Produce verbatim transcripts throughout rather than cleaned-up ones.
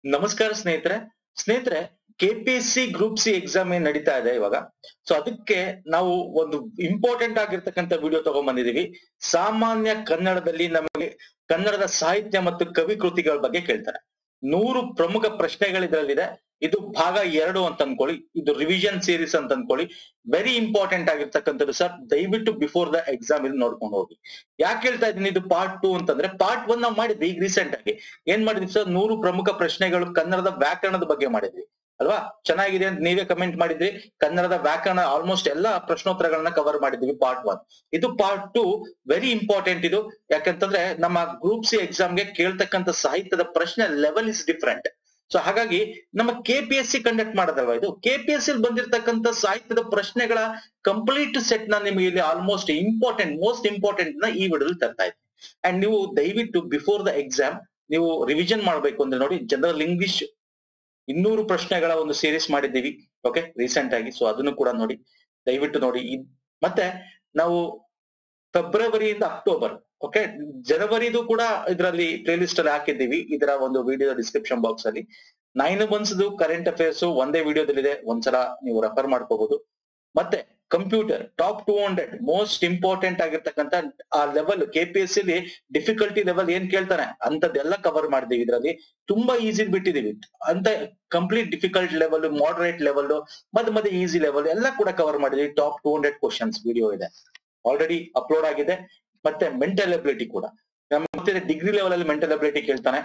ನಮಸ್ಕಾರ ಸ್ನೇಹಿತರೆ ಸ್ನೇಹಿತರೆ ಕೆಪಿಎಸ್ಸಿ ಗ್ರೂಪ್ ಸಿ ಎಕ್ಸಾಮ್ ಏನ್ ನಡೀತಾ ಇದೆ ಇವಾಗ. ಸೊ ಅದಕ್ಕೆ ನಾವು ಒಂದು ಇಂಪಾರ್ಟೆಂಟ್ ಆಗಿರ್ತಕ್ಕಂಥ ವಿಡಿಯೋ ತಗೊಂಡ್ ಬಂದಿದೀವಿ. ಸಾಮಾನ್ಯ ಕನ್ನಡದಲ್ಲಿ ನಮಗೆ ಕನ್ನಡದ ಸಾಹಿತ್ಯ ಮತ್ತು ಕವಿ ಕೃತಿಗಳ ಬಗ್ಗೆ ಕೇಳ್ತಾರೆ. ನೂರು ಪ್ರಮುಖ ಪ್ರಶ್ನೆಗಳು ಇದರಲ್ಲಿದೆ. ಇದು ಭಾಗ ಎರಡು ಅಂತ ಅನ್ಕೊಳ್ಳಿ, ಇದು ರಿವಿಷನ್ ಸೀರೀಸ್ ಅಂತ ಅನ್ಕೊಳ್ಳಿ. ವೆರಿ ಇಂಪಾರ್ಟೆಂಟ್ ಆಗಿರ್ತಕ್ಕಂಥದ್ದು ಸರ್. ದಯವಿಟ್ಟು ಬಿಫೋರ್ ದ ಎಕ್ಸಾಮ್ ಇದು ನೋಡ್ಕೊಂಡು ಹೋಗಿ. ಯಾಕೆ ಹೇಳ್ತಾ ಇದೀನಿ ಇದು ಪಾರ್ಟ್ ಟೂ ಅಂತಂದ್ರೆ, ಪಾರ್ಟ್ ಒನ್ ನಾವು ಮಾಡಿದ್ವಿ ಈಗ ರೀಸೆಂಟ್ ಆಗಿ. ಏನ್ ಮಾಡಿದ್ವಿ ಸರ್? ನೂರು ಪ್ರಮುಖ ಪ್ರಶ್ನೆಗಳು ಕನ್ನಡದ ವ್ಯಾಕರಣದ ಬಗ್ಗೆ ಮಾಡಿದ್ವಿ ಅಲ್ವಾ? ಚೆನ್ನಾಗಿದೆ ಅಂತ ನೀವೇ ಕಮೆಂಟ್ ಮಾಡಿದ್ರಿ. ಕನ್ನಡದ ವ್ಯಾಕರಣ ಆಲ್ಮೋಸ್ಟ್ ಎಲ್ಲಾ ಪ್ರಶ್ನೋತ್ತರಗಳನ್ನ ಕವರ್ ಮಾಡಿದ್ವಿ ಪಾರ್ಟ್ ಒನ್. ಇದು ಪಾರ್ಟ್ ಟೂ ವೆರಿ ಇಂಪಾರ್ಟೆಂಟ್ ಇದು. ಯಾಕಂತಂದ್ರೆ ನಮ್ಮ ಗ್ರೂಪ್ ಸಿ ಎಕ್ಸಾಮ್ಗೆ ಕೇಳ್ತಕ್ಕಂಥ ಸಾಹಿತ್ಯದ ಪ್ರಶ್ನೆ ಲೆವೆಲ್ ಇಸ್ ಡಿಫ್ರೆಂಟ್. ಸೊ ಹಾಗಾಗಿ ನಮ್ಮ ಕೆಪಿಎಸ್ಸಿ ಕಂಡಕ್ಟ್ ಮಾಡೋದಲ್ವಾ ಇದು. ಕೆಪಿಎಸ್ಸಿ ಬಂದಿರತಕ್ಕಂಥ ಸಾಹಿತ್ಯದ ಪ್ರಶ್ನೆಗಳ ಕಂಪ್ಲೀಟ್ ಸೆಟ್ ನ ನಿಮಗೆ ಇಲ್ಲಿ ಆಲ್ಮೋಸ್ಟ್ ಇಂಪಾರ್ಟೆಂಟ್ ಮೋಸ್ಟ್ ಇಂಪಾರ್ಟೆಂಟ್ ನ ಈ ವಿಡಿಯೋದಲ್ಲಿ ತರ್ತಾ ಇದ್ದೀನಿ. ಅಂಡ್ ನೀವು ದಯವಿಟ್ಟು ಬಿಫೋರ್ ದ ಎಕ್ಸಾಮ್ ನೀವು ರಿವಿಷನ್ ಮಾಡ್ಬೇಕು ಅಂದ್ರೆ ನೋಡಿ, ಜನರಲ್ ಇಂಗ್ಲಿಷ್ ಇನ್ನೂರು ಪ್ರಶ್ನೆಗಳ ಒಂದು ಸೀರೀಸ್ ಮಾಡಿದ್ದೀವಿ ಓಕೆ ರೀಸೆಂಟ್ ಆಗಿ. ಸೊ ಅದನ್ನು ಕೂಡ ನೋಡಿ, ದಯವಿಟ್ಟು ನೋಡಿ. ಮತ್ತೆ ನಾವು ಫೆಬ್ರವರಿಯಿಂದ ಅಕ್ಟೋಬರ್ ಓಕೆ ಜನವರಿದು ಕೂಡ ಇದರಲ್ಲಿ ಪ್ಲೇ ಲಿಸ್ಟ್ ಅಲ್ಲಿ ಹಾಕಿದ್ದೀವಿ. ಇದರ ಒಂದು ವಿಡಿಯೋ ಡಿಸ್ಕ್ರಿಪ್ಷನ್ ಬಾಕ್ಸ್ ಅಲ್ಲಿ ನೈನ್ ಮಂತ್ಸ್ ಕರೆಂಟ್ ಅಫೇರ್ಸ್ ಒಂದೇ ವಿಡಿಯೋದಲ್ಲಿದೆ, ಒಂದ್ಸಲ ನೀವು ರೆಫರ್ ಮಾಡ್ಕೋಬಹುದು. ಮತ್ತೆ computer top two hundred most important ಆಗಿರ್ತಕ್ಕಂಥ ಆ ಲೆವೆಲ್ ಕೆಪಿಎಸ್ಸಿ ಲಿ ಡಿಫಿಕಲ್ಟಿ ಲೆವೆಲ್ ಏನ್ ಕೇಳ್ತಾನೆ ಅಂತದೆಲ್ಲ ಕವರ್ ಮಾಡಿದೀವಿ. ಇದರಲ್ಲಿ ತುಂಬಾ ಈಸಿ ಬಿಟ್ಟಿದೀವಿ ಅಂತ. Complete difficult level, moderate level, ಮತ್ತೆ ಮತ್ತೆ ಈಸಿ ಲೆವೆಲ್ ಎಲ್ಲ ಕೂಡ ಕವರ್ ಮಾಡಿದೀವಿ. Top two hundred questions video ಇದೆ, ಆಲ್ರೆಡಿ ಅಪ್ಲೋಡ್ ಆಗಿದೆ. ಮತ್ತೆ ಮೆಂಟಲ್ ಎಬಿಲಿಟಿ ಕೂಡ ನಮ್ಗೆ ಡಿಗ್ರಿ ಲೆವೆಲ್ ಅಲ್ಲಿ ಮೆಂಟಲ್ ಎಬಿಲಿಟಿ ಕೇಳ್ತಾನೆ.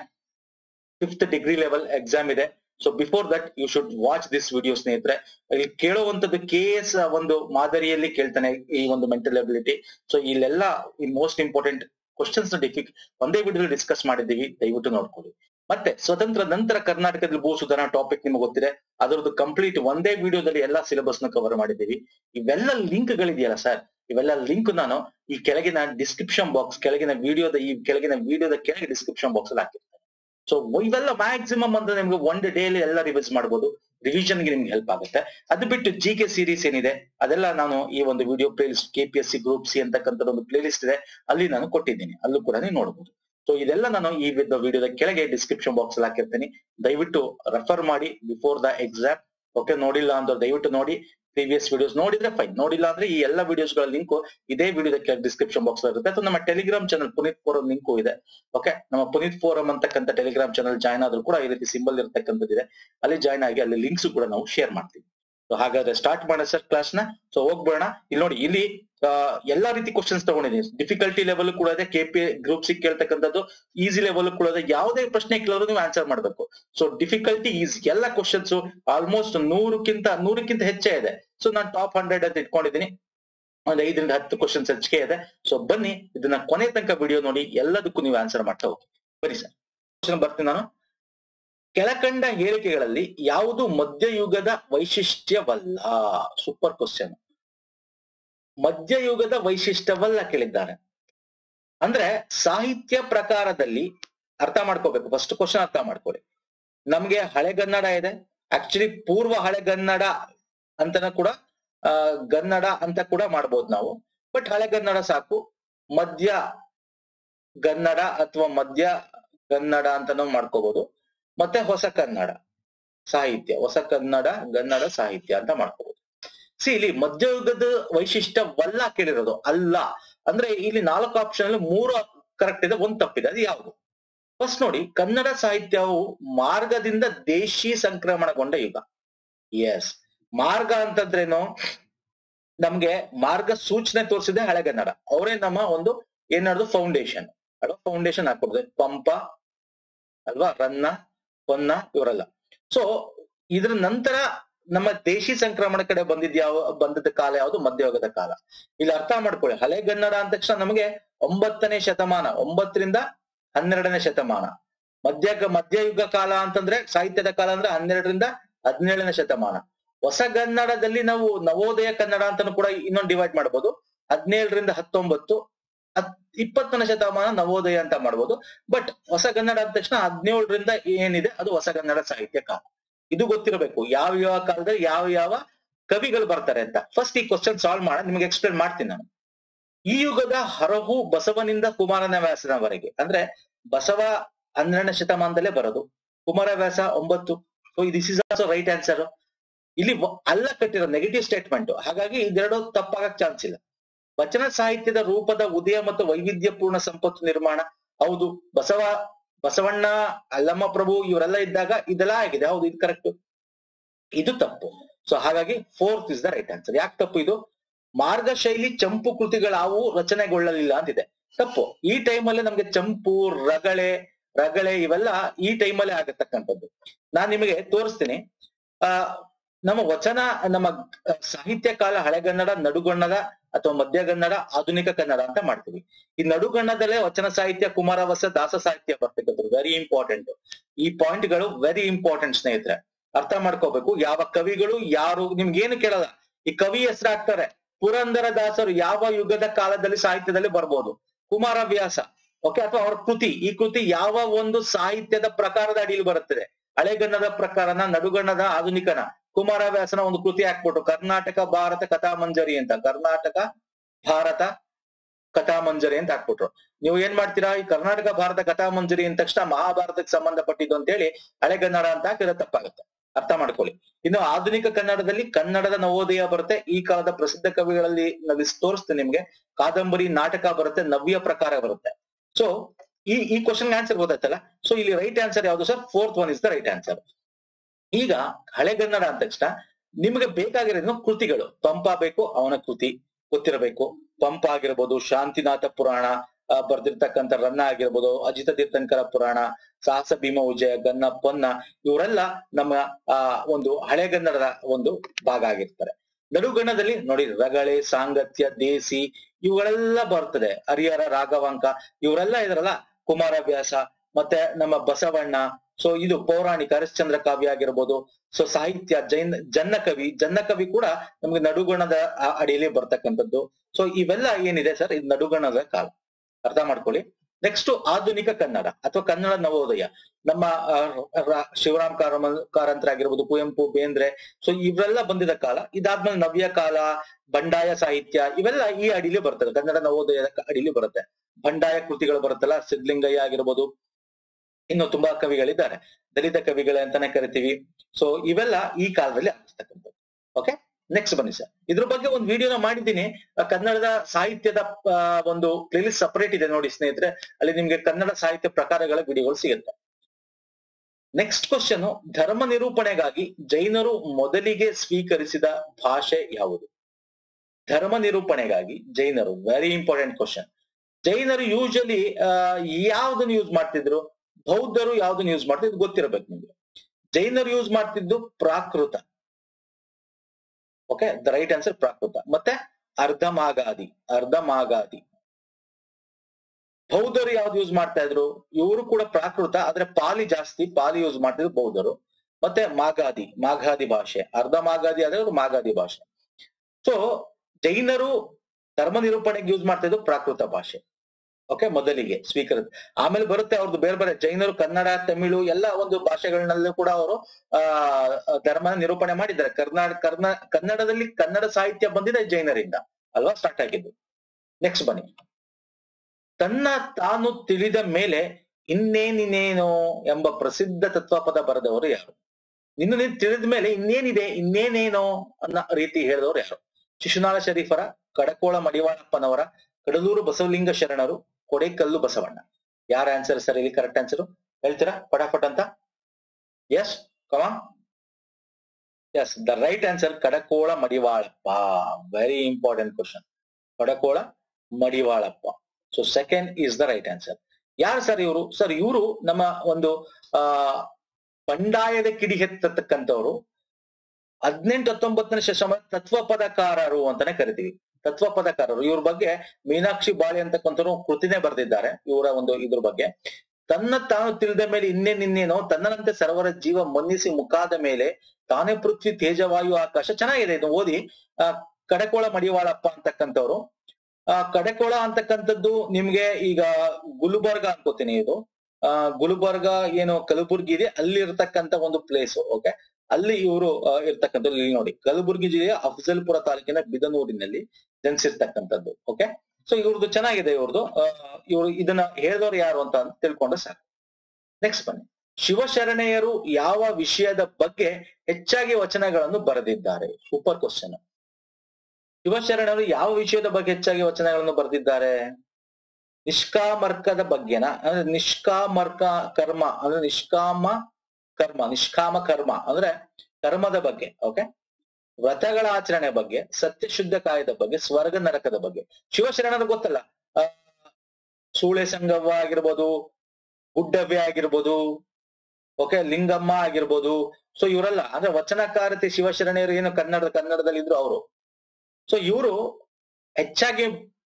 ಫಿಫ್ತ್ ಡಿಗ್ರಿ ಲೆವೆಲ್ ಎಕ್ಸಾಮ್ ಇದೆ. So before that you should watch this video ಸ್ನೇಹಿತರೆ. ಇಲ್ಲಿ ಕೇಳುವಂತದ್ದು ಕೆ ಎಸ್ ಒಂದು ಮಾದರಿಯಲ್ಲಿ ಕೇಳ್ತಾನೆ ಈ ಒಂದು ಮೆಂಟಲ್ ಎಬಿಲಿಟಿ. ಸೊ ಇಲ್ಲೆಲ್ಲ ಈ ಮೋಸ್ಟ್ ಇಂಪಾರ್ಟೆಂಟ್ ಕ್ವಶನ್ಸ್ ನ ಡಿಫಿಕ್ ಒಂದೇ ವಿಡಿಯೋ ಡಿಸ್ಕಸ್ ಮಾಡಿದ್ದೀವಿ, ದಯವಿಟ್ಟು ನೋಡ್ಕೊಳ್ಳಿ. ಮತ್ತೆ ಸ್ವತಂತ್ರ ನಂತರ ಕರ್ನಾಟಕದಲ್ಲಿ ಭೂ ಸುಧಾರಣಾ ಟಾಪಿಕ್ ನಿಮ್ಗೆ ಗೊತ್ತಿದೆ, ಅದರದ್ದು ಕಂಪ್ಲೀಟ್ ಒಂದೇ ವಿಡಿಯೋದಲ್ಲಿ ಎಲ್ಲಾ ಸಿಲೆಬಸ್ ನ ಕವರ್ ಮಾಡಿದ್ದೀವಿ. ಇವೆಲ್ಲ ಲಿಂಕ್ ಗಳಿದೆಯಲ್ಲ ಸರ್, ಇವೆಲ್ಲ ಲಿಂಕ್ ನಾನು ಈ ಕೆಳಗಿನ ಡಿಸ್ಕ್ರಿಪ್ಷನ್ ಬಾಕ್ಸ್ ಕೆಳಗಿನ ವಿಡಿಯೋದ ಈ ಕೆಳಗಿನ ವಿಡಿಯೋದ ಕೆಳಗೆ ಡಿಸ್ಕ್ರಿಪ್ಷನ್ ಬಾಕ್ಸ್ ಅಲ್ಲಿ ಹಾಕಿರ್ತಾರೆ. ಸೊ ಇವೆಲ್ಲ ಮ್ಯಾಕ್ಸಿಮಮ್ ಅಂದ್ರೆ ನಿಮ್ಗೆ ಒನ್ ಡೇ ಅಲ್ಲಿ ಎಲ್ಲ ರಿವೈಸ್ ಮಾಡಬಹುದು. ರಿವಿಷನ್ ಗೆ ನಿಮ್ಗೆ ಹೆಲ್ಪ್ ಆಗುತ್ತೆ. ಅದು ಬಿಟ್ಟು ಜಿ ಕೆ ಸೀರೀಸ್ ಏನಿದೆ ಅದೆಲ್ಲ ನಾನು ಈ ಒಂದು video playlist KPSC group C ಅಂತಕ್ಕಂಥ ಒಂದು ಪ್ಲೇ ಲಿಸ್ಟ್ ಇದೆ, ಅಲ್ಲಿ ನಾನು ಕೊಟ್ಟಿದ್ದೀನಿ, ಅಲ್ಲೂ ಕೂಡ ನೀವು ನೋಡಬಹುದು. ಸೊ ಇದೆಲ್ಲ ನಾನು ಈ ವಿಡಿಯೋದ ಕೆಳಗೆ ಡಿಸ್ಕ್ರಿಪ್ಷನ್ ಬಾಕ್ಸ್ ಅಲ್ಲಿ ಹಾಕಿರ್ತೀನಿ, ದಯವಿಟ್ಟು ರೆಫರ್ ಮಾಡಿ ಬಿಫೋರ್ ದ ಎಕ್ಸಾಮ್. ಓಕೆ ನೋಡಿಲ್ಲ ಅಂದ್ರೆ ದಯವಿಟ್ಟು ನೋಡಿ. ಪ್ರೀವಿಯಸ್ ವಿಡಿಯೋಸ್ ನೋಡಿದ್ರೆ ಫೈನ್, ನೋಡಿಲ್ಲ ಅಂದ್ರೆ ಈ ಎಲ್ಲ ವಿಡಿಯೋಸ್ ಗಳ ಲಿಂಕ್ ಇದೇ ವಿಡಿಯೋದ ಡಿಸ್ಕ್ರಿಪ್ಷನ್ ಬಾಕ್ಸ್ ಇರುತ್ತೆ. ಅಥವಾ ನಮ್ಮ Telegram channel Puneet forum link ಇದೆ. ಓಕೆ ನಮ್ಮ ಪುನೀತ್ ಫೋರಂ ಅಂತಕ್ಕಂಥ ಟೆಲಿಗ್ರಾಮ್ ಚಾನಲ್ ಜಾಯ್ನ್ ಆದ್ರೂ ಕೂಡ ಈ ರೀತಿ ಸಿಂಬಲ್ ಇರತಕ್ಕಂಥದ್ದಿದೆ, ಅಲ್ಲಿ ಜಾಯ್ನ್ ಆಗಿ ಅಲ್ಲಿ ಲಿಂಕ್ಸ್ ಕೂಡ ನಾವು ಶೇರ್ ಮಾಡ್ತೀವಿ. ಸೊ ಹಾಗಾದ್ರೆ ಸ್ಟಾರ್ಟ್ ಮಾಡೋಣ ಸರ್ ಕ್ಲಾಸ್ ನ. ಸೊ ಹೋಗ್ಬೇಡ. ಇಲ್ಲಿ ನೋಡಿ, ಇಲ್ಲಿ ಎಲ್ಲಾ ರೀತಿ ಕ್ವಶನ್ಸ್ ತಗೊಂಡಿದ್ದೀನಿ. ಡಿಫಿಕಲ್ಟಿ ಲೆವೆಲ್ ಕೂಡ ಇದೆ, ಕೆಪಿ ಗ್ರೂಪ್ ಸಿ ಕೇಳ್ತಕ್ಕಂಥದ್ದು ಈಸಿ ಲೆವೆಲ್ ಕೂಡ ಇದೆ. ಯಾವುದೇ ಪ್ರಶ್ನೆ ಕೇಳಿದ್ರು ನೀವು ಆನ್ಸರ್ ಮಾಡ್ಬೇಕು. ಸೊ ಡಿಫಿಕಲ್ಟಿ ಈಸಿ ಎಲ್ಲ ಕ್ವಶನ್ಸ್ ಆಲ್ಮೋಸ್ಟ್ ನೂರಕ್ಕಿಂತ ನೂರಕ್ಕಿಂತ ಹೆಚ್ಚೇ ಇದೆ. ಸೊ ನಾನು ಟಾಪ್ ಹಂಡ್ರೆಡ್ ಅಂತ ಇಟ್ಕೊಂಡಿದ್ದೀನಿ, ಒಂದ್ ಐದರಿಂದ ಹತ್ತು ಕ್ವಶನ್ಸ್ ಹೆಚ್ಚಿಗೆ ಇದೆ. ಸೊ ಬನ್ನಿ ಇದನ್ನ ಕೊನೆ ತನಕ ವಿಡಿಯೋ ನೋಡಿ, ಎಲ್ಲದಕ್ಕೂ ನೀವು ಆನ್ಸರ್ ಮಾಡ್ತಾ ಹೋಗಿ. ಬನ್ನಿ ಸರ್, ಕ್ವಶನ್ ಬರ್ತೀನಿ ನಾನು. ಕೆಳಕಂಡ ಹೇಳಿಕೆಗಳಲ್ಲಿ ಯಾವುದು ಮಧ್ಯಯುಗದ ವೈಶಿಷ್ಟ್ಯವಲ್ಲ? Super question. ಮಧ್ಯಯುಗದ ವೈಶಿಷ್ಟ್ಯವಲ್ಲ ಕೇಳಿದ್ದಾರೆ ಅಂದ್ರೆ ಸಾಹಿತ್ಯ ಪ್ರಕಾರದಲ್ಲಿ ಅರ್ಥ ಮಾಡ್ಕೋಬೇಕು. ಫಸ್ಟ್ ಕ್ವಶನ್ ಅರ್ಥ ಮಾಡ್ಕೊಳ್ಳಿ. ನಮ್ಗೆ ಹಳೆಗನ್ನಡ ಇದೆ, ಆಕ್ಚುಲಿ ಪೂರ್ವ ಹಳೆಗನ್ನಡ ಅಂತನ ಕೂಡ ಆ ಗನ್ನಡ ಅಂತ ಕೂಡ ಮಾಡ್ಬೋದು ನಾವು, ಬಟ್ ಹಳೆಗನ್ನಡ ಸಾಕು. ಮಧ್ಯ ಗನ್ನಡ ಅಥವಾ ಮಧ್ಯ ಗನ್ನಡ ಅಂತಾನು ಮಾಡ್ಕೋಬಹುದು. ಮತ್ತೆ ಹೊಸ ಕನ್ನಡ ಸಾಹಿತ್ಯ, ಹೊಸ ಕನ್ನಡ ಗನ್ನಡ ಸಾಹಿತ್ಯ ಅಂತ ಮಾಡ್ಕೋಬಹುದು. ಸಿ ಇಲ್ಲಿ ಮಧ್ಯಯುಗದ ವೈಶಿಷ್ಟ್ಯವಲ್ಲ ಕೇಳಿರೋದು, ಅಲ್ಲ ಅಂದ್ರೆ ಇಲ್ಲಿ ನಾಲ್ಕು ಆಪ್ಷನ್ ಅಲ್ಲಿ ಮೂರು ಕರೆಕ್ಟ್ ಇದೆ, ಒಂದ್ ತಪ್ಪಿದೆ. ಅದು ಯಾವುದು? ಫಸ್ಟ್ ನೋಡಿ, ಕನ್ನಡ ಸಾಹಿತ್ಯವು ಮಾರ್ಗದಿಂದ ದೇಶಿ ಸಂಕ್ರಮಣಗೊಂಡ ಯುಗ. ಎಸ್, ಮಾರ್ಗ ಅಂತಂದ್ರೇನು? ನಮ್ಗೆ ಮಾರ್ಗ ಸೂಚನೆ ತೋರಿಸಿದೆ ಹಳೆಗನ್ನಡ. ಅವರೇ ನಮ್ಮ ಒಂದು ಏನಾದ್ರು ಫೌಂಡೇಶನ್ ಅಲ್ವಾ, ಫೌಂಡೇಶನ್ ಹಾಕೊಡುದು ಪಂಪ ಅಲ್ವಾ, ರನ್ನ, ಹೊನ್ನ ಇವರೆಲ್ಲ. ಸೊ ಇದ್ರ ನಂತರ ನಮ್ಮ ದೇಶಿ ಸಂಕ್ರಮಣ ಕಡೆ ಬಂದಿದ್ ಯಾವ ಬಂದದ ಕಾಲ ಯಾವುದು? ಮಧ್ಯಯುಗದ ಕಾಲ. ಇಲ್ಲಿ ಅರ್ಥ ಮಾಡ್ಕೊಳ್ಳಿ, ಹಳೆಗನ್ನಡ ಅಂದ ತಕ್ಷಣ ನಮಗೆ ಒಂಬತ್ತನೇ ಶತಮಾನ, ಒಂಬತ್ತರಿಂದ ಹನ್ನೆರಡನೇ ಶತಮಾನ. ಮಧ್ಯ ಮಧ್ಯಯುಗ ಕಾಲ ಅಂತಂದ್ರೆ ಸಾಹಿತ್ಯದ ಕಾಲ ಅಂದ್ರೆ ಹನ್ನೆರಡರಿಂದ ಹದಿನೇಳನೇ ಶತಮಾನ. ಹೊಸಗನ್ನಡದಲ್ಲಿ ನಾವು ನವೋದಯ ಕನ್ನಡ ಅಂತಾನು ಕೂಡ ಇನ್ನೊಂದು ಡಿವೈಡ್ ಮಾಡ್ಬೋದು. ಹದಿನೇಳರಿಂದ ಹತ್ತೊಂಬತ್ತು, ಹತ್ ಇಪ್ಪತ್ತನೇ ಶತಮಾನ ನವೋದಯ ಅಂತ ಮಾಡ್ಬೋದು. ಬಟ್ ಹೊಸಗನ್ನಡ ಅಂದ ತಕ್ಷಣ ಹದಿನೇಳರಿಂದ ಏನಿದೆ ಅದು ಹೊಸಗನ್ನಡ ಸಾಹಿತ್ಯ ಕಾಲ. ಇದು ಗೊತ್ತಿರಬೇಕು, ಯಾವ ಯಾವ ಕಾಲದಲ್ಲಿ ಯಾವ ಯಾವ ಕವಿಗಳು ಬರ್ತಾರೆ ಅಂತ. ಫಸ್ಟ್ ಈ ಕ್ವಶನ್ ಸಾಲ್ವ್ ಮಾಡ ನಿಮ್ಗೆ ಎಕ್ಸ್ಪ್ಲೇನ್ ಮಾಡ್ತೀನಿ ನಾನು. ಈ ಯುಗದ ಹರಹು ಬಸವನಿಂದ ಕುಮಾರನ ವ್ಯಾಸನವರೆಗೆ ಅಂದ್ರೆ ಬಸವ ಹನ್ನೆರಡನೇ ಶತಮಾನದಲ್ಲೇ ಬರೋದು. ಕುಮಾರವ್ಯಾಸ ಒಂಬತ್ತು. So this is also right answer. ಇಲ್ಲಿ ಅಲ್ಲ ಕಟ್ಟಿರೋ ನೆಗೆಟಿವ್ ಸ್ಟೇಟ್ಮೆಂಟ್, ಹಾಗಾಗಿ ಇದೆರಡು ತಪ್ಪಾಗಕ್ ಚಾನ್ಸ್ ಇಲ್ಲ. ವಚನ ಸಾಹಿತ್ಯದ ರೂಪದ ಉದಯ ಮತ್ತು ವೈವಿಧ್ಯಪೂರ್ಣ ಸಂಪತ್ತು ನಿರ್ಮಾಣ, ಹೌದು. ಬಸವ ಬಸವಣ್ಣ ಅಲ್ಲಮ್ಮ ಪ್ರಭು ಇವರೆಲ್ಲ ಇದ್ದಾಗ ಇದೆಲ್ಲ ಆಗಿದೆ, ಹೌದು, ಇದು ಕರೆಕ್ಟ್. ಇದು ತಪ್ಪು. ಸೊ ಹಾಗಾಗಿ fourth is the right answer. ಯಾಕೆ ತಪ್ಪು ಇದು? ಮಾರ್ಗಶೈಲಿ ಚಂಪು ಕೃತಿಗಳಾವು ರಚನೆಗೊಳ್ಳಲಿಲ್ಲ ಅಂತಿದೆ. ತಪ್ಪು. ಈ ಟೈಮಲ್ಲಿ ನಮ್ಗೆ ಚಂಪು, ರಗಳೆ ರಗಳೆ ಇವೆಲ್ಲ ಈ ಟೈಮಲ್ಲೇ ಆಗತಕ್ಕಂಥದ್ದು. ನಾನ್ ನಿಮಗೆ ತೋರಿಸ್ತೀನಿ. ಆ ನಮ್ಮ ವಚನ, ನಮ್ಮ ಸಾಹಿತ್ಯ ಕಾಲ ಹಳೆಗನ್ನಡ, ನಡುಗನ್ನಡ ಅಥವಾ ಮಧ್ಯಗನ್ನಡ, ಆಧುನಿಕ ಕನ್ನಡ ಅಂತ ಮಾಡ್ತೀವಿ. ಈ ನಡುಗನ್ನಡದಲ್ಲೇ ವಚನ ಸಾಹಿತ್ಯ, ಕುಮಾರವ್ಯಾಸ, ದಾಸ ಸಾಹಿತ್ಯ ಬರ್ತಕ್ಕಂಥದ್ದು. Very important. ಈ ಪಾಯಿಂಟ್ ಗಳು ವೆರಿ ಇಂಪಾರ್ಟೆಂಟ್ ಸ್ನೇಹಿತರೆ, ಅರ್ಥ ಮಾಡ್ಕೋಬೇಕು. ಯಾವ ಕವಿಗಳು ಯಾರು ನಿಮ್ಗೆ ಏನು ಕೇಳಲ್ಲ. ಈ ಕವಿ ಹೆಸರು ಹಾಕ್ತಾರೆ. ಪುರಂದರ ದಾಸರು ಯಾವ ಯುಗದ ಕಾಲದಲ್ಲಿ ಸಾಹಿತ್ಯದಲ್ಲಿ ಬರ್ಬೋದು? ಕುಮಾರವ್ಯಾಸ, ಓಕೆ, ಅಥವಾ ಅವ್ರ ಕೃತಿ. ಈ ಕೃತಿ ಯಾವ ಒಂದು ಸಾಹಿತ್ಯದ ಪ್ರಕಾರದ ಅಡಿಯಲ್ಲಿ ಬರುತ್ತದೆ? ಹಳೆಗನ್ನಡದ ಪ್ರಕಾರನ, ನಡುಗನ್ನಡ, ಆಧುನಿಕನ? ಕುಮಾರವ್ಯಾಸನ ಒಂದು ಕೃತಿ ಹಾಕ್ಬಿಟ್ಟು ಕರ್ನಾಟಕ ಭಾರತ ಕಥಾಮಂಜರಿ ಅಂತ, ಕರ್ನಾಟಕ ಭಾರತ ಕಥಾಮಂಜರಿ ಅಂತ ಹಾಕ್ಬಿಟ್ರು. ನೀವು ಏನ್ ಮಾಡ್ತೀರಾ? ಈ ಕರ್ನಾಟಕ ಭಾರತ ಕಥಾಮಂಜರಿ ಅಂದ ತಕ್ಷಣ ಮಹಾಭಾರತಕ್ಕೆ ಸಂಬಂಧಪಟ್ಟಿದ್ದು ಅಂತ ಹೇಳಿ ಹಳೆಗನ್ನಡ ಅಂತ ಹಾಕಿದ್ರೆ ತಪ್ಪಾಗುತ್ತೆ. ಅರ್ಥ ಮಾಡ್ಕೊಳ್ಳಿ. ಇನ್ನು ಆಧುನಿಕ ಕನ್ನಡದಲ್ಲಿ ಕನ್ನಡದ ನವೋದಯ ಬರುತ್ತೆ. ಈ ಕಾಲದ ಪ್ರಸಿದ್ಧ ಕವಿಗಳಲ್ಲಿ ನಾವು ತೋರಿಸ್ತೇನೆ ನಿಮ್ಗೆ. ಕಾದಂಬರಿ, ನಾಟಕ ಬರುತ್ತೆ, ನವ್ಯ ಪ್ರಕಾರ ಬರುತ್ತೆ. ಸೊ ಈ ಈ ಕ್ವಶನ್ ಆನ್ಸರ್ ಗೊತ್ತಾಯ್ತಲ್ಲ. ಸೊ ಇಲ್ಲಿ ರೈಟ್ ಆನ್ಸರ್ ಯಾವುದು sir? Fourth one is the right answer. ಈಗ ಹಳೆಗನ್ನಡ ಅಂದ ತಕ್ಷಣ ನಿಮ್ಗೆ ಬೇಕಾಗಿರೋದು ಕೃತಿಗಳು. ಪಂಪ ಬೇಕು, ಅವನ ಕೃತಿ ಗೊತ್ತಿರಬೇಕು. ಪಂಪ ಆಗಿರ್ಬೋದು, ಶಾಂತಿನಾಥ ಪುರಾಣ ಬರ್ದಿರ್ತಕ್ಕಂಥ ರನ್ನ ಆಗಿರ್ಬೋದು, ಅಜಿತ ತೀರ್ಥಂಕರ ಪುರಾಣ, ಸಾಹಸ ಭೀಮ ವಿಜಯ, ಗನ್ನ ಪೊನ್ನ, ಇವರೆಲ್ಲ ನಮ್ಮ ಆ ಒಂದು ಹಳೆಗನ್ನಡದ ಒಂದು ಭಾಗ ಆಗಿರ್ತಾರೆ. ನಡುಗನ್ನಡದಲ್ಲಿ ನೋಡಿ, ರಗಳೆ, ಸಾಂಗತ್ಯ, ದೇಸಿ ಇವುಗಳೆಲ್ಲ ಬರ್ತದೆ. ಹರಿಹರ, ರಾಘವಾಂಕ ಇವರೆಲ್ಲ ಇದ್ರಲ್ಲ. ಕುಮಾರವ್ಯಾಸ ಮತ್ತೆ ನಮ್ಮ ಬಸವಣ್ಣ. ಸೊ ಇದು ಪೌರಾಣಿಕ ಹರಿಶ್ಚಂದ್ರ ಕಾವ್ಯ ಆಗಿರ್ಬೋದು. ಸೊ ಸಾಹಿತ್ಯ, ಜೈನ್ ಜನ್ನ ಕವಿ ಜನ್ನ ಕವಿ ಕೂಡ ನಮ್ಗೆ ನಡುಗಣದ ಅಡಿಯಲ್ಲಿ ಬರ್ತಕ್ಕಂಥದ್ದು. ಸೊ ಇವೆಲ್ಲ ಏನಿದೆ ಸರ್, ಇದು ನಡುಗಣದ ಕಾಲ. ಅರ್ಥ ಮಾಡ್ಕೊಳ್ಳಿ. ನೆಕ್ಸ್ಟ್ ಆಧುನಿಕ ಕನ್ನಡ ಅಥವಾ ಕನ್ನಡ ನವೋದಯ. ನಮ್ಮ ಶಿವರಾಮ್ ಕಾರಮ ಕಾರಂತರಾಗಿರ್ಬೋದು, ಕುವೆಂಪು, ಬೇಂದ್ರೆ, ಸೊ ಇವರೆಲ್ಲ ಬಂದಿದ ಕಾಲ. ಇದಾದ್ಮೇಲೆ ನವ್ಯ ಕಾಲ, ಬಂಡಾಯ ಸಾಹಿತ್ಯ ಇವೆಲ್ಲ ಈ ಅಡಿಲಿ ಬರ್ತದೆ. ಕನ್ನಡ ನವೋದಯದ ಅಡಿಲಿ ಬರುತ್ತೆ. ಬಂಡಾಯ ಕೃತಿಗಳು ಬರುತ್ತಲ್ಲ, ಸಿದ್ಧಲಿಂಗಯ್ಯ ಆಗಿರ್ಬೋದು, ಇನ್ನು ತುಂಬಾ ಕವಿಗಳಿದ್ದಾರೆ, ದಲಿತ ಕವಿಗಳು ಅಂತಾನೆ ಕರಿತೀವಿ. ಸೊ ಇವೆಲ್ಲ ಈ ಕಾಲದಲ್ಲಿ ಆಗಿರ್ತಕ್ಕಂಥದ್ದು. ಓಕೆ, ನೆಕ್ಸ್ಟ್ ಬನ್ನಿ ಸರ್. ಇದ್ರ ಬಗ್ಗೆ ಒಂದು ವಿಡಿಯೋನ ಮಾಡಿದ್ದೀನಿ. ಕನ್ನಡದ ಸಾಹಿತ್ಯದ ಒಂದು ಪ್ಲೇಲಿಸ್ಟ್ ಸಪರೇಟ್ ಇದೆ ನೋಡಿ ಸ್ನೇಹಿತರೆ. ಅಲ್ಲಿ ನಿಮ್ಗೆ ಕನ್ನಡ ಸಾಹಿತ್ಯ ಪ್ರಕಾರಗಳ ವಿಡಿಯೋಗಳು ಸಿಗುತ್ತೆ. ನೆಕ್ಸ್ಟ್ ಕ್ವಶನ್, ಧರ್ಮ ನಿರೂಪಣೆಗಾಗಿ ಜೈನರು ಮೊದಲಿಗೆ ಸ್ವೀಕರಿಸಿದ ಭಾಷೆ ಯಾವುದು? ಧರ್ಮ ನಿರೂಪಣೆಗಾಗಿ ಜೈನರು, ವೆರಿ ಇಂಪಾರ್ಟೆಂಟ್ ಕ್ವಶನ್. ಜೈನರು ಯೂಶಲಿ ಯಾವ್ದನ್ನು ಯೂಸ್ ಮಾಡ್ತಿದ್ರು? ಬೌದ್ಧರು ಯಾವ್ದನ್ನು ಯೂಸ್ ಮಾಡ್ತಿದ್ರು ಗೊತ್ತಿರಬೇಕು ನಿಮ್ಗೆ. ಜೈನರು ಯೂಸ್ ಮಾಡ್ತಿದ್ದು Prakrit. Okay, the right answer Prakrit. ಮತ್ತೆ ಅರ್ಧಮಾಗಾದಿ, ಅರ್ಧಮಾಗಾದಿ. ಬೌದ್ಧರು ಯಾವ್ದು ಯೂಸ್ ಮಾಡ್ತಾ ಇದ್ರು? ಇವರು ಕೂಡ ಪ್ರಾಕೃತ, ಆದ್ರೆ ಪಾಲಿ ಜಾಸ್ತಿ, ಪಾಲಿ ಯೂಸ್ ಮಾಡ್ತಿದ್ರು ಬೌದ್ಧರು. ಮತ್ತೆ ಮಾಗಾದಿ, ಮಾಗಾದಿ ಭಾಷೆ. ಅರ್ಧ ಮಾಗಾದಿ ಆದ್ರೆ ಅವರು ಮಾಗಾದಿ ಭಾಷೆ. ಸೊ ಜೈನರು ಧರ್ಮ ನಿರೂಪಣೆಗೆ ಯೂಸ್ ಮಾಡ್ತಾ ಇದ್ರು ಪ್ರಾಕೃತ ಭಾಷೆ. ಓಕೆ, ಮೊದಲಿಗೆ ಸ್ವೀಕೃತ. ಆಮೇಲೆ ಬರುತ್ತೆ ಅವ್ರದ್ದು ಬೇರೆ ಬೇರೆ. ಜೈನರು ಕನ್ನಡ, ತಮಿಳು ಎಲ್ಲ ಒಂದು ಭಾಷೆಗಳನ್ನಲ್ಲೂ ಕೂಡ ಅವರು ಆ ಧರ್ಮನ ನಿರೂಪಣೆ ಮಾಡಿದ್ದಾರೆ. ಕರ್ನಾಟಕ ಕರ್ನಾ ಕನ್ನಡದಲ್ಲಿ ಕನ್ನಡ ಸಾಹಿತ್ಯ ಬಂದಿದೆ ಜೈನರಿಂದ ಅಲ್ವಾ ಸ್ಟಾರ್ಟ್ ಆಗಿದ್ದು. ನೆಕ್ಸ್ಟ್ ಬನ್ನಿ. ತನ್ನ ತಾನು ತಿಳಿದ ಮೇಲೆ ಇನ್ನೇನಿನೇನೋ ಎಂಬ ಪ್ರಸಿದ್ಧ ತತ್ವಪದ ಬರೆದವರು ಯಾರು? ನಿನ್ನ ನೀನು ತಿಳಿದ ಮೇಲೆ ಇನ್ನೇನಿದೆ, ಇನ್ನೇನೇನೋ ಅನ್ನೋ ರೀತಿ ಹೇಳಿದವರು ಯಾರು? ಶಿಶುನಾಳ ಶರೀಫರ, ಕಡಕೋಳ ಮಡಿವಾಳಪ್ಪನವರ, ಕಡಲೂರು ಬಸವಲಿಂಗ ಶರಣರು, ಕೊಡೆಕಲ್ಲು ಬಸವಣ್ಣ. ಯಾರ ಆನ್ಸರ್ ಸರ್ ಇಲ್ಲಿ ಕರೆಕ್ಟ್ ಆನ್ಸರ್? ಹೇಳ್ತೀರಾ ಫಟಾಫಟ್ ಅಂತ? Yes, come on. Yes, the right answer Kadakola Madivalappa. Very important question. Kadakola Madivalappa. So second is the right answer. ಯಾರು ಸರ್ ಇವರು? ಸರ್ ಇವರು ನಮ್ಮ ಒಂದು ಆ ಬಂಡಾಯದ ಕಿಡಿ ಎತ್ತತಕ್ಕಂಥವ್ರು. ಹದಿನೆಂಟು ಹತ್ತೊಂಬತ್ತನೇ ಶತಮಾನ ತತ್ವಪದಕಾರರು ಅಂತಾನೆ ಕರಿತೀವಿ. ತತ್ವಪದಕಾರರು. ಇವ್ರ ಬಗ್ಗೆ ಮೀನಾಕ್ಷಿ ಬಾಳಿ ಅಂತಕ್ಕಂಥವ್ರು ಕೃತಿನೇ ಬರೆದಿದ್ದಾರೆ ಇವರ ಒಂದು ಇದ್ರ ಬಗ್ಗೆ. ತನ್ನ ತಾನು ತಿಳಿದ ಮೇಲೆ ಇನ್ನೇನಿನ್ನೇನೋ, ತನ್ನಂತೆ ಸರ್ವರ ಜೀವ ಮನ್ನಿಸಿ ಮುಖಾದ ಮೇಲೆ ತಾನೇ ಪೃಥ್ವಿ ತೇಜವಾಯು ಆಕಾಶ. ಚೆನ್ನಾಗಿದೆ, ಇದು ಓದಿ. ಆ ಕಡಕೋಳ ಮಡಿವಾಳಪ್ಪ ಅಂತಕ್ಕಂಥವ್ರು. ಆ ಕಡಕೋಳ ಅಂತಕ್ಕಂಥದ್ದು ನಿಮ್ಗೆ ಈಗ ಗುಲ್ಬರ್ಗ ಅನ್ಕೋತೀನಿ. ಇದು ಆ ಗುಲ್ಬರ್ಗ ಏನು ಕಲಬುರ್ಗಿ ಇದೆ, ಅಲ್ಲಿ ಇರ್ತಕ್ಕಂಥ ಒಂದು ಪ್ಲೇಸ್. ಓಕೆ, ಅಲ್ಲಿ ಇವರು ಇರ್ತಕ್ಕಂಥದ್ದು. ಇಲ್ಲಿ ನೋಡಿ, ಕಲಬುರ್ಗಿ ಜಿಲ್ಲೆಯ ಅಫಜಲ್ಪುರ ತಾಲೂಕಿನ ಬಿದನೂರಿನಲ್ಲಿ ಜನಿಸಿರ್ತಕ್ಕಂಥದ್ದು. ಓಕೆ, ಸೊ ಇವ್ರದ್ದು ಚೆನ್ನಾಗಿದೆ. ಇವ್ರದ್ದು ಅಹ್ ಇವ್ರು ಇದನ್ನ ಹೇಳಿದವರು ಯಾರು ಅಂತ ತಿಳ್ಕೊಂಡ್ರೆ ಸಾಕು. ನೆಕ್ಸ್ಟ್ ಬನ್ನಿ. ಶಿವಶರಣೆಯರು ಯಾವ ವಿಷಯದ ಬಗ್ಗೆ ಹೆಚ್ಚಾಗಿ ವಚನಗಳನ್ನು ಬರೆದಿದ್ದಾರೆ? Super question. ಶಿವಶರಣರು ಯಾವ ವಿಷಯದ ಬಗ್ಗೆ ಹೆಚ್ಚಾಗಿ ವಚನಗಳನ್ನು ಬರೆದಿದ್ದಾರೆ? ನಿಷ್ಕಾಮರ್ಕದ ಬಗ್ಗೆನ, ಅಂದ್ರೆ ನಿಷ್ಕಾಮರ್ಕ ಕರ್ಮ ಅಂದ್ರೆ ನಿಷ್ಕಾಮ ಕರ್ಮ, ನಿಷ್ಕಾಮ ಕರ್ಮ ಅಂದ್ರೆ ಕರ್ಮದ ಬಗ್ಗೆ. ಓಕೆ, ವ್ರತಗಳ ಆಚರಣೆ ಬಗ್ಗೆ, ಸತ್ಯಶುದ್ಧ ಕಾಯದ ಬಗ್ಗೆ, ಸ್ವರ್ಗ ನರಕದ ಬಗ್ಗೆ. ಶಿವಶರಣರು ಗೊತ್ತಲ್ಲ, ಆ ಸೂಳೆ ಸಂಗವ್ವ ಆಗಿರ್ಬೋದು, ಗುಡ್ಡವ್ಯ ಆಗಿರ್ಬೋದು, ಓಕೆ, ಲಿಂಗಮ್ಮ ಆಗಿರ್ಬೋದು. ಸೊ ಇವರೆಲ್ಲ ಅಂದ್ರೆ ವಚನಕಾರತೆ ಶಿವಶರಣೆಯರು ಏನು ಕನ್ನಡದ ಕನ್ನಡದಲ್ಲಿ ಇದ್ರು ಅವರು. ಸೊ ಇವರು ಹೆಚ್ಚಾಗಿ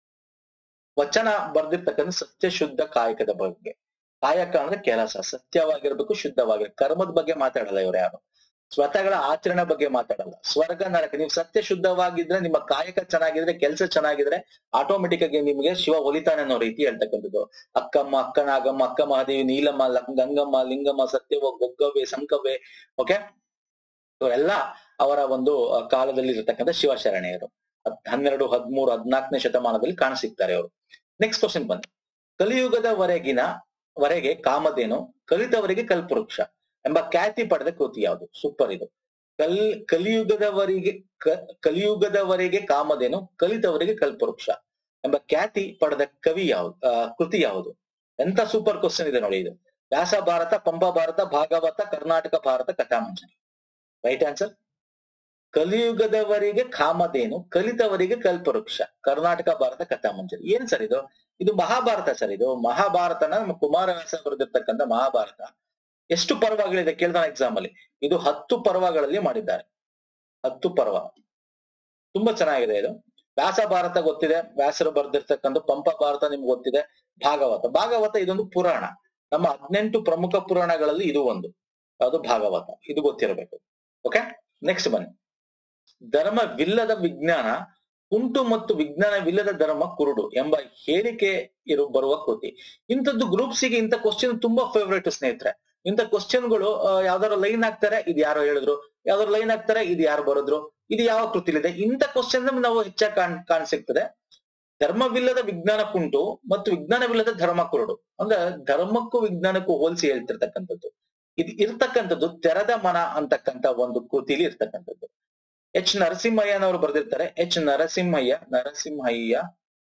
ವಚನ ಬರ್ದಿರ್ತಕ್ಕಂಥ ಸತ್ಯಶುದ್ಧ ಕಾಯಕದ ಬಗ್ಗೆ. ಕಾಯಕ ಅಂದ್ರೆ ಕೆಲಸ, ಸತ್ಯವಾಗಿರ್ಬೇಕು, ಶುದ್ಧವಾಗಿರ್ಬೇಕು. ಕರ್ಮದ ಬಗ್ಗೆ ಮಾತಾಡಲ್ಲ ಇವ್ರು ಯಾರು. ಸ್ವತಗಳ ಆಚರಣೆ ಬಗ್ಗೆ ಮಾತಾಡಲ್ಲ. ಸ್ವರ್ಗ ನರಕ, ನೀವು ಸತ್ಯ ಶುದ್ಧವಾಗಿದ್ರೆ, ನಿಮ್ಮ ಕಾಯಕ ಚೆನ್ನಾಗಿದ್ರೆ, ಕೆಲಸ ಚೆನ್ನಾಗಿದ್ರೆ ಆಟೋಮೆಟಿಕ್ ಆಗಿ ನಿಮ್ಗೆ ಶಿವ ಒಲಿತಾನೆ ಅನ್ನೋ ರೀತಿ ಹೇಳ್ತಕ್ಕಂಥದ್ದು. ಅಕ್ಕಮ್ಮ, ಅಕ್ಕನಾಗಮ್ಮ, ಅಕ್ಕ ಮಹಾದೇವಿ, ನೀಲಮ್ಮ, ಗಂಗಮ್ಮ, ಲಿಂಗಮ್ಮ, ಸತ್ಯವ, ಗೊಗ್ಗವ್ವೆ, ಸಂಕವ್ವೆ. ಓಕೆ, ಇವರೆಲ್ಲ ಅವರ ಒಂದು ಕಾಲದಲ್ಲಿ ಇರತಕ್ಕಂಥ ಶಿವಶರಣೆಯರು. ಹನ್ನೆರಡು ಹದಿಮೂರು ಹದಿನಾಲ್ಕನೇ ಶತಮಾನದಲ್ಲಿ ಕಾಣಸಿಗ್ತಾರೆ ಅವರು. ನೆಕ್ಸ್ಟ್ ಕ್ವಶನ್ ಬನ್ನಿ. ಕಲಿಯುಗದವರೆಗಿನ ವರೆಗೆ ಕಾಮಧೇನು, ಕಲಿತವರಿಗೆ ಕಲ್ಪವೃಕ್ಷ ಎಂಬ ಖ್ಯಾತಿ ಪಡೆದ ಕೃತಿ ಯಾವುದು? ಸೂಪರ್ ಇದು. ಕಲ್ ಕಲಿಯುಗದವರಿಗೆ ಕಲಿಯುಗದವರೆಗೆ ಕಾಮಧೇನು, ಕಲಿತವರಿಗೆ ಕಲ್ಪವೃಕ್ಷ ಎಂಬ ಖ್ಯಾತಿ ಪಡೆದ ಕವಿ ಯಾವುದು, ಕೃತಿ ಯಾವುದು? ಎಂತ ಸೂಪರ್ ಕ್ವಶನ್ ಇದೆ ನೋಡಿ ಇದು. ವ್ಯಾಸ ಭಾರತ, ಪಂಪ ಭಾರತ, ಭಾಗವತ, ಕರ್ನಾಟಕ ಭಾರತ, ಕಥಾಮಂಜರಿ. Right answer. ಕಲಿಯುಗದವರಿಗೆ ಕಾಮಧೇನು, ಕಲಿತವರಿಗೆ ಕಲ್ಪವೃಕ್ಷ, ಕರ್ನಾಟಕ ಭಾರತ, ಕಥಾಮಂಜರಿ. ಏನ್ ಸರ್ ಇದು? ಇದು ಮಹಾಭಾರತ ಸರ್. ಇದು ಮಹಾಭಾರತನ ನಮ್ಮ ಕುಮಾರವ್ಯಾಸ ಬರೆದಿರ್ತಕ್ಕಂಥ ಮಹಾಭಾರತ. ಎಷ್ಟು ಪರ್ವಗಳಿದೆ ಕೇಳ್ತಾನೆ ಎಕ್ಸಾಮ್ ಅಲ್ಲಿ. ಇದು ಹತ್ತು ಪರ್ವಗಳಲ್ಲಿ ಮಾಡಿದ್ದಾರೆ. ಹತ್ತು ಪರ್ವ ತುಂಬಾ ಚೆನ್ನಾಗಿದೆ ಇದು. ವ್ಯಾಸ ಭಾರತ ಗೊತ್ತಿದೆ, ವ್ಯಾಸರು ಬರ್ದಿರ್ತಕ್ಕಂಥ. ಪಂಪ ಭಾರತ ನಿಮ್ಗೆ ಗೊತ್ತಿದೆ. ಭಾಗವತ, ಭಾಗವತ ಇದೊಂದು ಪುರಾಣ. ನಮ್ಮ ಹದಿನೆಂಟು ಪ್ರಮುಖ ಪುರಾಣಗಳಲ್ಲಿ ಇದು ಒಂದು. ಅದು ಭಾಗವತ, ಇದು ಗೊತ್ತಿರಬೇಕು. ಓಕೆ, ನೆಕ್ಸ್ಟ್ ಬನ್ನಿ. ಧರ್ಮವಿಲ್ಲದ ವಿಜ್ಞಾನ ಉಂಟು ಮತ್ತು ವಿಜ್ಞಾನವಿಲ್ಲದ ಧರ್ಮ ಕುರುಡು ಎಂಬ ಹೇಳಿಕೆ ಇರು ಬರುವ ಕೃತಿ. ಇಂಥದ್ದು ಗ್ರೂಪ್ ಸಿಗೆ ಇಂಥ ಕ್ವಶನ್ ತುಂಬಾ ಫೇವ್ರೇಟ್ ಸ್ನೇಹಿತರೆ. ಇಂಥ ಕ್ವಶನ್ಗಳು ಯಾವ್ದಾದ್ರು ಲೈನ್ ಹಾಕ್ತಾರೆ, ಇದು ಯಾರೋ ಹೇಳಿದ್ರು, ಯಾವ್ದಾದ್ರು ಲೈನ್ ಹಾಕ್ತಾರೆ, ಇದು ಯಾರು ಬರೋದ್ರು, ಇದು ಯಾವ ಕೃತಿಲಿದೆ. ಇಂಥ ಕ್ವಶನ್ ನಾವು ಹೆಚ್ಚಾಗಿ ಕಾಣ್ ಕಾಣ್ ಸಿಗ್ತದೆ. ಧರ್ಮವಿಲ್ಲದ ವಿಜ್ಞಾನ ಕುಂಟು ಮತ್ತು ವಿಜ್ಞಾನವಿಲ್ಲದ ಧರ್ಮ ಕುರುಡು ಅಂದ್ರೆ ಧರ್ಮಕ್ಕೂ ವಿಜ್ಞಾನಕ್ಕೂ ಹೋಲಿಸಿ ಹೇಳ್ತಿರ್ತಕ್ಕಂಥದ್ದು. ಇದು ಇರ್ತಕ್ಕಂಥದ್ದು ತೆರೆದ ಮನ ಅಂತಕ್ಕಂಥ ಒಂದು ಕೃತಿಲಿ ಇರ್ತಕ್ಕಂಥದ್ದು. ಎಚ್ ನರಸಿಂಹಯ್ಯನವರು ಬರ್ದಿರ್ತಾರೆ. ಎಚ್ ನರಸಿಂಹಯ್ಯ ನರಸಿಂಹಯ್ಯ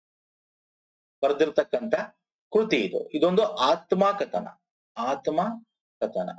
ಬರ್ದಿರ್ತಕ್ಕಂಥ ಕೃತಿ ಇದು. ಇದೊಂದು ಆತ್ಮಕಥನ. ಆತ್ಮಕಥನ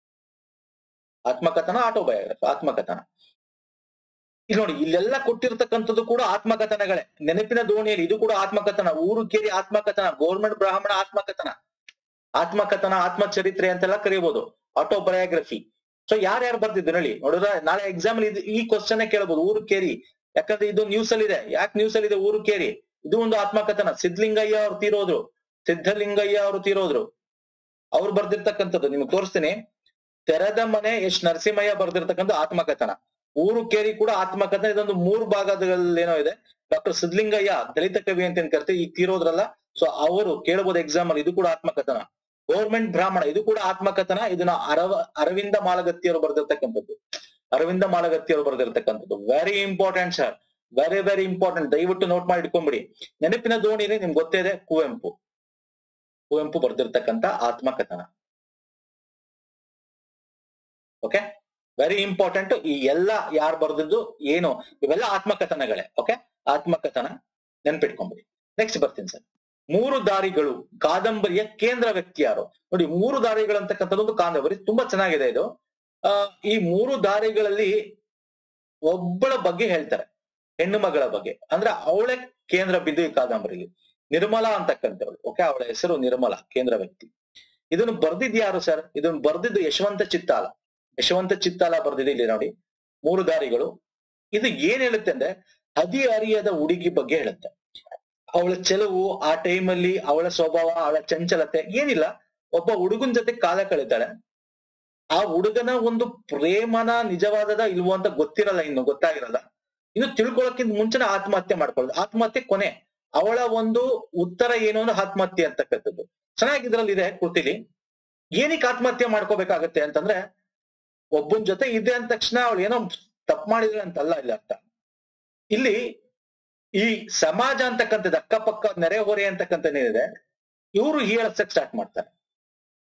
ಆತ್ಮಕಥನ ಆಟೋಬಯೋಗ್ರಫಿ, ಆತ್ಮಕಥನ. ಇಲ್ಲಿ ನೋಡಿ, ಇಲ್ಲೆಲ್ಲ ಕೊಟ್ಟಿರ್ತಕ್ಕಂಥದ್ದು ಕೂಡ ಆತ್ಮಕಥನಗಳೇ. ನೆನಪಿನ ದೋಣಿಯಲ್ಲಿ ಇದು ಕೂಡ ಆತ್ಮಕಥನ. ಊರು ಕೇರಿ ಆತ್ಮಕಥನ, ಗೌರ್ಮೆಂಟ್ ಬ್ರಾಹ್ಮಣ ಆತ್ಮಕಥನ, ಆತ್ಮಕಥನ, ಆತ್ಮಚರಿತ್ರೆ ಅಂತೆಲ್ಲ ಕರೀಬಹುದು, ಆಟೋಬಯೋಗ್ರಫಿ. ಸೊ ಯಾರ್ಯಾರು ಬರ್ತಿದ್ರು ಹೇಳಿ ನೋಡಿದ್ರ, ನಾಳೆ ಎಕ್ಸಾಮ್ ಅಲ್ಲಿ ಈ ಕ್ವಶನ್ ಕೇಳಬಹುದು. ಊರು ಕೇರಿ, ಯಾಕಂದ್ರೆ ಇದು ನ್ಯೂಸ್ ಅಲ್ಲಿ ಇದೆ. ಯಾಕೆ ನ್ಯೂಸ್ ಅಲ್ಲಿ ಇದೆ ಊರು ಕೇರಿ? ಇದು ಒಂದು ಆತ್ಮಕಥನ. ಸಿದ್ಧಲಿಂಗಯ್ಯ ಅವ್ರು ತೀರೋದ್ರು, ಸಿದ್ಧಲಿಂಗಯ್ಯ ಅವರು ತೀರೋದ್ರು. ಅವ್ರು ಬರ್ದಿರ್ತಕ್ಕಂಥದ್ದು ನಿಮ್ಗೆ ತೋರಿಸ್ತೀನಿ. ತೆರೆದ ಮನೆ ಎಸ್ ನರಸಿಂಹಯ್ಯ ಬರ್ದಿರ್ತಕ್ಕಂಥ ಆತ್ಮಕಥನ. ಊರು ಕೇರಿ ಕೂಡ ಆತ್ಮಕಥನ. ಇದೊಂದು ಮೂರು ಭಾಗದಲ್ಲಿ ಏನೋ ಇದೆ. ಡಾಕ್ಟರ್ ಸಿದ್ಧಲಿಂಗಯ್ಯ ದಲಿತ ಕವಿ ಅಂತ ಏನ್ ಕರಿತೀವಿ, ಈಗ ತೀರೋದ್ರಲ್ಲ, ಸೊ ಅವರು ಕೇಳಬಹುದು ಎಕ್ಸಾಮ್ ಅಲ್ಲಿ. ಇದು ಕೂಡ ಆತ್ಮಕಥನ. ಗೌರ್ಮೆಂಟ್ ಬ್ರಾಹ್ಮಣ, ಇದು ಕೂಡ ಆತ್ಮಕಥನ. ಇದನ್ನ ಅರವ ಅರವಿಂದ ಮಾಲಗತ್ತಿಯವರು ಬರ್ದಿರ್ತಕ್ಕಂಥದ್ದು. ಅರವಿಂದ ಮಾಲಗತ್ತಿಯವರು ಬರ್ದಿರ್ತಕ್ಕಂಥದ್ದು. Very important sir, very very important. ದಯವಿಟ್ಟು ನೋಟ್ ಮಾಡಿ ಇಟ್ಕೊಂಡ್ಬಿಡಿ. ನೆನಪಿನ ದೋಣಿಲಿ ನಿಮ್ಗೆ ಗೊತ್ತೇ ಇದೆ, ಕುವೆಂಪು ಕುವೆಂಪು ಬರ್ದಿರ್ತಕ್ಕಂಥ ಆತ್ಮಕಥನ. Okay, very important. ಈ ಎಲ್ಲ ಯಾರು ಬರ್ದಿದ್ದು ಏನು, ಇವೆಲ್ಲ ಆತ್ಮಕಥನಗಳೇ. ಓಕೆ, ಆತ್ಮಕಥನ ನೆನ್ಪಿಟ್ಕೊಂಡ್ಬಿಡಿ. ನೆಕ್ಸ್ಟ್ ಬರ್ತೀನಿ ಸರ್. ಮೂರು ದಾರಿಗಳು ಕಾದಂಬರಿಯ ಕೇಂದ್ರ ವ್ಯಕ್ತಿ ಯಾರು? ನೋಡಿ, ಮೂರು ದಾರಿಗಳು ಅಂತಕ್ಕಂಥದ್ದು ಒಂದು ಕಾದಂಬರಿ, ತುಂಬಾ ಚೆನ್ನಾಗಿದೆ ಇದು. ಆ ಈ ಮೂರು ದಾರಿಗಳಲ್ಲಿ ಒಬ್ಬಳ ಬಗ್ಗೆ ಹೇಳ್ತಾರೆ, ಹೆಣ್ಣು ಮಗಳ ಬಗ್ಗೆ. ಅಂದ್ರೆ ಅವಳೇ ಕೇಂದ್ರ ಬಿದ್ದು ಈ ಕಾದಂಬರಿಗೆ. ನಿರ್ಮಲಾ ಅಂತಕ್ಕಂಥವಳು. ಓಕೆ, ಅವಳ ಹೆಸರು ನಿರ್ಮಲಾ, ಕೇಂದ್ರ ವ್ಯಕ್ತಿ. ಇದನ್ನು ಬರ್ದಿದ್ ಯಾರು ಸರ್? ಇದನ್ನು ಬರ್ದಿದ್ದು ಯಶವಂತ ಚಿತ್ತಾಲ. ಯಶವಂತ ಚಿತ್ತಾಲ ಬರ್ದಿದೆ. ಇಲ್ಲಿ ನೋಡಿ, ಮೂರು ದಾರಿಗಳು. ಇದು ಏನ್ ಹೇಳುತ್ತೆ ಅಂದ್ರೆ, ಹದಿ ಹರಿಯದ ಹುಡುಗಿ ಬಗ್ಗೆ ಹೇಳುತ್ತೆ. ಅವಳ ಚೆಲುವು, ಆ ಟೈಮಲ್ಲಿ ಅವಳ ಸ್ವಭಾವ, ಅವಳ ಚಂಚಲತೆ ಏನಿಲ್ಲ. ಒಬ್ಬ ಹುಡುಗನ ಜೊತೆ ಕಾಲ ಕಳೀತಾಳೆ. ಆ ಹುಡುಗನ ಒಂದು ಪ್ರೇಮನ ನಿಜವಾದದ ಇಲ್ವೋ ಅಂತ ಗೊತ್ತಿರಲ್ಲ, ಇನ್ನು ಗೊತ್ತಾಗಿರಲ್ಲ. ಇನ್ನು ತಿಳ್ಕೊಳಕ್ಕಿಂತ ಮುಂಚೆನೆ ಆತ್ಮಹತ್ಯೆ ಮಾಡ್ಕೊಳ್ಳೋದು. ಆತ್ಮಹತ್ಯೆ ಕೊನೆ. ಅವಳ ಒಂದು ಉತ್ತರ ಏನು ಅಂದ್ರೆ ಆತ್ಮಹತ್ಯೆ ಅಂತಕ್ಕಂಥದ್ದು. ಚೆನ್ನಾಗಿದ್ರಲ್ಲಿ ಇದೆ ಕೃತಿಲಿ. ಏನಕ್ಕೆ ಆತ್ಮಹತ್ಯೆ ಮಾಡ್ಕೋಬೇಕಾಗತ್ತೆ ಅಂತಂದ್ರೆ, ಒಬ್ಬನ ಜೊತೆ ಇದೆ ಅಂದ ತಕ್ಷಣ ಅವಳು ಏನೋ ತಪ್ಪು ಮಾಡಿದ್ರೆ ಅಂತಲ್ಲ ಇಲ್ಲಿ ಅರ್ಥ. ಇಲ್ಲಿ ಈ ಸಮಾಜ ಅಂತಕ್ಕಂಥದ್ದು, ಅಕ್ಕಪಕ್ಕ ನೆರೆಹೊರೆ ಅಂತಕ್ಕಂಥದ್ದೇನಿದೆ, ಇವರು ಹೀಳಸಕ್ ಸ್ಟಾರ್ಟ್ ಮಾಡ್ತಾರೆ.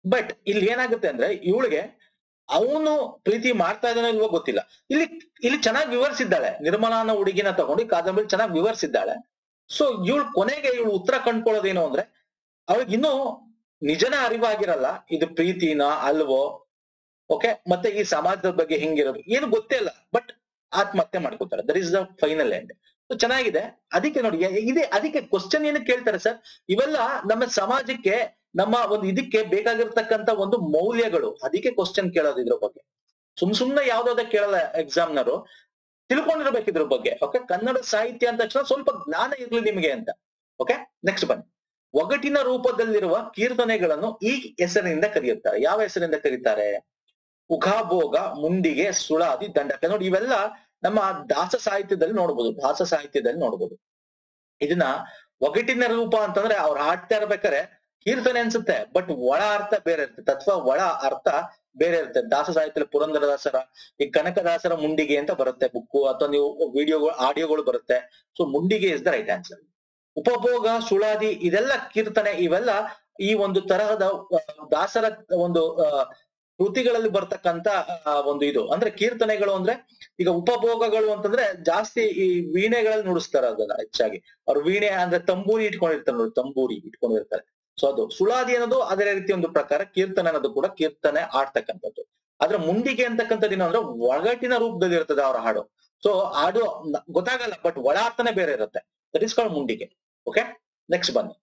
ಬಟ್ ಇಲ್ಲಿ ಏನಾಗುತ್ತೆ ಅಂದ್ರೆ ಇವಳಿಗೆ ಅವನು ಪ್ರೀತಿ ಮಾಡ್ತಾ ಇದ್ದಾನೋ ಇಲ್ವೋ ಗೊತ್ತಿಲ್ಲ. ಇಲ್ಲಿ ಇಲ್ಲಿ ಚೆನ್ನಾಗಿ ವಿವರಿಸಿದ್ದಾಳೆ, ನಿರ್ಮಲಾ ಅನ್ನೋ ಹುಡುಗಿನ ತಗೊಂಡು ಕಾದಂಬರಿ ಚೆನ್ನಾಗಿ ವಿವರಿಸಿದ್ದಾಳೆ. ಸೊ ಇವಳು ಕೊನೆಗೆ ಇವಳು ಉತ್ತರ ಕಂಡ್ಕೊಳ್ಳೋದೇನು ಅಂದ್ರೆ ಅವಳಿಗೆ ಇನ್ನೂ ನಿಜನ ಅರಿವಾಗಿರಲ್ಲ, ಇದು ಪ್ರೀತಿನ ಅಲ್ವೋ, ಓಕೆ, ಮತ್ತೆ ಈ ಸಮಾಜದ ಬಗ್ಗೆ ಹೆಂಗಿರೋದು ಏನು ಗೊತ್ತೇ ಇಲ್ಲ, ಬಟ್ ಆತ್ಮಹತ್ಯೆ ಮಾಡ್ಕೋತಾರೆ. That is the final end. So ಚೆನ್ನಾಗಿದೆ. ಅದಕ್ಕೆ ನೋಡಿ ಇದೆ, ಅದಕ್ಕೆ ಕ್ವಶನ್ ಏನು ಕೇಳ್ತಾರೆ ಸರ್, ಇವೆಲ್ಲ ನಮ್ಮ ಸಮಾಜಕ್ಕೆ ನಮ್ಮ ಒಂದು ಇದಕ್ಕೆ ಬೇಕಾಗಿರ್ತಕ್ಕಂತ ಒಂದು ಮೌಲ್ಯಗಳು, ಅದಕ್ಕೆ ಕ್ವಶನ್ ಕೇಳೋದು ಇದ್ರ ಬಗ್ಗೆ. ಸುಮ್ ಸುಮ್ನೆ ಯಾವ್ದಾವ್ದ ಕೇಳಲ್ಲ ಎಕ್ಸಾಮ್ನರು, ತಿಳ್ಕೊಂಡಿರ್ಬೇಕು ಇದ್ರ ಬಗ್ಗೆ. ಓಕೆ, ಕನ್ನಡ ಸಾಹಿತ್ಯ ಅಂತ ತಕ್ಷಣ ಸ್ವಲ್ಪ ಜ್ಞಾನ ಇರ್ಲಿ ನಿಮ್ಗೆ ಅಂತ. ಓಕೆ, ನೆಕ್ಸ್ಟ್ ಬನ್ನಿ. ಒಗಟಿನ ರೂಪದಲ್ಲಿರುವ ಕೀರ್ತನೆಗಳನ್ನು ಈ ಹೆಸರಿನಿಂದ ಕರೆಯುತ್ತಾರೆ. ಯಾವ ಹೆಸರಿಂದ ಕರೀತಾರೆ? ಉಘಾಭೋಗ, ಮುಂಡಿಗೆ, ಸುಳಾದಿ, ದಂಡಕ. ನೋಡಿ ಇವೆಲ್ಲ ನಮ್ಮ ದಾಸ ಸಾಹಿತ್ಯದಲ್ಲಿ ನೋಡ್ಬೋದು, ದಾಸ ಸಾಹಿತ್ಯದಲ್ಲಿ ನೋಡ್ಬೋದು. ಇದನ್ನ ಒಗಟಿನ ರೂಪ ಅಂತಂದ್ರೆ ಅವ್ರು ಹಾಡ್ತಾ ಇರ್ಬೇಕಾರೆ ಕೀರ್ತನೆ ಅನ್ಸುತ್ತೆ, ಬಟ್ ಒಳ ಅರ್ಥ ಬೇರೆ ಇರುತ್ತೆ, ತತ್ವ ಒಳ ಅರ್ಥ ಬೇರೆ ಇರುತ್ತೆ. ದಾಸ ಸಾಹಿತ್ಯ ಪುರಂದರದಾಸರ ಈ ಕನಕದಾಸರ ಮುಂಡಿಗೆ ಅಂತ ಬರುತ್ತೆ ಬುಕ್ಕು, ಅಥವಾ ನೀವು ವಿಡಿಯೋಗಳು ಆಡಿಯೋಗಳು ಬರುತ್ತೆ. ಸೊ ಮುಂಡಿಗೆ ಇಸ್ ದ ರೈಟ್ ಆನ್ಸರ್. ಉಪಭೋಗ, ಸುಳಾದಿ ಇದೆಲ್ಲ ಕೀರ್ತನೆ, ಇವೆಲ್ಲ ಈ ಒಂದು ತರಹದ ದಾಸರ ಒಂದು ಅಹ್ ಕೃತಿಗಳಲ್ಲಿ ಬರ್ತಕ್ಕಂತ ಒಂದು ಇದು ಅಂದ್ರೆ ಕೀರ್ತನೆಗಳು. ಅಂದ್ರೆ ಈಗ ಉಪಭೋಗಗಳು ಅಂತಂದ್ರೆ ಜಾಸ್ತಿ ಈ ವೀಣೆಗಳಲ್ಲಿ ನುಡಿಸ್ತಾರೆ ಅದನ್ನ ಹೆಚ್ಚಾಗಿ. ಅವ್ರು ವೀಣೆ ಅಂದ್ರೆ ತಂಬೂರಿ ಇಟ್ಕೊಂಡಿರ್ತಾರೆ ನೋಡಿ, ತಂಬೂರಿ ಇಟ್ಕೊಂಡಿರ್ತಾರೆ. ಸೊ ಅದು ಸುಳಾದಿ ಅನ್ನೋದು ಅದೇ ರೀತಿ ಒಂದು ಪ್ರಕಾರ, ಕೀರ್ತನೆ ಅನ್ನೋದು ಕೂಡ ಕೀರ್ತನೆ ಆಡ್ತಕ್ಕಂಥದ್ದು. ಆದ್ರೆ ಮುಂಡಿಗೆ ಅಂತಕ್ಕಂಥದ್ದು ಏನು ಅಂದ್ರೆ ಒಗಟಿನ ರೂಪದಲ್ಲಿ ಇರ್ತದೆ ಅವರ ಹಾಡು. ಸೊ ಹಾಡು ಗೊತ್ತಾಗಲ್ಲ, ಬಟ್ ಒಳ ಅರ್ಥನೇ ಬೇರೆ ಇರುತ್ತೆ. ದಟ್ ಇಸ್ ಕಾಲ್ಡ್ ಮುಂಡಿಗೆ. ಓಕೆ, ನೆಕ್ಸ್ಟ್ ಬನ್ನಿ.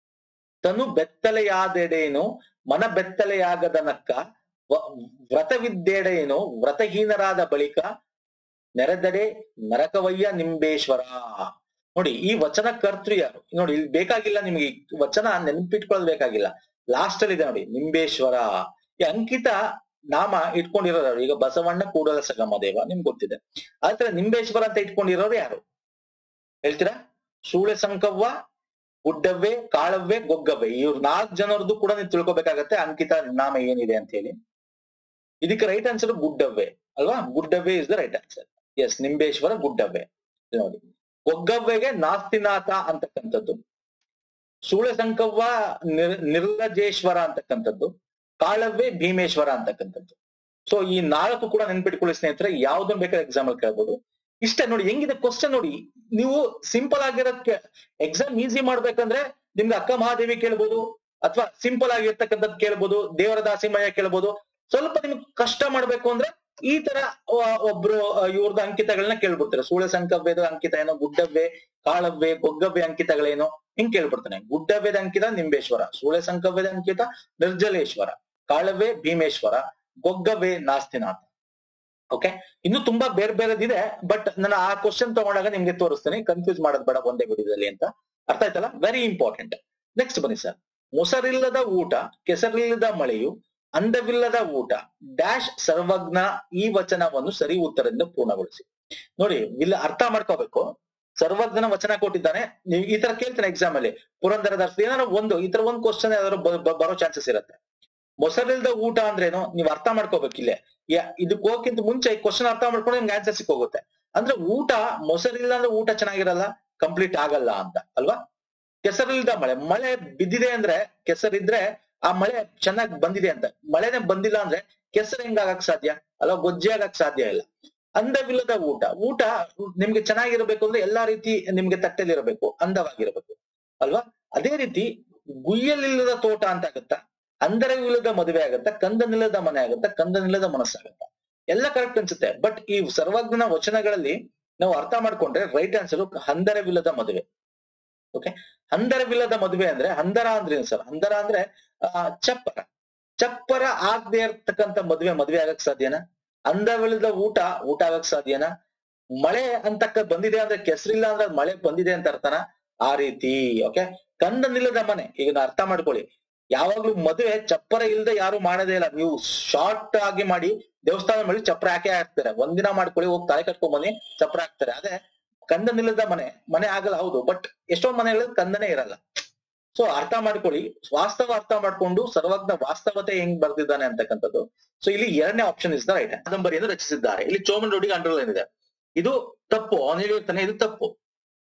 ತನು ಬೆತ್ತಲೆಯಾದೆಡೇನು ಮನ ಬೆತ್ತಲೆಯಾಗದನಕ್ಕ, ವ್ರತವಿದ್ದೇಡೇನು ವ್ರತಹೀನರಾದ ಬಳಿಕ, ನೆರೆದಡೆ ನರಕವಯ್ಯ ನಿಂಬೇಶ್ವರ. ನೋಡಿ ಈ ವಚನ ಕರ್ತೃ ಯಾರು ನೋಡಿ, ಇಲ್ಲಿ ಬೇಕಾಗಿಲ್ಲ ನಿಮ್ಗೆ ವಚನ ನೆನಪಿಟ್ಕೊಳ್ಳೋದು ಬೇಕಾಗಿಲ್ಲ, ಲಾಸ್ಟ್ ಅಲ್ಲಿ ಇದೆ ನೋಡಿ, ನಿಂಬೇಶ್ವರ. ಈ ಅಂಕಿತ ನಾಮ ಇಟ್ಕೊಂಡಿರೋರು ಈಗ ಬಸವಣ್ಣ ಕೂಡಲ ಸಂಗಮ ದೇವ, ನಿಮ್ಗೆ ಗೊತ್ತಿದೆ. ಆದ್ರೆ ನಿಂಬೇಶ್ವರ ಅಂತ ಇಟ್ಕೊಂಡಿರೋರು ಯಾರು ಹೇಳ್ತೀರಾ? ಸೂಳೆ ಸಂಕವ್ವ, ಗುಡ್ಡವ್ವೆ, ಕಾಳವ್ವೆ, ಗೊಗ್ಗವ್ವೆ, ಇವ್ರು ನಾಲ್ಕು ಜನರದ್ದು ಕೂಡ ನೀವು ತಿಳ್ಕೊಬೇಕಾಗತ್ತೆ ಅಂಕಿತ ನಾಮ ಏನಿದೆ ಅಂತ ಹೇಳಿ. ಇದಕ್ಕೆ ರೈಟ್ ಆನ್ಸರ್ ಗುಡ್ಡವ್ವೆ ಅಲ್ವಾ? Guddavve is the right answer. Yes, Nimbeshwara Guddavve. ನೋಡಿ, ಗೊಗ್ಗವ್ವೆಗೆ ನಾಸ್ತಿನಾಥ ಅಂತಕ್ಕಂಥದ್ದು, ಸೂಳೆ ಸಂಕವ್ವ ನಿರ್ ನಿರ್ಲಜೇಶ್ವರ ಅಂತಕ್ಕಂಥದ್ದು, ಕಾಳವ್ವೆ ಭೀಮೇಶ್ವರ ಅಂತಕ್ಕಂಥದ್ದು. ಸೊ ಈ ನಾಲ್ಕು ಕೂಡ ನೆನ್ಪಿಟ್ಕೊಳ್ಳಿ ಸ್ನೇಹಿತರೆ, ಯಾವ್ದನ್ ಬೇಕಾದ್ರೆ ಎಕ್ಸಾಮ್ ಅಲ್ಲಿ ಕೇಳ್ಬೋದು. ಇಷ್ಟೇ ನೋಡಿ ಹೆಂಗಿದೆ ಕ್ವಶನ್ ನೋಡಿ. ನೀವು ಸಿಂಪಲ್ ಆಗಿರೋದಕ್ಕೆ ಎಕ್ಸಾಮ್ ಈಸಿ ಮಾಡ್ಬೇಕಂದ್ರೆ ನಿಮ್ಗೆ ಅಕ್ಕ ಮಹಾದೇವಿ ಕೇಳ್ಬೋದು, ಅಥವಾ ಸಿಂಪಲ್ ಆಗಿರ್ತಕ್ಕಂಥದ್ದು ಕೇಳ್ಬೋದು, ದೇವರ ದಾಸಿಮಯ್ಯ ಕೇಳ್ಬೋದು. ಸ್ವಲ್ಪ ನಿಮ್ಗೆ ಕಷ್ಟ ಮಾಡ್ಬೇಕು ಅಂದ್ರೆ ಈ ತರ ಒಬ್ರು ಇವ್ರದ್ದು ಅಂಕಿತಗಳನ್ನ ಕೇಳ್ಬಿಡ್ತಾರೆ. ಸೂಳೆ ಸಂಕವ್ಯದ ಅಂಕಿತ ಏನೋ, ಗುಡ್ಡವ್ವೆ, ಕಾಳವ್ವೆ, ಗೊಗ್ಗವ್ವೆ ಅಂಕಿತಗಳೇನೋ ಹಿಂಗ್ ಕೇಳ್ಬಿಡ್ತಾನೆ. ಗುಡ್ಡವ್ವೆದ ಅಂಕಿತ ನಿಂಬೇಶ್ವರ, ಸೂಳೆ ಸಂಕವ್ಯದ ಅಂಕಿತ ನಿರ್ಜಲೇಶ್ವರ, ಕಾಳವ್ವೆ ಭೀಮೇಶ್ವರ, ಗೊಗ್ಗವ್ವೆ ನಾಸ್ತಿನಾಥ. ಓಕೆ, ಇನ್ನು ತುಂಬಾ ಬೇರೆ ಬೇರೆದಿದೆ, ಬಟ್ ನಾನು ಆ ಕ್ವಶನ್ ತಗೊಂಡಾಗ ನಿಮ್ಗೆ ತೋರಿಸ್ತೇನೆ, ಕನ್ಫ್ಯೂಸ್ ಮಾಡೋದ್ ಬೇಡ ಒಂದೇ ವಿಡಿಯೋದಲ್ಲಿ ಅಂತ. ಅರ್ಥ ಆಯ್ತಲ್ಲ? Very important. ನೆಕ್ಸ್ಟ್ ಬನ್ನಿ ಸರ್. ಮೊಸರಿಲ್ಲದ ಊಟ, ಕೆಸರಿಲ್ಲದ ಮಳೆಯು, ಅಂದವಿಲ್ಲದ ಊಟ ಡ್ಯಾಶ್ ಸರ್ವಜ್ಞ. ಈ ವಚನವನ್ನು ಸರಿ ಉತ್ತರದಿಂದ ಪೂರ್ಣಗೊಳಿಸಿ. ನೋಡಿ ಇಲ್ಲಿ ಅರ್ಥ ಮಾಡ್ಕೋಬೇಕು. ಸರ್ವಜ್ಞನ ವಚನ ಕೊಟ್ಟಿದ್ದಾನೆ, ನೀವು ಈ ತರ ಕೇಳ್ತಾನೆ ಎಕ್ಸಾಮ್ ಅಲ್ಲಿ, ಪುರಂದರದಾಸ ಏನಾದ್ರು ಒಂದು ಈ ತರ ಒಂದು ಕ್ವಶನ್ ಯಾವ್ದಾದ್ರು ಬರೋ ಚಾನ್ಸಸ್ ಇರುತ್ತೆ. ಮೊಸರಿಲ್ದ ಊಟ ಅಂದ್ರೇನು ನೀವು ಅರ್ಥ ಮಾಡ್ಕೋಬೇಕಿಲ್ಲೇ. ಇದಕ್ಕೆ ಹೋಗಕ್ಕಿಂತ ಮುಂಚೆ ಕ್ವಶನ್ ಅರ್ಥ ಮಾಡ್ಕೊಂಡು ನಿಮ್ಗೆ ಆನ್ಸರ್ ಸಿಕ್ಕೋಗುತ್ತೆ. ಅಂದ್ರೆ ಊಟ ಮೊಸರಿಲ್ಲ ಅಂದ್ರೆ ಊಟ ಚೆನ್ನಾಗಿರಲ್ಲ, ಕಂಪ್ಲೀಟ್ ಆಗಲ್ಲ ಅಂತ ಅಲ್ವಾ? ಕೆಸರಿಲ್ದ ಮಳೆ, ಮಳೆ ಬಿದ್ದಿದೆ ಅಂದ್ರೆ ಕೆಸರಿದ್ರೆ ಆ ಮಳೆ ಚೆನ್ನಾಗಿ ಬಂದಿದೆ ಅಂತ. ಮಳೆನೆ ಬಂದಿಲ್ಲ ಅಂದ್ರೆ ಕೆಸರು ಹೆಂಗಾಗಕ್ ಸಾಧ್ಯ ಅಲ್ವಾ? ಗೊಜ್ಜೆ ಆಗಕ್ ಸಾಧ್ಯ ಇಲ್ಲ. ಅಂದವಿಲ್ಲದ ಊಟ, ಊಟ ನಿಮ್ಗೆ ಚೆನ್ನಾಗಿರ್ಬೇಕು ಅಂದ್ರೆ ಎಲ್ಲಾ ರೀತಿ ನಿಮ್ಗೆ ತಟ್ಟೆಲಿರಬೇಕು, ಅಂದವಾಗಿರ್ಬೇಕು ಅಲ್ವಾ? ಅದೇ ರೀತಿ ಗುಯ್ಯಲಿಲ್ಲದ ತೋಟ ಅಂತ ಆಗತ್ತ, ಅಂದರವಿಲ್ಲದ ಮದುವೆ ಆಗತ್ತ, ಕಂದನಿಲ್ಲದ ಮನೆ ಆಗತ್ತ, ಕಂದನಿಲ್ಲದ ಮನಸ್ಸಾಗತ್ತ. ಎಲ್ಲ ಕರೆಕ್ಟ್ ಅನ್ಸುತ್ತೆ, ಬಟ್ ಈ ಸರ್ವಜ್ಞನ ವಚನಗಳಲ್ಲಿ ನಾವು ಅರ್ಥ ಮಾಡ್ಕೊಂಡ್ರೆ ರೈಟ್ ಆನ್ಸರ್ ಹಂದರವಿಲ್ಲದ ಮದುವೆ. ಓಕೆ, ಹಂದರವಿಲ್ಲದ ಮದುವೆ ಅಂದ್ರೆ, ಹಂದರ ಅಂದ್ರೆ ಏನು ಸರ್? ಹಂದರ ಅಂದ್ರೆ ಆ ಚಪ್ಪರ. ಚಪ್ಪರ ಆಗದೆ ಇರ್ತಕ್ಕಂಥ ಮದುವೆ ಮದುವೆ ಆಗಕ್ ಸಾಧ್ಯನಾ? ಅಂದವಿಲ್ಲದ ಊಟ ಊಟ ಆಗಕ್ ಸಾಧ್ಯನಾ? ಮಳೆ ಅಂತಕ್ಕ ಬಂದಿದೆ ಅಂದ್ರೆ ಕೆಸರಿಲ್ಲ ಅಂದ್ರೆ ಮಳೆ ಬಂದಿದೆ ಅಂತ ಅರ್ಥನ? ಆ ರೀತಿ. ಓಕೆ, ಕಂದ ನಿಲ್ಲದ ಮನೆ, ಈಗ ಅರ್ಥ ಮಾಡ್ಕೊಳ್ಳಿ, ಯಾವಾಗ್ಲೂ ಮದುವೆ ಚಪ್ಪರ ಇಲ್ಲದೆ ಯಾರು ಮಾಡೋದೇ ಇಲ್ಲ. ನೀವು ಶಾರ್ಟ್ ಆಗಿ ಮಾಡಿ ದೇವಸ್ಥಾನ ಮಾಡಿ ಚಪ್ರ ಹಾಕೇ ಹಾಕ್ತಾರೆ, ಒಂದಿನ ಮಾಡ್ಕೊಳ್ಳಿ, ಹೋಗಿ ತಲೆ ಕಟ್ಕೊಂಡ್ ಬನ್ನಿ ಚಪ್ರ ಹಾಕ್ತಾರೆ. ಅದೇ ಕಂದ ನಿಲ್ಲದ ಮನೆ ಮನೆ ಆಗಲ್ಲ, ಹೌದು, ಬಟ್ ಎಷ್ಟೊಂದು ಮನೆಗಳಲ್ಲಿ ಕಂದನೇ ಇರಲ್ಲ. ಸೊ ಅರ್ಥ ಮಾಡ್ಕೊಳ್ಳಿ, ವಾಸ್ತವ ಅರ್ಥ ಮಾಡ್ಕೊಂಡು ಸರ್ವಜ್ಞ ವಾಸ್ತವತೆ ಹೆಂಗ್ ಬರ್ದಿದ್ದಾನೆ ಅಂತಕ್ಕಂಥದ್ದು. ಸೊ ಇಲ್ಲಿ ಎರಡನೇ ಆಪ್ಷನ್ ಇಸ್ ದ ರೈಟ್. ಕಾದಂಬರಿಯನ್ನು ರಚಿಸಿದ್ದಾರೆ. ಇಲ್ಲಿ ಚೋಮನ್ ರೋಡಿಗೆ ಅಂಡರ್ಲೈನ್ ಇದೆ, ಇದು ತಪ್ಪು. ಅವನು ಹೇಳಿರ್ತಾನೆ ಇದು ತಪ್ಪು.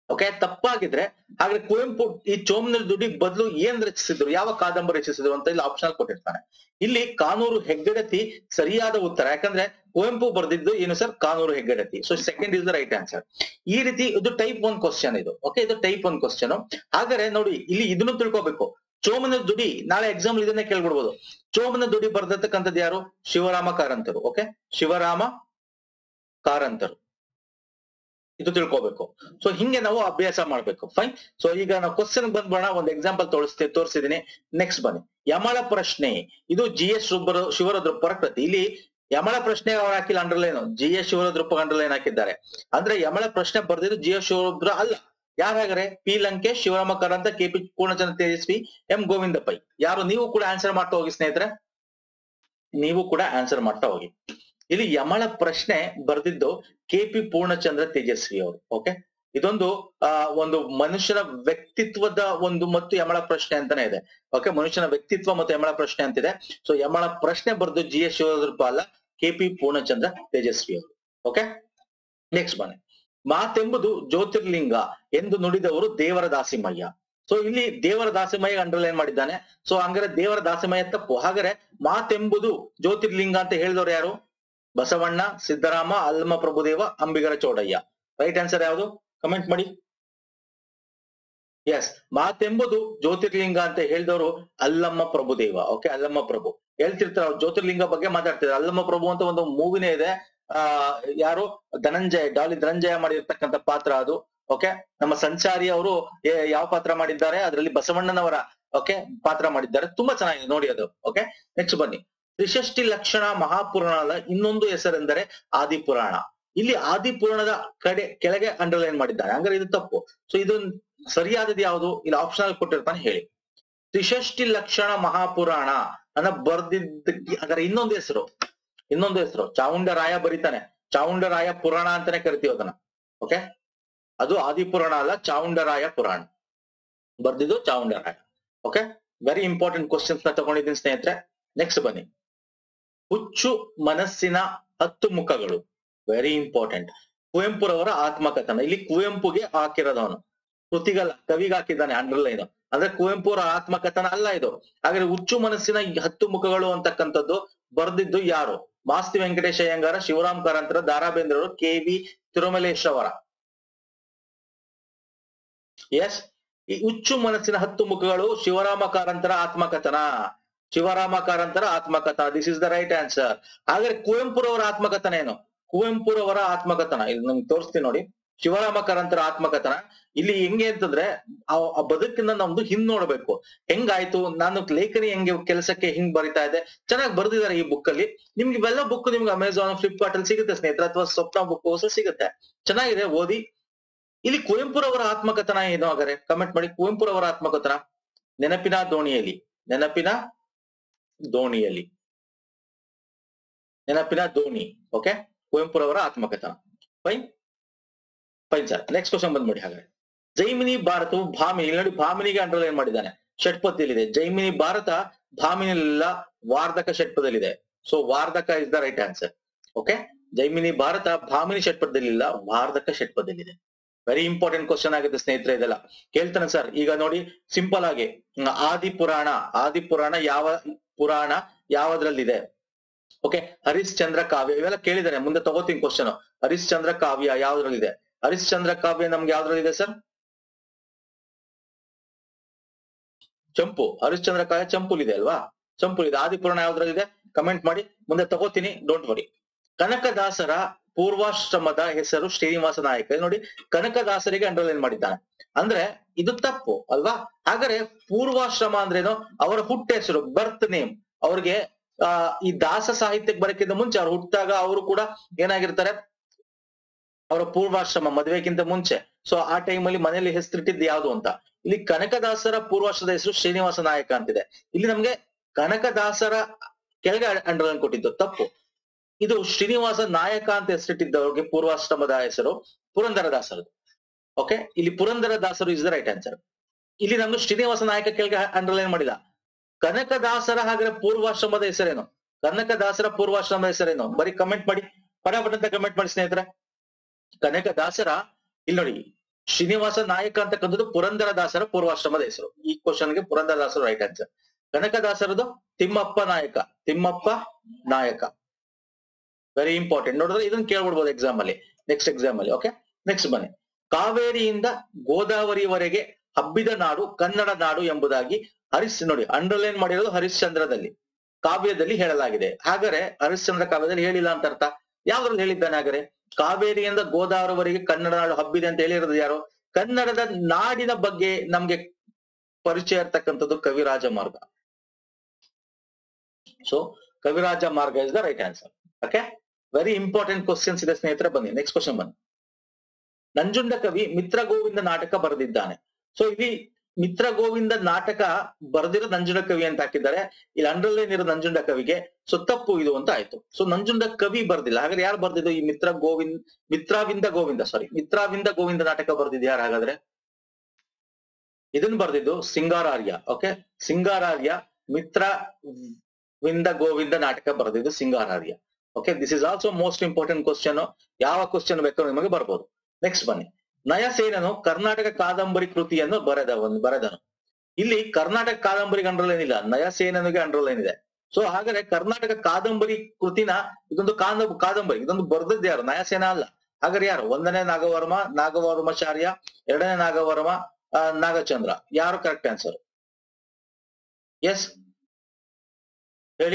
ಓಕೆ, ತಪ್ಪಾಗಿದ್ರೆ ಹಾಗಾದ್ರೆ ಕುವೆಂಪು ಈ ಚೋಮನದ ದುಡ್ಡಿ ಬದಲು ಏನ್ ರಚಿಸಿದ್ರು, ಯಾವ ಕಾದಂಬರಿ ರಚಿಸಿದ್ರು ಅಂತ ಇಲ್ಲಿ ಆಪ್ಷನ್ ಕೊಟ್ಟಿರ್ತಾನೆ. ಇಲ್ಲಿ ಕಾನೂರು ಹೆಗ್ಗಡತಿ ಸರಿಯಾದ ಉತ್ತರ, ಯಾಕಂದ್ರೆ ಕುವೆಂಪು ಬರ್ದಿದ್ದು ಏನು sir, Kanooru Heggadathi. So second is the right answer. ಈ ರೀತಿ ಇದು ಟೈಪ್ ಒನ್ ಕ್ವಶನ್ ಇದು. ಓಕೆ, ಇದು ಟೈಪ್ ಒನ್ ಕ್ವಶನ್. ಹಾಗಾದ್ರೆ ನೋಡಿ ಇಲ್ಲಿ ಇದನ್ನು ತಿಳ್ಕೊಬೇಕು. ಚೋಮನ ದುಡಿ ನಾಳೆ ಎಕ್ಸಾಮ್ ಇದನ್ನೇ ಕೇಳ್ಬಿಡ್ಬೋದು. ಚೋಮನ ದುಡಿ ಬರ್ದಿರ್ತಕ್ಕಂಥದ್ದು ಯಾರು? ಶಿವರಾಮ ಕಾರಂತರು. ಓಕೆ, ಶಿವರಾಮ ಕಾರಂತರು, ಇದು ತಿಳ್ಕೊಬೇಕು. ಸೊ ಹಿಂಗೆ ನಾವು ಅಭ್ಯಾಸ ಮಾಡ್ಬೇಕು. ಫೈನ್. ಸೊ ಈಗ ನಾವು ಕ್ವಶನ್ ಬಂದ್ಬೋಣ. ಒಂದು ಎಕ್ಸಾಂಪಲ್ ತೋರಿಸ್ತಿ ತೋರಿಸಿದೀನಿ. ನೆಕ್ಸ್ಟ್ ಬನ್ನಿ. ಯಮಳ ಪ್ರಶ್ನೆ, ಇದು ಜಿ ಎಸ್ ಶಿವರುದ್ರ ಪ್ರಕೃತಿ. ಇಲ್ಲಿ ಯಮಳ ಪ್ರಶ್ನೆ ಅವ್ರು ಹಾಕಿಲ್ಲ underline, G S Shivarudra underline ಹಾಕಿದ್ದಾರೆ. ಅಂದ್ರೆ ಯಮಳ ಪ್ರಶ್ನೆ ಬರ್ದಿದ್ದು ಜಿ ಎಸ್ ಶಿವರುದ್ರ ಅಲ್ಲ. ಯಾರು ಹಾಗಾದ್ರೆ? P Lankesh, Shivarama Karanth, K P Poornachandra Tejaswi, M Govinda Pai. ಯಾರು? ನೀವು ಕೂಡ ಆನ್ಸರ್ ಮಾಡ್ತಾ ಹೋಗಿ ಸ್ನೇಹಿತರೆ, ನೀವು ಕೂಡ ಆನ್ಸರ್ ಮಾಡ್ತಾ ಹೋಗಿ. ಇಲ್ಲಿ ಯಮಳ ಪ್ರಶ್ನೆ ಬರ್ದಿದ್ದು ಕೆ ಪಿ ಪೂರ್ಣಚಂದ್ರ ತೇಜಸ್ವಿ ಅವರು. ಓಕೆ, ಇದೊಂದು ಆ ಒಂದು ಮನುಷ್ಯನ ವ್ಯಕ್ತಿತ್ವದ ಒಂದು ಮತ್ತು ಯಮಳ ಪ್ರಶ್ನೆ ಅಂತಾನೆ ಇದೆ. ಓಕೆ, ಮನುಷ್ಯನ ವ್ಯಕ್ತಿತ್ವ ಮತ್ತು ಯಮಳ ಪ್ರಶ್ನೆ ಅಂತಿದೆ. ಸೊ ಯಮಳ ಪ್ರಶ್ನೆ ಬರ್ದು ಜಿ ಎಸ್ ಶಿವರುದ್ರ ಅಲ್ಲ, ಕೆ ಪಿ ಪೂರ್ಣಚಂದ್ರ ತೇಜಸ್ವಿ ಅವರು. ಓಕೆ, ನೆಕ್ಸ್ಟ್ ಬನ್ನಿ. ಮಾತೆಂಬುದು ಜ್ಯೋತಿರ್ಲಿಂಗ ಎಂದು ನುಡಿದವರು ದೇವರ ದಾಸಿಮಯ್ಯ. ಸೊ ಇಲ್ಲಿ ದೇವರ ದಾಸಿಮಯ್ಯ ಅಂಡರ್ಲೈನ್ ಮಾಡಿದ್ದಾನೆ. ಸೊ ಹಂಗಾರೆ ದೇವರ ದಾಸಿಮಯ್ಯ ತಪ್ಪು. ಹಾಗಾದ್ರೆ ಮಾತೆಂಬುದು ಜ್ಯೋತಿರ್ಲಿಂಗ ಅಂತ ಹೇಳಿದವರು ಯಾರು? ಬಸವಣ್ಣ, ಸಿದ್ದರಾಮ, ಅಲ್ಲಮ ಪ್ರಭುದೇವ, ಅಂಬಿಗರ ಚೌಡಯ್ಯ. ರೈಟ್ ಆನ್ಸರ್ ಯಾವುದು? ಕಮೆಂಟ್ ಮಾಡಿ. ಎಸ್, ಮಾತೆಂಬುದು ಜ್ಯೋತಿರ್ಲಿಂಗ ಅಂತ ಹೇಳಿದವರು ಅಲ್ಲಮ್ಮ ಪ್ರಭುದೇವ. ಓಕೆ, ಅಲ್ಲಮ್ಮ ಪ್ರಭು ಹೇಳ್ತಿರ್ತಾರೆ, ಅವ್ರು ಜ್ಯೋತಿರ್ಲಿಂಗ ಬಗ್ಗೆ ಮಾತಾಡ್ತಿದ್ದಾರೆ. ಅಲ್ಲಮ್ಮ ಪ್ರಭು ಅಂತ ಒಂದು ಮೂವಿನೇ ಇದೆ. ಆ ಯಾರು? ಧನಂಜಯ, ಡಾಲಿ ಧನಂಜಯ ಮಾಡಿರ್ತಕ್ಕಂಥ ಪಾತ್ರ ಅದು. ಓಕೆ, ನಮ್ಮ ಸಂಚಾರಿ ಅವರು ಯಾವ ಪಾತ್ರ ಮಾಡಿದ್ದಾರೆ? ಅದರಲ್ಲಿ ಬಸವಣ್ಣನವರ ಓಕೆ ಪಾತ್ರ ಮಾಡಿದ್ದಾರೆ. ತುಂಬಾ ಚೆನ್ನಾಗಿದೆ ನೋಡಿ ಅದು. ಓಕೆ, ನೆಕ್ಸ್ಟ್ ಬನ್ನಿ. ತ್ರಿಷಷ್ಟಿ ಲಕ್ಷಣ ಮಹಾಪುರಾಣದ ಇನ್ನೊಂದು ಹೆಸರೆಂದರೆ ಆದಿಪುರಾಣ. ಇಲ್ಲಿ ಆದಿಪುರಾಣದ ಕಡೆ ಕೆಳಗೆ ಅಂಡರ್ಲೈನ್ ಮಾಡಿದ್ದಾರೆ. ಹಂಗಾರೆ ಇದು ತಪ್ಪು. ಸೊ ಇದು ಸರಿಯಾದದ್ದು ಯಾವುದು? ಇಲ್ಲಿ ಆಪ್ಷನ್ ಕೊಟ್ಟಿರ್ತಾನೆ, ಹೇಳಿ. ತ್ರಿಷಷ್ಟಿ ಲಕ್ಷಣ ಮಹಾಪುರಾಣ ಅನ್ನ ಬರ್ದಿದ್ದ ಅದರ ಇನ್ನೊಂದು ಹೆಸರು, ಇನ್ನೊಂದು ಹೆಸರು ಚಾವುಂಡರಾಯ ಬರೀತಾನೆ. ಚಾವುಂಡರಾಯ ಪುರಾಣ ಅಂತಾನೆ ಕರಿತೀವಿ ಅದನ್ನ. ಓಕೆ, ಅದು ಆದಿಪುರಾಣ ಅಲ್ಲ, ಚಾವುಂಡರಾಯ ಪುರಾಣ ಬರ್ದಿದ್ದು Chavundaraya. Okay, very important questions ನ ತಗೊಂಡಿದ್ದೀನಿ ಸ್ನೇಹಿತರೆ. ನೆಕ್ಸ್ಟ್ ಬನ್ನಿ. ಹುಚ್ಚು ಮನಸ್ಸಿನ ಹತ್ತು ಮುಖಗಳು, ವೆರಿ ಇಂಪಾರ್ಟೆಂಟ್. ಕುವೆಂಪುರವರ ಆತ್ಮಕಥನ. ಇಲ್ಲಿ ಕುವೆಂಪುಗೆ ಹಾಕಿರೋದವನು, ಕೃತಿಗಲ್ಲ, ಕವಿಗೆ ಹಾಕಿದ್ದಾನೆ ಅಂಡರ್ಲೈನ್. ಅಂದ್ರೆ ಕುವೆಂಪುರ ಆತ್ಮಕಥನ ಅಲ್ಲ ಇದು. ಹಾಗಾದ್ರೆ ಹುಚ್ಚು ಮನಸ್ಸಿನ ಹತ್ತು ಮುಖಗಳು ಅಂತಕ್ಕಂಥದ್ದು ಬರ್ದಿದ್ದು ಯಾರು? ಮಾಸ್ತಿ ವೆಂಕಟೇಶ ಅಯ್ಯಂಗಾರ, ಶಿವರಾಮ್ ಕಾರಂತರ, ದಾರಾ ಬೇಂದ್ರವರು, ಕೆ ವಿ ತಿರುಮಲೇಶ್ವರ. ಎಸ್, ಈ ಹುಚ್ಚು ಮನಸ್ಸಿನ ಹತ್ತು ಮುಖಗಳು ಶಿವರಾಮ ಕಾರಂತರ ಆತ್ಮಕಥನ. ಶಿವರಾಮ ಕಾರಂತರ ಆತ್ಮಕಥನ, this is the right answer. ಹಾಗಾದ್ರೆ ಕುವೆಂಪುರವರ ಆತ್ಮಕಥನ ಏನು? ಕುವೆಂಪುರವರ ಆತ್ಮಕಥನ ಇಲ್ಲಿ ನಮ್ಗೆ ತೋರಿಸ್ತೀನಿ ನೋಡಿ. ಶಿವರಾಮ ಕಾರಂತರ ಆತ್ಮಕಥನ ಇಲ್ಲಿ ಹೆಂಗೆ ಅಂತಂದ್ರೆ ಆ ಬದುಕಿನ ನಮ್ದು ಹಿಂದ್ ನೋಡ್ಬೇಕು. ಹೆಂಗಾಯ್ತು, ನಾನು ಲೇಖನಿ ಹೆಂಗೆ ಕೆಲಸಕ್ಕೆ ಹಿಂಗ್ ಬರಿತಾ ಇದೆ, ಚೆನ್ನಾಗಿ ಬರ್ದಿದ್ದಾರೆ ಈ ಬುಕ್ ಅಲ್ಲಿ. ನಿಮ್ಗೆ ಇವೆಲ್ಲ ಬುಕ್ ನಿಮ್ಗೆ ಅಮೆಝಾನ್, ಫ್ಲಿಪ್ಕಾರ್ಟ್ ಅಲ್ಲಿ ಸಿಗುತ್ತೆ ಸ್ನೇಹಿತರೆ, ಅಥವಾ ಸ್ವಪ್ನ ಬುಕ್ ಹೊಸ ಸಿಗುತ್ತೆ, ಚೆನ್ನಾಗಿದೆ, ಓದಿ. ಇಲ್ಲಿ ಕುವೆಂಪುರವರ ಆತ್ಮಕಥನ ಏನು ಹಾಗಾದ್ರೆ? ಕಮೆಂಟ್ ಮಾಡಿ. ಕುವೆಂಪುರವರ ಆತ್ಮಕಥನ ನೆನಪಿನ ದೋಣಿಯಲ್ಲಿ, ನೆನಪಿನ ದೋಣಿಯಲ್ಲಿ, ನೆನಪಿನ ದೋಣಿ. ಓಕೆ, ಕುವೆಂಪುರವರ ಆತ್ಮಕಥನ. Fine fine sir. Next question ಬಂದ್ಬಿಡಿ. ಹಾಗಾದ್ರೆ ಜೈಮಿನಿ ಭಾರತವು ಭಾಮಿನಿ, ನೋಡಿ ಭಾಮಿನಿಗೆ ಅಂಡರ್ಲೈನ್ ಮಾಡಿದ್ದಾನೆ, ಷಟ್ಪದಿಯಲ್ಲಿದೆ. ಜೈಮಿನಿ ಭಾರತ ಭಾಮಿನಿಯಲ್ಲ, ವಾರ್ಧಕ ಷಟ್ಪದಲ್ಲಿದೆ. ಸೊ ವಾರ್ಧಕ is the right answer. Okay, Jaimini Bharata ಭಾಮಿನಿ ಷಟ್ಪದಲ್ಲಿಲ್ಲ, ವಾರ್ಧಕ ಷಟ್ಪದಲ್ಲಿದೆ. ವೆರಿ ಇಂಪಾರ್ಟೆಂಟ್ ಕ್ವಶನ್ ಆಗುತ್ತೆ ಸ್ನೇಹಿತರೆ ಇದೆಲ್ಲ. ಕೇಳ್ತಾನೆ ಸರ್. ಈಗ ನೋಡಿ ಸಿಂಪಲ್ ಆಗಿ, ಆದಿಪುರಾಣ, ಆದಿಪುರಾಣ ಯಾವ ಪುರಾಣ ಯಾವದ್ರಲ್ಲಿದೆ? ಓಕೆ, ಹರಿಶ್ಚಂದ್ರ ಕಾವ್ಯ ಇವೆಲ್ಲ ಕೇಳಿದಾನೆ. ಮುಂದೆ ತಗೋತೀನಿ ಕ್ವಶನ್. ಹರಿಶ್ಚಂದ್ರ ಕಾವ್ಯ ಯಾವ್ದ್ರಲ್ಲಿದೆ? ಹರಿಶ್ಚಂದ್ರ ಕಾವ್ಯ ನಮ್ಗೆ ಯಾವ್ದ್ರಲ್ಲಿದೆ ಸರ್? ಚಂಪು. ಹರಿಶ್ಚಂದ್ರ ಕಾವ್ಯ ಚಂಪುಲಿದೆ ಅಲ್ವಾ? ಚಂಪುಲಿದೆ. ಆದಿಪುರಾಣ ಯಾವ್ದ್ರಲ್ಲಿದೆ? ಕಮೆಂಟ್ ಮಾಡಿ, ಮುಂದೆ ತಗೋತೀನಿ, ಡೋಂಟ್ ವರಿ. ಕನಕದಾಸರ ಪೂರ್ವಾಶ್ರಮದ ಹೆಸರು ಶ್ರೀನಿವಾಸ ನಾಯಕ. ನೋಡಿ, ಕನಕದಾಸರಿಗೆ ಅಂಡರ್ಲೈನ್ ಮಾಡಿದ್ದಾನೆ. ಅಂದ್ರೆ ಇದು ತಪ್ಪು ಅಲ್ವಾ? ಹಾಗಾದ್ರೆ ಪೂರ್ವಾಶ್ರಮ ಅಂದ್ರೇನು? ಅವರ ಹುಟ್ಟ ಹೆಸರು, ಬರ್ತ್ ನೇಮ್. ಅವ್ರಿಗೆ ಆ ಈ ದಾಸ ಸಾಹಿತ್ಯಕ್ಕೆ ಬರಕ್ಕಿಂತ ಮುಂಚೆ, ಅವ್ರು ಹುಟ್ಟಾಗ ಅವರು ಕೂಡ ಏನಾಗಿರ್ತಾರೆ, ಅವರ ಪೂರ್ವಾಶ್ರಮ ಮದುವೆಗಿಂತ ಮುಂಚೆ. ಸೊ ಆ ಟೈಮ್ ಅಲ್ಲಿ ಮನೆಯಲ್ಲಿ ಹೆಸರಿಟ್ಟಿದ್ದು ಯಾವ್ದು ಅಂತ. ಇಲ್ಲಿ ಕನಕದಾಸರ ಪೂರ್ವಾಶ್ರದ ಹೆಸರು ಶ್ರೀನಿವಾಸ ನಾಯಕ ಅಂತಿದೆ. ಇಲ್ಲಿ ನಮ್ಗೆ ಕನಕದಾಸರ ಕೆಳಗೆ ಅಂಡರ್ಲೈನ್ ಕೊಟ್ಟಿದ್ದು ತಪ್ಪು. ಇದು ಶ್ರೀನಿವಾಸ ನಾಯಕ ಅಂತ ಹೆಸರಿಟ್ಟಿದ್ದವ್ರಿಗೆ ಪೂರ್ವಾಶ್ರಮದ ಹೆಸರು ಪುರಂದರದಾಸರದು. ಓಕೆ, ಇಲ್ಲಿ ಪುರಂದರದಾಸರು ಇಸ್ ದ ರೈಟ್ ಆನ್ಸರ್. ಇಲ್ಲಿ ನಮ್ಗೆ ಶ್ರೀನಿವಾಸ ನಾಯಕ ಕೆಳಗೆ ಅಂಡರ್ಲೈನ್ ಮಾಡಿಲ್ಲ. ಕನಕದಾಸರ ಹಾಗಾದ್ರೆ ಪೂರ್ವಾಶ್ರಮದ ಹೆಸರೇನು? ಕನಕದಾಸರ ಪೂರ್ವಾಶ್ರಮದ ಹೆಸರೇನು? ಬರೀ ಕಮೆಂಟ್ ಮಾಡಿ, ಪಟಾಪಟ ಅಂತ ಕಮೆಂಟ್ ಮಾಡಿ ಸ್ನೇಹಿತರೆ. ಕನಕದಾಸರ ಇಲ್ಲಿ ನೋಡಿ, ಶ್ರೀನಿವಾಸ ನಾಯಕ ಅಂತಕ್ಕಂಥದ್ದು ಪುರಂದರದಾಸರ ಪೂರ್ವಾಶ್ರಮದ ಹೆಸರು. ಈ ಕ್ವಶನ್ಗೆ ಪುರಂದರದಾಸರು right answer. ಕನಕದಾಸರದು Thimmappa Nayaka, Timmappa Nayaka. Very important. ನೋಡಿದ್ರೆ ಇದನ್ನ ಕೇಳ್ಬಿಡ್ಬೋದು ಎಕ್ಸಾಮ್ ಅಲ್ಲಿ, ನೆಕ್ಸ್ಟ್ ಎಕ್ಸಾಮ್ ಅಲ್ಲಿ. ಓಕೆ, ನೆಕ್ಸ್ಟ್ ಬನ್ನಿ. ಕಾವೇರಿಯಿಂದ ಗೋದಾವರಿವರೆಗೆ ಹಬ್ಬಿದ ನಾಡು ಕನ್ನಡ ನಾಡು ಎಂಬುದಾಗಿ ಹರಿಶ್, ನೋಡಿ ಅಂಡರ್ಲೈನ್ ಮಾಡಿರೋದು ಹರಿಶ್ಚಂದ್ರದಲ್ಲಿ, ಕಾವ್ಯದಲ್ಲಿ ಹೇಳಲಾಗಿದೆ. ಹಾಗಾದ್ರೆ ಹರಿಶ್ಚಂದ್ರ ಕಾವ್ಯದಲ್ಲಿ ಹೇಳಿಲ್ಲ ಅಂತ ಅರ್ಥ. ಯಾವ್ದ್ರಲ್ಲಿ ಹೇಳಿದ್ದಾನೆ ಹಾಗಾದ್ರೆ? ಕಾವೇರಿಯಿಂದ ಗೋದಾವರಿವರೆಗೆ ಕನ್ನಡ ನಾಡು ಹಬ್ಬಿದೆ ಅಂತ ಹೇಳಿರೋದು ಯಾರು? ಕನ್ನಡದ ನಾಡಿನ ಬಗ್ಗೆ ನಮ್ಗೆ ಪರಿಚಯ ಇರ್ತಕ್ಕಂಥದ್ದು ಕವಿರಾಜ ಮಾರ್ಗ. So Kaviraja Marga is the right answer. Okay, very important questions ಇದೆ ಸ್ನೇಹಿತರೆ. ಬನ್ನಿ ನೆಕ್ಸ್ಟ್ ಕ್ವಶನ್ ಬನ್ನಿ. ನಂಜುಂಡ ಕವಿ ಮಿತ್ರ ಗೋವಿಂದ ನಾಟಕ ಬರೆದಿದ್ದಾನೆ. ಸೊ ಇಲ್ಲಿ ಮಿತ್ರ ಗೋವಿಂದ ನಾಟಕ ಬರೆದಿರೋ ನಂಜುಂಡ ಕವಿ ಅಂತ ಹಾಕಿದ್ದಾರೆ. ಇಲ್ಲಿ ಅಂಡರ್ಲೈನ್ ಇರೋ ನಂಜುಂಡ ಕವಿಗೆ. ಸೊ ತಪ್ಪು ಇದು ಅಂತ ಆಯ್ತು. ಸೊ ನಂಜುಂಡ ಕವಿ ಬರ್ದಿಲ್ಲ. ಹಾಗಾದ್ರೆ ಯಾರು ಬರ್ದಿದ್ದು? ಈ ಮಿತ್ರ ಗೋವಿಂದ್ ಮಿತ್ರವಿಂದ ಗೋವಿಂದ ಸಾರಿ ಮಿತ್ರವಿಂದ ಗೋವಿಂದ ನಾಟಕ ಬರ್ದಿದ್ದು ಯಾರು ಹಾಗಾದ್ರೆ? ಇದನ್ನ ಬರ್ದಿದ್ದು ಸಿಂಗಾರಾರ್ಯ. ಓಕೆ, ಸಿಂಗಾರಾರ್ಯ ಮಿತ್ರ ವಿಂದ ಗೋವಿಂದ ನಾಟಕ ಬರೆದಿದ್ದು Singararya. Okay, this is also most important question. ಯಾವ ಕ್ವಶನ್ ಬೇಕಾದ್ರೂ ನಿಮಗೆ ಬರ್ಬೋದು. ನೆಕ್ಸ್ಟ್ ಬನ್ನಿ. ನಯಸೇನನು ಕರ್ನಾಟಕ ಕಾದಂಬರಿ ಕೃತಿಯನ್ನು ಬರೆದ ಬರೆದನು. ಇಲ್ಲಿ ಕರ್ನಾಟಕ ಕಾದಂಬರಿಗೆ ಅಂಡರ್ಲೈನ್ ಇಲ್ಲ, ನಯಸೇನನಿಗೆ ಅಂಡರ್ಲೈನ್ ಇದೆ. ಸೊ ಹಾಗಾದ್ರೆ ಕರ್ನಾಟಕ ಕಾದಂಬರಿ ಕೃತಿನ ಇದೊಂದು ಕಾದ ಕಾದಂಬರಿ ಇದೊಂದು ಬರೆದದ್ದು ಯಾರು? ನಯಸೇನ ಅಲ್ಲ. ಹಾಗಾದ್ರೆ ಯಾರು? ಒಂದನೇ ನಾಗವರ್ಮ, ನಾಗವರ್ಮಾಚಾರ್ಯ, ಎರಡನೇ ನಾಗವರ್ಮ, ನಾಗಚಂದ್ರ. ಯಾರು ಕರೆಕ್ಟ್ ಆನ್ಸರ್? ಎಸ್ ಹೇಳಿ.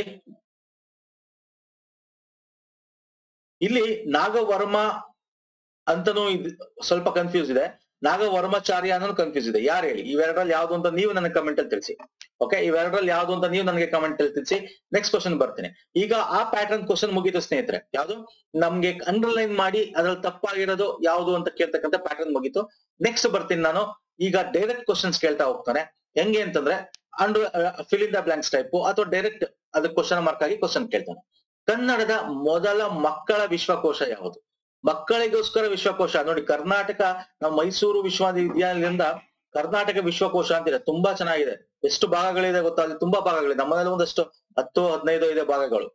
ಇಲ್ಲಿ ನಾಗವರ್ಮ ಅಂತನೂ ಸ್ವಲ್ಪ ಕನ್ಫ್ಯೂಸ್ ಇದೆ, ನಾಗವರ್ಮಾಚಾರ್ಯ ಅನ್ನೋದು ಕನ್ಫ್ಯೂಸ್ ಇದೆ. ಯಾರು ಹೇಳಿ ಇವೆರಡರಲ್ಲಿ ಯಾವ್ದು ಅಂತ ನೀವು ನನಗೆ ಕಮೆಂಟ್ ಅಲ್ಲಿ ತಿಳಿಸಿ. ಓಕೆ, ಇವೆರಡರಲ್ಲಿ ಯಾವ್ದು ಅಂತ ನೀವು ನನಗೆ ಕಮೆಂಟ್ ಅಲ್ಲಿ ತಿಳಿಸಿ. ನೆಕ್ಸ್ಟ್ ಕ್ವಶನ್ ಬರ್ತೀನಿ. ಈಗ ಆ ಪ್ಯಾಟರ್ನ್ ಕ್ವಶನ್ ಮುಗೀತು ಸ್ನೇಹಿತರೆ. ಯಾವ್ದು ನಮ್ಗೆ ಅಂಡರ್ಲೈನ್ ಮಾಡಿ ಅದ್ರಲ್ಲಿ ತಪ್ಪಾಗಿರೋದು ಯಾವ್ದು ಅಂತ ಕೇಳ್ತಕ್ಕಂಥ ಪ್ಯಾಟರ್ನ್ ಮುಗೀತು. ನೆಕ್ಸ್ಟ್ ಬರ್ತೀನಿ ನಾನು. ಈಗ ಡೈರೆಕ್ಟ್ ಕ್ವಶನ್ಸ್ ಕೇಳ್ತಾ ಹೋಗ್ತಾನೆ. ಹೆಂಗೆ ಅಂತಂದ್ರೆ under fill in the blanks type ಅಥವಾ ಡೈರೆಕ್ಟ್ ಅದ್ರ ಕ್ವಶನ್ ಮಾರ್ಕ್ ಆಗಿ ಕ್ವಶನ್ ಕೇಳ್ತಾನೆ. ಕನ್ನಡದ ಮೊದಲ ಮಕ್ಕಳ ವಿಶ್ವಕೋಶ ಯಾವುದು? ಮಕ್ಕಳಿಗೋಸ್ಕರ ವಿಶ್ವಕೋಶ. ನೋಡಿ ಕರ್ನಾಟಕ, ನಾವು ಮೈಸೂರು ವಿಶ್ವವಿದ್ಯಾಲಯದಿಂದ ಕರ್ನಾಟಕ ವಿಶ್ವಕೋಶ ಅಂತಿದೆ. ತುಂಬಾ ಚೆನ್ನಾಗಿದೆ. ಎಷ್ಟು ಭಾಗಗಳಿದೆ ಗೊತ್ತಾ? ಅಲ್ಲಿ ತುಂಬಾ ಭಾಗಗಳಿದೆ. ನಮ್ಮನೇಲಿ ಒಂದಷ್ಟು ಹತ್ತು ಹದಿನೈದು ಇದೆ ಭಾಗಗಳು.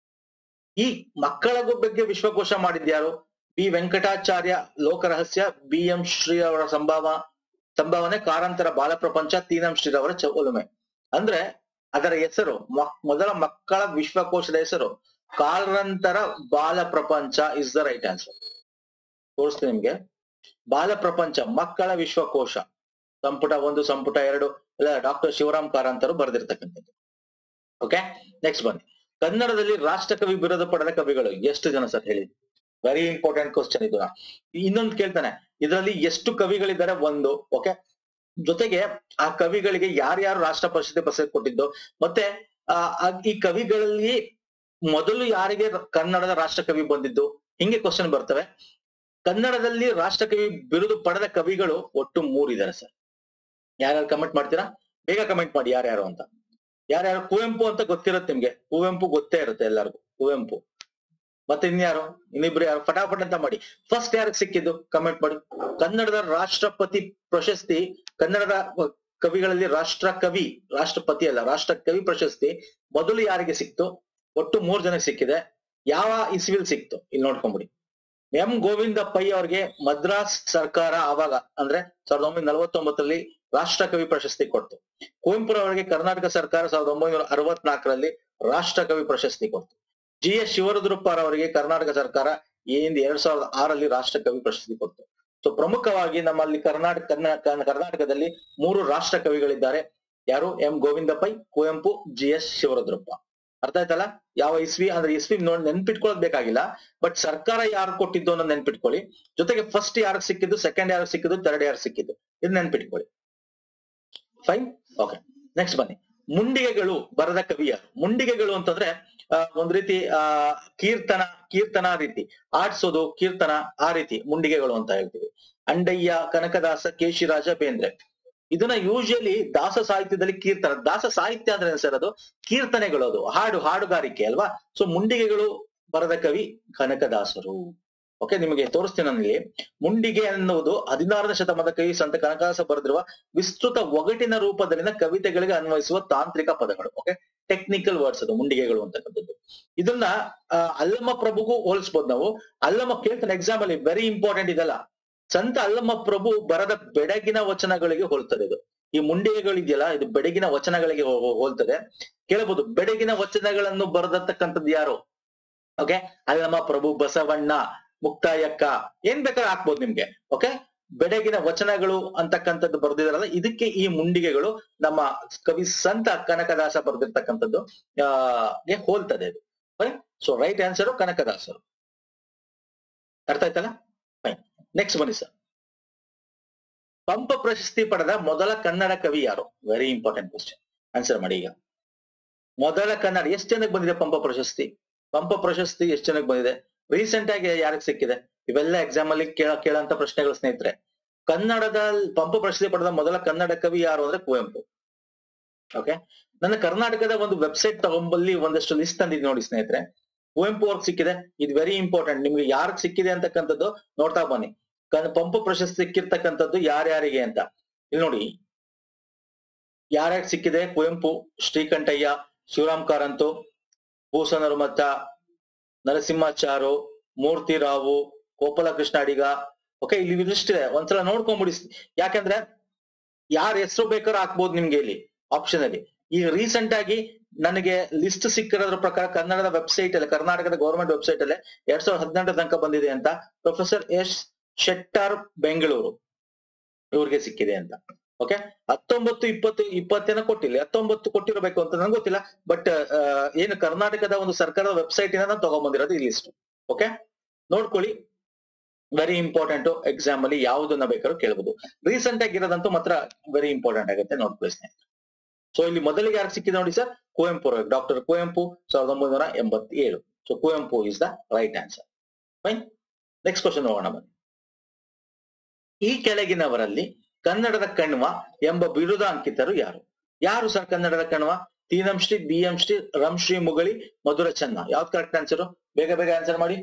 ಈ ಮಕ್ಕಳ ಬಗ್ಗೆ ವಿಶ್ವಕೋಶ ಮಾಡಿದ್ಯಾರು? ಬಿ ವೆಂಕಟಾಚಾರ್ಯ ಲೋಕರಹಸ್ಯ, ಬಿ ಎಂ ಶ್ರೀ ಅವರ ಸಂಭಾವ ಸಂಭಾವನೆ, ಕಾರಂತರ ಬಾಲಪ್ರಪಂಚ, ತೀನಂ ಶ್ರೀ ಅವರ ಒಲುಮೆ. ಅಂದ್ರೆ ಅದರ ಹೆಸರು, ಮೊದಲ ಮಕ್ಕಳ ವಿಶ್ವಕೋಶದ ಹೆಸರು ಕಾರಂತರ ಬಾಲ ಪ್ರಪಂಚ ಇಸ್ ದ ರೈಟ್ ಆನ್ಸರ್. ತೋರಿಸ್ತೀನಿ ನಿಮ್ಗೆ. ಬಾಲ ಪ್ರಪಂಚ ಮಕ್ಕಳ ವಿಶ್ವಕೋಶ ಸಂಪುಟ ಒಂದು ಸಂಪುಟ ಎರಡು ಎಲ್ಲ ಡಾಕ್ಟರ್ ಶಿವರಾಮ್ ಕಾರಂತರು ಬರೆದಿರ್ತಕ್ಕಂಥದ್ದು. ಓಕೆ, ನೆಕ್ಸ್ಟ್ ಬನ್ನಿ. ಕನ್ನಡದಲ್ಲಿ ರಾಷ್ಟ್ರಕವಿ ಬಿರುದು ಪಡೆದ ಕವಿಗಳು ಎಷ್ಟು ಜನ ಸರ್ ಹೇಳಿ? ವೆರಿ ಇಂಪಾರ್ಟೆಂಟ್ ಕ್ವಶನ್ ಇದು. ಇನ್ನೊಂದು ಕೇಳ್ತಾನೆ, ಇದರಲ್ಲಿ ಎಷ್ಟು ಕವಿಗಳಿದ್ದಾರೆ? ಒಂದು. ಓಕೆ, ಜೊತೆಗೆ ಆ ಕವಿಗಳಿಗೆ ಯಾರ್ಯಾರು ರಾಷ್ಟ್ರ ಪ್ರಶಸ್ತಿ ಪ್ರಶಸ್ತಿ ಕೊಟ್ಟಿದ್ದು, ಮತ್ತೆ ಆ ಈ ಕವಿಗಳಲ್ಲಿ ಮೊದಲು ಯಾರಿಗೆ ಕನ್ನಡದ ರಾಷ್ಟ್ರಕವಿ ಬಂದಿದ್ದು, ಹಿಂಗೆ ಕ್ವಶನ್ ಬರ್ತವೆ. ಕನ್ನಡದಲ್ಲಿ ರಾಷ್ಟ್ರಕವಿ ಬಿರುದು ಪಡೆದ ಕವಿಗಳು ಒಟ್ಟು ಮೂರಿದ್ದಾರೆ ಸರ್. ಯಾರ್ಯಾರು ಕಮೆಂಟ್ ಮಾಡ್ತೀರಾ? ಬೇಗ ಕಮೆಂಟ್ ಮಾಡಿ ಯಾರ್ಯಾರು ಅಂತ. ಯಾರ್ಯಾರು? ಕುವೆಂಪು ಅಂತ ಗೊತ್ತಿರುತ್ತೆ ನಿಮ್ಗೆ. ಕುವೆಂಪು ಗೊತ್ತೇ ಇರುತ್ತೆ ಎಲ್ಲರಿಗೂ. ಕುವೆಂಪು ಮತ್ತೆ ಇನ್ಯಾರು? ಇನ್ನಿಬ್ರು ಯಾರು? ಫಟಾಫಟ್ ಅಂತ ಮಾಡಿ. ಫಸ್ಟ್ ಯಾರಿಗೆ ಸಿಕ್ಕಿದ್ದು ಕಮೆಂಟ್ ಮಾಡಿ. ಕನ್ನಡದ ರಾಷ್ಟ್ರಪತಿ ಪ್ರಶಸ್ತಿ, ಕನ್ನಡದ ಕವಿಗಳಲ್ಲಿ ರಾಷ್ಟ್ರ ಕವಿ, ರಾಷ್ಟ್ರಪತಿ ಅಲ್ಲ ರಾಷ್ಟ್ರ ಕವಿ ಪ್ರಶಸ್ತಿ ಮೊದಲು ಯಾರಿಗೆ ಸಿಕ್ತು? ಒಟ್ಟು ಮೂರ್ ಜನಕ್ಕೆ ಸಿಕ್ಕಿದೆ. ಯಾವ ಇಸ್ವಿಲ್ ಸಿಕ್ತು ಇಲ್ಲಿ ನೋಡ್ಕೊಂಬಿಡಿ. ಎಂ ಗೋವಿಂದ ಪೈ ಅವ್ರಿಗೆ ಮದ್ರಾಸ್ ಸರ್ಕಾರ ಆವಾಗ ಅಂದ್ರೆ ಸಾವಿರದ ಒಂಬೈನೂರ ನಲವತ್ತೊಂಬತ್ತರಲ್ಲಿ ರಾಷ್ಟ್ರ ಕವಿ ಪ್ರಶಸ್ತಿ ಕೊಡ್ತು. ಕುವೆಂಪುರವರಿಗೆ ಕರ್ನಾಟಕ ಸರ್ಕಾರ ಸಾವಿರದ ಒಂಬೈನೂರ ಅರವತ್ನಾಲ್ಕರಲ್ಲಿ ರಾಷ್ಟ್ರ ಕವಿ ಪ್ರಶಸ್ತಿ ಕೊಡ್ತು. ಜಿ ಎಸ್ ಶಿವರುದ್ರಪ್ಪರವರಿಗೆ ಕರ್ನಾಟಕ ಸರ್ಕಾರ ಏನಿಂದ ಎರಡ್ ಸಾವಿರದ ಆರಲ್ಲಿ ರಾಷ್ಟ್ರ ಕವಿ ಪ್ರಶಸ್ತಿ ಕೊಡ್ತು. ಸೊ ಪ್ರಮುಖವಾಗಿ ನಮ್ಮಲ್ಲಿ ಕರ್ನಾಟಕ ಕರ್ನಾಟಕದಲ್ಲಿ ಮೂರು ರಾಷ್ಟ್ರ ಕವಿಗಳಿದ್ದಾರೆ. ಯಾರು? M Govinda Pai, Kuvempu, G S Shivarudrappa. ಅರ್ಥ ಆಯ್ತಲ್ಲ? ಯಾವ ಇಸ್ವಿ ಅಂದ್ರೆ ಇಸ್ವಿ ನೋಡಿ ನೆನ್ಪಿಟ್ಕೊಳ್ಳೋದ್ ಬೇಕಾಗಿಲ್ಲ, ಬಟ್ ಸರ್ಕಾರ ಯಾರು ಕೊಟ್ಟಿದ್ದು ಅನ್ನೋದು ನೆನ್ಪಿಟ್ಕೊಳ್ಳಿ. ಜೊತೆಗೆ ಫಸ್ಟ್ ಯಾರಿಗೆ ಸಿಕ್ಕಿದ್ದು, ಸೆಕೆಂಡ್ ಯಾರಿಗೆ ಸಿಕ್ಕಿದ್ದು, ಥರ್ಡ್ ಯಾರಿಗೆ ಸಿಕ್ಕಿದ್ದು, ಇದು ನೆನ್ಪಿಟ್ಕೊಳ್ಳಿ. ಫೈನ್. ಓಕೆ, ನೆಕ್ಸ್ಟ್ ಬನ್ನಿ. ಮುಂಡಿಗೆಗಳು ಬರೆದ ಕವಿ ಯಾರು? ಮುಂಡಿಗೆಗಳು ಅಂತಂದ್ರೆ ಅಹ್ ಒಂದ್ ರೀತಿ ಆ ಕೀರ್ತನ ಕೀರ್ತನ ರೀತಿ ಆಡ್ಸೋದು, ಕೀರ್ತನ ಆ ರೀತಿ ಮುಂಡಿಗೆಗಳು ಅಂತ ಹೇಳ್ತೀವಿ. ಅಂಡಯ್ಯ, ಕನಕದಾಸ, ಕೇಶಿರಾಜ, ಬೇಂದ್ರೆ. ಇದನ್ನ ಯೂಶಲಿ ದಾಸ ಸಾಹಿತ್ಯದಲ್ಲಿ ಕೀರ್ತನ, ದಾಸ ಸಾಹಿತ್ಯ ಅಂದ್ರೆ ಸರ್ ಅದು ಕೀರ್ತನೆಗಳು, ಅದು ಹಾಡು ಹಾಡುಗಾರಿಕೆ ಅಲ್ವಾ. ಸೊ ಮುಂಡಿಗೆಗಳು ಬರೆದ ಕವಿ ಕನಕದಾಸರು. ಓಕೆ, ನಿಮಗೆ ತೋರಿಸ್ತೀನಿ ನಾನು ಇಲ್ಲಿ. ಮುಂಡಿಗೆ ಅನ್ನುವುದು ಹದಿನಾರನೇ ಶತಮಾನದ ಕವಿ ಸಂತ ಕನಕದಾಸ ಬರೆದಿರುವ ವಿಸ್ತೃತ ಒಗಟಿನ ರೂಪದಲ್ಲಿನ ಕವಿತೆಗಳಿಗೆ ಅನ್ವಯಿಸುವ ತಾಂತ್ರಿಕ ಪದಗಳು. ಓಕೆ, ಟೆಕ್ನಿಕಲ್ ವರ್ಡ್ಸ್ ಅದು ಮುಂಡಿಗೆಗಳು ಅಂತಕ್ಕಂಥದ್ದು. ಇದನ್ನ ಅಲ್ಲಮ ಪ್ರಭುಗೂ ಹೋಲಿಸ್ಬೋದು ನಾವು. ಅಲ್ಲಮ ಕೇಳ್ತಾನೆ ಎಕ್ಸಾಮ್ ಅಲ್ಲಿ, ವೆರಿ ಇಂಪಾರ್ಟೆಂಟ್ ಇದೆಲ್ಲ. ಸಂತ ಅಲ್ಲಮ ಪ್ರಭು ಬರದ ಬೆಡಗಿನ ವಚನಗಳಿಗೆ ಹೋಲ್ತದೆ. ಇದು ಈ ಮುಂಡಿಗೆಗಳಿದೆಯಲ್ಲ, ಇದು ಬೆಡಗಿನ ವಚನಗಳಿಗೆ ಹೋಲ್ತದೆ. ಕೇಳಬಹುದು, ಬೆಡಗಿನ ವಚನಗಳನ್ನು ಬರೆದತಕ್ಕಂಥದ್ದು ಯಾರು? ಓಕೆ, ಅಲ್ಲಮ ಪ್ರಭು, ಬಸವಣ್ಣ, ಮುಕ್ತಾಯಕ್ಕ, ಏನ್ ಬೇಕಾದ್ರೆ ಹಾಕ್ಬೋದು ನಿಮ್ಗೆ. ಓಕೆ, ಬೆಡಗಿನ ವಚನಗಳು ಅಂತಕ್ಕಂಥದ್ದು ಬರೆದಿದಾರಲ್ಲ, ಇದಕ್ಕೆ ಈ ಮುಂಡಿಗೆಗಳು ನಮ್ಮ ಕವಿ ಸಂತ ಕನಕದಾಸ ಬರೆದಿರ್ತಕ್ಕಂಥದ್ದು ಆ ಹೋಲ್ತದೆ ಇದು. ಸೊ ರೈಟ್ ಆನ್ಸರ್ ಕನಕದಾಸರು. ಅರ್ಥ ಆಯ್ತಲ್ಲ? ಫೈನ್. ನೆಕ್ಸ್ಟ್ ಬನ್ನಿ ಸರ್. ಪಂಪ ಪ್ರಶಸ್ತಿ ಪಡೆದ ಮೊದಲ ಕನ್ನಡ ಕವಿ ಯಾರು? Very important question. ಆನ್ಸರ್ ಮಾಡಿ ಈಗ. ಮೊದಲ ಕನ್ನಡ ಎಷ್ಟು ಜನಕ್ಕೆ ಬಂದಿದೆ ಪಂಪ ಪ್ರಶಸ್ತಿ? ಪಂಪ ಪ್ರಶಸ್ತಿ ಎಷ್ಟು ಜನಕ್ಕೆ ಬಂದಿದೆ? ರೀಸೆಂಟ್ ಆಗಿ ಯಾರಿಗೆ ಸಿಕ್ಕಿದೆ? ಇವೆಲ್ಲ ಎಕ್ಸಾಮ್ ಅಲ್ಲಿ ಕೇಳ ಕೇಳಂತ ಪ್ರಶ್ನೆಗಳು ಸ್ನೇಹಿತರೆ. ಕನ್ನಡದ ಪಂಪ ಪ್ರಶಸ್ತಿ ಪಡೆದ ಮೊದಲ ಕನ್ನಡ ಕವಿ ಯಾರು ಅಂದ್ರೆ ಕುವೆಂಪು. ಓಕೆ, ನನ್ನ ಕರ್ನಾಟಕದ ಒಂದು ವೆಬ್ಸೈಟ್ ತಗೊಂಬಲ್ಲಿ ಒಂದಷ್ಟು ಲಿಸ್ಟ್ ತಂದಿದ್ ನೋಡಿ ಸ್ನೇಹಿತರೆ. ಕುವೆಂಪು ಅವ್ರಿಗೆ ಸಿಕ್ಕಿದೆ. ಇದು ವೆರಿ ಇಂಪಾರ್ಟೆಂಟ್. ನಿಮ್ಗೆ ಯಾರಿಗೆ ಸಿಕ್ಕಿದೆ ಅಂತಕ್ಕಂಥದ್ದು ನೋಡ್ತಾ ಬನ್ನಿ. ಪಂಪ ಪ್ರಶಸ್ತಿ ಸಿಕ್ಕಿರ್ತಕ್ಕಂಥದ್ದು ಯಾರ್ಯಾರಿಗೆ ಅಂತ ಇಲ್ಲಿ ನೋಡಿ. ಯಾರ್ಯಾರಿಗೆ ಸಿಕ್ಕಿದೆ? ಕುವೆಂಪು, ಶ್ರೀಕಂಠಯ್ಯ, ಶಿವರಾಮ್ ಕಾರಂತು, ಭೂಸನರುಮತ್ತ, ನರಸಿಂಹಾಚಾರು, ಮೂರ್ತಿರಾವು, ಗೋಪಾಲಕೃಷ್ಣ ಅಡಿಗ. ಓಕೆ, ಇಲ್ಲಿ ಇಷ್ಟಿದೆ, ಒಂದ್ಸಲ ನೋಡ್ಕೊಂಡ್ಬಿಡಿ. ಯಾಕಂದ್ರೆ ಯಾರ ಹೆಸರು ಬೇಕಾದ್ರೂ ಹಾಕ್ಬೋದು ನಿಮ್ಗೆ ಇಲ್ಲಿ ಆಪ್ಷನ್ ಅಲ್ಲಿ. ಈಗ ರೀಸೆಂಟ್ ಆಗಿ ನನಗೆ ಲಿಸ್ಟ್ ಸಿಕ್ಕಿರೋದ್ರ ಪ್ರಕಾರ ಕನ್ನಡದ ವೆಬ್ಸೈಟ್ ಅಲ್ಲಿ, ಕರ್ನಾಟಕದ ಗೌರ್ಮೆಂಟ್ ವೆಬ್ಸೈಟ್ ಅಲ್ಲೇ ಎರಡ್ ಸಾವಿರದ ಹದಿನೆಂಟರ ತನಕ ಬಂದಿದೆ ಅಂತ. ಪ್ರೊಫೆಸರ್ ಎಸ್ ಶೆಟ್ಟರ್, ಬೆಂಗಳೂರು, ಇವ್ರಿಗೆ ಸಿಕ್ಕಿದೆ ಅಂತ. ಓಕೆ, ಹತ್ತೊಂಬತ್ತು ಇಪ್ಪತ್ತು ಇಪ್ಪತ್ತೇನ ಕೊಟ್ಟಿಲ್ಲ, ಹತ್ತೊಂಬತ್ತು ಕೊಟ್ಟಿರಬೇಕು ಅಂತ ನಂಗೆ ಗೊತ್ತಿಲ್ಲ. ಬಟ್ ಏನು ಕರ್ನಾಟಕದ ಒಂದು ಸರ್ಕಾರದ ವೆಬ್ಸೈಟ್ ಇಂದ ನಾನು ತಗೊಂಡ್ಬಂದಿರೋದು ಈ ಲಿಸ್ಟ್. ಓಕೆ, ನೋಡ್ಕೊಳ್ಳಿ. Very important. ಎಕ್ಸಾಮ್ ಅಲ್ಲಿ ಯಾವುದನ್ನ ಬೇಕಾದ್ರೂ ಕೇಳಬಹುದು. ರೀಸೆಂಟ್ ಆಗಿರೋದಂತೂ ಮಾತ್ರ ವೆರಿ ಇಂಪಾರ್ಟೆಂಟ್ ಆಗುತ್ತೆ, ನೋಡ್ಕೊಳ್ಳಿ. ಸೊ ಇಲ್ಲಿ ಮೊದಲಿಗೆ ಯಾರು ಸಿಕ್ಕಿದೆ ನೋಡಿ ಸರ್? ಕುವೆಂಪು, ಡಾಕ್ಟರ್ ಕುವೆಂಪು, ಸಾವಿರದ ಒಂಬೈನೂರ ಎಂಬತ್ತೇಳು. So Kuvempu is the right answer. Fine. Next question ನೋಡೋಣ ಬನ್ನಿ. ಈ ಕೆಳಗಿನವರಲ್ಲಿ ಕನ್ನಡದ ಕಣ್ವ ಎಂಬ ಬಿರುದಾಂಕಿತರು ಯಾರು? ಯಾರು ಸರ್ ಕನ್ನಡದ ಕಣ್ವ? Tinam Shri, B M Shri, Ram Shri Mugali, Madhura Chenna. ಯಾವ್ದು ಕರೆಕ್ಟ್ ಆನ್ಸರ್? ಬೇಗ ಬೇಗ ಆನ್ಸರ್ ಮಾಡಿ.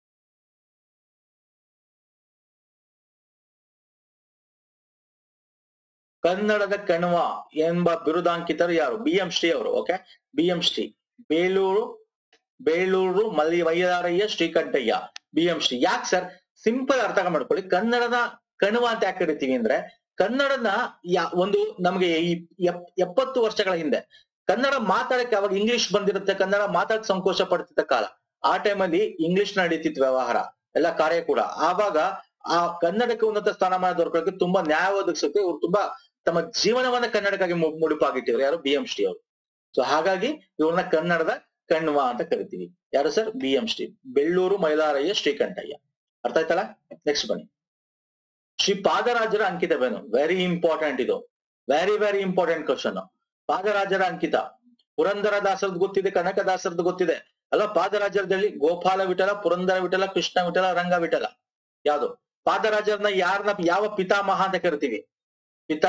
ಕನ್ನಡದ ಕಣ್ವ ಎಂಬ ಬಿರುದಾಂಕಿತರು ಯಾರು? ಬಿ ಎಂ ಶ್ರೀ ಅವರು. Okay, B M Shri. Belur Belur ಮಲ್ಲಿ ವೈಯಾರಯ್ಯ, ಶ್ರೀಕಂಠಯ್ಯ, ಬಿ ಎಂ ಶ್ರೀ. ಯಾಕೆ ಸರ್? ಸಿಂಪಲ್ ಅರ್ಥ ಮಾಡ್ಕೊಳ್ಳಿ. ಕನ್ನಡದ ಕಣ್ವ ಅಂತ ಯಾಕೆ ಕರಿತೀವಿ ಅಂದ್ರೆ, ಕನ್ನಡನ ಯಾ ಒಂದು ನಮ್ಗೆ ಈ ಎಪ್ಪತ್ತು ವರ್ಷಗಳ ಹಿಂದೆ ಕನ್ನಡ ಮಾತಾಡಕ್ಕೆ, ಅವಾಗ ಇಂಗ್ಲಿಷ್ ಬಂದಿರುತ್ತೆ, ಕನ್ನಡ ಮಾತಾಡಕ್ ಸಂಕೋಚ ಪಡ್ತಿದ್ದ ಕಾಲ. ಆ ಟೈಮಲ್ಲಿ ಇಂಗ್ಲಿಷ್ ನಡೀತಿತ್ತು ವ್ಯವಹಾರ ಎಲ್ಲ ಕಾರ್ಯ ಕೂಡ. ಆವಾಗ ಆ ಕನ್ನಡಕ್ಕೆ ಉನ್ನತ ಸ್ಥಾನಮಾನ ದೊರಕಕ್ಕೆ ತುಂಬಾ ನ್ಯಾಯ ಒದಗಿಸುತ್ತೆ. ಇವ್ರು ತುಂಬಾ ತಮ್ಮ ಜೀವನವನ್ನ ಕನ್ನಡಕ್ಕಾಗಿ ಮುಡುಪಾಗಿಟ್ಟಿದ್ರು. ಯಾರು? ಬಿ ಎಂ ಶ್ರೀ ಅವರು. ಸೊ ಹಾಗಾಗಿ ಇವ್ರನ್ನ ಕನ್ನಡದ ಕಣ್ವ ಅಂತ ಕರಿತೀವಿ. ಯಾರು sir? B M Shri. Bellur Mailaraiah, Shrikantaiah. ಅರ್ಥ ಆಯ್ತಲ್ಲ? ನೆಕ್ಸ್ಟ್ ಬನ್ನಿ. ಶ್ರೀ ಪಾದರಾಜರ ಅಂಕಿತವೇನು? ವೆರಿ ಇಂಪಾರ್ಟೆಂಟ್ ಇದು. Very very important question. ಪಾದರಾಜರ ಅಂಕಿತ ಪುರಂದರ ದಾಸರದ್ದು ಗೊತ್ತಿದೆ, ಕನಕದಾಸರದ್ದು ಗೊತ್ತಿದೆ ಅಲ್ಲ. ಪಾದರಾಜರದಲ್ಲಿ ಗೋಪಾಲ ವಿಠಲ, ಪುರಂದರ ವಿಠಲ, ಕೃಷ್ಣ ವಿಠಲ, ರಂಗ ವಿಠಲ. ಯಾವುದು? ಪಾದರಾಜರನ್ನ ಯಾರನ್ನ ಯಾವ ಪಿತಾಮಹ ಅಂತ ಕರಿತೀವಿ? ಪಿತಾ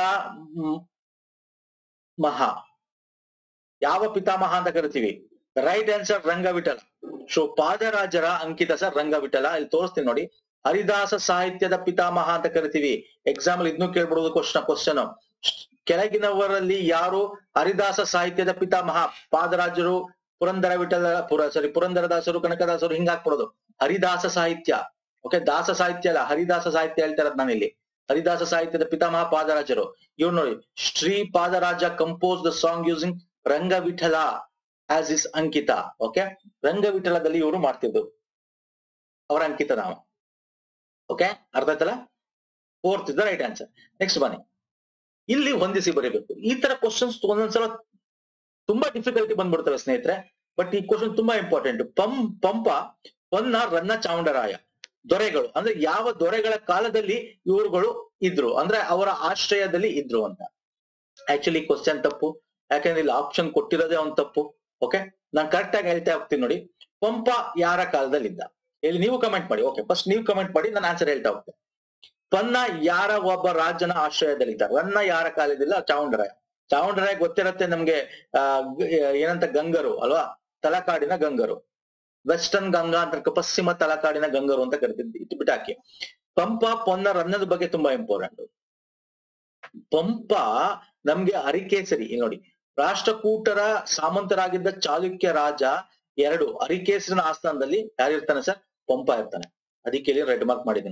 ಮಹ. ಯಾವ ಪಿತಾಮಹ ಅಂತ ಕರಿತೀವಿ? Right answer Ranga Vittala. So ಪಾದರಾಜರ ಅಂಕಿತ ಸರ್ ರಂಗ ವಿಠಲ. ಇಲ್ಲಿ ತೋರಿಸ್ತೀನಿ ನೋಡಿ. ಹರಿದಾಸ ಸಾಹಿತ್ಯದ ಪಿತಾಮಹ ಅಂತ ಕರಿತೀವಿ. ಎಕ್ಸಾಮ್ ಅಲ್ಲಿ ಇದನ್ನು ಕೇಳ್ಬಿಡೋದು ಕ್ವಶನ್ ಕ್ವಶನ್ ಕೆಳಗಿನವರಲ್ಲಿ ಯಾರು ಹರಿದಾಸ ಸಾಹಿತ್ಯದ ಪಿತಾಮಹ? ಪಾದರಾಜರು, ಪುರಂದರ ವಿಠಲ, ಪುರ ಸಾರಿ ಪುರಂದರದಾಸರು, ಕನಕದಾಸರು, ಹಿಂಗ ಹಾಕ್ಬಿಡೋದು. ಹರಿದಾಸ ಸಾಹಿತ್ಯ. ಓಕೆ, ದಾಸ ಸಾಹಿತ್ಯ ಅಲ್ಲ, ಹರಿದಾಸ ಸಾಹಿತ್ಯ ಹೇಳ್ತಾ ಇರೋದು ನಾನು ಇಲ್ಲಿ. ಹರಿದಾಸ ಸಾಹಿತ್ಯದ ಪಿತಾಮಹ ಪಾದರಾಜರು. ಇವ್ರು ನೋಡಿ, Shri Padaraja compose the song using Ranga Vittala as is ankita. Okay, Ranga ವಿಠಲದಲ್ಲಿ ಇವರು ಮಾಡ್ತಿದ್ರು ಅವರ ಅಂಕಿತ ನಾಮ. ಓಕೆ, ಅರ್ಥ ಆಯ್ತಲ್ಲ? Fourth is the right answer. Next ಬನ್ನಿ. ಇಲ್ಲಿ ಹೊಂದಿಸಿ ಬರೀಬೇಕು. ಈ ತರ ಕ್ವಶನ್ಸ್ ಒಂದೊಂದ್ಸಲ ತುಂಬಾ ಡಿಫಿಕಲ್ಟಿ ಬಂದ್ಬಿಡ್ತವೆ ಸ್ನೇಹಿತರೆ. ಬಟ್ ಈ ಕ್ವಶನ್ ತುಂಬಾ ಇಂಪಾರ್ಟೆಂಟ್. ಪಂ ಪಂಪ ಪೊನ್ನ ರನ್ನ ಚಾಮುಂಡರಾಯ ದೊರೆಗಳು ಅಂದ್ರೆ ಯಾವ ದೊರೆಗಳ ಕಾಲದಲ್ಲಿ ಇವರುಗಳು ಇದ್ರು, ಅಂದ್ರೆ ಅವರ ಆಶ್ರಯದಲ್ಲಿ ಇದ್ರು ಅಂತ. ಆಕ್ಚುಲಿ ಕ್ವಶನ್ ತಪ್ಪು, ಯಾಕಂದ್ರೆ ಇಲ್ಲಿ ಆಪ್ಷನ್ ಕೊಟ್ಟಿರೋದೇ ಅವ್ನ್ ತಪ್ಪು. ಓಕೆ, ನಾನು ಕರೆಕ್ಟ್ ಆಗಿ ಹೇಳ್ತಾ ಹೋಗ್ತೀನಿ ನೋಡಿ. ಪಂಪ ಯಾರ ಕಾಲದಲ್ಲಿ ಇದ್ದ? ಇಲ್ಲಿ ನೀವು ಕಮೆಂಟ್ ಮಾಡಿ. ಓಕೆ, ಫಸ್ಟ್ ನೀವು ಕಮೆಂಟ್ ಮಾಡಿ, ನಾನು ಆನ್ಸರ್ ಹೇಳ್ತಾ ಹೋಗ್ತೇನೆ. ಪನ್ನ ಯಾರ ಒಬ್ಬ ರಾಜನ ಆಶ್ರಯದಲ್ಲಿ ಇದ್ದ? ರನ್ನ ಯಾರ ಕಾಲದಿಲ್ಲ? ಚಾಮುಂಡರಾಯ. ಚಾಮುಂಡರಾಯ ಗೊತ್ತಿರತ್ತೆ ನಮ್ಗೆ. ಆ ಏನಂತ ಗಂಗರು ಅಲ್ವಾ? ತಲಕಾಡಿನ ಗಂಗರು. ವೆಸ್ಟರ್ನ್ ಗಂಗಾ ಅಂತ, ಪಶ್ಚಿಮ ತಲಕಾಡಿನ ಗಂಗರು ಅಂತ ಕರಿತಿದ್ವಿ. ಇಟ್ಟು ಬಿಟ್ಟಾಕಿ. ಪಂಪ ಪೊನ್ನ ರನ್ನದ ಬಗ್ಗೆ ತುಂಬಾ ಇಂಪಾರ್ಟೆಂಟ್. ಪಂಪ ನಮ್ಗೆ ಹರಿಕೇಸರಿ ನೋಡಿ, ರಾಷ್ಟ್ರಕೂಟರ ಸಾಮಂತರಾಗಿದ್ದ ಚಾಲುಕ್ಯ ರಾಜ ಎರಡು ಹರಿಕೇಸರಿನ ಆಸ್ಥಾನದಲ್ಲಿ ಯಾರಿರ್ತಾನೆ ಸರ್? ಪಂಪ ಇರ್ತಾನೆ. ಅದಕ್ಕೆ ಇಲ್ಲಿ ರೆಡ್ ಮಾರ್ಕ್ ಮಾಡಿದೆ ನೋಡಿ.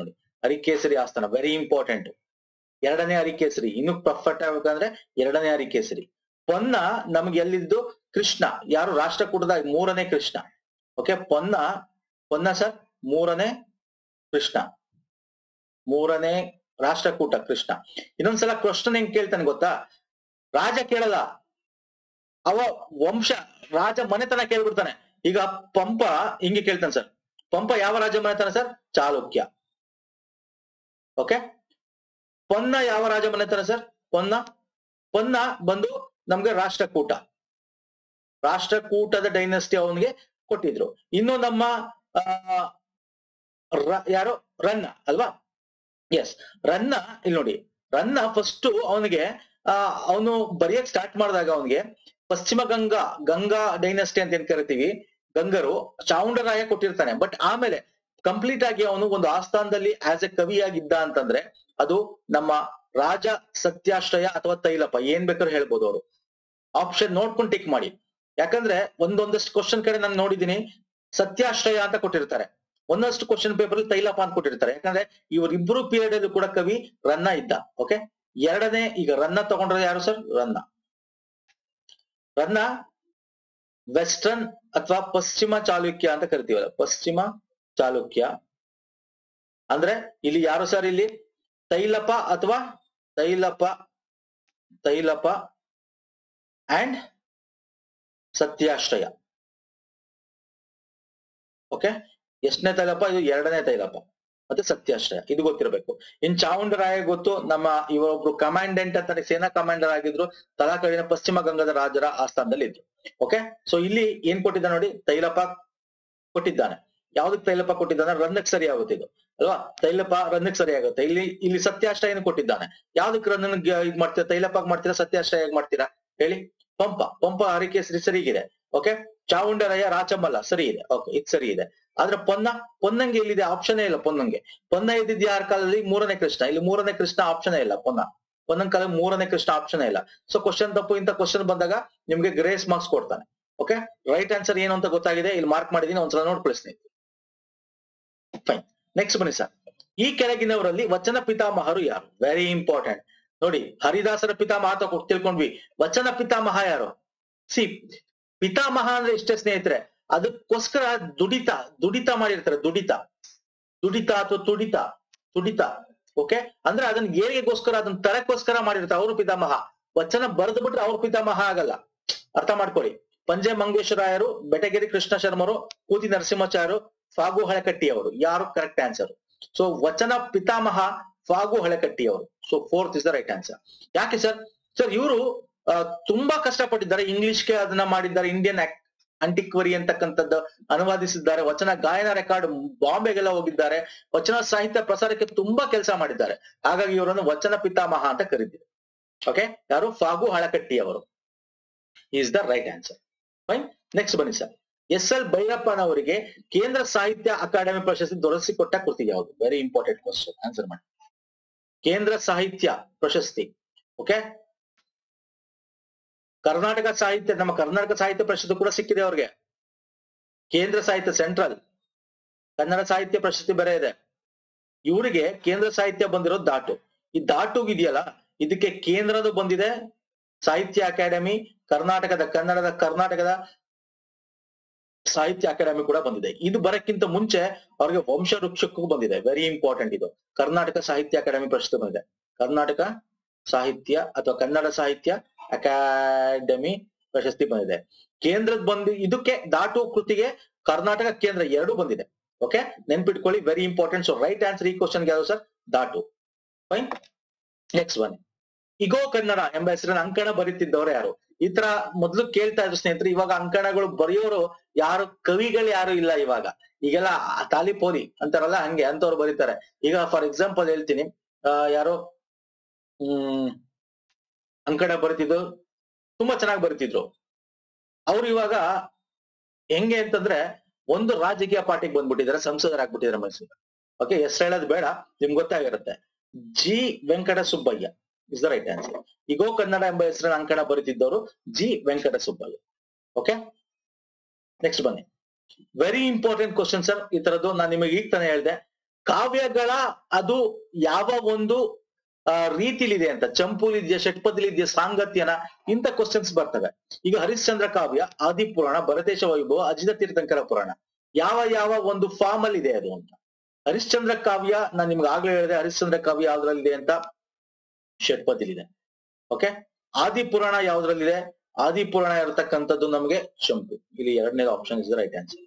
ಹರಿಕೇಸರಿ ಆಸ್ಥಾನ ವೆರಿ ಇಂಪಾರ್ಟೆಂಟ್. ಎರಡನೇ ಹರಿಕೇಸರಿ, ಇನ್ನು ಪರ್ಫೆಕ್ಟ್ ಆಗ್ಬೇಕಂದ್ರೆ ಎರಡನೇ ಹರಿಕೇಸರಿ. ಪೊನ್ನ ನಮ್ಗೆ ಎಲ್ಲಿದ್ದು ಕೃಷ್ಣ, ಯಾರು ರಾಷ್ಟ್ರಕೂಟದ ಮೂರನೇ ಕೃಷ್ಣ. ಓಕೆ, ಪೊನ್ನ ಪೊನ್ನ ಸರ್ ಮೂರನೇ ಕೃಷ್ಣ, ಮೂರನೇ ರಾಷ್ಟ್ರಕೂಟ ಕೃಷ್ಣ. ಇನ್ನೊಂದ್ಸಲ ಕ್ವಶನ್ ಹೆಂಗ್ ಕೇಳ್ತಾನೆ ಗೊತ್ತಾ, ರಾಜ ಕೇಳಲ್ಲ, ಅವ ವಂಶ ರಾಜ ಮನೆತನ ಕೇಳ್ಬಿಡ್ತಾನೆ. ಈಗ ಪಂಪ ಹಿಂಗೆ ಕೇಳ್ತಾನೆ ಸರ್, ಪಂಪ ಯಾವ ರಾಜ ಮನೆತನ ಸರ್? ಚಾಲುಕ್ಯ. ಓಕೆ, ಪೊನ್ನ ಯಾವ ರಾಜ ಮನೆತನ ಸರ್? ಪೊನ್ನ ಪೊನ್ನ ಬಂದು ನಮ್ಗೆ ರಾಷ್ಟ್ರಕೂಟ, ರಾಷ್ಟ್ರಕೂಟದ ಡೈನಸ್ಟಿ ಅವನಿಗೆ ಕೊಟ್ಟಿದ್ರು. ಇನ್ನು ನಮ್ಮ ಆ ಯಾರು ರನ್ನ ಅಲ್ವಾ? ಎಸ್, ರನ್ನ. ಇಲ್ಲಿ ನೋಡಿ, ರನ್ನ ಫಸ್ಟ್ ಅವನಿಗೆ ಆ ಅವನು ಬರೆಯಕ್ ಸ್ಟಾರ್ಟ್ ಮಾಡಿದಾಗ ಅವನಿಗೆ ಪಶ್ಚಿಮ ಗಂಗಾ ಗಂಗಾ ಡೈನಸ್ಟಿ ಅಂತ ಏನ್ ಕರಿತೀವಿ, ಗಂಗರು ಚಾವುಂಡರಾಯ ಕೊಟ್ಟಿರ್ತಾನೆ. ಬಟ್ ಆಮೇಲೆ ಕಂಪ್ಲೀಟ್ ಆಗಿ ಅವನು ಒಂದು ಆಸ್ಥಾನದಲ್ಲಿ ಆಸ್ ಎ ಕವಿಯಾಗಿದ್ದ ಅಂತಂದ್ರೆ ಅದು ನಮ್ಮ ರಾಜ ಸತ್ಯಾಶ್ರಯ ಅಥವಾ ತೈಲಪ, ಏನ್ ಬೇಕಾದ್ರೂ ಹೇಳ್ಬೋದು. ಅವರು ಆಪ್ಷನ್ ನೋಡ್ಕೊಂಡು ಟಿಕ್ ಮಾಡಿ, ಯಾಕಂದ್ರೆ ಒಂದೊಂದಷ್ಟು ಕ್ವಶನ್ ಕಡೆ ನಾನು ನೋಡಿದೀನಿ ಸತ್ಯಾಶ್ರಯ ಅಂತ ಕೊಟ್ಟಿರ್ತಾರೆ, ಒಂದಷ್ಟು ಕ್ವಶನ್ ಪೇಪರ್ ಅಲ್ಲಿ ತೈಲಪ ಅಂತ ಕೊಟ್ಟಿರ್ತಾರೆ. ಯಾಕಂದ್ರೆ ಇವರಿಬ್ರು ಪೀರಿಯಡ್ ಅಲ್ಲಿ ಕೂಡ ಕವಿ ರನ್ನ ಇದ್ದ. ಓಕೆ, ಎರಡನೇ ಈಗ ರನ್ನ ತಗೊಂಡ್ರೆ ಯಾರು ಸರ್? ರನ್ನ ರನ್ನ ವೆಸ್ಟರ್ನ್ ಅಥವಾ ಪಶ್ಚಿಮ ಚಾಲುಕ್ಯ ಅಂತ ಕರಿತೀವಲ್ಲ, ಪಶ್ಚಿಮ ಚಾಲುಕ್ಯ ಅಂದ್ರೆ ಇಲ್ಲಿ ಯಾರು ಸರ್? ಇಲ್ಲಿ ತೈಲಪ ಅಥವಾ ತೈಲಪ ತೈಲಪ ಅಂಡ್ ಸತ್ಯಾಶ್ರಯ. ಓಕೆ, ಎಷ್ಟನೇ ತೈಲಪ? ಇದು ಎರಡನೇ ತೈಲಪ ಮತ್ತೆ ಸತ್ಯಾಶ್ರಯ, ಇದು ಗೊತ್ತಿರಬೇಕು. ಇನ್ ಚಾವುಂಡರಾಯ ಗೊತ್ತು, ನಮ್ಮ ಇವರೊಬ್ರು ಕಮಾಂಡೆಂಟ್ ಅಂತಾನೆ ಸೇನಾ ಕಮಾಂಡರ್ ಆಗಿದ್ರು, ತಲಾಕಡಿನ ಪಶ್ಚಿಮ ಗಂಗದ ರಾಜರ ಆಸ್ಥಾನದಲ್ಲಿ ಇದ್ರು. ಓಕೆ, ಸೊ ಇಲ್ಲಿ ಏನ್ ಕೊಟ್ಟಿದ್ದಾನೆ ನೋಡಿ, ತೈಲಪ ಕೊಟ್ಟಿದ್ದಾನೆ. ಯಾವ್ದಕ್ ತೈಲಪ ಕೊಟ್ಟಿದ್ದಾನೆ? ರನ್ನಕ್ ಸರಿ ಆಗುತ್ತೆ ಇದು ಅಲ್ವಾ? ತೈಲಪ ರನ್ನಕ್ ಸರಿ ಆಗುತ್ತೆ. ಇಲ್ಲಿ ಇಲ್ಲಿ ಸತ್ಯಾಶ್ರಯನ ಕೊಟ್ಟಿದ್ದಾನೆ. ಯಾವ್ದಕ್ ರನ್ನ ಇದ್ ಮಾಡ್ತೀರಾ? ತೈಲಪಾಗ್ ಮಾಡ್ತೀರಾ, ಸತ್ಯಾಶ್ರಯ ಮಾಡ್ತೀರಾ ಹೇಳಿ? ಪಂಪ ಪಂಪ ಹರಿಕೇಸರಿ ಸರಿಗಿದೆ. ಓಕೆ, ಚಾವುಂಡರಾಯ ರಾಚಮಲ್ಲ ಸರಿ ಇದೆ. ಓಕೆ, ಇದು ಸರಿ ಇದೆ. ಆದ್ರೆ ಪೊನ್ನ ಪೊನ್ನಂಗೆ ಇಲ್ಲಿದೆ, ಆಪ್ಷನ್ ಇಲ್ಲ ಪೊನ್ನಂಗೆ. ಪೊನ್ನ ಇದ್ದಿದ್ದು ಯಾರ ಕಾಲದಲ್ಲಿ? ಮೂರನೇ ಕೃಷ್ಣ. ಇಲ್ಲಿ ಮೂರನೇ ಕೃಷ್ಣ ಆಪ್ಷನ್ ಇಲ್ಲ. ಪೊನ್ನ ಪೊನ್ನಂಗ್ ಕಾಲ ಮೂರನೇ ಕೃಷ್ಣ ಆಪ್ಷನ್ ಇಲ್ಲ. ಸೊ ಕ್ವಶನ್ ತಪ್ಪು, ಇಂಥ ಕ್ವಶನ್ ಬಂದಾಗ ನಿಮ್ಗೆ ಗ್ರೇಸ್ ಮಾರ್ಕ್ಸ್ ಕೊಡ್ತಾನೆ. ಓಕೆ, ರೈಟ್ ಆನ್ಸರ್ ಏನು ಅಂತ ಗೊತ್ತಾಗಿದೆ, ಇಲ್ಲಿ ಮಾರ್ಕ್ ಮಾಡಿದೀನಿ, ಒಂದ್ಸಲ ನೋಡ್ಕೊಳಿಸ್ತೀನಿ. ಫೈನ್, ನೆಕ್ಸ್ಟ್ ಬನ್ನಿ ಸರ್. ಈ ಕೆಳಗಿನವರಲ್ಲಿ ವಚನ ಪಿತಾಮಹರು ಯಾರು? ವೆರಿ ಇಂಪಾರ್ಟೆಂಟ್ ನೋಡಿ. ಹರಿದಾಸರ ಪಿತಾಮಹ ಅಂತ ತಿಳ್ಕೊಂಡ್ವಿ, ವಚನ ಪಿತಾಮಹ ಯಾರು? ಸಿ, ಪಿತಾಮಹ ಅಂದ್ರೆ ಇಷ್ಟೇ ಸ್ನೇಹಿತರೆ, ಅದಕ್ಕೋಸ್ಕರ ದುಡಿತ ದುಡಿತ ಮಾಡಿರ್ತಾರೆ. ದುಡಿತ ದುಡಿತ ಅಥವಾ ತುಡಿತ ತುಡಿತ ಓಕೆ, ಅಂದ್ರೆ ಅದನ್ನ ಏರಿಗೆಗೋಸ್ಕರ, ಅದನ್ನ ತರಕ್ಕೋಸ್ಕರ ಮಾಡಿರ್ತಾರೆ. ಅವರು ಪಿತಾಮಹ. ವಚನ ಬರೆದು ಬಿಟ್ರೆ ಅವ್ರ ಪಿತಾಮಹ ಆಗಲ್ಲ, ಅರ್ಥ ಮಾಡ್ಕೊಳ್ಳಿ. ಪಂಜೆ ಮಂಗೇಶ್ವರಾಯರು, ಬೆಟಗೇರಿ ಕೃಷ್ಣ ಶರ್ಮರು, ಕೂತಿ ನರಸಿಂಹಾಚಾರ್ಯರು, ಫಾಗು ಹಳಕಟ್ಟಿ ಅವರು. ಯಾರು ಕರೆಕ್ಟ್ ಆನ್ಸರ್? ಸೊ ವಚನ ಪಿತಾಮಹ ಫಾಗು ಹಳಕಟ್ಟಿ ಅವರು. So fourth is the right answer. ಯಾಕೆ ಸರ್? ಸರ್ ಇವರು ತುಂಬಾ ಕಷ್ಟಪಟ್ಟಿದ್ದಾರೆ, ಇಂಗ್ಲಿಷ್ಗೆ ಅದನ್ನ ಮಾಡಿದ್ದಾರೆ, ಇಂಡಿಯನ್ ಅಂಟಿಕ್ವರಿ ಅಂತಕ್ಕಂಥದ್ದು ಅನುವಾದಿಸಿದ್ದಾರೆ, ವಚನ ಗಾಯನ ರೆಕಾರ್ಡ್ ಬಾಂಬೆಗೆಲ್ಲ ಹೋಗಿದ್ದಾರೆ, ವಚನ ಸಾಹಿತ್ಯ ಪ್ರಸಾರಕ್ಕೆ ತುಂಬಾ ಕೆಲಸ ಮಾಡಿದ್ದಾರೆ. ಹಾಗಾಗಿ ಇವರನ್ನು ವಚನ ಪಿತಾಮಹ ಅಂತ ಕರೀತಾರೆ. ಓಕೆ, ಯಾರು? ಫಾಗು ಹಳಕಟ್ಟಿ ಅವರು is the right answer. Fine, next ಬನ್ನಿ ಸರ್. ಎಸ್ ಎಲ್ ಭೈರಪ್ಪನವರಿಗೆ ಕೇಂದ್ರ ಸಾಹಿತ್ಯ ಅಕಾಡೆಮಿ ಪ್ರಶಸ್ತಿ ದೊರಕಿಸಿಕೊಟ್ಟ ಕೃತಿ ಯಾವುದು? ವೆರಿ ಇಂಪಾರ್ಟೆಂಟ್ ಕ್ವಶನ್, ಆನ್ಸರ್ ಮಾಡಿ. ಕೇಂದ್ರ ಸಾಹಿತ್ಯ ಪ್ರಶಸ್ತಿ. ಓಕೆ, ಕರ್ನಾಟಕ ಸಾಹಿತ್ಯ, ನಮ್ಮ ಕರ್ನಾಟಕ ಸಾಹಿತ್ಯ ಪ್ರಶಸ್ತಿ ಕೂಡ ಸಿಕ್ಕಿದೆ ಅವ್ರಿಗೆ. ಕೇಂದ್ರ ಸಾಹಿತ್ಯ ಸೆಂಟ್ರಲ್, ಕನ್ನಡ ಸಾಹಿತ್ಯ ಪ್ರಶಸ್ತಿ ಬೇರೆ ಇದೆ. ಇವರಿಗೆ ಕೇಂದ್ರ ಸಾಹಿತ್ಯ ಬಂದಿರೋದು ದಾಟು. ಈ ದಾಟು ಇದೆಯಲ್ಲ, ಇದಕ್ಕೆ ಕೇಂದ್ರದ ಬಂದಿದೆ ಸಾಹಿತ್ಯ ಅಕಾಡೆಮಿ, ಕರ್ನಾಟಕದ ಕನ್ನಡದ ಕರ್ನಾಟಕದ ಸಾಹಿತ್ಯ ಅಕಾಡೆಮಿ ಕೂಡ ಬಂದಿದೆ. ಇದು ಬರಕ್ಕಿಂತ ಮುಂಚೆ ಅವ್ರಿಗೆ ವಂಶ ವೃಕ್ಷಕ್ಕೂ ಬಂದಿದೆ. ವೆರಿ ಇಂಪಾರ್ಟೆಂಟ್ ಇದು. ಕರ್ನಾಟಕ ಸಾಹಿತ್ಯ ಅಕಾಡೆಮಿ ಪ್ರಶಸ್ತಿ ಬಂದಿದೆ. ಕರ್ನಾಟಕ ಸಾಹಿತ್ಯ ಅಥವಾ ಕನ್ನಡ ಸಾಹಿತ್ಯ ಅಕಾಡೆಮಿ ಪ್ರಶಸ್ತಿ ಬಂದಿದೆ. ಕೇಂದ್ರದ ಬಂದು ಇದಕ್ಕೆ ದಾಟು ಕೃತಿಗೆ ಕರ್ನಾಟಕ ಕೇಂದ್ರ ಎರಡು ಬಂದಿದೆ. ಓಕೆ, ನೆನ್ಪಿಟ್ಕೊಳ್ಳಿ, very important. So right answer ಈ ಕ್ವಶನ್ಗೆ ಯಾವುದು ಸರ್? ದಾಟು. ಫೈನ್, ನೆಕ್ಸ್ಟ್ ಬನ್ನಿ. ಇಗೋ ಕನ್ನಡ ಎಂಬ ಹೆಸರಿನ ಅಂಕಣ ಬರೀತಿದ್ದವರು ಯಾರು? ಈ ತರ ಮೊದ್ಲು ಕೇಳ್ತಾ ಇದ್ರು ಸ್ನೇಹಿತರೆ. ಇವಾಗ ಅಂಕಣಗಳು ಬರೆಯೋರು ಯಾರು, ಕವಿಗಳು ಯಾರು ಇಲ್ಲ ಇವಾಗ. ಈಗೆಲ್ಲ ತಾಲಿಪೋಲಿ ಅಂತಾರಲ್ಲ, ಹಂಗೆ ಅಂತವ್ರು ಬರೀತಾರೆ. ಈಗ ಫಾರ್ ಎಕ್ಸಾಂಪಲ್ ಹೇಳ್ತೀನಿ, ಆ ಯಾರೋ ಹ್ಮ್ ಅಂಕಣ ಬರೀತಿದ್ರು, ತುಂಬಾ ಚೆನ್ನಾಗಿ ಬರೀತಿದ್ರು. ಅವ್ರು ಇವಾಗ ಹೆಂಗೆ ಅಂತಂದ್ರೆ ಒಂದು ರಾಜಕೀಯ ಪಾರ್ಟಿಗೆ ಬಂದ್ಬಿಟ್ಟಿದ್ದಾರೆ, ಸಂಸದರಾಗ್ಬಿಟ್ಟಿದ್ದಾರೆ ಮೈಸೂರು. ಓಕೆ, ಹೆಸರು ಹೇಳೋದು ಬೇಡ, ನಿಮ್ಗೆ ಗೊತ್ತಾಗಿರುತ್ತೆ. G Venkata Subbaiah is the right answer. Igo Kannada ಎಂಬ ಹೆಸರಿನ ಅಂಕಣ ಬರೀತಿದ್ದವರು G Venkata Subbaiah. Okay, next ಬನ್ನಿ. Very important question sir. ಈ ತರದ್ದು ನಾನು ನಿಮಗೆ ಈಗ ತಾನೇ ಹೇಳಿದೆ. ಕಾವ್ಯಗಳ ಅದು ಯಾವ ಒಂದು ಆ ರೀತಿಲಿದೆ ಅಂತ, ಚಂಪೂಲಿದ್ಯಾ, ಷಟ್ಪದಿಲಿದ್ಯಾ, ಸಾಂಗತ್ಯನ, ಇಂಥ ಕ್ವಶನ್ಸ್ ಬರ್ತವೆ. ಈಗ ಹರಿಶ್ಚಂದ್ರ ಕಾವ್ಯ, ಆದಿಪುರಾಣ, ಭರತೇಶ ವೈಭವ, ಅಜಿತ ತೀರ್ಥಂಕರ ಪುರಾಣ, ಯಾವ ಯಾವ ಒಂದು ಫಾರ್ಮ್ ಅಲ್ಲಿ ಇದೆ ಅದು ಅಂತ. ಹರಿಶ್ಚಂದ್ರ ಕಾವ್ಯ ನಾನು ನಿಮ್ಗೆ ಆಗ್ಲೇ ಹೇಳಿದೆ, ಹರಿಶ್ಚಂದ್ರ ಕಾವ್ಯ ಯಾವ್ದ್ರಲ್ಲಿದೆ ಅಂತ, ಷಟ್ಪದಿಲಿದೆ. ಓಕೆ, ಆದಿಪುರಾಣ ಯಾವ್ದ್ರಲ್ಲಿದೆ, ಆದಿಪುರಾಣ ಇರತಕ್ಕಂಥದ್ದು ನಮಗೆ ಚಂಪು. ಇಲ್ಲಿ ಎರಡನೇ option is right answer.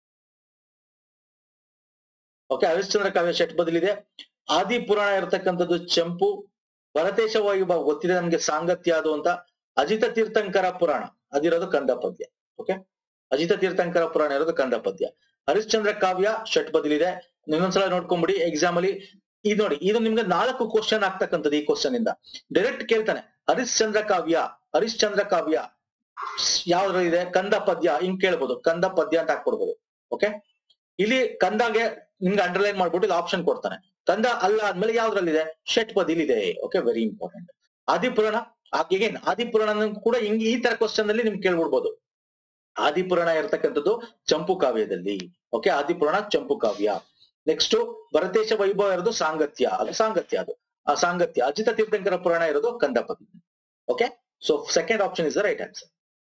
Okay, Harishchandra Kavya ಷಟ್ಪದಿಲಿದೆ, ಆದಿಪುರಾಣ ಇರತಕ್ಕಂಥದ್ದು ಚಂಪು, ಭರತೇಶ ವೈಭವ ಗೊತ್ತಿದೆ ನಮ್ಗೆ ಸಾಂಗತ್ಯ ಅದು ಅಂತ, ಅಜಿತ ತೀರ್ಥಂಕರ ಪುರಾಣ ಅದಿರೋದು ಕಂದ ಪದ್ಯ. ಓಕೆ, ಅಜಿತ ತೀರ್ಥಂಕರ ಪುರಾಣ ಇರೋದು ಕಂದ ಪದ್ಯ. ಹರಿಶ್ಚಂದ್ರ ಕಾವ್ಯ ಷಟ್ಪದಿಲಿದೆ. ಇನ್ನೊಂದ್ಸಲ ನೋಡ್ಕೊಂಡ್ಬಿಡಿ ಎಕ್ಸಾಮ್ ಅಲ್ಲಿ. ಇದು ನೋಡಿ, ಇದು ನಿಮ್ಗೆ ನಾಲ್ಕು ಕ್ವಶನ್ ಆಗ್ತಕ್ಕಂಥದ್ದು. ಈ ಕ್ವಶನ್ ಇಂದ ಡೈರೆಕ್ಟ್ ಕೇಳ್ತಾನೆ, ಹರಿಶ್ಚಂದ್ರ ಕಾವ್ಯ, ಹರಿಶ್ಚಂದ್ರ ಕಾವ್ಯ ಯಾವ್ದ್ರಲ್ಲಿದೆ, ಕಂದ ಪದ್ಯ, ಹಿಂಗ್ ಕೇಳ್ಬೋದು, ಕಂದ ಪದ್ಯ ಅಂತ ಹಾಕ್ಕೊಡ್ಬೋದು. ಓಕೆ, ಇಲ್ಲಿ ಕಂದಾಗೆ ನಿಮ್ಗೆ ಅಂಡರ್ಲೈನ್ ಮಾಡ್ಬಿಟ್ಟು ಇಲ್ಲಿ ಆಪ್ಷನ್ ಕೊಡ್ತಾನೆ. ಕಂದ ಅಲ್ಲ ಆದ್ಮೇಲೆ ಯಾವ್ದ್ರಲ್ಲಿದೆ, ಷಟ್ಪದಿಲಿದೆ. Okay, very important. Adipurana again, Adipurana ಕೂಡ ಹಿಂಗ್ ಈ ತರ ಕ್ವಶನ್ ಅಲ್ಲಿ ನಿಮ್ಗೆ ಕೇಳ್ಬಿಡ್ಬೋದು. ಆದಿಪುರಾಣ ಇರತಕ್ಕಂಥದ್ದು ಚಂಪು ಕಾವ್ಯದಲ್ಲಿ. ಓಕೆ, ಆದಿಪುರಾಣ ಚಂಪು ಕಾವ್ಯ. ನೆಕ್ಸ್ಟ್ ಭರತೇಶ ವೈಭವ ಇರೋದು ಸಾಂಗತ್ಯ, ಅದು ಸಾಂಗತ್ಯ, ಅದು ಆ ಸಾಂಗತ್ಯ. ಅಜಿತ ತೀರ್ಥಂಕರ ಪುರಾಣ ಇರೋದು ಕಂದ ಪದ್ಯ. Okay, so second option is the right answer.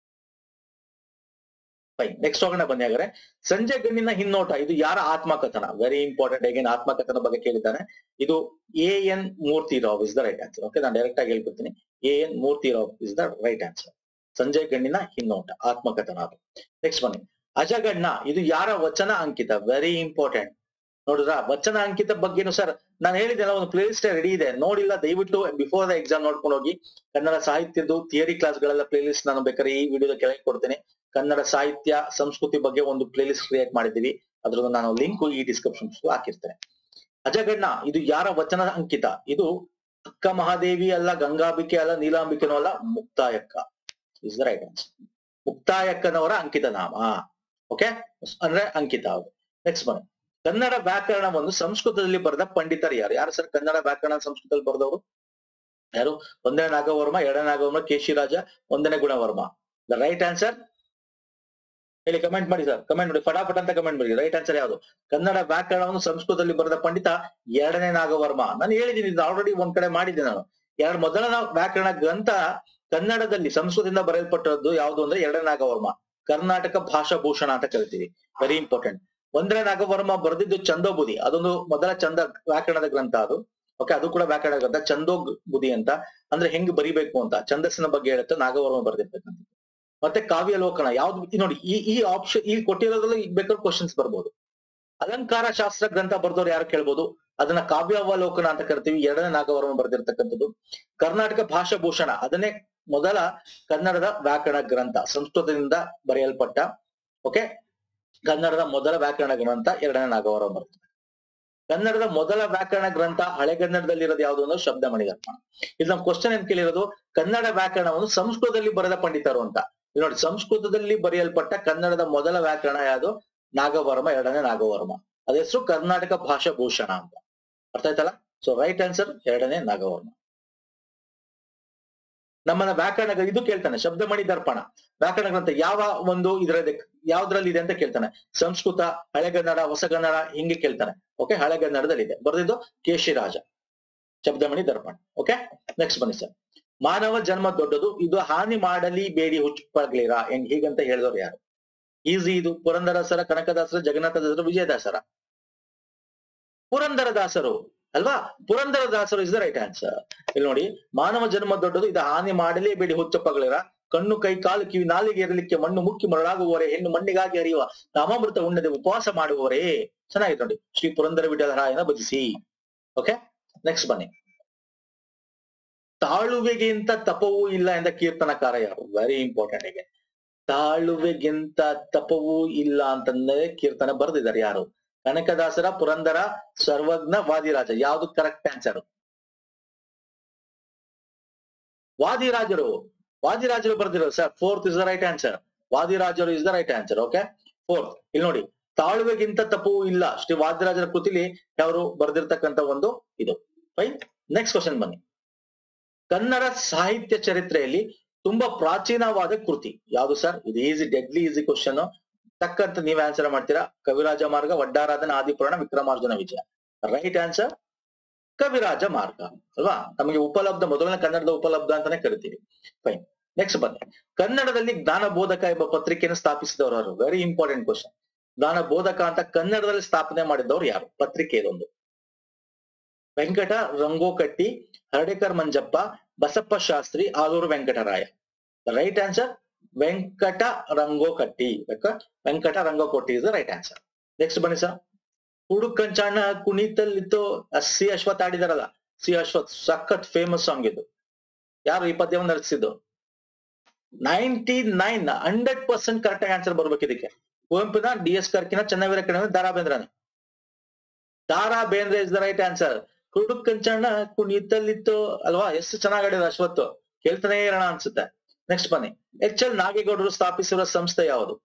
Fine, next ಹೋಗೋಣ ಬನ್ನಿ. ಹಾಗಾದ್ರೆ ಸಂಜೆ ಗಣ್ಣಿನ ಹಿನ್ನೋಟ, ಇದು ಯಾರ ಆತ್ಮಕಥನ? Very important. ಅಗೇನ್ ಆತ್ಮಕಥನ ಬಗ್ಗೆ ಕೇಳಿದ್ದಾನೆ. ಇದು A N Murthy Rao is the right answer. Okay, ನಾನು ಡೈರೆಕ್ಟ್ ಆಗಿ ಹೇಳ್ಕೊಡ್ತೀನಿ, A N Murthy Rao is the right answer. ಸಂಜಯ್ ಗಣ್ಣಿನ ಹಿನ್ನೋಟ ಆತ್ಮಕಥನ ಅದು. ನೆಕ್ಸ್ಟ್ ಬನ್ನಿ, ಅಜಗಣ್ಣ, ಇದು ಯಾರ ವಚನ ಅಂಕಿತ? Very important. ನೋಡಿದ್ರ, ವಚನ ಅಂಕಿತ ಬಗ್ಗೆನು ಸರ್ ನಾನು ಹೇಳಿದ್ದೆಲ್ಲ ಒಂದು ಪ್ಲೇ ಲಿಸ್ಟ್ ರೆಡಿ ಇದೆ, ನೋಡಿಲ್ಲ ದಯವಿಟ್ಟು ಬಿಫೋರ್ ದ ಎಕ್ಸಾಮ್ ನೋಡ್ಕೊಂಡು ಹೋಗಿ. ಕನ್ನಡ ಸಾಹಿತ್ಯದ್ದು ಥಿಯರಿ ಕ್ಲಾಸ್ ಗಳೆಲ್ಲ ಪ್ಲೇ ಲಿಸ್ಟ್ ನಾನು ಬೇಕಾದ್ರೆ ಈ ವಿಡಿಯೋದ ಕೆಳಗೆ ಕೊಡ್ತೇನೆ. ಕನ್ನಡ ಸಾಹಿತ್ಯ ಸಂಸ್ಕೃತಿ ಬಗ್ಗೆ ಒಂದು ಪ್ಲೇ ಲಿಸ್ಟ್ ಕ್ರಿಯೇಟ್ ಮಾಡಿದ್ದೀವಿ, ಅದ್ರದ್ದು ನಾನು ಲಿಂಕ್ ಈ ಡಿಸ್ಕ್ರಿಪ್ಷನ್ ಹಾಕಿರ್ತೇನೆ. ಅಜಗಣ್ಣ ಇದು ಯಾರ ವಚನ ಅಂಕಿತ? ಇದು ಅಕ್ಕ ಮಹಾದೇವಿ ಅಲ್ಲ, ಗಂಗಾಂಬಿಕೆ ಅಲ್ಲ, ನೀಲಾಂಬಿಕೆನೂ ಅಲ್ಲ, Muktayakka is the right answer. ಮುಕ್ತಾಯಕ್ಕನವರ ಅಂಕಿತ ನಾಮ. ಓಕೆ, ಅಂದ್ರೆ ಅಂಕಿತ ಅದು. ನೆಕ್ಸ್ಟ್ ಬನ್ನಿ, ಕನ್ನಡ ವ್ಯಾಕರಣವನ್ನು ಸಂಸ್ಕೃತದಲ್ಲಿ ಬರೆದ ಪಂಡಿತರು ಯಾರು? ಯಾರು ಸರ್ ಕನ್ನಡ ವ್ಯಾಕರಣ ಸಂಸ್ಕೃತದಲ್ಲಿ ಬರೆದವರು? ಯಾರು? ಒಂದನೇ ನಾಗವರ್ಮ, ಎರಡನೇ ನಾಗವರ್ಮ, ಕೇಶಿರಾಜ, ಒಂದನೇ ಗುಣವರ್ಮ. ದ ರೈಟ್ ಆನ್ಸರ್ ಹೇಳಿ, ಕಮೆಂಟ್ ಮಾಡಿ ಸರ್, ಕಮೆಂಟ್ ಮಾಡಿ ಫಟಾಫಟ್ ಅಂತ ಕಮೆಂಟ್ ಮಾಡಿ. ರೈಟ್ ಆನ್ಸರ್ ಯಾವುದು? ಕನ್ನಡ ವ್ಯಾಕರಣವನ್ನು ಸಂಸ್ಕೃತದಲ್ಲಿ ಬರೆದ ಪಂಡಿತ ಎರಡನೇ ನಾಗವರ್ಮ. ನಾನು ಹೇಳಿದ್ದೀನಿ, ಇದು ಆಲ್ರೆಡಿ ಒಂದ್ ಕಡೆ ಮಾಡಿದ್ದೆ ನಾನು. ಎರಡು ಮೊದಲ ವ್ಯಾಕರಣ ಗ್ರಂಥ ಕನ್ನಡದಲ್ಲಿ ಸಂಸ್ಕೃತದಿಂದ ಬರೆಯಲ್ಪಟ್ಟದ್ದು ಯಾವುದು ಅಂದ್ರೆ ಎರಡನೇ ನಾಗವರ್ಮ, ಕರ್ನಾಟಕ ಭಾಷಾ ಭೂಷಣ ಅಂತ ಕರಿತೀವಿ. Very important. ಒಂದನೇ ನಾಗವರ್ಮ ಬರೆದಿದ್ದು ಚಂದೋಬುದಿ, ಅದೊಂದು ಮೊದಲ ಚಂದ ವ್ಯಾಕರಣದ ಗ್ರಂಥ ಅದು. ಓಕೆ, ಅದು ಕೂಡ ವ್ಯಾಕರಣ ಗ್ರಂಥ. ಚಂದೋಬುದಿ ಅಂತ ಅಂದ್ರೆ ಹೆಂಗ್ ಬರಿಬೇಕು ಅಂತ, ಛಂದಸ್ಸಿನ ಬಗ್ಗೆ ಹೇಳುತ್ತೆ, ನಾಗವರ್ಮ ಬರೆದಿರ್ತಕ್ಕಂಥ. ಮತ್ತೆ ಕಾವ್ಯಲೋಕನ ಯಾವ್ದು ನೋಡಿ, ಈ ಈ ಆಪ್ಷನ್ ಈ ಕೊಟ್ಟಿರೋದ್ರಲ್ಲಿ ಬೇಕಾದ್ರೆ ಕ್ವಶನ್ಸ್ ಬರ್ಬೋದು. ಅಲಂಕಾರ ಶಾಸ್ತ್ರ ಗ್ರಂಥ ಬರ್ದವ್ರು ಯಾರು ಕೇಳ್ಬೋದು, ಅದನ್ನ ಕಾವ್ಯಾವಲೋಕನ ಅಂತ ಕರಿತೀವಿ, ಎರಡನೇ ನಾಗವರ್ಮ ಬರೆದಿರ್ತಕ್ಕಂಥದ್ದು. ಕರ್ನಾಟಕ ಭಾಷಾ ಭೂಷಣ ಅದನ್ನೇ ಮೊದಲ ಕನ್ನಡದ ವ್ಯಾಕರಣ ಗ್ರಂಥ, ಸಂಸ್ಕೃತದಿಂದ ಬರೆಯಲ್ಪಟ್ಟ. ಓಕೆ, ಕನ್ನಡದ ಮೊದಲ ವ್ಯಾಕರಣ ಗ್ರಂಥ ಎರಡನೇ ನಾಗವರ್ಮ ಬರ್ತದೆ. ಕನ್ನಡದ ಮೊದಲ ವ್ಯಾಕರಣ ಗ್ರಂಥ ಹಳೆಗನ್ನಡದಲ್ಲಿ ಇರೋದು ಯಾವುದು ಅಂದ್ರೆ ಶಬ್ದಮಣಿ ದರ್ಪಣ. ಇದು ನಮ್ ಕ್ವಶನ್ ಏನ್ ಕೇಳಿರೋದು, ಕನ್ನಡ ವ್ಯಾಕರಣವನ್ನು ಸಂಸ್ಕೃತದಲ್ಲಿ ಬರೆದ ಪಂಡಿತರು ಅಂತ. ಇಲ್ಲಿ ನೋಡಿ, ಸಂಸ್ಕೃತದಲ್ಲಿ ಬರೆಯಲ್ಪಟ್ಟ ಕನ್ನಡದ ಮೊದಲ ವ್ಯಾಕರಣ ಯಾವುದು? ನಾಗವರ್ಮ, ಎರಡನೇ ನಾಗವರ್ಮ. ಅದ ಹೆಸರು ಕರ್ನಾಟಕ ಭಾಷಾ ಭೂಷಣ ಅಂತ. ಅರ್ಥ ಆಯ್ತಲ್ಲ? ಸೊ ರೈಟ್ ಆನ್ಸರ್ ಎರಡನೇ ನಾಗವರ್ಮ. ನಮ್ಮನ್ನ ವ್ಯಾಕರಣ ಇದು ಕೇಳ್ತಾನೆ, ಶಬ್ದಮಣಿ ದರ್ಪಣ ವ್ಯಾಕರಣ ಗ್ರಂಥ ಯಾವ ಒಂದು ಇದ್ರಲ್ಲಿ ಯಾವ್ದ್ರಲ್ಲಿ ಇದೆ ಅಂತ ಕೇಳ್ತಾನೆ. ಸಂಸ್ಕೃತ, ಹಳೆಗನ್ನಡ, ಹೊಸಗನ್ನಡ ಹಿಂಗೆ ಕೇಳ್ತಾನೆ. ಓಕೆ, ಹಳೆಗನ್ನಡದಲ್ಲಿ ಇದೆ, ಬರೆದಿದ್ದು ಕೇಶಿರಾಜ, ಶಬ್ದಮಣಿ ದರ್ಪಣ. ಓಕೆ, ನೆಕ್ಸ್ಟ್ ಬನ್ನಿ ಸರ್. ಮಾನವ ಜನ್ಮ ದೊಡ್ಡದು, ಇದು ಹಾನಿ ಮಾಡಲಿ ಬೇಡಿ ಹುಚ್ಚುಪಗ್ಲಿರ, ಹೆಂಗ್ ಹೀಗಂತ ಹೇಳಿದವರು ಯಾರು? ಈಸಿ ಇದು. ಪುರಂದರದಾಸರ, ಕನಕದಾಸರ, ಜಗನ್ನಾಥದಾಸರ, ವಿಜಯದಾಸರ? ಪುರಂದರದಾಸರು ಅಲ್ವಾ? ಪುರಂದರದಾಸರು ಇಸ್ ದ ರೈಟ್ ಆನ್ಸರ್. ಇಲ್ಲಿ ನೋಡಿ, ಮಾನವ ಜನ್ಮ ದೊಡ್ಡದು, ಇದು ಹಾನಿ ಮಾಡಲೇ ಬೇಡಿ ಹುಚ್ಚುಪಗ್ಲಿರ, ಕಣ್ಣು ಕೈ ಕಾಲು ಕಿವಿ ನಾಲಿಗೆ ಇರಲಿಕ್ಕೆ ಮಣ್ಣು ಮುಕ್ಕಿ ಮರಳಾಗುವವರೇ, ಹೆಣ್ಣು ಮಣ್ಣಿಗಾಗಿ ಹರಿಯುವ ನಾಮಾಮೃತ ಉಣ್ಣದೆ ಉಪವಾಸ ಮಾಡುವವರೇ. ಚೆನ್ನಾಗಿದೆ ನೋಡಿ, ಶ್ರೀ ಪುರಂದರ ವಿಠಲರಾಯನ ಭಜಿಸಿ. ಓಕೆ, ನೆಕ್ಸ್ಟ್ ಬನ್ನಿ. ತಾಳುವೆಗಿಂತ ತಪವೂ ಇಲ್ಲ ಎಂದ ಕೀರ್ತನಕಾರ ಯಾರು? Very important. ಈಗ ತಾಳುವೆಗಿಂತ ತಪವೂ ಇಲ್ಲ ಅಂತಂದ್ರೆ ಕೀರ್ತನೆ ಬರೆದಿದ್ದಾರೆ ಯಾರು? ಕನಕದಾಸರ, ಪುರಂದರ, ಸರ್ವಜ್ಞ, ವಾದಿರಾಜ. ಯಾವ್ದು ಕರೆಕ್ಟ್ ಆನ್ಸರ್? ವಾದಿರಾಜರು. ವಾದಿರಾಜರು ಬರ್ದಿರೋ sir. Fourth is the right answer. ವಾದಿರಾಜರು is the right answer. Okay, fourth. ಇಲ್ಲಿ ನೋಡಿ, ತಾಳುವೆಗಿಂತ ತಪವೂ ಇಲ್ಲ, ಶ್ರೀ ವಾದಿರಾಜರ ಕೃತಿಲಿ ಯಾರು ಬರ್ದಿರ್ತಕ್ಕಂಥ ಒಂದು ಇದು. ರೈಟ್. ನೆಕ್ಸ್ಟ್ ಕ್ವಶನ್ ಬನ್ನಿ. ಕನ್ನಡ ಸಾಹಿತ್ಯ ಚರಿತ್ರೆಯಲ್ಲಿ ತುಂಬಾ ಪ್ರಾಚೀನವಾದ ಕೃತಿ ಯಾವುದು ಸರ್? ಇದು ಈಸಿ, ಡೆಡ್ಲಿ ಈಸಿ ಕ್ವಶನ್. ತಕ್ಕಂತ ನೀವ್ ಆನ್ಸರ್ ಮಾಡ್ತೀರಾ. ಕವಿರಾಜ ಮಾರ್ಗ, ವಡ್ಡಾರಾಧನ, ಆದಿಪುರಾಣ, ವಿಕ್ರಮಾರ್ಜುನ ವಿಜಯ. ರೈಟ್ ಆನ್ಸರ್ ಕವಿರಾಜ ಮಾರ್ಗ ಅಲ್ವಾ? ನಮಗೆ ಉಪಲಬ್ಧ, ಮೊದಲನೇ ಕನ್ನಡದ ಉಪಲಬ್ಧ ಅಂತಾನೆ ಕರಿತೀವಿ. ಫೈನ್. ನೆಕ್ಸ್ಟ್ ಬನ್ನಿ, ಕನ್ನಡದಲ್ಲಿ ಜ್ಞಾನಬೋಧಕ ಎಂಬ ಪತ್ರಿಕೆಯನ್ನು ಸ್ಥಾಪಿಸಿದವರು ಯಾರು? Very important question. ಜ್ಞಾನಬೋಧಕ ಅಂತ ಕನ್ನಡದಲ್ಲಿ ಸ್ಥಾಪನೆ ಮಾಡಿದವರು ಯಾರು? ಪತ್ರಿಕೆ ಇದೊಂದು. Venkata Rangokatti, Hardekar Manjappa, Basappa Shastri, Aluru Venkataraya. Right answer Venkata Rangokatti. Venkata Rangokatti is the right answer. Next ಬನ್ನಿ ಸರ್, ಹುಡುಕಂಚಾಣ ಕುಣಿತಲ್ಲಿತ್ತು ಸಿ ಅಶ್ವಥ್ ಆಡಿದಾರಲ್ಲ, ಸಿ ಅಶ್ವಥ್ ಸಖತ್ ಫೇಮಸ್ ಸಾಂಗ್ ಇದು. ಯಾರು ಈ ಪದ್ಯವನ್ನು ರಚಿಸಿದ್ದು? Ninety nine hundred percent correct ಆಗಿ ಆನ್ಸರ್ ಬರ್ಬೇಕು ಇದಕ್ಕೆ. ಕುವೆಂಪುನ, ಡಿ ಎಸ್ ಕರ್ಕಿನ, ಚನ್ನವೀರ ಕಣವ, ದಾರಾ ಬೇಂದ್ರನ. Da Ra Bendre is the right answer. ಹುಡುಕಂಚಾಣ ಕುಣಿತಲ್ಲಿತ್ತು ಅಲ್ವಾ? ಎಷ್ಟು ಚೆನ್ನಾಗಿ ಆಡಿದ ಅಶ್ವಥ್, ಕೇಳ್ತಾನೆ ಇರೋಣ ಅನ್ಸುತ್ತೆ. ನೆಕ್ಸ್ಟ್ ಬನ್ನಿ, ಎಚ್ ಎಲ್ ನಾಗೇಗೌಡರು ಸ್ಥಾಪಿಸಿರುವ ಸಂಸ್ಥೆ ಯಾವುದು?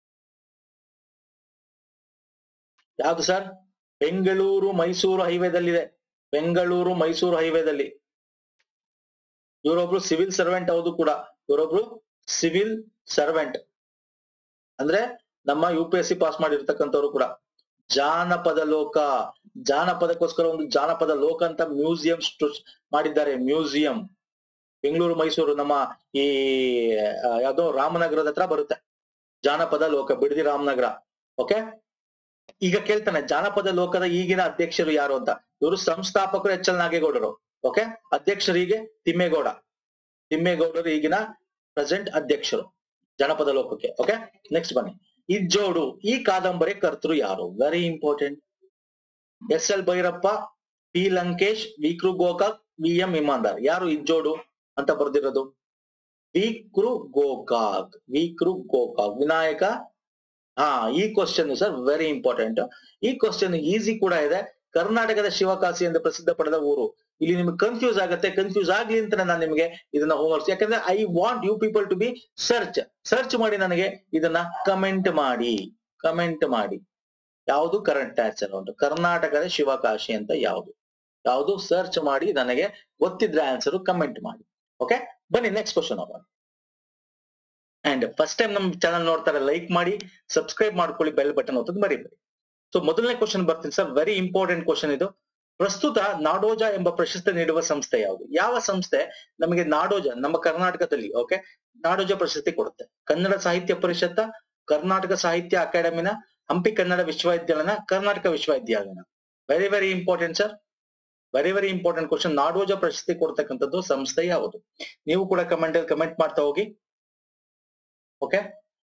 ಯಾವ್ದು ಸರ್? ಬೆಂಗಳೂರು ಮೈಸೂರು ಹೈವೇದಲ್ಲಿದೆ. ಬೆಂಗಳೂರು ಮೈಸೂರು ಹೈವೇದಲ್ಲಿ. ಇವರೊಬ್ರು ಸಿವಿಲ್ ಸರ್ವೆಂಟ್ ಹೌದು ಕೂಡ. ಇವರೊಬ್ರು ಸಿವಿಲ್ ಸರ್ವೆಂಟ್ ಅಂದ್ರೆ ನಮ್ಮ U P S C pass ಮಾಡಿರ್ತಕ್ಕಂಥವ್ರು ಕೂಡ. ಜಾನಪದ ಲೋಕ, ಜಾನಪದಕ್ಕೋಸ್ಕರ ಒಂದು ಜಾನಪದ ಲೋಕ ಅಂತ ಮ್ಯೂಸಿಯಂ ಮಾಡಿದ್ದಾರೆ. ಮ್ಯೂಸಿಯಂ ಬೆಂಗಳೂರು ಮೈಸೂರು ನಮ್ಮ ಈ ಯಾವ್ದೋ ರಾಮನಗರದ ಹತ್ರ ಬರುತ್ತೆ ಜಾನಪದ ಲೋಕ, ಬಿಡದಿ ರಾಮನಗರ. ಓಕೆ, ಈಗ ಕೇಳ್ತಾನೆ ಜಾನಪದ ಲೋಕದ ಈಗಿನ ಅಧ್ಯಕ್ಷರು ಯಾರು ಅಂತ. ಇವರು ಸಂಸ್ಥಾಪಕರು ಎಚ್ ಎಲ್ ನಾಗೇಗೌಡರು. ಓಕೆ, ಅಧ್ಯಕ್ಷರಿಗೆ ತಿಮ್ಮೇಗೌಡ. ತಿಮ್ಮೇಗೌಡರು ಈಗಿನ ಪ್ರೆಸೆಂಟ್ ಅಧ್ಯಕ್ಷರು ಜನಪದ ಲೋಕಕ್ಕೆ. ಓಕೆ, ನೆಕ್ಸ್ಟ್ ಬನ್ನಿ, ಇಜ್ಜೋಡು ಈ ಕಾದಂಬರಿ ಕರ್ತೃ ಯಾರು? Very important. S L Bhyrappa, P Lankesh, V Kru Gokak, V M Imandar. ಯಾರು ಇಜ್ಜೋಡು ಅಂತ ಬರ್ದಿರೋದು? ವಿ ಕೃ ಗೋಕಾಕ್. ವಿ ಕೃ ಗೋಕಾಕ್. ವಿನಾಯಕ. ಹಾ, ಈ ಕ್ವಶನ್ ಸರ್ ವೆರಿ ಇಂಪಾರ್ಟೆಂಟ್. ಈ ಕ್ವಶನ್ ಈಸಿ ಕೂಡ ಇದೆ. ಕರ್ನಾಟಕದ ಶಿವಕಾಶಿ ಎಂದು ಪ್ರಸಿದ್ಧ ಪಡೆದ ಊರು. ಇಲ್ಲಿ ನಿಮ್ಗೆ ಕನ್ಫ್ಯೂಸ್ ಆಗುತ್ತೆ. ಕನ್ಫ್ಯೂಸ್ ಆಗ್ಲಿ ಅಂತ ನಾನು ನಿಮಗೆ ಇದನ್ನ ಹೋಮ್ವರ್ಕ್, ಯಾಕಂದ್ರೆ I want you people to be search search ಮಾಡಿ ನನಗೆ ಇದನ್ನ ಕಮೆಂಟ್ ಮಾಡಿ ಕಮೆಂಟ್ ಮಾಡಿ ಯಾವುದು ಕರೆಕ್ಟ್ ಆನ್ಸರ್ ಉಂಟು. ಕರ್ನಾಟಕದ ಶಿವಕಾಶಿ ಅಂತ ಯಾವುದು ಯಾವುದು ಸರ್ಚ್ ಮಾಡಿ ನನಗೆ ಗೊತ್ತಿದ್ರೆ ಆನ್ಸರ್ ಕಮೆಂಟ್ ಮಾಡಿ. ಓಕೆ, ಬನ್ನಿ ನೆಕ್ಸ್ಟ್ ಕ್ವಶನ್ ಹೋಗೋಣ. ಅಂಡ್ ಫಸ್ಟ್ ಟೈಮ್ ನಮ್ ಚಾನಲ್ ನೋಡ್ತಾರೆ ಲೈಕ್ ಮಾಡಿ, ಸಬ್ಸ್ಕ್ರೈಬ್ ಮಾಡ್ಕೊಳ್ಳಿ, ಬೆಲ್ ಬಟನ್ ಒತ್ತೋದು ಮರಿಬೇಡಿ. ಸೊ ಮೊದಲನೇ ಕ್ವಶನ್ ಬರ್ತೀನಿ ಸರ್, ವೆರಿ ಇಂಪಾರ್ಟೆಂಟ್ ಕ್ವಶನ್ ಇದು. ಪ್ರಸ್ತುತ ನಾಡೋಜ ಎಂಬ ಪ್ರಶಸ್ತಿ ನೀಡುವ ಸಂಸ್ಥೆ ಯಾವುದು? ಯಾವ ಸಂಸ್ಥೆ ನಮಗೆ ನಾಡೋಜ ನಮ್ಮ ಕರ್ನಾಟಕದಲ್ಲಿ ಓಕೆ ನಾಡೋಜ ಪ್ರಶಸ್ತಿ ಕೊಡುತ್ತೆ? ಕನ್ನಡ ಸಾಹಿತ್ಯ ಪರಿಷತ್ತ, ಕರ್ನಾಟಕ ಸಾಹಿತ್ಯ ಅಕಾಡೆಮಿನ, ಹಂಪಿ ಕನ್ನಡ ವಿಶ್ವವಿದ್ಯಾಲಯನ, ಕರ್ನಾಟಕ ವಿಶ್ವವಿದ್ಯಾಲಯನ? Very very important sir, very very important question. Nadoja ಪ್ರಶಸ್ತಿ ಕೊಡ್ತಕ್ಕಂಥದ್ದು ಸಂಸ್ಥೆ ಯಾವುದು? ನೀವು ಕೂಡ ಕಮೆಂಟ್ ಅಲ್ಲಿ ಕಮೆಂಟ್ ಮಾಡ್ತಾ ಹೋಗಿ. Okay,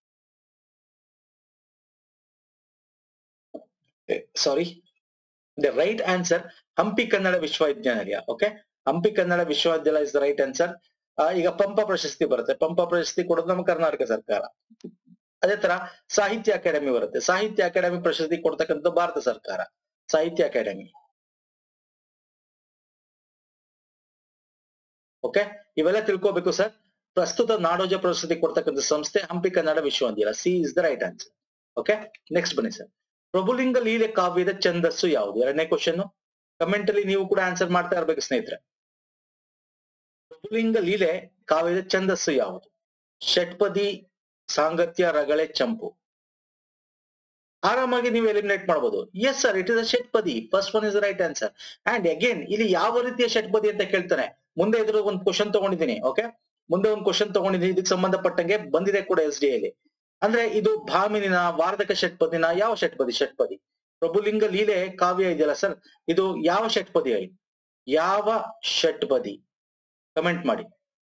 sorry, the right answer Hampi Kannada Vishwavidyalaya. Okay, Hampi Kannada ವಿಶ್ವವಿದ್ಯಾಲಯ ಇಸ್ ದ ರೈಟ್ ಆನ್ಸರ್. ಈಗ ಪಂಪ ಪ್ರಶಸ್ತಿ ಬರುತ್ತೆ. ಪಂಪ ಪ್ರಶಸ್ತಿ ಕೊಡೋದು ನಮ್ಮ ಕರ್ನಾಟಕ ಸರ್ಕಾರ. ಅದೇ ತರ ಸಾಹಿತ್ಯ ಅಕಾಡೆಮಿ ಬರುತ್ತೆ. ಸಾಹಿತ್ಯ ಅಕಾಡೆಮಿ ಪ್ರಶಸ್ತಿ ಕೊಡ್ತಕ್ಕಂಥದ್ದು ಭಾರತ ಸರ್ಕಾರ. ಸಾಹಿತ್ಯ ಅಕಾಡೆಮಿ. ಓಕೆ, ಇವೆಲ್ಲ ತಿಳ್ಕೋಬೇಕು ಸರ್. ಪ್ರಸ್ತುತ ನಾಡೋಜ ಪ್ರಶಸ್ತಿ ಕೊಡ್ತಕ್ಕಂಥ ಸಂಸ್ಥೆ Hampi Kannada Vishwavidyalaya. C is the right answer. Okay, next ಬನ್ನಿ ಸರ್, ಪ್ರಭುಲಿಂಗ ಲೀಲೆ ಕಾವ್ಯದ ಛಂದಸ್ಸು ಯಾವುದು? ಎರಡನೇ ಕ್ವಶನ್. ಕಮೆಂಟ್ ಅಲ್ಲಿ ನೀವು ಕೂಡ ಆನ್ಸರ್ ಮಾಡ್ತಾ ಇರ್ಬೇಕು ಸ್ನೇಹಿತರೆ. ಪ್ರಭುಲಿಂಗ ಲೀಲೆ ಕಾವ್ಯದ ಛಂದಸ್ಸು ಯಾವುದು? ಷಟ್ಪದಿ, ಸಾಂಗತ್ಯ, ರಗಳೆ, ಚಂಪು. ಆರಾಮಾಗಿ ನೀವು ಎಲಿಮಿನೇಟ್ ಮಾಡಬಹುದು. Yes sir, it is a shatpadi. First one is the right answer. And again ಇಲ್ಲಿ ಯಾವ ರೀತಿಯ ಷಟ್ಪದಿ ಅಂತ ಕೇಳ್ತಾನೆ. ಮುಂದೆ ಇದ್ರ ಒಂದು ಕ್ವಶನ್ ತಗೊಂಡಿದ್ದೀನಿ. ಓಕೆ, ಮುಂದೆ ಒಂದು ಕ್ವಶನ್ ತಗೊಂಡಿದ್ದೀನಿ, ಇದಕ್ಕೆ ಸಂಬಂಧಪಟ್ಟಂಗೆ ಬಂದಿದೆ ಕೂಡ ಎಸ್ ಡಿ ಅಲ್ಲಿ. ಅಂದ್ರೆ ಇದು ಭಾಮಿನಿನ, ವಾರ್ಧಕ ಷಟ್ಪದಿನ, ಯಾವ ಷಟ್ಪದಿ? ಷಟ್ಪದಿ. ಪ್ರಭುಲಿಂಗ ಲೀಲೆ ಕಾವ್ಯ ಇದೆಯಲ್ಲ ಸರ್, ಇದು ಯಾವ ಷಟ್ಪದಿ? ಯಾವ ಷಟ್ಪದಿ? ಕಮೆಂಟ್ ಮಾಡಿ.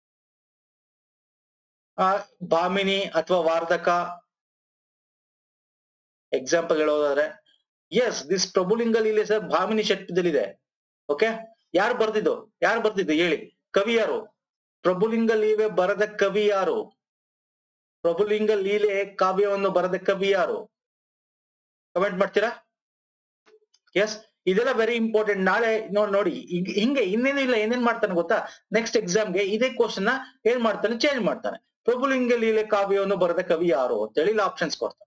ಆ ಭಾಮಿನಿ ಅಥವಾ ವಾರ್ಧಕ ಎಕ್ಸಾಂಪಲ್ ಹೇಳೋದಾದ್ರೆ, yes this Prabhulinga Leele sir Bhamini ಷಟ್ಪದಿಯಲ್ಲಿದೆ. ಓಕೆ, ಯಾರು ಬರ್ದಿದ್ದು? ಯಾರು ಬರ್ದಿದ್ದು ಹೇಳಿ? ಕವಿ ಯಾರು? ಪ್ರಭುಲಿಂಗ ಲೀಲೆ ಬರೆದ ಕವಿ ಯಾರು? ಪ್ರಭುಲಿಂಗ ಲೀಲೆ ಕಾವ್ಯವನ್ನು ಬರೆದ ಕವಿ ಯಾರು? ಕಮೆಂಟ್ ಮಾಡ್ತೀರಾ? ಎಸ್, ಇದೆಲ್ಲ ವೆರಿ ಇಂಪಾರ್ಟೆಂಟ್. ನಾಳೆ ನೋಡ್ ನೋಡಿ ಹಿಂಗೆ ಇನ್ನೇನು ಇಲ್ಲ, ಏನೇನ್ ಮಾಡ್ತಾನೆ ಗೊತ್ತಾ? ನೆಕ್ಸ್ಟ್ ಎಕ್ಸಾಮ್ಗೆ ಇದೇ ಕ್ವಶನ್ ನ ಏನ್ ಮಾಡ್ತಾನೆ? ಚೇಂಜ್ ಮಾಡ್ತಾನೆ. ಪ್ರಭುಲಿಂಗ ಲೀಲೆ ಕಾವ್ಯವನ್ನು ಬರೆದ ಕವಿ ಯಾರು ಅಂತ ಹೇಳಿ ಆಪ್ಷನ್ಸ್ ಕೊಡ್ತಾನೆ.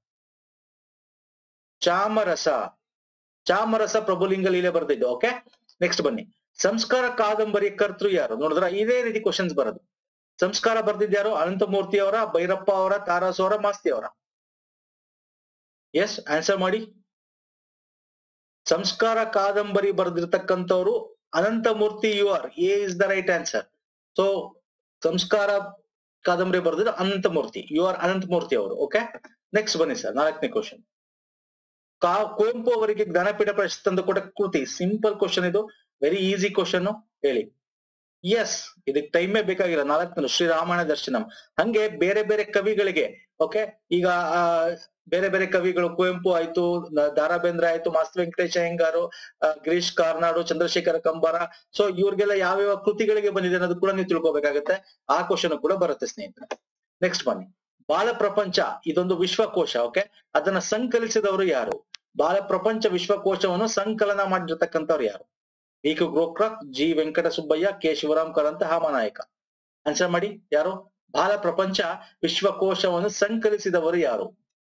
ಚಾಮರಸ. ಚಾಮರಸ ಪ್ರಭುಲಿಂಗ ಲೀಲೆ ಬರೆದಿದ್ದು. ಓಕೆ, ನೆಕ್ಸ್ಟ್ ಬನ್ನಿ. ಸಂಸ್ಕಾರ ಕಾದಂಬರಿ ಕರ್ತೃ ಯಾರು? ನೋಡಿದ್ರ ಇದೇ ರೀತಿ ಕ್ವಶನ್ಸ್ ಬರೋದು. ಸಂಸ್ಕಾರ ಬರ್ದಿದ್ಯಾರು? ಅನಂತಮೂರ್ತಿ ಅವರ, ಭೈರಪ್ಪ ಅವರ, ತಾರಾಸು ಅವರ, ಮಾಸ್ತಿ ಅವರ? ಎಸ್, ಆನ್ಸರ್ ಮಾಡಿ. ಸಂಸ್ಕಾರ ಕಾದಂಬರಿ ಬರೆದಿರ್ತಕ್ಕಂಥವ್ರು Ananthamurthy. U R A is the right answer. So ಸಂಸ್ಕಾರ ಕಾದಂಬರಿ ಬರೆದಿದ್ದು ಅನಂತಮೂರ್ತಿ. ಯು ಆರ್ ಅನಂತಮೂರ್ತಿ ಅವರು. ಓಕೆ, ನೆಕ್ಸ್ಟ್ ಬನ್ನಿ ಸರ್, ನಾಲ್ಕನೇ ಕ್ವಶನ್. ಕಾ ಕುವೆಂಪು ಅವರಿಗೆ ಜ್ಞಾನಪೀಠ ಪ್ರಶಸ್ತಿ ತಂದು ಕೊಟ್ಟ ಕೃತಿ. ಸಿಂಪಲ್ ಕ್ವಶನ್ ಇದು, ವೆರಿ ಈಸಿ ಕ್ವಶನ್. ಹೇಳಿ. ಎಸ್, ಇದಕ್ಕೆ ಟೈಮೇ ಬೇಕಾಗಿಲ್ಲ. ನಾಲ್ಕನೇ ಶ್ರೀರಾಮಾಯಣ ದರ್ಶನಂ. ಹಂಗೆ ಬೇರೆ ಬೇರೆ ಕವಿಗಳಿಗೆ, ಓಕೆ, ಈಗ ಆ ಬೇರೆ ಬೇರೆ ಕವಿಗಳು ಕುವೆಂಪು ಆಯ್ತು, ದಾರಾ ಬೇಂದ್ರೆ ಆಯ್ತು, ಮಾಸ್ತಿ ವೆಂಕಟೇಶ ಅಯ್ಯಂಗಾರು, ಗಿರೀಶ್ ಕಾರ್ನಾಡು, ಚಂದ್ರಶೇಖರ ಕಂಬಾರ. ಸೊ ಇವ್ರಿಗೆಲ್ಲ ಯಾವ್ಯಾವ ಕೃತಿಗಳಿಗೆ ಬಂದಿದೆ ಅನ್ನೋದು ಕೂಡ ನೀವು ತಿಳ್ಕೊಬೇಕಾಗತ್ತೆ. ಆ ಕ್ವಶನ್ ಕೂಡ ಬರುತ್ತೆ ಸ್ನೇಹಿತರೆ. ನೆಕ್ಸ್ಟ್ ಬನ್ನಿ. ಬಾಲ ಪ್ರಪಂಚ ಇದೊಂದು ವಿಶ್ವಕೋಶ. ಓಕೆ, ಅದನ್ನ ಸಂಕಲಿಸಿದವರು ಯಾರು? ಬಾಲ ಪ್ರಪಂಚ ವಿಶ್ವಕೋಶವನ್ನು ಸಂಕಲನ ಮಾಡಿರ್ತಕ್ಕಂಥವ್ರು ಯಾರು? ವಿ ಕು Gokak, G Venkata Subbaiah, K Shivaram Karanth, Hamanayaka. Answer ಮಾಡಿ. ಯಾರು? ಬಾಲ ಪ್ರಪಂಚ ವಿಶ್ವಕೋಶವನ್ನು ಸಂಕಲಿಸಿದವರು ಯಾರು?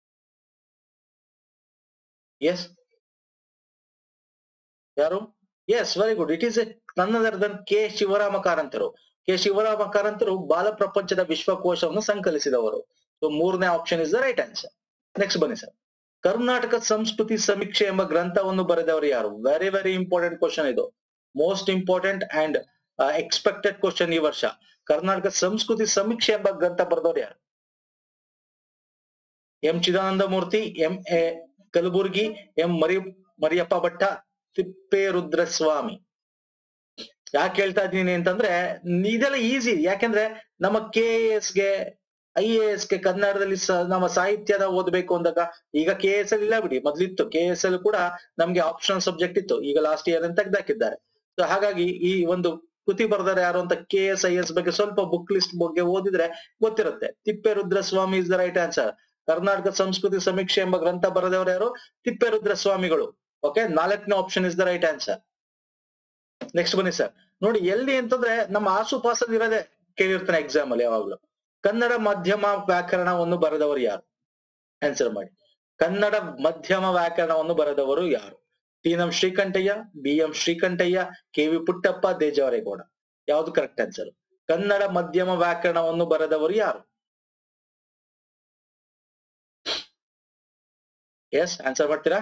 ಎಸ್, ಯಾರು? Yes, very good. It is none other than K Shivarama ಕಾರಂತರು. ಕೆ ಶಿವರಾಮ ಕಾರಂತರು ಬಾಲ ಪ್ರಪಂಚದ ವಿಶ್ವಕೋಶವನ್ನು ಸಂಕಲಿಸಿದವರು. ಸೊ ಮೂರನೇ option is the right answer. Next ಬನ್ನಿ ಸರ್. ಕರ್ನಾಟಕ ಸಂಸ್ಕೃತಿ ಸಮೀಕ್ಷೆ ಎಂಬ ಗ್ರಂಥವನ್ನು ಬರೆದವರು ಯಾರು? ವೆರಿ ವೆರಿ ಇಂಪಾರ್ಟೆಂಟ್ ಕ್ವಶನ್ ಇದು. Most important and expected question ಈ ವರ್ಷ. ಕರ್ನಾಟಕ ಸಂಸ್ಕೃತಿ ಸಮೀಕ್ಷೆ ಎಂಬ ಗ್ರಂಥ ಬರೆದವರು ಯಾರು? M Chidananda Murthy, M A Kalburgi, M Mari Mariyappa Bhatta, Thipperudraswamy. ಯಾಕೆ ಹೇಳ್ತಾ ಇದ್ದೀನಿ ಅಂತಂದ್ರೆ ಇದೆಲ್ಲ ಈಸಿ. ಯಾಕೆಂದ್ರೆ ನಮ್ಮ ಕೆ ಎಸ್ ಗೆ, ಐ ಎ ಎಸ್ ಗೆ ಕನ್ನಡದಲ್ಲಿ ನಮ್ಮ ಸಾಹಿತ್ಯದ ಓದ್ಬೇಕು ಅಂದಾಗ, ಈಗ ಕೆ ಎಸ್ ಎಲ್ ಇಲ್ಲ ಬಿಡಿ, ಮೊದ್ಲಿತ್ತು ಕೆ ಎಸ್ ಎಲ್ ಕೂಡ ನಮ್ಗೆ ಆಪ್ಷನಲ್ ಸಬ್ಜೆಕ್ಟ್ ಇತ್ತು. ಈಗ ಲಾಸ್ಟ್ ಇಯರ್ ಅಂತ ತೆಗ್ದಾಕಿದ್ದಾರೆ. ಸೊ ಹಾಗಾಗಿ ಈ ಒಂದು ಕೃತಿ ಬರ್ದಾರೆ ಯಾರು ಅಂತ ಕೆ ಎಸ್ ಐ ಎಸ್ ಬಗ್ಗೆ ಸ್ವಲ್ಪ ಬುಕ್ ಲಿಸ್ಟ್ ಬಗ್ಗೆ ಓದಿದ್ರೆ ಗೊತ್ತಿರುತ್ತೆ. Tipperudraswamy is the right answer. Karnataka ಸಂಸ್ಕೃತಿ ಸಮೀಕ್ಷೆ ಎಂಬ ಗ್ರಂಥ ಬರೆದವರು ಯಾರು? ತಿಪ್ಪೇರುದ್ರಸ್ವಾಮಿಗಳು. ಓಕೆ, ನಾಲ್ಕನೇ option is the right answer. Next ಬನ್ನಿ ಸರ್. ನೋಡಿ, ಎಲ್ಲಿ ಅಂತಂದ್ರೆ ನಮ್ಮ ಆಸುಪಾಸಲ್ಲಿ ಇರೋದೇ ಕೇಳಿರ್ತಾನೆ ಎಕ್ಸಾಮ್ ಅಲ್ಲಿ ಯಾವಾಗ್ಲೂ. ಕನ್ನಡ ಮಧ್ಯಮ ವ್ಯಾಕರಣವನ್ನು ಬರೆದವರು ಯಾರು? ಆನ್ಸರ್ ಮಾಡಿ. ಕನ್ನಡ ಮಧ್ಯಮ ವ್ಯಾಕರಣವನ್ನು ಬರೆದವರು ಯಾರು? T M Srikantaiah, B M Srikantaiah, K V Puttappa, Dejavaregowda. ಯಾವ್ದು ಕರೆಕ್ಟ್ ಆನ್ಸರ್? ಕನ್ನಡ ಮಧ್ಯಮ ವ್ಯಾಕರಣವನ್ನು ಬರೆದವರು ಯಾರು? ಎಸ್, ಆನ್ಸರ್ ಮಾಡ್ತೀರಾ?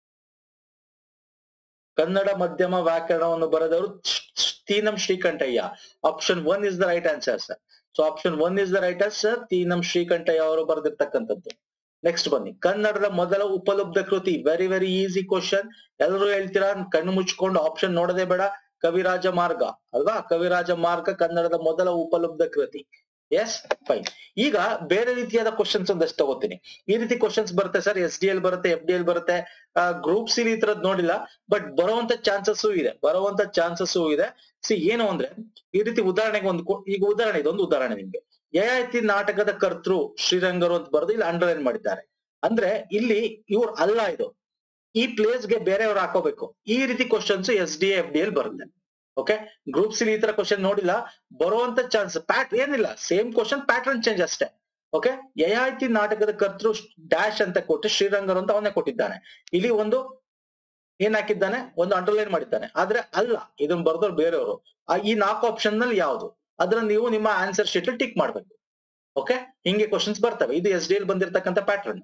ಕನ್ನಡ ಮಧ್ಯಮ ವ್ಯಾಕರಣವನ್ನು ಬರೆದವರು Teenam Srikantaiah. Option one is the right answer sir. So option one is the right answer. Teenam Srikantaiah ಅವರು ಬರೆದಿರ್ತಕ್ಕಂಥದ್ದು. ನೆಕ್ಸ್ಟ್ ಬನ್ನಿ. ಕನ್ನಡದ ಮೊದಲ ಉಪಲಬ್ಧ ಕೃತಿ. Very very easy question. ಎಲ್ಲರೂ ಹೇಳ್ತೀರಾ, ಕಣ್ಣು ಮುಚ್ಕೊಂಡು ಆಪ್ಷನ್ ನೋಡದೆ ಬೇಡ. ಕವಿರಾಜ ಮಾರ್ಗ ಅಲ್ವಾ? ಕವಿರಾಜ ಮಾರ್ಗ ಕನ್ನಡದ ಮೊದಲ ಉಪಲಬ್ಧ ಕೃತಿ. Yes, fine. ಈಗ ಬೇರೆ ರೀತಿಯಾದ ಕ್ವಶನ್ಸ್ ಒಂದಷ್ಟು ತಗೋತೀನಿ. ಈ ರೀತಿ ಕ್ವಶನ್ಸ್ ಬರುತ್ತೆ ಸರ್, ಎಸ್ ಡಿ ಎಲ್ ಬರುತ್ತೆ, ಎಫ್ ಡಿ ಎಲ್ ಬರುತ್ತೆ, ಗ್ರೂಪ್ ಸಿ ಈ ತರದ್ ನೋಡಿಲ್ಲ, ಬಟ್ ಬರುವಂತ ಚಾನ್ಸಸ್ ಇದೆ ಬರುವಂತ ಚಾನ್ಸಸ್ ಇದೆ. ಸಿ ಏನು ಅಂದ್ರೆ, ಈ ರೀತಿ ಉದಾಹರಣೆಗೆ ಒಂದು ಈಗ ಉದಾಹರಣೆ ಇದೊಂದು ಉದಾಹರಣೆ ನಿಮ್ಗೆ. ಯಯಾತಿ ನಾಟಕದ ಕರ್ತೃ ಶ್ರೀರಂಗರು ಅಂತ ಬರೆದು ಇಲ್ಲಿ ಅಂಡರ್ಲೈನ್ ಮಾಡಿದ್ದಾರೆ. ಅಂದ್ರೆ ಇಲ್ಲಿ ಇವ್ರು ಅಲ್ಲ, ಇದು ಈ ಪ್ಲೇಸ್ಗೆ ಬೇರೆಯವ್ರು ಹಾಕೋಬೇಕು. ಈ ರೀತಿ questions S D F D L ಬರುತ್ತೆ. ಓಕೆ, ಗ್ರೂಪ್ ಸಿ ಈ ತರ ಕ್ವಶನ್ ನೋಡಿಲ್ಲ, ಬರುವಂತ ಚಾನ್ಸ್ ಪ್ಯಾಟ್ ಏನಿಲ್ಲ, ಸೇಮ್ ಕ್ವಶನ್ ಪ್ಯಾಟರ್ನ್ ಚೇಂಜ್ ಅಷ್ಟೇ. ಓಕೆ, ಯಯಾತಿ ನಾಟಕದ ಕರ್ತೃ ಡ್ಯಾಶ್ ಅಂತ ಕೊಟ್ಟು ಶ್ರೀರಂಗರು ಅಂತ ಅವನೇ ಕೊಟ್ಟಿದ್ದಾನೆ. ಇಲ್ಲಿ ಒಂದು ಏನ್ ಹಾಕಿದ್ದಾನೆ, ಒಂದು ಅಂಡರ್ಲೈನ್ ಮಾಡಿದ್ದಾನೆ. ಆದ್ರೆ ಅಲ್ಲ, ಇದನ್ನ ಬರ್ದವ್ರು ಬೇರೆಯವರು. ಈ ನಾಲ್ಕು ಆಪ್ಷನ್ ನಲ್ಲಿ ಯಾವುದು ಅದನ್ನ ನೀವು ನಿಮ್ಮ ಆನ್ಸರ್ ಶೀಟ್ ಟಿಕ್ ಮಾಡ್ಬೇಕು. ಓಕೆ, ಹಿಂಗೆ ಕ್ವಶನ್ಸ್ ಬರ್ತವೆ. ಇದು ಎಸ್ ಡಿ ಎಲ್ ಬಂದಿರತಕ್ಕಂತ ಪ್ಯಾಟರ್ನ್.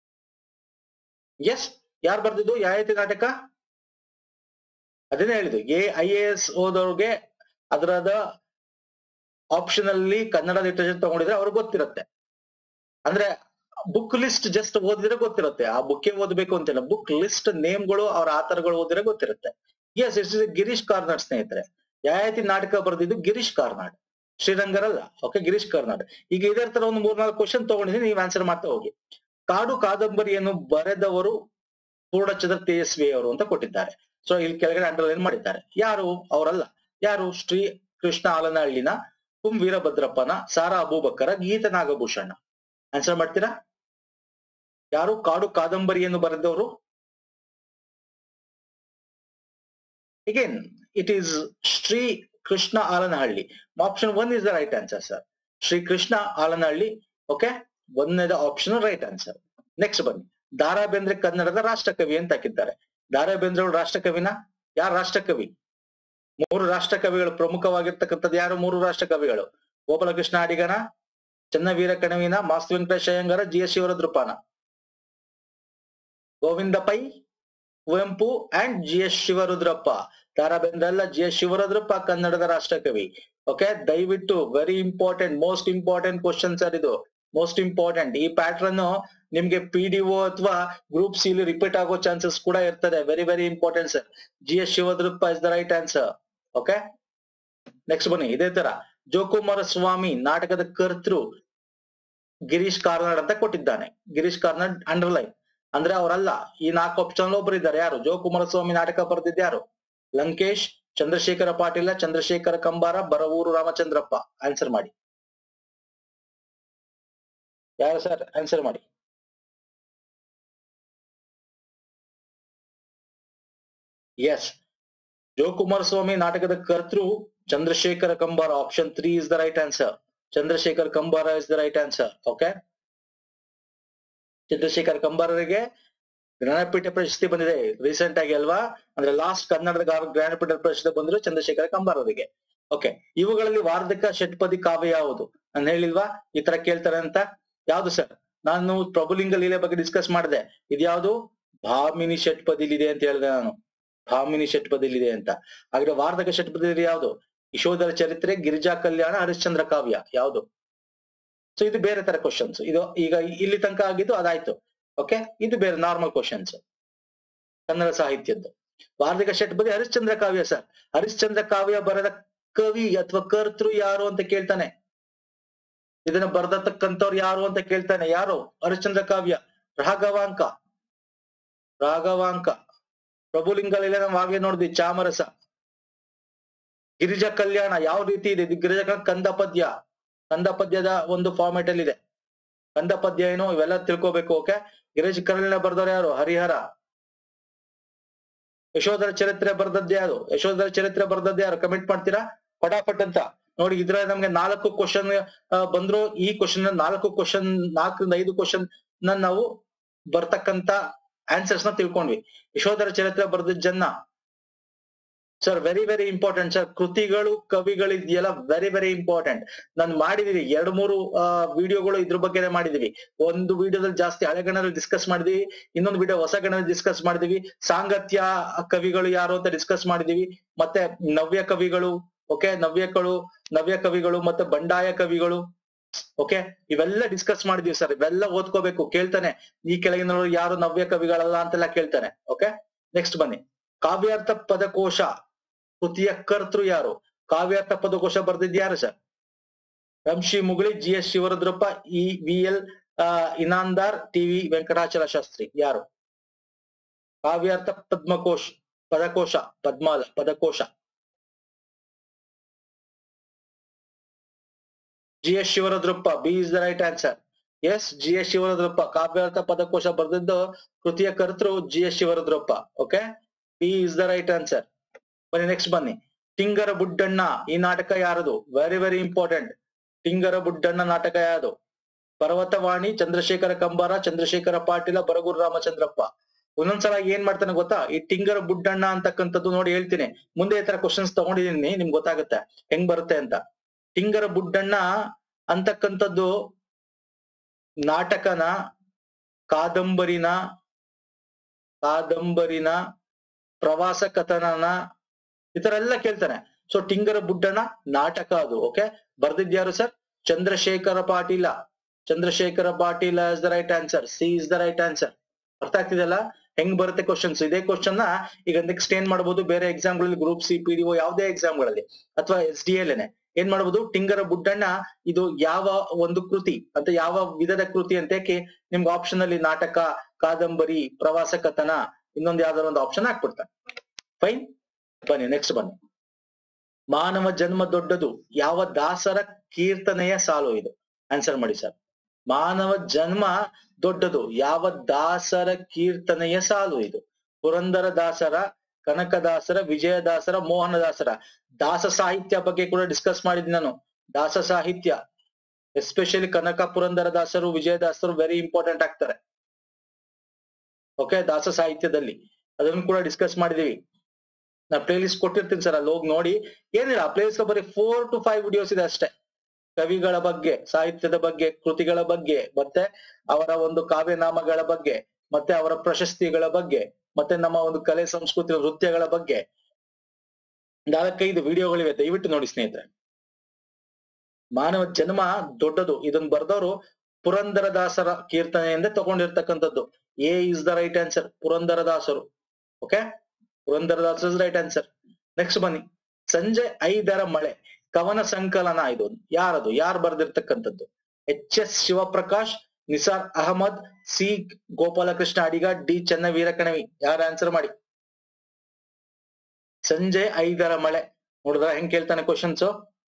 ಎಸ್, ಯಾರು ಬರ್ದಿದ್ದು ಯಯಾತಿ ನಾಟಕ? ಅದನ್ನೇ ಹೇಳಿದ್ದು, ಎ ಐ ಎ ಎಸ್ ಓದೋರ್ಗೆ ಅದರದ ಆಪ್ಷನ್ ಅಲ್ಲಿ ಕನ್ನಡ ಲಿಟರೇಚರ್ ತಗೊಂಡಿದ್ರೆ ಅವ್ರಿಗೆ ಗೊತ್ತಿರುತ್ತೆ. ಅಂದ್ರೆ ಬುಕ್ ಲಿಸ್ಟ್ ಜಸ್ಟ್ ಓದಿದ್ರೆ ಗೊತ್ತಿರುತ್ತೆ, ಆ ಬುಕ್ಕೆ ಓದ್ಬೇಕು ಅಂತಿಲ್ಲ. ಬುಕ್ ಲಿಸ್ಟ್ ನೇಮ್ಗಳು, ಅವ್ರ ಆತರ್ಗಳು ಓದಿದ್ರೆ ಗೊತ್ತಿರುತ್ತೆ. ಎಸ್, ಇಟ್ಸ್ ಗಿರೀಶ್ ಕಾರ್ನಾಡ್ ಸ್ನೇಹಿತರೆ. ಯಯಾತಿ ನಾಟಕ ಬರೆದಿದ್ದು ಗಿರೀಶ್ ಕಾರ್ನಾಡ್, ಶ್ರೀರಂಗರಲ್ಲ. ಓಕೆ, ಗಿರೀಶ್ ಕಾರ್ನಾಡ್. ಈಗ ಇದೇ ತರ ಒಂದು ಮೂರ್ನಾಲ್ಕು ಕ್ವಶನ್ ತಗೊಂಡಿದ್ದೀನಿ, ನೀವು ಆನ್ಸರ್ ಮಾಡ್ತಾ ಹೋಗಿ. ಕಾಡು ಕಾದಂಬರಿಯನ್ನು ಬರೆದವರು ಪೂರ್ಣಚಂದ್ರ ತೇಜಸ್ವಿ ಅವರು ಅಂತ ಕೊಟ್ಟಿದ್ದಾರೆ. ಸೊ ಇಲ್ಲಿ ಕೆಳಗಡೆ ಅಂಡರ್ಲೈನ್ ಮಾಡಿದ್ದಾರೆ. ಯಾರು? ಅವರಲ್ಲ. ಯಾರು? ಶ್ರೀ ಕೃಷ್ಣ ಆಲನಹಳ್ಳಿನ, ಕುಂ ವೀರಭದ್ರಪ್ಪನ, ಸಾರಾ ಅಬೂಬಕ್ಕರ, ಗೀತ ನಾಗಭೂಷಣ. ಆನ್ಸರ್ ಮಾಡ್ತೀರಾ? ಯಾರು ಕಾಡು ಕಾದಂಬರಿಯನ್ನು ಬರೆದವರು? Again it is Sri Krishna Alanahalli. Option one is the right answer sir. Sri Krishna Alanahalli. Okay, ಒಂದನೇದ ಆಪ್ಷನ್ ರೈಟ್ ಆನ್ಸರ್. ನೆಕ್ಸ್ಟ್ ಬನ್ನಿ. ದಾರಾ ಬೇಂದ್ರೆ ಕನ್ನಡದ ರಾಷ್ಟ್ರಕವಿ ಅಂತ ಹಾಕಿದ್ದಾರೆ. ದಾರಾ ಬೇಂದ್ರೆ ಅವರು ರಾಷ್ಟ್ರಕವಿನ? ಯಾರು ರಾಷ್ಟ್ರಕವಿ? ಮೂರು ರಾಷ್ಟ್ರಕವಿಗಳು ಪ್ರಮುಖವಾಗಿರ್ತಕ್ಕಂಥದ್ದು ಯಾರು? ಮೂರು ರಾಷ್ಟ್ರಕವಿಗಳು: ಗೋಪಾಲಕೃಷ್ಣ ಅಡಿಗನ, ಚನ್ನವೀರ ಕಣವಿನ, ಮಾಸ್ತಿ ವೆಂಕಟೇಶ ಅಯ್ಯಂಗಾರ, ಜಿ ಎಸ್ ಶಿವರುದ್ರಪ್ಪನ. Govinda Pai, Kuvempu and G S Shivarudrappa. Dara Bendre ಅಲ್ಲ, ಜಿ ಎಸ್ ಶಿವರುದ್ರಪ್ಪ ಕನ್ನಡದ ರಾಷ್ಟ್ರಕವಿ. ಓಕೆ, ದಯವಿಟ್ಟು very important, most important question sir ಇದು, ಮೋಸ್ಟ್ ಇಂಪಾರ್ಟೆಂಟ್. ಈ ಪ್ಯಾಟ್ರನ್ ನಿಮ್ಗೆ ಪಿ ಡಿ ಒ ಅಥವಾ ಗ್ರೂಪ್ ಸಿ ರಿಪೀಟ್ ಆಗೋ ಚಾನ್ಸಸ್ ಕೂಡ ಇರ್ತದೆ. Very very important sir. G S Shivarudrappa is the right answer. Okay, next ಬನ್ನಿ. ಇದೇ ತರ ಜೋಕುಮಾರ ಸ್ವಾಮಿ ನಾಟಕದ ಕರ್ತೃ ಗಿರೀಶ್ ಕಾರ್ನಾಡ್ ಅಂತ ಕೊಟ್ಟಿದ್ದಾನೆ. ಗಿರೀಶ್ ಕಾರ್ನಾಡ್ ಅಂಡರ್ಲೈನ್ ಅಂದ್ರೆ ಅವರಲ್ಲ. ಈ ನಾಲ್ಕು ಆಪ್ಷನ್ ಒಬ್ರು ಇದ್ದಾರೆ. ಯಾರು? ಜೋಕುಮಾರ ಸ್ವಾಮಿ ನಾಟಕ ಬರೆದಿದ್ದು ಯಾರು? ಲಂಕೇಶ್, ಚಂದ್ರಶೇಖರ ಪಾಟೀಲ, ಚಂದ್ರಶೇಖರ ಕಂಬಾರ, ಬರವೂರು ರಾಮಚಂದ್ರಪ್ಪ. ಆನ್ಸರ್ ಮಾಡಿ ಯಾರು ಸರ್? ಆನ್ಸರ್ ಮಾಡಿ. ಎಸ್, ಜೋಕುಮಾರ ಸ್ವಾಮಿ ನಾಟಕದ ಕರ್ತೃ Chandrashekhara Kambara. Option three is the right answer. Chandrashekhar Kambara is the right answer. Okay, Chandrashekhar ಕಂಬಾರರಿಗೆ ಜ್ಞಾನಪೀಠ ಪ್ರಶಸ್ತಿ ಬಂದಿದೆ ರೀಸೆಂಟ್ ಆಗಿ ಅಲ್ವಾ? ಅಂದ್ರೆ ಲಾಸ್ಟ್ ಕನ್ನಡದ ಜ್ಞಾನಪೀಠ ಪ್ರಶಸ್ತಿ ಬಂದ್ರು ಚಂದ್ರಶೇಖರ ಕಂಬಾರರಿಗೆ. ಓಕೆ, ಇವುಗಳಲ್ಲಿ ವಾರ್ಧಕ ಷಟ್ಪದಿ ಕಾವ್ಯ ಯಾವುದು? ನಾನು ಹೇಳಿಲ್ವಾ ಈ ತರ ಕೇಳ್ತಾರೆ ಅಂತ? ಯಾವ್ದು ಸರ್? ನಾನು ಪ್ರಭುಲಿಂಗ ಲೀಲೆ ಬಗ್ಗೆ ಡಿಸ್ಕಸ್ ಮಾಡಿದೆ. ಇದ್ಯಾವುದು? ಭಾಮಿನಿ ಷಟ್ಪದಿಲಿದೆ ಅಂತ ಹೇಳಿದೆ ನಾನು. ಭಾಮಿನಿ ಷಟ್ಪದಿಲಿದೆ ಅಂತ. ಹಾಗಾದ್ರೆ ವಾರ್ಧಕ ಷಟ್ಪದಿಲಿ ಯಾವುದು? ಯಶೋಧರ ಚರಿತ್ರೆ, ಗಿರಿಜಾ ಕಲ್ಯಾಣ, ಹರಿಶ್ಚಂದ್ರ ಕಾವ್ಯ. ಯಾವುದು? ಸೊ ಇದು ಬೇರೆ ತರ ಕ್ವಶನ್ಸ್. ಇದು ಈಗ ಇಲ್ಲಿ ತನಕ ಆಗಿದ್ದು ಅದಾಯ್ತು. ಓಕೆ, ಇದು ಬೇರೆ ನಾರ್ಮಲ್ ಕ್ವಶನ್ಸ್ ಕನ್ನಡ ಸಾಹಿತ್ಯದ್ದು. ವಾರ್ಧಿಕ ಷಟ್ಪದಿ ಹರಿಶ್ಚಂದ್ರ ಕಾವ್ಯ ಸರ್. ಹರಿಶ್ಚಂದ್ರ ಕಾವ್ಯ ಬರೆದ ಕವಿ ಅಥವಾ ಕರ್ತೃ ಯಾರು ಅಂತ ಕೇಳ್ತಾನೆ. ಇದನ್ನ ಬರೆದತಕ್ಕಂಥವ್ರು ಯಾರು ಅಂತ ಕೇಳ್ತಾನೆ. ಯಾರು? ಹರಿಶ್ಚಂದ್ರ ಕಾವ್ಯ ರಾಘವಾಂಕ. ರಾಘವಾಂಕ. ಪ್ರಭುಲಿಂಗ ಲೀಲೆ ನಾವು ಆಗ್ಲೇ ನೋಡಿದ್ವಿ, ಚಾಮರಸ. ಗಿರಿಜಾ ಕಲ್ಯಾಣ ಯಾವ ರೀತಿ ಇದೆ? ಗಿರಿಜಾ ಕಲ್ಯಾಣ ಕಂದ ಪದ್ಯ. ಕಂದ ಪದ್ಯದ ಒಂದು ಫಾರ್ಮೆಟ್ ಅಲ್ಲಿ ಇದೆ. ಕಂದ ಪದ್ಯ ಏನು ಇವೆಲ್ಲ ತಿಳ್ಕೋಬೇಕು. ಓಕೆ, ಗಿರಿಜಾ ಕಲ್ಯಾಣ ಬರ್ದವ್ರು ಯಾರು? ಹರಿಹರ. ಯಶೋಧರ ಚರಿತ್ರೆ ಬರ್ದದ್ದು ಯಾರು? ಯಶೋಧರ ಚರಿತ್ರೆ ಬರ್ದದ್ದು ಯಾರು? ಕಮೆಂಟ್ ಮಾಡ್ತೀರಾ ಫಟಾಫಟ್ ಅಂತ ನೋಡಿ. ಇದ್ರ ನಮ್ಗೆ ನಾಲ್ಕು ಕ್ವಶನ್ ಬಂದ್ರು. ಈ ಕ್ವಶನ್ ನಾಲ್ಕು ಕ್ವಶನ್ ನಾಲ್ಕರಿಂದ ಐದು ಕ್ವಶನ್ ನಾವು ಬರ್ತಕ್ಕಂತ ಆನ್ಸರ್ಸ್ ನ ತಿಳ್ಕೊಂಡ್ವಿ. ಯಶೋಧರ ಚರಿತ್ರೆ ಬರ್ದದ್ Janna sir. Very very important sir. ಕೃತಿಗಳು, ಕವಿಗಳು ಇದೆಯಲ್ಲ ವೆರಿ ವೆರಿ ಇಂಪಾರ್ಟೆಂಟ್. ನಾನು ಮಾಡಿದೀವಿ ಎರಡು ಮೂರು ವಿಡಿಯೋಗಳು ಇದ್ರ ಬಗ್ಗೆನೆ ಮಾಡಿದೀವಿ. ಒಂದು ವಿಡಿಯೋದಲ್ಲಿ ಜಾಸ್ತಿ ಹಳೆಗಣದಲ್ಲಿ ಡಿಸ್ಕಸ್ ಮಾಡಿದೀವಿ, ಇನ್ನೊಂದು ವಿಡಿಯೋ ಹೊಸ ಗಣದಲ್ಲಿ ಡಿಸ್ಕಸ್ ಮಾಡಿದೀವಿ. ಸಾಂಗತ್ಯ ಕವಿಗಳು ಯಾರು ಅಂತ ಡಿಸ್ಕಸ್ ಮಾಡಿದೀವಿ. ಮತ್ತೆ ನವ್ಯ ಕವಿಗಳು, ಓಕೆ, ನವ್ಯಗಳು ನವ್ಯ ಕವಿಗಳು ಮತ್ತೆ ಬಂಡಾಯ ಕವಿಗಳು. ಓಕೆ, ಇವೆಲ್ಲ ಡಿಸ್ಕಸ್ ಮಾಡಿದೀವಿ ಸರ್. ಇವೆಲ್ಲ ಓದ್ಕೋಬೇಕು. ಕೇಳ್ತಾನೆ ಈ ಕೆಳಗಿನ ಯಾರು ನವ್ಯ ಕವಿಗಳಲ್ಲ ಅಂತೆಲ್ಲ ಕೇಳ್ತಾನೆ. ಓಕೆ, ನೆಕ್ಸ್ಟ್ ಬನ್ನಿ. ಕಾವ್ಯಾರ್ಥ ಪದಕೋಶ ಕೃತಿಯ ಕರ್ತೃ ಯಾರು? ಕಾವ್ಯಾರ್ಥ ಪದಕೋಶ ಬರ್ದಿದ್ ಯಾರು sir? Vamshi Mugali, G S Shivarudrappa, E V L Inamdar, T V Venkatachala Shastri. ಯಾರು? ಕಾವ್ಯಾರ್ಥ ಪದ್ಮಕೋಶ ಪದಕೋಶ ಪದ್ಮಾಲ ಪದಕೋಶ G S Shivarudrappa. B is the right answer. Yes, G S Shivarudrappa ಕಾವ್ಯಾರ್ಥ ಪದಕೋಶ ಬರ್ದಿದ್ದು ಕೃತಿಯ ಕರ್ತೃ G S Shivarudrappa. Okay, B is the right answer. ಬನ್ನಿ ನೆಕ್ಸ್ಟ್ ಬನ್ನಿ. ಟಿಂಗರ ಬುಡ್ಡಣ್ಣ ಈ ನಾಟಕ ಯಾರದು? Very very important. Tingara Buddanna ನಾಟಕ ಯಾವುದು? ಪರ್ವತವಾಣಿ, ಚಂದ್ರಶೇಖರ ಕಂಬಾರ, ಚಂದ್ರಶೇಖರ ಪಾಟೀಲ, ಬರಗೂರು ರಾಮಚಂದ್ರಪ್ಪ. ಒಂದೊಂದ್ಸಲ ಏನ್ ಮಾಡ್ತಾನೆ ಗೊತ್ತಾ? ಈ ಟಿಂಗರ ಬುಡ್ಡಣ್ಣ ಅಂತಕ್ಕಂಥದ್ದು ನೋಡಿ ಹೇಳ್ತೀನಿ. ಮುಂದೆ ಈ ತರ ಕ್ವಶನ್ಸ್ ತಗೊಂಡಿದೀನಿ, ನಿಮ್ಗೆ ಗೊತ್ತಾಗುತ್ತೆ ಹೆಂಗ್ ಬರುತ್ತೆ ಅಂತ. ಟಿಂಗರ ಬುಡ್ಡಣ್ಣ ಅಂತಕ್ಕಂಥದ್ದು ನಾಟಕನ, ಕಾದಂಬರಿನ ಕಾದಂಬರಿನ ಪ್ರವಾಸ ಕಥನನ ಈ ತರ ಎಲ್ಲ ಕೇಳ್ತಾನೆ. ಸೊ ಟಿಂಗರ ಬುಡ್ಡಣ್ಣ ನಾಟಕ ಅದು. ಓಕೆ, ಬರ್ದಿದ್ಯಾರು sir? Chandrashekhara Patil. Chandrashekhara Patil is the right answer. C is the right answer. ಅರ್ಥ ಆಗ್ತಿದೆಲ್ಲ ಹೆಂಗ್ ಬರುತ್ತೆ ಕ್ವಶನ್ಸ್? ಇದೇ ಕ್ವಶನ್ ನ ಈಗ ನೆಕ್ಸ್ಟ್ ಏನ್ ಮಾಡಬಹುದು? ಬೇರೆ ಎಕ್ಸಾಮ್ ಗಳಲ್ಲಿ, group C, P D O ಯಾವುದೇ ಎಕ್ಸಾಮ್ ಗಳಲ್ಲಿ ಅಥವಾ ಎಸ್ ಡಿ ಎಲ್ ಏನ್ ಮಾಡಬಹುದು? ಟಿಂಗರ ಬುಡ್ಡಣ್ಣ ಇದು ಯಾವ ಒಂದು ಕೃತಿ ಅಂತ, ಯಾವ ವಿಧದ ಕೃತಿ ಅಂತ ನಿಮ್ಗೆ ಆಪ್ಷನ್ ಅಲ್ಲಿ ನಾಟಕ, ಕಾದಂಬರಿ, ಪ್ರವಾಸ ಕಥನ, ಇನ್ನೊಂದು ಯಾವ್ದಾರ ಒಂದು ಆಪ್ಷನ್ ಹಾಕ್ಬಿಡ್ತಾನೆ. ಫೈನ್, ಬನ್ನಿ ನೆಕ್ಸ್ಟ್ ಬನ್ನಿ. ಮಾನವ ಜನ್ಮ ದೊಡ್ಡದು ಯಾವ ದಾಸರ ಕೀರ್ತನೆಯ ಸಾಲು ಇದು? ಆನ್ಸರ್ ಮಾಡಿ ಸರ್. ಮಾನವ ಜನ್ಮ ದೊಡ್ಡದು ಯಾವ ದಾಸರ ಕೀರ್ತನೆಯ ಸಾಲು ಇದು? ಪುರಂದರ ದಾಸರ, ಕನಕದಾಸರ, ವಿಜಯದಾಸರ, ಮೋಹನದಾಸರ. ದಾಸ ಸಾಹಿತ್ಯ ಬಗ್ಗೆ ಕೂಡ ಡಿಸ್ಕಸ್ ಮಾಡಿದ್ದೀನಿ ನಾನು. ದಾಸ ಸಾಹಿತ್ಯ ಎಸ್ಪೆಷಲಿ ಕನಕ ಪುರಂದರ ದಾಸರು, ವಿಜಯದಾಸರು ವೆರಿ ಇಂಪಾರ್ಟೆಂಟ್ ಆಗ್ತಾರೆ. ಓಕೆ, ದಾಸ ಸಾಹಿತ್ಯದಲ್ಲಿ ಅದನ್ನು ಕೂಡ ಡಿಸ್ಕಸ್ ಮಾಡಿದೀವಿ. ನಾ ಪ್ಲೇ ಲಿಸ್ಟ್ ಕೊಟ್ಟಿರ್ತೀನಿ ಸರ್, ಅಲ್ಲಿ ಹೋಗಿ ನೋಡಿ. ಏನಿಲ್ಲ, ಪ್ಲೇ ಲಿಸ್ಟ್ ಬರೀ ಫೋರ್ ಟು ಫೈವ್ ವಿಡಿಯೋಸ್ ಇದೆ ಅಷ್ಟೇ. ಕವಿಗಳ ಬಗ್ಗೆ, ಸಾಹಿತ್ಯದ ಬಗ್ಗೆ, ಕೃತಿಗಳ ಬಗ್ಗೆ, ಮತ್ತೆ ಅವರ ಒಂದು ಕಾವ್ಯನಾಮಗಳ ಬಗ್ಗೆ, ಮತ್ತೆ ಅವರ ಪ್ರಶಸ್ತಿಗಳ ಬಗ್ಗೆ, ಮತ್ತೆ ನಮ್ಮ ಒಂದು ಕಲೆ ಸಂಸ್ಕೃತಿ ನೃತ್ಯಗಳ ಬಗ್ಗೆ ನಾಲ್ಕೈದು ವಿಡಿಯೋಗಳಿವೆ, ದಯವಿಟ್ಟು ನೋಡಿ ಸ್ನೇಹಿತರೆ. ಮಾನವ ಜನ್ಮ ದೊಡ್ಡದು, ಇದನ್ನ ಬರ್ದವರು ಪುರಂದರದಾಸರ ಕೀರ್ತನೆಯಿಂದ ತಗೊಂಡಿರ್ತಕ್ಕಂಥದ್ದು. A is the right answer, ಪುರಂದರದಾಸರು. Okay, Purandaradasa is right answer. Next ಬನ್ನಿ, ಸಂಜೆ ಐದರ ಮಳೆ ಕವನ ಸಂಕಲನ ಇದು ಯಾರದು, ಯಾರು ಬರ್ದಿರ್ತಕ್ಕಂಥದ್ದು? H S Shivaprakash, Nisar Ahmed, C Gopalakrishna Adiga, D Channaveera Kanavi. ಯಾರು ಆನ್ಸರ್ ಮಾಡಿ? ಸಂಜೆ ಐದರ ಮಳೆ. ನೋಡಿದ್ರ ಹೆಂಗ್ ಕೇಳ್ತಾನೆ ಕ್ವಶನ್ಸ್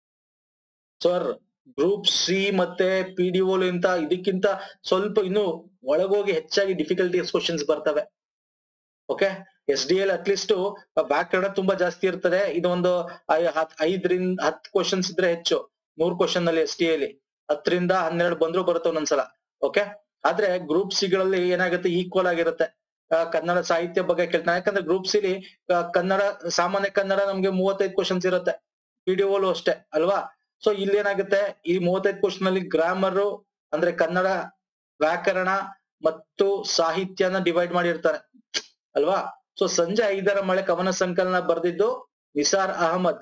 ಸರ್. ಗ್ರೂಪ್ ಸಿ ಮತ್ತೆ ಪಿ ಡಿ ಓ ಇಂತ ಇದಕ್ಕಿಂತ ಸ್ವಲ್ಪ ಇನ್ನು ಒಳಗೋಗಿ ಹೆಚ್ಚಾಗಿ ಡಿಫಿಕಲ್ಟೀಸ್ ಕ್ವಶನ್ಸ್ ಬರ್ತವೆ. Okay, S D L at least ವ್ಯಾಕರಣ ತುಂಬಾ ಜಾಸ್ತಿ ಇರ್ತದೆ. ಇದು ಒಂದು ಐದರಿಂದ ಹತ್ತು ಕ್ವಶನ್ಸ್ ಇದ್ರೆ ಹೆಚ್ಚು. ನೂರ್ ಕ್ವಶನ್ ಅಲ್ಲಿ ಎಸ್ ಡಿ ಎಲ್ ಹತ್ತರಿಂದ ಹನ್ನೆರಡು ಬಂದ್ರು ಬರುತ್ತೆ ಒಂದೊಂದ್ಸಲ. ಓಕೆ, ಆದ್ರೆ ಗ್ರೂಪ್ ಸಿ ಗಳಲ್ಲಿ ಏನಾಗುತ್ತೆ, ಈಕ್ವಲ್ ಆಗಿರುತ್ತೆ. ಕನ್ನಡ ಸಾಹಿತ್ಯ ಬಗ್ಗೆ ಕೇಳ್ತಾನೆ, ಯಾಕಂದ್ರೆ ಗ್ರೂಪ್ ಸಿಲಿ ಕನ್ನಡ ಸಾಮಾನ್ಯ ಕನ್ನಡ ನಮ್ಗೆ ಮೂವತ್ತೈದು ಕ್ವಶನ್ಸ್ ಇರುತ್ತೆ, ಪಿ ಡಿ ಓಲು ಅಷ್ಟೇ ಅಲ್ವಾ. ಸೊ ಇಲ್ಲಿ ಏನಾಗುತ್ತೆ, ಈ ಮೂವತ್ತೈದು ಕ್ವಶನ್ ಅಲ್ಲಿ ಗ್ರಾಮರ್ ಅಂದ್ರೆ ಕನ್ನಡ ವ್ಯಾಕರಣ ಮತ್ತು ಸಾಹಿತ್ಯನ ಡಿವೈಡ್ ಮಾಡಿರ್ತಾರೆ ಅಲ್ವಾ. ಸೊ ಸಂಜೆ ಐದರ ಮಳೆ ಕವನ ಸಂಕಲನ ಬರೆದಿದ್ದು ನಿಸಾರ್ ಅಹಮದ್,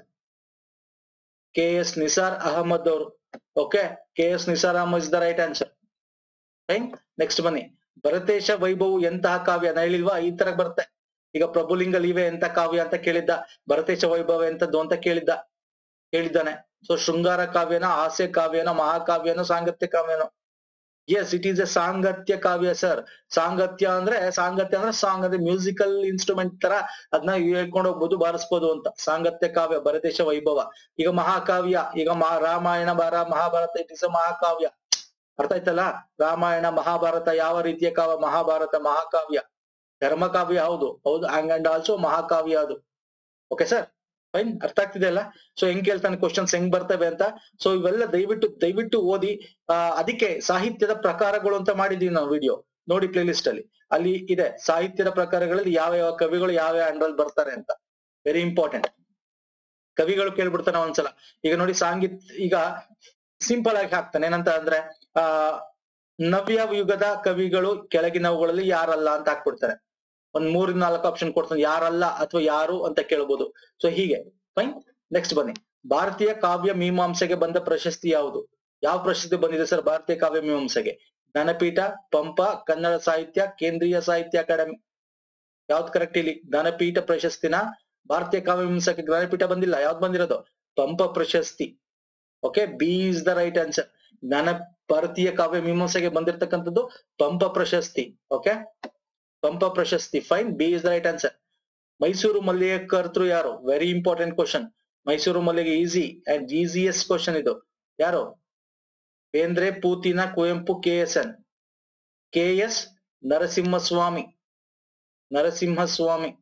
ಕೆ ಎಸ್ ನಿಸಾರ್ ಅಹಮದ್ ಅವರು. Okay, K S Nisar Ahmed is the right answer. Fine. Next ಬನ್ನಿ, ಭರತೇಶ ವೈಭವ್ ಎಂತಹ ಕಾವ್ಯ? ನಾ ಹೇಳಿಲ್ವಾ ಈ ತರ ಬರುತ್ತೆ. ಈಗ ಪ್ರಭುಲಿಂಗ ಲೀವೆ ಎಂತ ಕಾವ್ಯ ಅಂತ ಕೇಳಿದ್ದ, ಭರತೇಶ ವೈಭವ ಎಂತದ್ದು ಅಂತ ಕೇಳಿದ್ದ ಹೇಳಿದ್ದಾನೆ. ಸೊ ಶೃಂಗಾರ ಕಾವ್ಯನ, ಹಾಸ್ಯ ಕಾವ್ಯನ, ಮಹಾಕಾವ್ಯನ, ಸಾಂಗತ್ಯ ಕಾವ್ಯನೋ? ಎಸ್, ಇಟ್ ಈಸ್ ಎ ಸಾಂಗತ್ಯ ಕಾವ್ಯ ಸರ್. ಸಾಂಗತ್ಯ ಅಂದ್ರೆ ಸಾಂಗತ್ಯ ಅಂದ್ರೆ ಸಾಂಗ್ ಅಂದ್ರೆ ಮ್ಯೂಸಿಕಲ್ ಇನ್ಸ್ಟ್ರೂಮೆಂಟ್ ತರ ಅದನ್ನ ಹೇಳ್ಕೊಂಡು ಹೋಗ್ಬೋದು, ಬಾರಿಸ್ಬೋದು ಅಂತ. ಸಾಂಗತ್ಯ ಕಾವ್ಯ ಭರತೇಶ ವೈಭವ. ಈಗ ಮಹಾಕಾವ್ಯ, ಈಗ ಮಹಾ ರಾಮಾಯಣ ಬಾರ ಮಹಾಭಾರತ ಇಟ್ ಇಸ್ ಅ ಮಹಾಕಾವ್ಯ. ಅರ್ಥ ಆಯ್ತಲ್ಲ? ರಾಮಾಯಣ ಮಹಾಭಾರತ ಯಾವ ರೀತಿಯ ಕಾವ್ಯ? ಮಹಾಭಾರತ ಮಹಾಕಾವ್ಯ. ಧರ್ಮಕಾವ್ಯ ಹೌದು ಹೌದು, ಹಂಗ್ ಅಂಡ್ ಆಲ್ಸೋ ಮಹಾಕಾವ್ಯ ಅದು. Okay sir, fine. ಅರ್ಥ ಆಗ್ತಿದೆ ಅಲ್ಲ? ಸೊ ಹೆಂಗ್ ಕೇಳ್ತಾನೆ ಕ್ವಶನ್ಸ್, ಹೆಂಗ್ ಬರ್ತವೆ ಅಂತ. ಸೊ ಇವೆಲ್ಲ ದಯವಿಟ್ಟು ದಯವಿಟ್ಟು ಓದಿ. ಆ ಅದಕ್ಕೆ ಸಾಹಿತ್ಯದ ಪ್ರಕಾರಗಳು ಅಂತ ಮಾಡಿದೀವಿ ನಾವು ವಿಡಿಯೋ, ನೋಡಿ ಪ್ಲೇ ಲಿಸ್ಟ್ ಅಲ್ಲಿ. ಅಲ್ಲಿ ಇದೆ ಸಾಹಿತ್ಯದ ಪ್ರಕಾರಗಳಲ್ಲಿ ಯಾವ ಯಾವ ಕವಿಗಳು ಯಾವ ಯಾವ ಅಂಡ್ರಲ್ಲಿ ಬರ್ತಾರೆ ಅಂತ. Very important. ಕವಿಗಳು ಕೇಳ್ಬಿಡ್ತಾನೆ ಒಂದ್ಸಲ. ಈಗ ನೋಡಿ ಸಾಂಗೀತ್, ಈಗ ಸಿಂಪಲ್ ಆಗಿ ಹಾಕ್ತಾನೆ ಏನಂತ ಅಂದ್ರೆ ಆ ನವ್ಯ ಯುಗದ ಕವಿಗಳು ಕೆಳಗಿನವುಗಳಲ್ಲಿ ಯಾರಲ್ಲ ಅಂತ ಹಾಕ್ಬಿಡ್ತಾರೆ. ಒಂದ್ ಮೂರಿಂದ ನಾಲ್ಕು ಆಪ್ಷನ್ ಕೊಡ್ತಾನೆ, ಯಾರಲ್ಲ ಅಥವಾ ಯಾರು ಅಂತ ಕೇಳ್ಬೋದು. ಸೊ ಹೀಗೆ. ಫೈನ್. ನೆಕ್ಸ್ಟ್ ಬನ್ನಿ, ಭಾರತೀಯ ಕಾವ್ಯ ಮೀಮಾಂಸೆಗೆ ಬಂದ ಪ್ರಶಸ್ತಿ ಯಾವುದು? ಯಾವ ಪ್ರಶಸ್ತಿ ಬಂದಿದೆ ಸರ್ ಭಾರತೀಯ ಕಾವ್ಯ ಮೀಮಾಂಸೆಗೆ? ಜ್ಞಾನಪೀಠ, ಪಂಪ, ಕನ್ನಡ ಸಾಹಿತ್ಯ, ಕೇಂದ್ರೀಯ ಸಾಹಿತ್ಯ ಅಕಾಡೆಮಿ. ಯಾವ್ದು ಕರೆಕ್ಟ್ ಇಲ್ಲಿ? ಜ್ಞಾನಪೀಠ ಪ್ರಶಸ್ತಿನ ಭಾರತೀಯ ಕಾವ್ಯ ಮೀಮಾಂಸೆಗೆ ಜ್ಞಾನಪೀಠ ಬಂದಿಲ್ಲ. ಯಾವ್ದು ಬಂದಿರೋದು? ಪಂಪ ಪ್ರಶಸ್ತಿ. Okay, B is the right answer. ಜ್ಞಾನ ಭಾರತೀಯ ಕಾವ್ಯ ಮೀಮಾಂಸೆಗೆ ಬಂದಿರತಕ್ಕಂಥದ್ದು ಪಂಪ ಪ್ರಶಸ್ತಿ. ಓಕೆ, ಪಂಪ ಪ್ರಶಸ್ತಿ. Fine, B is the right answer. Mysuru ಮಲ್ಲಿಗೆ ಕರ್ತೃ ಯಾರು? Very important question. ಮೈಸೂರು ಮಲ್ಲಿಗೆ ಈಸಿ ಅಂಡ್ ಈಸಿಯೆಸ್ಟ್ ಕ್ವಶನ್ ಇದು. ಯಾರು? Bendre, Puthina, Kuvempu, K S N K S Narasimhaswamy. Narasimhaswamy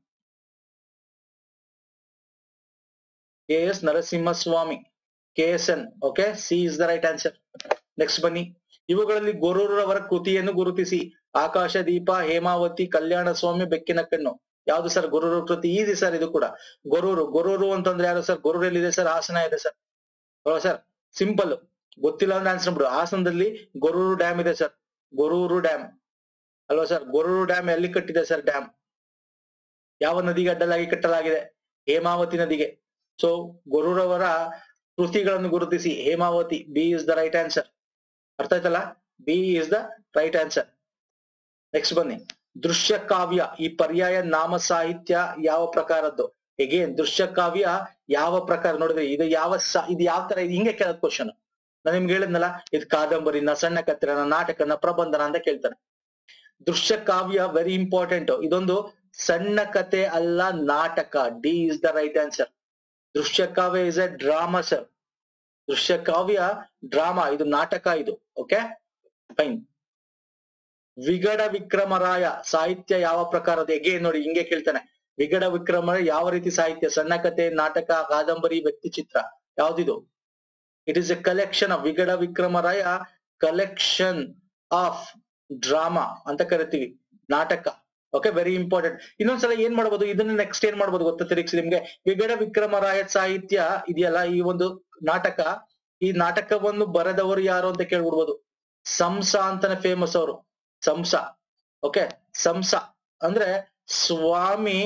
K S Narasimhaswamy, K S N. Okay, C is the right answer. Next ಬನ್ನಿ, ಇವುಗಳಲ್ಲಿ ಗೊರೂರವರ ಕೃತಿಯನ್ನು ಗುರುತಿಸಿ. ಆಕಾಶ ದೀಪ, ಹೇಮಾವತಿ, ಕಲ್ಯಾಣ ಸ್ವಾಮಿ, ಬೆಕ್ಕಿನ ಕಣ್ಣು. ಯಾವ್ದು ಸರ್ ಗೊರೂರು ಕೃತಿ? ಈಸಿ ಸರ್ ಇದು ಕೂಡ. ಗೊರೂರು ಗೊರೂರು ಅಂತಂದ್ರೆ ಯಾರು ಸರ್? ಗೊರೂರು ಎಲ್ಲಿದೆ ಸರ್? ಹಾಸನ ಇದೆ ಸರ್. ಅಲ್ವಾ ಸರ್? ಸಿಂಪಲ್. ಗೊತ್ತಿಲ್ಲ ಅಂದ್ರೆ ಆನ್ಸರ್ ಬಿಡು. ಹಾಸನದಲ್ಲಿ ಗೊರೂರು ಡ್ಯಾಮ್ ಇದೆ ಸರ್. ಗೊರೂರು ಡ್ಯಾಮ್ ಅಲ್ವಾ ಸರ್? ಗೊರೂರು ಡ್ಯಾಮ್ ಎಲ್ಲಿ ಕಟ್ಟಿದೆ ಸರ್? ಡ್ಯಾಮ್ ಯಾವ ನದಿಗೆ ಅಡ್ಡಲಾಗಿ ಕಟ್ಟಲಾಗಿದೆ? ಹೇಮಾವತಿ ನದಿಗೆ. ಸೊ ಗೊರೂರವರ ಕೃತಿಗಳನ್ನು ಗುರುತಿಸಿ. Hemavathi, B is the right answer. ಅರ್ಥ ಆಯ್ತಲ್ಲ? B is the right answer. Next ಬನ್ನಿ, ದೃಶ್ಯ ಕಾವ್ಯ ಈ ಪರ್ಯಾಯ ನಾಮ ಸಾಹಿತ್ಯ ಯಾವ ಪ್ರಕಾರದ್ದು? ಹೇಗೇನ್ ದೃಶ್ಯ ಕಾವ್ಯ ಯಾವ ಪ್ರಕಾರ? ನೋಡಿದ್ರೆ ಇದು ಯಾವ ಇದು ಯಾವ ತರ? ಹಿಂಗೆ ಕೇಳೋದ್ ಕ್ವಶನ್. ನಾನು ನಿಮ್ಗೆ ಹೇಳಿದ್ನಲ್ಲ, ಇದು ಕಾದಂಬರಿನ, ಸಣ್ಣ ಕಥೆನ, ನಾಟಕನ, ಪ್ರಬಂಧನ ಅಂತ ಕೇಳ್ತಾನೆ. ದೃಶ್ಯ ಕಾವ್ಯ ವೆರಿ ಇಂಪಾರ್ಟೆಂಟ್. ಇದೊಂದು ಸಣ್ಣ ಕತೆ ಅಲ್ಲ, ನಾಟಕ. D is the right answer. ದೃಶ್ಯ ಕಾವ್ಯ ಇಸ್ ಎ ಡ್ರಾಮಾ ಸರ್. ದೃಶ್ಯ ಕಾವ್ಯ ಡ್ರಾಮಾ, ಇದು ನಾಟಕ ಇದು. Okay, fine. ವಿಗಡ ವಿಕ್ರಮರಾಯ ಸಾಹಿತ್ಯ ಯಾವ ಪ್ರಕಾರದ? ಹೇಗೆ ನೋಡಿ ಹಿಂಗೆ ಕೇಳ್ತಾನೆ. ವಿಗಡ ವಿಕ್ರಮರಾಯ ಯಾವ ರೀತಿ ಸಾಹಿತ್ಯ? ಸಣ್ಣ ಕತೆ, ನಾಟಕ, ಕಾದಂಬರಿ, ವ್ಯಕ್ತಿ ಚಿತ್ರ? ಯಾವ್ದಿದು? It is a collection of Vigada Vikramaraya, collection of drama ಅಂತ ಕರಿತೀವಿ, ನಾಟಕ. Okay, very important. ಇನ್ನೊಂದ್ಸಲ ಏನ್ ಮಾಡ್ಬೋದು ಇದನ್ನ, ನೆಕ್ಸ್ಟ್ ಏನ್ ಮಾಡ್ಬೋದು ಗೊತ್ತಾ ತಿರುಗಿಸಿ ನಿಮ್ಗೆ? ವಿಗಡ ವಿಕ್ರಮರಾಯ ಸಾಹಿತ್ಯ ಇದೆಯಲ್ಲ, ಈ ಒಂದು ನಾಟಕ, ಈ ನಾಟಕವನ್ನು ಬರೆದವರು ಯಾರು ಅಂತ ಕೇಳ್ಬಿಡ್ಬೋದು. ಸಂಸ ಅಂತಾನೆ ಫೇಮಸ್ ಅವರು, ಸಂಸ. ಓಕೆ, ಸಂಸ ಅಂದ್ರೆ ಸ್ವಾಮಿ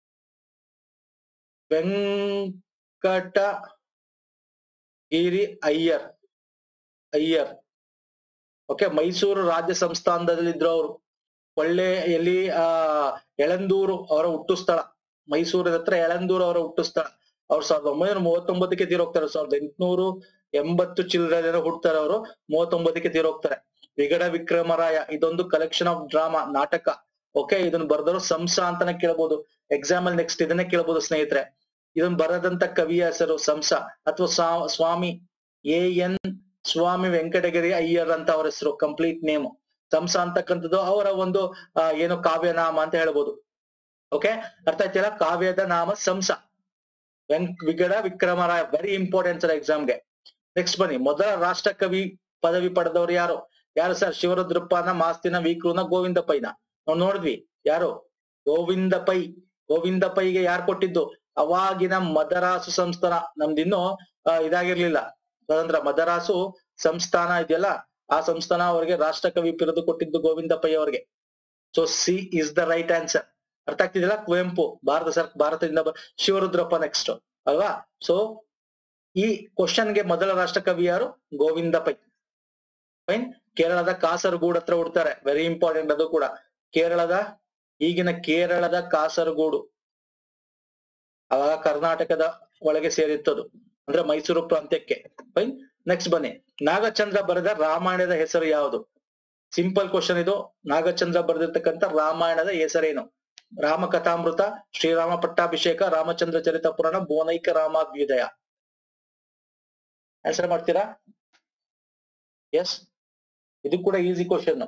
ವೆಂಕಟಗಿರಿ ಅಯ್ಯರ್ ಅಯ್ಯರ್ ಓಕೆ, ಮೈಸೂರು ರಾಜ್ಯ ಸಂಸ್ಥಾನದಲ್ಲಿದ್ರು ಅವರು. ಒಳ್ಳೆ ಎಲ್ಲಿ ಆ ಯಳಂದೂರು ಅವರ ಹುಟ್ಟು ಸ್ಥಳ, ಮೈಸೂರಿನ ಹತ್ರ ಯಳಂದೂರು ಅವರ ಹುಟ್ಟು ಸ್ಥಳ. ಅವ್ರು ಸಾವಿರದ ಒಂಬೈನೂರ ಮೂವತ್ತೊಂಬತ್ತಕ್ಕೆ ತೀರೋಗ್ತಾರೆ. ಸಾವಿರದ ಎಂಟುನೂರು ಎಂಬತ್ತು ಚಿಲ್ಲರೆ ಹುಡ್ತಾರೆ ಅವರು, ಮೂವತ್ತೊಂಬತ್ತಕ್ಕೆ ತೀರೋಗ್ತಾರೆ. ವಿಗಡ ವಿಕ್ರಮರಾಯ ಇದೊಂದು ಕಲೆಕ್ಷನ್ ಆಫ್ ಡ್ರಾಮಾ, ನಾಟಕ. ಓಕೆ, ಇದನ್ನ ಬರ್ದವರು ಸಂಸ ಅಂತಾನೆ ಕೇಳ್ಬೋದು ಎಕ್ಸಾಮ್ ಅಲ್ಲಿ. ನೆಕ್ಸ್ಟ್ ಇದನ್ನೇ ಕೇಳ್ಬೋದು ಸ್ನೇಹಿತರೆ. ಇದನ್ನ ಬರದಂತ ಕವಿಯ ಹೆಸರು ಸಂಸ ಅಥವಾ ಸ್ವಾಮಿ ಎ ಎನ್ ಸ್ವಾಮಿ ವೆಂಕಟಗಿರಿ ಅಯ್ಯರ್ ಅಂತ ಅವರ ಹೆಸರು, ಕಂಪ್ಲೀಟ್ ನೇಮ್. ಸಂಸ ಅಂತಕ್ಕಂಥದ್ದು ಅವರ ಒಂದು ಏನು ಕಾವ್ಯನಾಮ ಅಂತ ಹೇಳ್ಬೋದು. ಓಕೆ, ಅರ್ಥ ಆಯ್ತಿಲ್ಲ? ಕಾವ್ಯದ ನಾಮ ಸಂಸ. ವೆಂಕ್ Vigada Vikramaraya very important sir ಎಕ್ಸಾಮ್ಗೆ. ನೆಕ್ಸ್ಟ್ ಬನ್ನಿ, ಮೊದಲ ರಾಷ್ಟ್ರ ಕವಿ ಪದವಿ ಪಡೆದವರು ಯಾರು? ಯಾರು ಸರ್? ಶಿವರುದ್ರಪ್ಪನ, ಮಾಸ್ತಿನ, ವಿಕ್ರೂನ, ಗೋವಿಂದ ಪೈನ. ನಾವು ನೋಡಿದ್ವಿ ಯಾರು? ಗೋವಿಂದ ಪೈ. ಗೋವಿಂದ ಪೈಗೆ ಯಾರು ಕೊಟ್ಟಿದ್ದು? ಅವಾಗಿನ ಮದರಾಸು ಸಂಸ್ಥಾನ. ನಮ್ದಿನ್ನೂ ಇದಾಗಿರ್ಲಿಲ್ಲ ಸ್ವತಂತ್ರ. ಮದರಾಸು ಸಂಸ್ಥಾನ ಇದೆಯಲ್ಲ, ಆ ಸಂಸ್ಥಾನ ಅವರಿಗೆ ರಾಷ್ಟ್ರ ಕವಿ ಬಿರುದು ಕೊಟ್ಟಿದ್ದು ಗೋವಿಂದ ಪೈ ಅವರಿಗೆ. So C is the right answer. ಅರ್ಥ ಆಗ್ತಿದಿಲ್ಲ? ಕುವೆಂಪು ಭಾರತ ಸರ್ ಭಾರತದಿಂದ. ಶಿವರುದ್ರಪ್ಪ ನೆಕ್ಸ್ಟ್ ಅಲ್ವಾ? ಸೊ ಈ ಕ್ವಶನ್ಗೆ ಮೊದಲ ರಾಷ್ಟ್ರ ಕವಿ ಯಾರು? ಗೋವಿಂದ ಪೈ. ಫೈನ್. ಕೇರಳದ ಕಾಸರಗೂಡು ಹತ್ರ ಹುಡ್ತಾರೆ, ವೆರಿ ಇಂಪಾರ್ಟೆಂಟ್ ಅದು ಕೂಡ. ಕೇರಳದ ಈಗಿನ ಕೇರಳದ ಕಾಸರಗೂಡು ಅವಾಗ ಕರ್ನಾಟಕದ ಒಳಗೆ ಸೇರಿತ್ತದು, ಅಂದ್ರೆ ಮೈಸೂರು ಪ್ರಾಂತ್ಯಕ್ಕೆ. ಫೈನ್. ನೆಕ್ಸ್ಟ್ ಬನ್ನಿ, ನಾಗಚಂದ್ರ ಬರೆದ ರಾಮಾಯಣದ ಹೆಸರು ಯಾವುದು? ಸಿಂಪಲ್ ಕ್ವಶನ್ ಇದು. ನಾಗಚಂದ್ರ ಬರೆದಿರ್ತಕ್ಕಂಥ ರಾಮಾಯಣದ ಹೆಸರೇನು? ರಾಮ ಕಥಾಮೃತ, ಶ್ರೀರಾಮ ಪಟ್ಟಾಭಿಷೇಕ, ರಾಮಚಂದ್ರ ಚರಿತ ಪುರಾಣ, ಬೋನೈಕ ರಾಮಾಭ್ಯುದಯ. ಆನ್ಸರ್ ಮಾಡ್ತೀರಾ? ಎಸ್, ಇದು ಕೂಡ ಈಸಿ ಕ್ವಶನ್.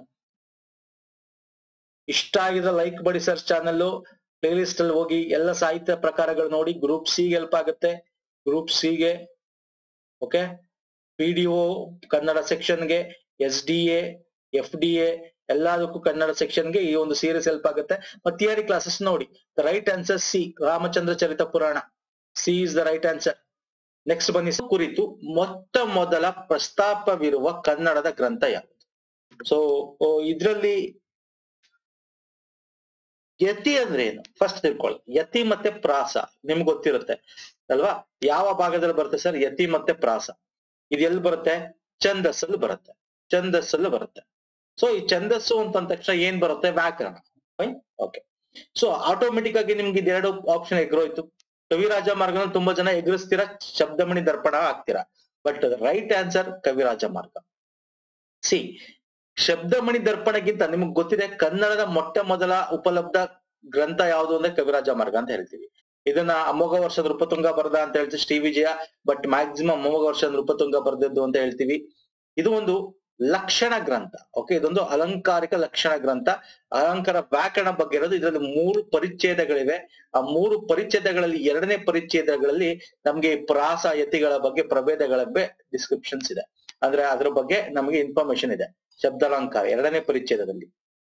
ಇಷ್ಟ ಆಗಿದ್ರೆ ಲೈಕ್ ಮಾಡಿ ಸರ್ ಚಾನಲ್. ಪ್ಲೇ ಲಿಸ್ಟ್ ಅಲ್ಲಿ ಹೋಗಿ ಎಲ್ಲ ಸಾಹಿತ್ಯ ಪ್ರಕಾರಗಳು ನೋಡಿ. ಗ್ರೂಪ್ ಸಿ ಹೆಲ್ಪ್ ಆಗುತ್ತೆ. ಗ್ರೂಪ್ ಸಿ ಗೆ okay, P D O Kannada ಸೆಕ್ಷನ್ಗೆ, S D A, F D A ಎಲ್ಲದಕ್ಕೂ ಕನ್ನಡ ಸೆಕ್ಷನ್ಗೆ ಈ ಒಂದು ಸೀರೀಸ್ ಹೆಲ್ಪ್ ಆಗುತ್ತೆ. ಮತ್ತೆ ಥಿಯರಿ ಕ್ಲಾಸಸ್ ನೋಡಿ. The right answer C, Ramachandra ಚರಿತ ಪುರಾಣ. C is the right answer. Next ಬನ್ನಿ, ಕುರಿತು ಮೊತ್ತ ಮೊದಲ ಪ್ರಸ್ತಾಪವಿರುವ ಕನ್ನಡದ ಗ್ರಂಥ ಯಾವುದು? ಸೊ ಇದ್ರಲ್ಲಿ ಯತಿ ಅಂದ್ರೆ ಏನು ಫಸ್ಟ್ ತಿಳ್ಕೊಳ್ಳಿ. ಯತಿ ಮತ್ತೆ ಪ್ರಾಸ ನಿಮ್ಗೆ ಗೊತ್ತಿರುತ್ತೆ ಅಲ್ವಾ? ಯಾವ ಭಾಗದಲ್ಲಿ ಬರುತ್ತೆ ಸರ್ ಯತಿ ಮತ್ತೆ ಪ್ರಾಸ? ಇದು ಎಲ್ಲಿ ಬರುತ್ತೆ? ಛಂದಸ್ಸಲ್ಲಿ ಬರುತ್ತೆ. ಛಂದಸ್ಸಲ್ಲಿ ಬರುತ್ತೆ. ಸೊ ಈ ಛಂದಸ್ಸು ಅಂತ ತಕ್ಷಣ ಏನ್ ಬರುತ್ತೆ? ವ್ಯಾಕರಣ. ಫೈನ್. ಓಕೆ, ಸೊ ಆಟೋಮೆಟಿಕ್ ಆಗಿ ನಿಮ್ಗೆ ಇದೆರಡು ಆಪ್ಷನ್ ಎಗ್ರೋಯ್ತು. ಕವಿರಾಜ ಮಾರ್ಗ ತುಂಬಾ ಜನ ಎದುರಿಸ್ತೀರಾ, ಶಬ್ದಮಣಿ ದರ್ಪಣ ಆಗ್ತೀರಾ. ಬಟ್ ರೈಟ್ ಆನ್ಸರ್ ಕವಿರಾಜ ಮಾರ್ಗ. ಸಿ, ಶಬ್ದಮಣಿ ದರ್ಪಣಕ್ಕಿಂತ ನಿಮ್ಗೆ ಗೊತ್ತಿದೆ ಕನ್ನಡದ ಮೊಟ್ಟ ಮೊದಲ ಉಪಲಬ್ಧ ಗ್ರಂಥ ಯಾವುದು ಅಂದ್ರೆ ಕವಿರಾಜ ಮಾರ್ಗ ಅಂತ ಹೇಳ್ತೀವಿ. ಇದನ್ನ ಅಮೋಘ ವರ್ಷದ ನೃಪತುಂಗ ಬರದ ಅಂತ ಹೇಳ್ತೀವಿ ಶ್ರೀ ವಿಜಯ, ಬಟ್ ಮ್ಯಾಕ್ಸಿಮಮ್ ಅಮೋಘ ವರ್ಷದ ನೃಪತುಂಗ ಬರೆದದ್ದು ಅಂತ ಹೇಳ್ತೀವಿ. ಇದು ಒಂದು ಲಕ್ಷಣ ಗ್ರಂಥ. ಓಕೆ, ಇದೊಂದು ಅಲಂಕಾರಿಕ ಲಕ್ಷಣ ಗ್ರಂಥ. ಅಲಂಕಾರ ವ್ಯಾಕರಣ ಬಗ್ಗೆ ಇರೋದು. ಇದರಲ್ಲಿ ಮೂರು ಪರಿಚ್ಛೇದಗಳಿವೆ. ಆ ಮೂರು ಪರಿಚ್ಛೇದಗಳಲ್ಲಿ ಎರಡನೇ ಪರಿಚ್ಛೇದಗಳಲ್ಲಿ ನಮ್ಗೆ ಪ್ರಾಸ ಯತಿಗಳ ಬಗ್ಗೆ, ಪ್ರಭೇದಗಳ ಬಗ್ಗೆ ಡಿಸ್ಕ್ರಿಪ್ಷನ್ಸ್ ಇದೆ. ಅಂದ್ರೆ ಅದ್ರ ಬಗ್ಗೆ ನಮಗೆ ಇನ್ಫಾರ್ಮೇಶನ್ ಇದೆ. ಶಬ್ದಾಲಂಕಾರ ಎರಡನೇ ಪರಿಚ್ಛೇದದಲ್ಲಿ.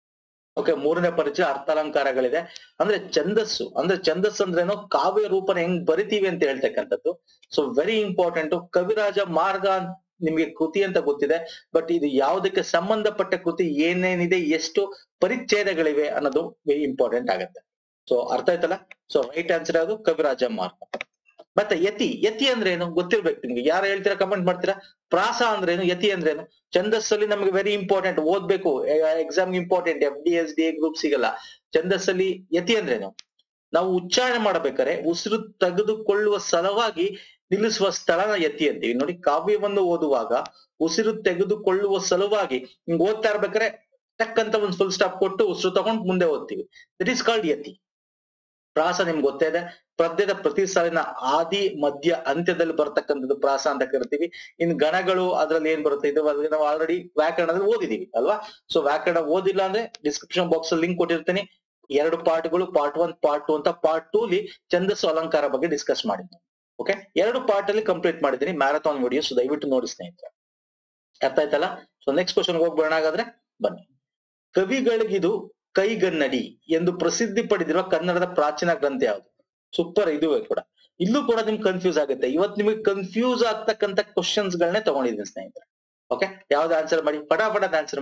ಓಕೆ, ಮೂರನೇ ಪರಿಚಯ ಅರ್ಥಾಲಂಕಾರಗಳಿದೆ. ಅಂದ್ರೆ ಛಂದಸ್ಸು ಅಂದ್ರೆ ಛಂದಸ್ಸು ಅಂದ್ರೇನು? ಕಾವ್ಯ ರೂಪನ ಹೆಂಗ್ ಬರಿತೀವಿ ಅಂತ ಹೇಳ್ತಕ್ಕಂಥದ್ದು. So very important. Kavirajamarga ನಿಮ್ಗೆ ಕೃತಿ ಅಂತ ಗೊತ್ತಿದೆ, ಬಟ್ ಇದು ಯಾವುದಕ್ಕೆ ಸಂಬಂಧಪಟ್ಟ ಕೃತಿ, ಏನೇನಿದೆ, ಎಷ್ಟು ಪರಿಚ್ಛೇದಗಳಿವೆ ಅನ್ನೋದು ವೆರಿ ಇಂಪಾರ್ಟೆಂಟ್ ಆಗುತ್ತೆ. ಸೊ ಅರ್ಥ ಆಯ್ತಲ್ಲ? ಸೊ ರೈಟ್ ಆನ್ಸರ್ ಯಾವುದು? ಕವಿರಾಜ ಮಾರ್ಗ. ಮತ್ತೆ ಯತಿ, ಯತಿ ಅಂದ್ರೆ ಏನು ಗೊತ್ತಿರ್ಬೇಕು ನಿಮ್ಗೆ. ಯಾರು ಹೇಳ್ತೀರಾ ಕಮೆಂಟ್ ಮಾಡ್ತೀರಾ. ಪ್ರಾಸ ಅಂದ್ರೇನು, ಯತಿ ಅಂದ್ರೇನು? ಛಂದಸ್ಸಲ್ಲಿ ನಮ್ಗೆ ವೆರಿ ಇಂಪಾರ್ಟೆಂಟ್, ಓದ್ಬೇಕು, exam important. F D S D group ಸಿಗಲ್ಲ. ಛಂದಸ್ಸಲ್ಲಿ ಯತಿ ಅಂದ್ರೇನು? ನಾವು ಉಚ್ಚಾರಣೆ ಮಾಡ್ಬೇಕಾದ್ರೆ ಉಸಿರು ತೆಗೆದುಕೊಳ್ಳುವ ಸಲುವಾಗಿ ನಿಲ್ಲಿಸುವ ಸ್ಥಳನ ಯತಿ ಅಂತೀವಿ. ನೋಡಿ, ಕಾವ್ಯವನ್ನು ಓದುವಾಗ ಉಸಿರು ತೆಗೆದುಕೊಳ್ಳುವ ಸಲುವಾಗಿ ಹಿಂಗ್ ಓದ್ತಾ ಇರ್ಬೇಕಾದ್ರೆ ಟಕ್ಕಂತ ಒಂದು ಫುಲ್ ಸ್ಟಾಪ್ ಕೊಟ್ಟು ಉಸಿರು ತಗೊಂಡು ಮುಂದೆ ಓದ್ತೀವಿ. ದಟ್ ಈಸ್ ಕಾಲ್ಡ್ ಯತಿ. ಪ್ರಾಸ ನಿಮ್ಗೆ ಗೊತ್ತೇ ಇದೆ. ಪದ್ಯದ ಪ್ರತಿ ಸಾಲಿನ ಆದಿ ಮಧ್ಯ ಅಂತ್ಯದಲ್ಲಿ ಬರ್ತಕ್ಕಂಥದ್ದು ಪ್ರಾಸ ಅಂತ ಕರಿತೀವಿ. ಇನ್ ಗಣಗಳು ಅದ್ರಲ್ಲಿ ಏನ್ ಬರುತ್ತೆ ಇದು ನಾವು ಆಲ್ರೆಡಿ ವ್ಯಾಕರಣದಲ್ಲಿ ಓದಿದೀವಿ ಅಲ್ವಾ? ಸೊ ವ್ಯಾಕರಣ ಓದಿಲ್ಲ ಅಂದ್ರೆ ಡಿಸ್ಕ್ರಿಪ್ಷನ್ ಬಾಕ್ಸ್ ಅಲ್ಲಿ ಲಿಂಕ್ ಕೊಟ್ಟಿರ್ತೀನಿ. ಎರಡು ಪಾರ್ಟ್ಗಳು, ಪಾರ್ಟ್ ಒನ್ ಪಾರ್ಟ್ ಟು ಅಂತ. ಪಾರ್ಟ್ ಟೂ ಲಿ ಛಂದಸ್ಸು ಅಲಂಕಾರ ಬಗ್ಗೆ ಡಿಸ್ಕಸ್ ಮಾಡಿದ್ವಿ. ಓಕೆ, ಎರಡು ಪಾರ್ಟ್ ಅಲ್ಲಿ ಕಂಪ್ಲೀಟ್ ಮಾಡಿದ್ದೀನಿ ಮ್ಯಾರಥಾನ್ ವಿಡಿಯೋಸ್, ದಯವಿಟ್ಟು ನೋಡಿ ಸ್ನೇಹಿತರೆ. ಅರ್ಥ ಆಯ್ತಲ್ಲ? ಸೊ ನೆಕ್ಸ್ಟ್ ಕ್ವಶನ್ ಹೋಗ್ಬೇಡ. ಹಾಗಾದ್ರೆ ಬನ್ನಿ. ಕವಿಗಳಿಗಿದು ಕೈಗನ್ನಡಿ ಎಂದು ಪ್ರಸಿದ್ಧಿ ಪಡೆದಿರುವ ಕನ್ನಡದ ಪ್ರಾಚೀನ ಗ್ರಂಥ ಯಾವುದು? ಸೂಪರ್. ಇದು ಕೂಡ ಇಲ್ಲೂ ಕೂಡ ನಿಮ್ಗೆ ಕನ್ಫ್ಯೂಸ್ ಆಗುತ್ತೆ. ಇವತ್ತು ನಿಮಗೆ ಕನ್ಫ್ಯೂಸ್ ಆಗ್ತಕ್ಕಂಥ ಕ್ವಶನ್ಸ್ ಗಳನ್ನೇ ತಗೊಂಡಿದ್ದೀನಿ ಸ್ನೇಹಿತರೆ. ಓಕೆ, ಯಾವ್ದು ಆನ್ಸರ್ ಮಾಡಿ, ಫಟಾಫಟ ಆನ್ಸರ್ ಮಾಡಿ.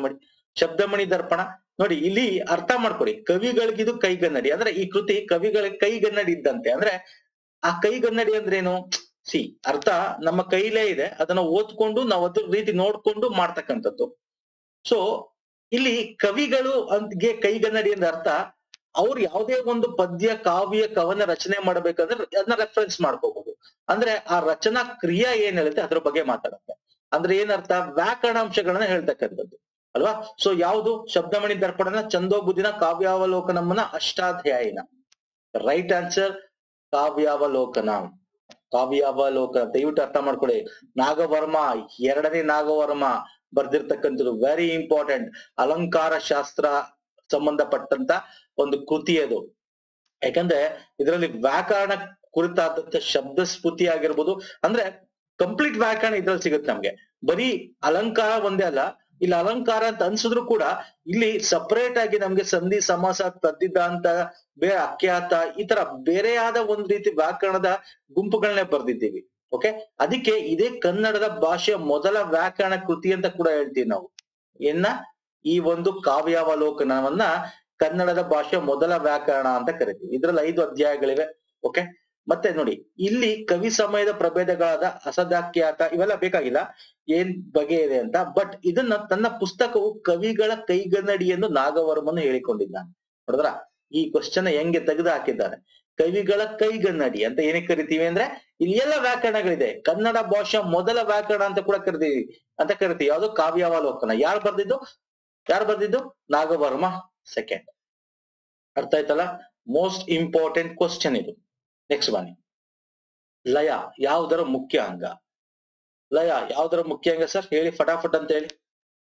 ಶಬ್ದಮಣಿ ದರ್ಪಣ. ನೋಡಿ ಇಲ್ಲಿ ಅರ್ಥ ಮಾಡ್ಕೊಡಿ, ಕವಿಗಳಿಗಿದು ಕೈಗನ್ನಡಿ ಅಂದ್ರೆ ಈ ಕೃತಿ ಕವಿಗಳಿಗೆ ಕೈಗನ್ನಡಿ ಇದ್ದಂತೆ. ಅಂದ್ರೆ ಆ ಕೈಗನ್ನಡಿ ಅಂದ್ರೇನು, ಸಿ ಅರ್ಥ ನಮ್ಮ ಕೈಲೇ ಇದೆ, ಅದನ್ನ ಓದ್ಕೊಂಡು ನಾವು ಅದ್ರ ರೀತಿ ನೋಡ್ಕೊಂಡು ಮಾಡ್ತಕ್ಕಂಥದ್ದು. ಸೊ ಇಲ್ಲಿ ಕವಿಗಳು ಅಂತ್ಗೆ ಕೈಗನ್ನಡಿ ಅಂದ್ರೆ ಅರ್ಥ, ಅವ್ರು ಯಾವುದೇ ಒಂದು ಪದ್ಯ ಕಾವ್ಯ ಕವನ ರಚನೆ ಮಾಡ್ಬೇಕಂದ್ರೆ ಅದನ್ನ ರೆಫರೆನ್ಸ್ ಮಾಡ್ಕೋಬಹುದು. ಅಂದ್ರೆ ಆ ರಚನಾ ಕ್ರಿಯಾ ಏನ್ ಹೇಳುತ್ತೆ ಅದ್ರ ಬಗ್ಗೆ ಮಾತಾಡುತ್ತೆ. ಅಂದ್ರೆ ಏನರ್ಥ, ವ್ಯಾಕರಣಾಂಶಗಳನ್ನ ಹೇಳ್ತಕ್ಕಂಥದ್ದು ಅಲ್ವಾ. ಸೊ ಯಾವುದು ಶಬ್ದಮಣಿ ದರ್ಪಣನ, ಛಂದೋಬುದ್ಧಿನ, ಕಾವ್ಯಾವಲೋಕನಮ್ಮನ, ಅಷ್ಟಾಧ್ಯಾಯಿನ. Right answer ಕಾವ್ಯಾವಲೋಕನ. ಕಾವ್ಯಾವಲೋಕನ ದಯವಿಟ್ಟು ಅರ್ಥ ಮಾಡ್ಕೊಳ್ಳಿ. ನಾಗವರ್ಮ, ಎರಡನೇ ನಾಗವರ್ಮ ಬರ್ದಿರ್ತಕ್ಕಂಥದ್ದು, ವೆರಿ ಇಂಪಾರ್ಟೆಂಟ್. ಅಲಂಕಾರ ಶಾಸ್ತ್ರ ಸಂಬಂಧಪಟ್ಟಂತ ಒಂದು ಕೃತಿ ಅದು. ಯಾಕಂದ್ರೆ ಇದರಲ್ಲಿ ವ್ಯಾಕರಣ ಕುರಿತಾದಂತ ಶಬ್ದ ಸ್ಫೂರ್ತಿ ಆಗಿರ್ಬೋದು, ಅಂದ್ರೆ ಕಂಪ್ಲೀಟ್ ವ್ಯಾಕರಣ ಇದ್ರಲ್ಲಿ ಸಿಗುತ್ತೆ ನಮ್ಗೆ. ಬರೀ ಅಲಂಕಾರ ಒಂದೇ ಅಲ್ಲ, ಇಲ್ಲಿ ಅಲಂಕಾರ ಅಂತ ಅನ್ಸಿದ್ರು ಕೂಡ ಇಲ್ಲಿ ಸಪರೇಟ್ ಆಗಿ ನಮ್ಗೆ ಸಂಧಿ ಸಮಾಸ ತದ್ದಿದ್ದಾಂತ ಬೇರೆ ಅಖ್ಯಾತ ಈ ತರ ಬೇರೆಯಾದ ಒಂದ್ ರೀತಿ ವ್ಯಾಕರಣದ ಗುಂಪುಗಳನ್ನೇ ಬರ್ದಿದ್ದೀವಿ. ಓಕೆ, ಅದಕ್ಕೆ ಇದೇ ಕನ್ನಡದ ಭಾಷೆಯ ಮೊದಲ ವ್ಯಾಕರಣ ಕೃತಿ ಅಂತ ಕೂಡ ಹೇಳ್ತೀವಿ ನಾವು. ಏನ ಈ ಒಂದು ಕಾವ್ಯಾವಲೋಕನವನ್ನ ಕನ್ನಡದ ಭಾಷೆಯ ಮೊದಲ ವ್ಯಾಕರಣ ಅಂತ ಕರಿತೀವಿ. ಇದ್ರಲ್ಲಿ ಐದು ಅಧ್ಯಾಯಗಳಿವೆ. ಓಕೆ, ಮತ್ತೆ ನೋಡಿ ಇಲ್ಲಿ ಕವಿ ಸಮಯದ ಪ್ರಭೇದಗಳಾದ ಅಸದಾಖ್ಯಾತ ಇವೆಲ್ಲ ಬೇಕಾಗಿಲ್ಲ ಏನ್ ಬಗೆ ಇದೆ ಅಂತ. ಬಟ್ ಇದನ್ನ ತನ್ನ ಪುಸ್ತಕವು ಕವಿಗಳ ಕೈಗನ್ನಡಿಯನ್ನು ನಾಗವರ್ಮನು ಹೇಳಿಕೊಂಡಿದ್ದಾನೆ. ನೋಡಿದ್ರ ಈ ಕ್ವಶನ್ ಹೆಂಗೆ ತೆಗೆದು ಹಾಕಿದ್ದಾನೆ. ಕವಿಗಳ ಕೈಗನ್ನಡಿ ಅಂತ ಏನಕ್ಕೆ ಕರಿತೀವಿ ಅಂದ್ರೆ ಇಲ್ಲಿ ಎಲ್ಲ ವ್ಯಾಕರಣಗಳಿದೆ. ಕನ್ನಡ ಭಾಷೆಯ ಮೊದಲ ವ್ಯಾಕರಣ ಅಂತ ಕೂಡ ಕರಿತೀವಿ ಅಂತ ಕರಿತೀವಿ. ಯಾವುದು ಕಾವ್ಯಾವಲೋಕನ. ಯಾರು ಬರ್ದಿದ್ದು ಯಾರು ಬರ್ದಿದ್ದು ನಾಗವರ್ಮ ಸೆಕೆಂಡ್. ಅರ್ಥ ಆಯ್ತಲ್ಲ, ಮೋಸ್ಟ್ ಇಂಪಾರ್ಟೆಂಟ್ ಕ್ವಶನ್ ಇದು. ನೆಕ್ಸ್ಟ್ ಬನ್ನಿ, ಲಯ ಯಾವುದರ ಮುಖ್ಯ ಅಂಗ. ಲಯ ಯಾವುದರ ಮುಖ್ಯ ಅಂಗ ಸರ್ ಹೇಳಿ ಫಟಾಫಟ್ ಅಂತ ಹೇಳಿ.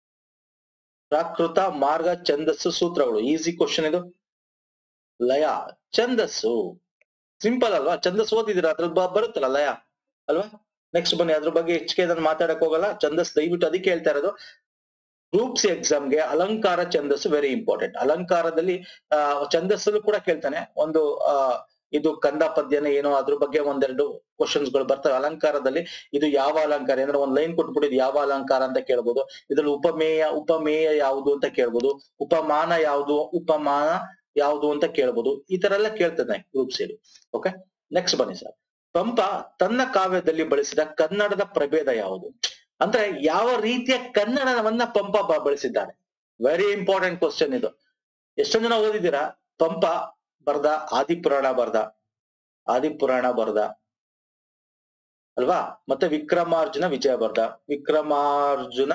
ಪ್ರಾಕೃತ, ಮಾರ್ಗ, ಛಂದಸ್ಸು, ಸೂತ್ರಗಳು. ಈಸಿ ಕ್ವಶನ್ ಇದು. ಲಯ ಛಂದಸ್ಸು, ಸಿಂಪಲ್ ಅಲ್ವಾ. ಛಂದಸ್ಸು ಓದಿದಿರ, ಅದ್ರ ಬರುತ್ತಲ್ಲ ಲಯ ಅಲ್ವಾ. ನೆಕ್ಸ್ಟ್ ಬನ್ನಿ, ಅದ್ರ ಬಗ್ಗೆ ಹೆಚ್ಚಿಗೆ ಅದನ್ನ ಮಾತಾಡಕ್ ಹೋಗಲ್ಲ. ಛಂದಸ್ ದಯವಿಟ್ಟು ಅದಕ್ಕೆ ಹೇಳ್ತಾ ಇರೋದು. ಗ್ರೂಪ್ಸ್ ಎಕ್ಸಾಮ್ಗೆ ಅಲಂಕಾರ ಛಂದಸ್ಸು ವೆರಿ ಇಂಪಾರ್ಟೆಂಟ್. ಅಲಂಕಾರದಲ್ಲಿ ಆ ಛಂದಸ್ಸಲ್ಲೂ ಕೂಡ ಕೇಳ್ತಾನೆ. ಒಂದು ಆ ಇದು ಕಂದ ಪದ್ಯನ ಏನೋ ಅದ್ರ ಬಗ್ಗೆ ಒಂದೆರಡು ಕ್ವಶನ್ಸ್ ಗಳು ಬರ್ತವೆ. ಅಲಂಕಾರದಲ್ಲಿ ಇದು ಯಾವ ಅಲಂಕಾರ ಅಂದ್ರೆ ಒಂದ್ ಲೈನ್ ಕೊಟ್ಬಿಟ್ಟಿದ್ ಯಾವ ಅಲಂಕಾರ ಅಂತ ಕೇಳ್ಬೋದು. ಇದ್ರಲ್ಲಿ ಉಪಮೇಯ ಉಪಮೇಯ ಯಾವುದು ಅಂತ ಕೇಳ್ಬೋದು. ಉಪಮಾನ ಯಾವುದು ಉಪಮಾನ ಯಾವುದು ಅಂತ ಕೇಳ್ಬೋದು. ಈ ತರ ಎಲ್ಲ ಕೇಳ್ತಾನೆ ಗ್ರೂಪ್ಸ್ ಇಲ್ಲಿ. ಓಕೆ, ನೆಕ್ಸ್ಟ್ ಬನ್ನಿ ಸರ್. ಪಂಪ ತನ್ನ ಕಾವ್ಯದಲ್ಲಿ ಬಳಸಿದ ಕನ್ನಡದ ಪ್ರಭೇದ ಯಾವುದು ಅಂದ್ರೆ ಯಾವ ರೀತಿಯ ಕನ್ನಡವನ್ನ ಪಂಪ ಬಳಸಿದ್ದಾನೆ. ವೆರಿ ಇಂಪಾರ್ಟೆಂಟ್ ಕ್ವಶನ್ ಇದು. ಎಷ್ಟೊಂದ್ ಜನ ಓದಿದ್ದೀರಾ. ಪಂಪ ಬರ್ದ ಆದಿಪುರಾಣ ಬರ್ದ ಆದಿಪುರಾಣ ಬರ್ದ ಅಲ್ವಾ. ಮತ್ತೆ ವಿಕ್ರಮಾರ್ಜುನ ವಿಜಯ ಬರ್ದ ವಿಕ್ರಮಾರ್ಜುನ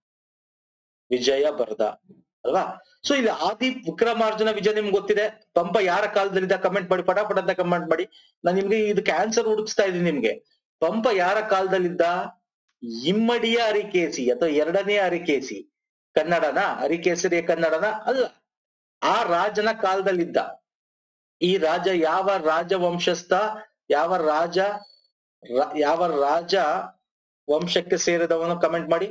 ವಿಜಯ ಬರ್ದ ಅಲ್ವಾ. ಸೊ ಇಲ್ಲಿ ಆದಿ ವಿಕ್ರಮಾರ್ಜುನ ವಿಜಯ ನಿಮ್ಗೆ ಗೊತ್ತಿದೆ. ಪಂಪ ಯಾರ ಕಾಲದಲ್ಲಿದ್ದ ಕಮೆಂಟ್ ಮಾಡಿ, ಪಟಾಪಟ ಅಂತ ಕಮೆಂಟ್ ಮಾಡಿ. ನಾನು ನಿಮ್ಗೆ ಇದಕ್ಕೆ ಆನ್ಸರ್ ಹುಡುಕ್ಸ್ತಾ ಇದ್ದೀನಿ ನಿಮ್ಗೆ. ಪಂಪ ಯಾರ ಕಾಲದಲ್ಲಿದ್ದ? ಇಮ್ಮಡಿಯ ಅರಿಕೇಸಿ ಅಥವಾ ಎರಡನೇ ಅರಿಕೇಸಿ ಕನ್ನಡನ, ಅರಿಕೇಸರಿಯ ಕನ್ನಡನ ಅಲ್ಲ, ಆ ರಾಜನ ಕಾಲದಲ್ಲಿದ್ದ. ಈ ರಾಜ ಯಾವ ರಾಜ ವಂಶಸ್ಥ, ಯಾವ ರಾಜ ಯಾವ ರಾಜ ವಂಶಕ್ಕೆ ಸೇರಿದವನು ಕಮೆಂಟ್ ಮಾಡಿ.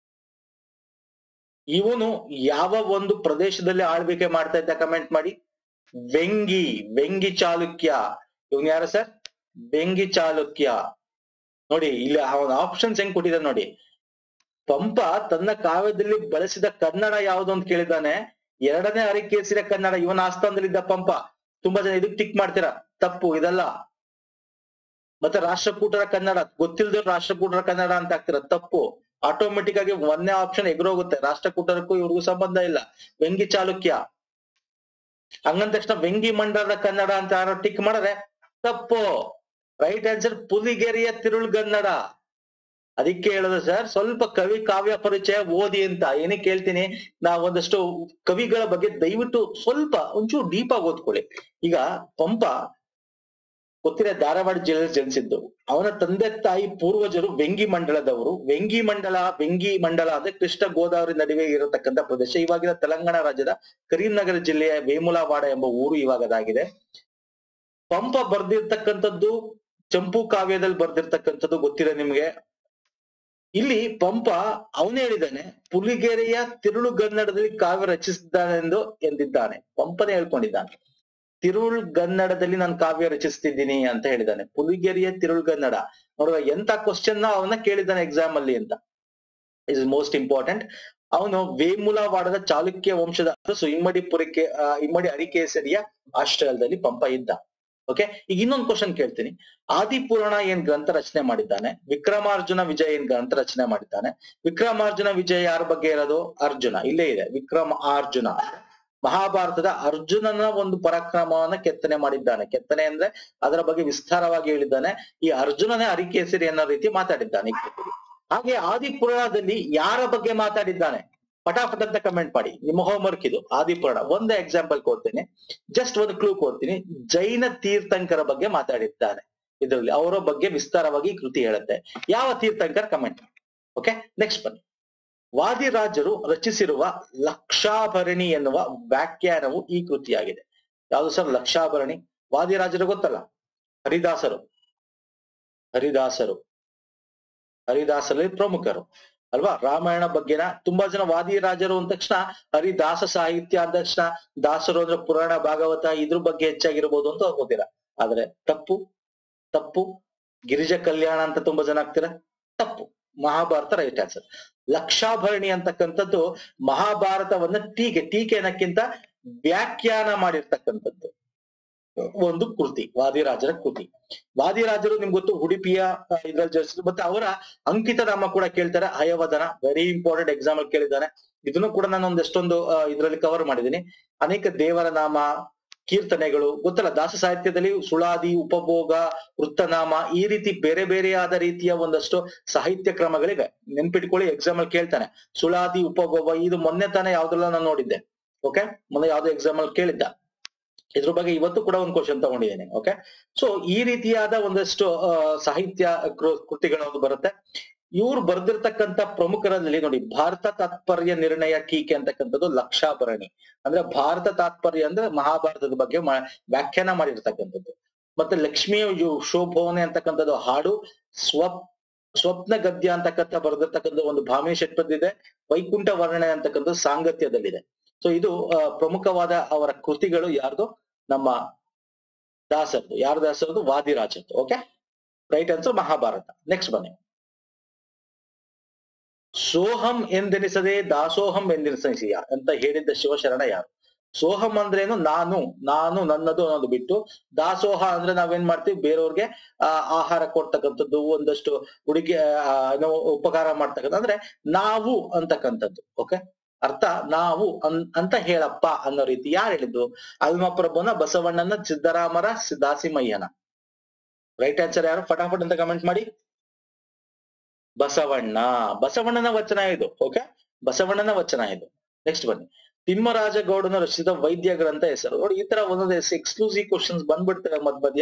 ಇವನು ಯಾವ ಒಂದು ಪ್ರದೇಶದಲ್ಲಿ ಆಳ್ವಿಕೆ ಮಾಡ್ತಾ ಇದ್ದ ಕಮೆಂಟ್ ಮಾಡಿ. ವೆಂಗಿ ವೆಂಗಿ ಚಾಲುಕ್ಯ. ಇವನ್ ಯಾರು ಸರ್? ವೆಂಗಿ ಚಾಲುಕ್ಯ. ನೋಡಿ ಇಲ್ಲಿ ಅವನ ಆಪ್ಷನ್ಸ್ ಹೆಂಗ್ ಕೊಟ್ಟಿದ್ದಾನೆ ನೋಡಿ. ಪಂಪ ತನ್ನ ಕಾವ್ಯದಲ್ಲಿ ಬಳಸಿದ ಕನ್ನಡ ಯಾವುದು ಅಂತ ಕೇಳಿದ್ದಾನೆ. ಎರಡನೇ ಅರಿಕೇಸಿರ ಕನ್ನಡ ಇವನ ಆಸ್ಥಾನದಲ್ಲಿದ್ದ ಪಂಪ. ತುಂಬಾ ಜನ ಇದಕ್ ಟಿಕ್ ಮಾಡ್ತೀರಾ, ತಪ್ಪು ಇದಲ್ಲ. ಮತ್ತೆ ರಾಷ್ಟ್ರಕೂಟರ ಕನ್ನಡ ಗೊತ್ತಿಲ್ದವ್ರು ರಾಷ್ಟ್ರಕೂಟರ ಕನ್ನಡ ಅಂತ ಹಾಕ್ತಿರ, ತಪ್ಪು. ಆಟೋಮೆಟಿಕ್ ಆಗಿ ಒಂದೇ ಆಪ್ಷನ್ ಎಗ್ರೋಗುತ್ತೆ. ರಾಷ್ಟ್ರಕೂಟರಕ್ಕೂ ಇವ್ರಿಗೂ ಸಂಬಂಧ ಇಲ್ಲ. ವೆಂಗಿ ಚಾಲುಕ್ಯ ಹಂಗಂದ ತಕ್ಷಣ ವೆಂಗಿ ಮಂಡಲದ ಕನ್ನಡ ಅಂತ ಯಾರೋ ಟಿಕ್ ಮಾಡಿದ್ರೆ ತಪ್ಪು. ರೈಟ್ ಆನ್ಸರ್ ಪುಲಿಗೆರೆಯ ತಿರುಳ್ಗನ್ನಡ. ಅದಕ್ಕೆ ಹೇಳೋದು ಸರ್ ಸ್ವಲ್ಪ ಕವಿ ಕಾವ್ಯ ಪರಿಚಯ ಓದಿ ಅಂತ. ಏನಕ್ಕೆ ಹೇಳ್ತೀನಿ, ನಾವ್ ಒಂದಷ್ಟು ಕವಿಗಳ ಬಗ್ಗೆ ದಯವಿಟ್ಟು ಸ್ವಲ್ಪ ಒಂಚೂರು ಡೀಪ್ ಆಗಿ ಓದ್ಕೊಳ್ಳಿ. ಈಗ ಪಂಪ ಗೊತ್ತಿರ ಧಾರವಾಡ ಜಿಲ್ಲೆ ಜನಿಸಿದ್ದು. ಅವನ ತಂದೆ ತಾಯಿ ಪೂರ್ವಜರು ವೆಂಗಿ ಮಂಡಲದವರು. ವೆಂಗಿ ಮಂಡಲ ವೆಂಗಿ ಮಂಡಲ ಅಂದ್ರೆ ಕೃಷ್ಣ ಗೋದಾವರಿ ನಡುವೆ ಇರತಕ್ಕಂಥ ಪ್ರದೇಶ. ಇವಾಗಿನ ತೆಲಂಗಾಣ ರಾಜ್ಯದ ಕರೀಂನಗರ ಜಿಲ್ಲೆಯ ವೇಮುಲವಾಡ ಎಂಬ ಊರು ಇವಾಗದಾಗಿದೆ. ಪಂಪ ಬರ್ದಿರ್ತಕ್ಕಂಥದ್ದು ಚಂಪು ಕಾವ್ಯದಲ್ಲಿ ಬರ್ದಿರ್ತಕ್ಕಂಥದ್ದು ಗೊತ್ತಿದೆ ನಿಮ್ಗೆ. ಇಲ್ಲಿ ಪಂಪ ಅವನೇ ಹೇಳಿದ್ದಾನೆ ಪುಲಿಗೆರೆಯ ತಿರುಳುಗನ್ನಡದಲ್ಲಿ ಕಾವ್ಯ ರಚಿಸಿದ್ದಾನೆಂದು ಎಂದಿದ್ದಾನೆ. ಪಂಪನೇ ಹೇಳ್ಕೊಂಡಿದ್ದಾನೆ ತಿರುಳುಗನ್ನಡದಲ್ಲಿ ನಾನು ಕಾವ್ಯ ರಚಿಸ್ತಿದ್ದೀನಿ ಅಂತ ಹೇಳಿದ್ದಾನೆ. ಪುಲಿಗೆರೆಯ ತಿರುಳುಗನ್ನಡ ನೋಡುವ ಎಂತ ಕ್ವಶನ್ ಅವನ್ನ ಕೇಳಿದ್ದಾನೆ ಎಕ್ಸಾಮ್ ಅಲ್ಲಿ ಅಂತ. Is most important. ಅವನು ವೇಮುಲವಾಡದ ಚಾಲುಕ್ಯ ವಂಶದ ಅರಸು ಇಮ್ಮಡಿ ಪುರಕ್ಕೆ ಇಮ್ಮಡಿ ಅರಿಕೇಸರಿಯ ಆಶ್ರಯದಲ್ಲಿ ಪಂಪ ಇದ್ದ. ಓಕೆ, ಈಗ ಇನ್ನೊಂದು ಕ್ವಶನ್ ಕೇಳ್ತೀನಿ. ಆದಿಪುರಾಣ ಏನ್ ಗ್ರಂಥ ರಚನೆ ಮಾಡಿದ್ದಾನೆ, ವಿಕ್ರಮಾರ್ಜುನ ವಿಜಯ ಏನ್ ಗ್ರಂಥ ರಚನೆ ಮಾಡಿದ್ದಾನೆ. ವಿಕ್ರಮಾರ್ಜುನ ವಿಜಯ ಯಾರ ಬಗ್ಗೆ ಇರೋದು? ಅರ್ಜುನ. ಇಲ್ಲೇ ಇದೆ ವಿಕ್ರಮ ಅರ್ಜುನ. ಮಹಾಭಾರತದ ಅರ್ಜುನನ ಒಂದು ಪರಾಕ್ರಮವನ್ನ ಕೆತ್ತನೆ ಮಾಡಿದ್ದಾನೆ. ಕೆತ್ತನೆ ಅಂದ್ರೆ ಅದರ ಬಗ್ಗೆ ವಿಸ್ತಾರವಾಗಿ ಹೇಳಿದ್ದಾನೆ. ಈ ಅರ್ಜುನನೇ ಅರಿಕೇಸರಿ ಅನ್ನೋ ರೀತಿ ಮಾತಾಡಿದ್ದಾನೆ. ಹಾಗೆ ಆದಿಪುರಾಣದಲ್ಲಿ ಯಾರ ಬಗ್ಗೆ ಮಾತಾಡಿದ್ದಾನೆ? ಪಟಾಪಟ್ ಅಂತ ಕಮೆಂಟ್ ಮಾಡಿ. ನಿಮ್ಮ ಹೋಮ್ವರ್ಕ್ ಇದು. ಆದಿಪುರಾಣ ಒಂದೇ ಎಕ್ಸಾಂಪಲ್ ಕೊಡ್ತೀನಿ, ಜಸ್ಟ್ ಒಂದು ಕ್ಲೂ ಕೊಡ್ತೀನಿ. ಜೈನ ತೀರ್ಥಂಕರ ಬಗ್ಗೆ ಮಾತಾಡಿದ್ದಾನೆ. ಇದರಲ್ಲಿ ಅವರ ಬಗ್ಗೆ ವಿಸ್ತಾರವಾಗಿ ಕೃತಿ ಹೇಳುತ್ತೆ. ಯಾವ ತೀರ್ಥಂಕರ್? ಕಮೆಂಟ್. ಓಕೆ, ನೆಕ್ಸ್ಟ್ ಬನ್ನಿ. ವಾದಿರಾಜರು ರಚಿಸಿರುವ ಲಕ್ಷಾಭರಣಿ ಎನ್ನುವ ವ್ಯಾಖ್ಯಾನವು ಈ ಕೃತಿಯಾಗಿದೆ. ಯಾವುದು ಸರ್ ಲಕ್ಷಾಭರಣಿ? ವಾದಿರಾಜರು ಗೊತ್ತಲ್ಲ, ಹರಿದಾಸರು. ಹರಿದಾಸರು ಹರಿದಾಸರಲ್ಲಿ ಪ್ರಮುಖರು ಅಲ್ವಾ? ರಾಮಾಯಣ ಬಗ್ಗೆನ ತುಂಬಾ ಜನ ವಾದಿರಾಜರು ಅಂದ ತಕ್ಷಣ ಹರಿದಾಸ ಸಾಹಿತ್ಯ ಅಂದ ತಕ್ಷಣ ದಾಸರು ಅಂದ್ರೆ ಪುರಾಣ ಭಾಗವತ ಇದ್ರ ಬಗ್ಗೆ ಹೆಚ್ಚಾಗಿರ್ಬೋದು ಅಂತ ಹೋಗ್ತೀರ. ಆದ್ರೆ ತಪ್ಪು ತಪ್ಪು ಗಿರಿಜ ಕಲ್ಯಾಣ ಅಂತ ತುಂಬಾ ಜನ ಆಗ್ತೀರ. ತಪ್ಪು. Mahabharata right answer. ಲಕ್ಷಾಭರಣಿ ಅಂತಕ್ಕಂಥದ್ದು ಮಹಾಭಾರತವನ್ನ ಟೀಕೆ ಟೀಕೆ ಅನ್ನಕ್ಕಿಂತ ವ್ಯಾಖ್ಯಾನ ಮಾಡಿರ್ತಕ್ಕಂಥದ್ದು ಒಂದು ಕೃತಿ, ವಾದಿರಾಜರ ಕೃತಿ. ವಾದಿರಾಜರು ನಿಮ್ಗೆ ಗೊತ್ತು, ಉಡುಪಿಯ ಇದ್ರಲ್ಲಿ ಜನಿಸಿದ್ರು. ಮತ್ತೆ ಅವರ ಅಂಕಿತ ನಾಮ ಕೂಡ ಕೇಳ್ತಾರೆ, ಹಯವದನ. ವೆರಿ ಇಂಪಾರ್ಟೆಂಟ್, ಎಕ್ಸಾಮ್ ಅಲ್ಲಿ ಕೇಳಿದ್ದಾನೆ. ಇದನ್ನು ಕೂಡ ನಾನು ಒಂದೆಷ್ಟೊಂದು ಇದ್ರಲ್ಲಿ ಕವರ್ ಮಾಡಿದ್ದೀನಿ. ಅನೇಕ ದೇವರ ನಾಮ, ಕೀರ್ತನೆಗಳು ಗೊತ್ತಲ್ಲ. ದಾಸ ಸಾಹಿತ್ಯದಲ್ಲಿ ಸುಳಾದಿ, ಉಪಭೋಗ, ವೃತ್ತನಾಮ ಈ ರೀತಿ ಬೇರೆ ಬೇರೆಯಾದ ರೀತಿಯ ಒಂದಷ್ಟು ಸಾಹಿತ್ಯ ಕ್ರಮಗಳಿವೆ. ನೆನ್ಪಿಟ್ಕೊಳ್ಳಿ, ಎಕ್ಸಾಮ್ ಅಲ್ಲಿ ಕೇಳ್ತಾನೆ. ಸುಳಾದಿ, ಉಪಭೋಗ ಇದು ಮೊನ್ನೆ ತಾನೇ ಯಾವ್ದೆಲ್ಲ ನಾನು ನೋಡಿದ್ದೆ. ಓಕೆ, ಮೊನ್ನೆ ಯಾವ್ದೋ ಎಕ್ಸಾಮ್ ಅಲ್ಲಿ ಕೇಳಿದ್ದ. ಇದ್ರ ಬಗ್ಗೆ ಇವತ್ತು ಕೂಡ ಒಂದು ಕ್ವಶನ್ ತಗೊಂಡಿದ್ದೇನೆ. ಓಕೆ, ಸೊ ಈ ರೀತಿಯಾದ ಒಂದಷ್ಟು ಅಹ್ ಸಾಹಿತ್ಯ ಕೃತಿಗಳು ಬರುತ್ತೆ. ಇವ್ರು ಬರ್ದಿರ್ತಕ್ಕಂಥ ಪ್ರಮುಖರಲ್ಲಿ ನೋಡಿ, ಭಾರತ ತಾತ್ಪರ್ಯ ನಿರ್ಣಯ ಟೀಕೆ ಅಂತಕ್ಕಂಥದ್ದು ಲಕ್ಷಾಭರಣಿ. ಅಂದ್ರೆ ಭಾರತ ತಾತ್ಪರ್ಯ ಅಂದ್ರೆ ಮಹಾಭಾರತದ ಬಗ್ಗೆ ವ್ಯಾಖ್ಯಾನ ಮಾಡಿರ್ತಕ್ಕಂಥದ್ದು. ಮತ್ತೆ ಲಕ್ಷ್ಮಿಯ ಶೋಭವನೆ ಅಂತಕ್ಕಂಥದ್ದು ಹಾಡು. ಸ್ವ ಸ್ವಪ್ನ ಗದ್ಯ ಅಂತಕ್ಕಂಥ ಬರೆದಿರ್ತಕ್ಕಂಥ ಒಂದು ಭಾಮಿನಿ ಷಟ್ಪದಿ. ವೈಕುಂಠ ವರ್ಣನೆ ಅಂತಕ್ಕಂಥದ್ದು ಸಾಂಗತ್ಯದಲ್ಲಿದೆ. ಸೊ ಇದು ಅಹ್ ಪ್ರಮುಖವಾದ ಅವರ ಕೃತಿಗಳು. ಯಾರ್ದು? ನಮ್ಮ ದಾಸರದು. ಯಾರ ದಾಸರದು? ವಾದಿರಾಜದ್ದು. Okay, right answer Mahabharata. Next ಬನ್ನಿ. ಸೋಹಂ ಎಂದೆನಿಸದೆ ದಾಸೋಹಂ ಎಂದೆನಿಸಿಯ ಅಂತ ಹೇಳಿದ್ದ ಶಿವಶರಣ ಯಾರು? ಸೋಹಂ ಅಂದ್ರೇನು? ನಾನು ನಾನು ನನ್ನದು ಅನ್ನೋದು ಬಿಟ್ಟು, ದಾಸೋಹ ಅಂದ್ರೆ ನಾವೇನ್ ಮಾಡ್ತೀವಿ, ಬೇರೆಯವ್ರಿಗೆ ಆ ಆಹಾರ ಕೊಡ್ತಕ್ಕಂಥದ್ದು, ಒಂದಷ್ಟು ಹುಡುಗಿ ಏನೋ ಉಪಕಾರ ಮಾಡ್ತಕ್ಕಂಥ, ಅಂದ್ರೆ ನಾವು ಅಂತಕ್ಕಂಥದ್ದು. ಓಕೆ, ಅರ್ಥ ನಾವು ಅನ್ ಅಂತ ಹೇಳಪ್ಪ ಅನ್ನೋ ರೀತಿ. ಯಾರು ಹೇಳಿದ್ದು? ಅಲ್ಮಪ್ರಭುನ, ಬಸವಣ್ಣನ, ಸಿದ್ದರಾಮರ, ದಾಸಿಮಯ್ಯನ. ರೈಟ್ ಆನ್ಸರ್ ಯಾರು? ಫಟಾಫಟ್ ಅಂತ ಕಮೆಂಟ್ ಮಾಡಿ. ಬಸವಣ್ಣ. ಬಸವಣ್ಣನ ವಚನ ಇದು. ಓಕೆ, ಬಸವಣ್ಣನ ವಚನ ಇದು. ನೆಕ್ಸ್ಟ್ ಬನ್ನಿ. ತಿಮ್ಮರಾಜಗೌಡನ ರಚಿಸಿದ ವೈದ್ಯ ಗ್ರಂಥ ಹೆಸರು. ನೋಡಿ, ಈ ತರ ಒಂದೊಂದು ಎಕ್ಸ್ಕ್ಲೂಸಿವ್ ಕ್ವಶನ್ಸ್ ಬಂದ್ಬಿಡ್ತವೆ ಮಧ್ಯ ಮಧ್ಯ.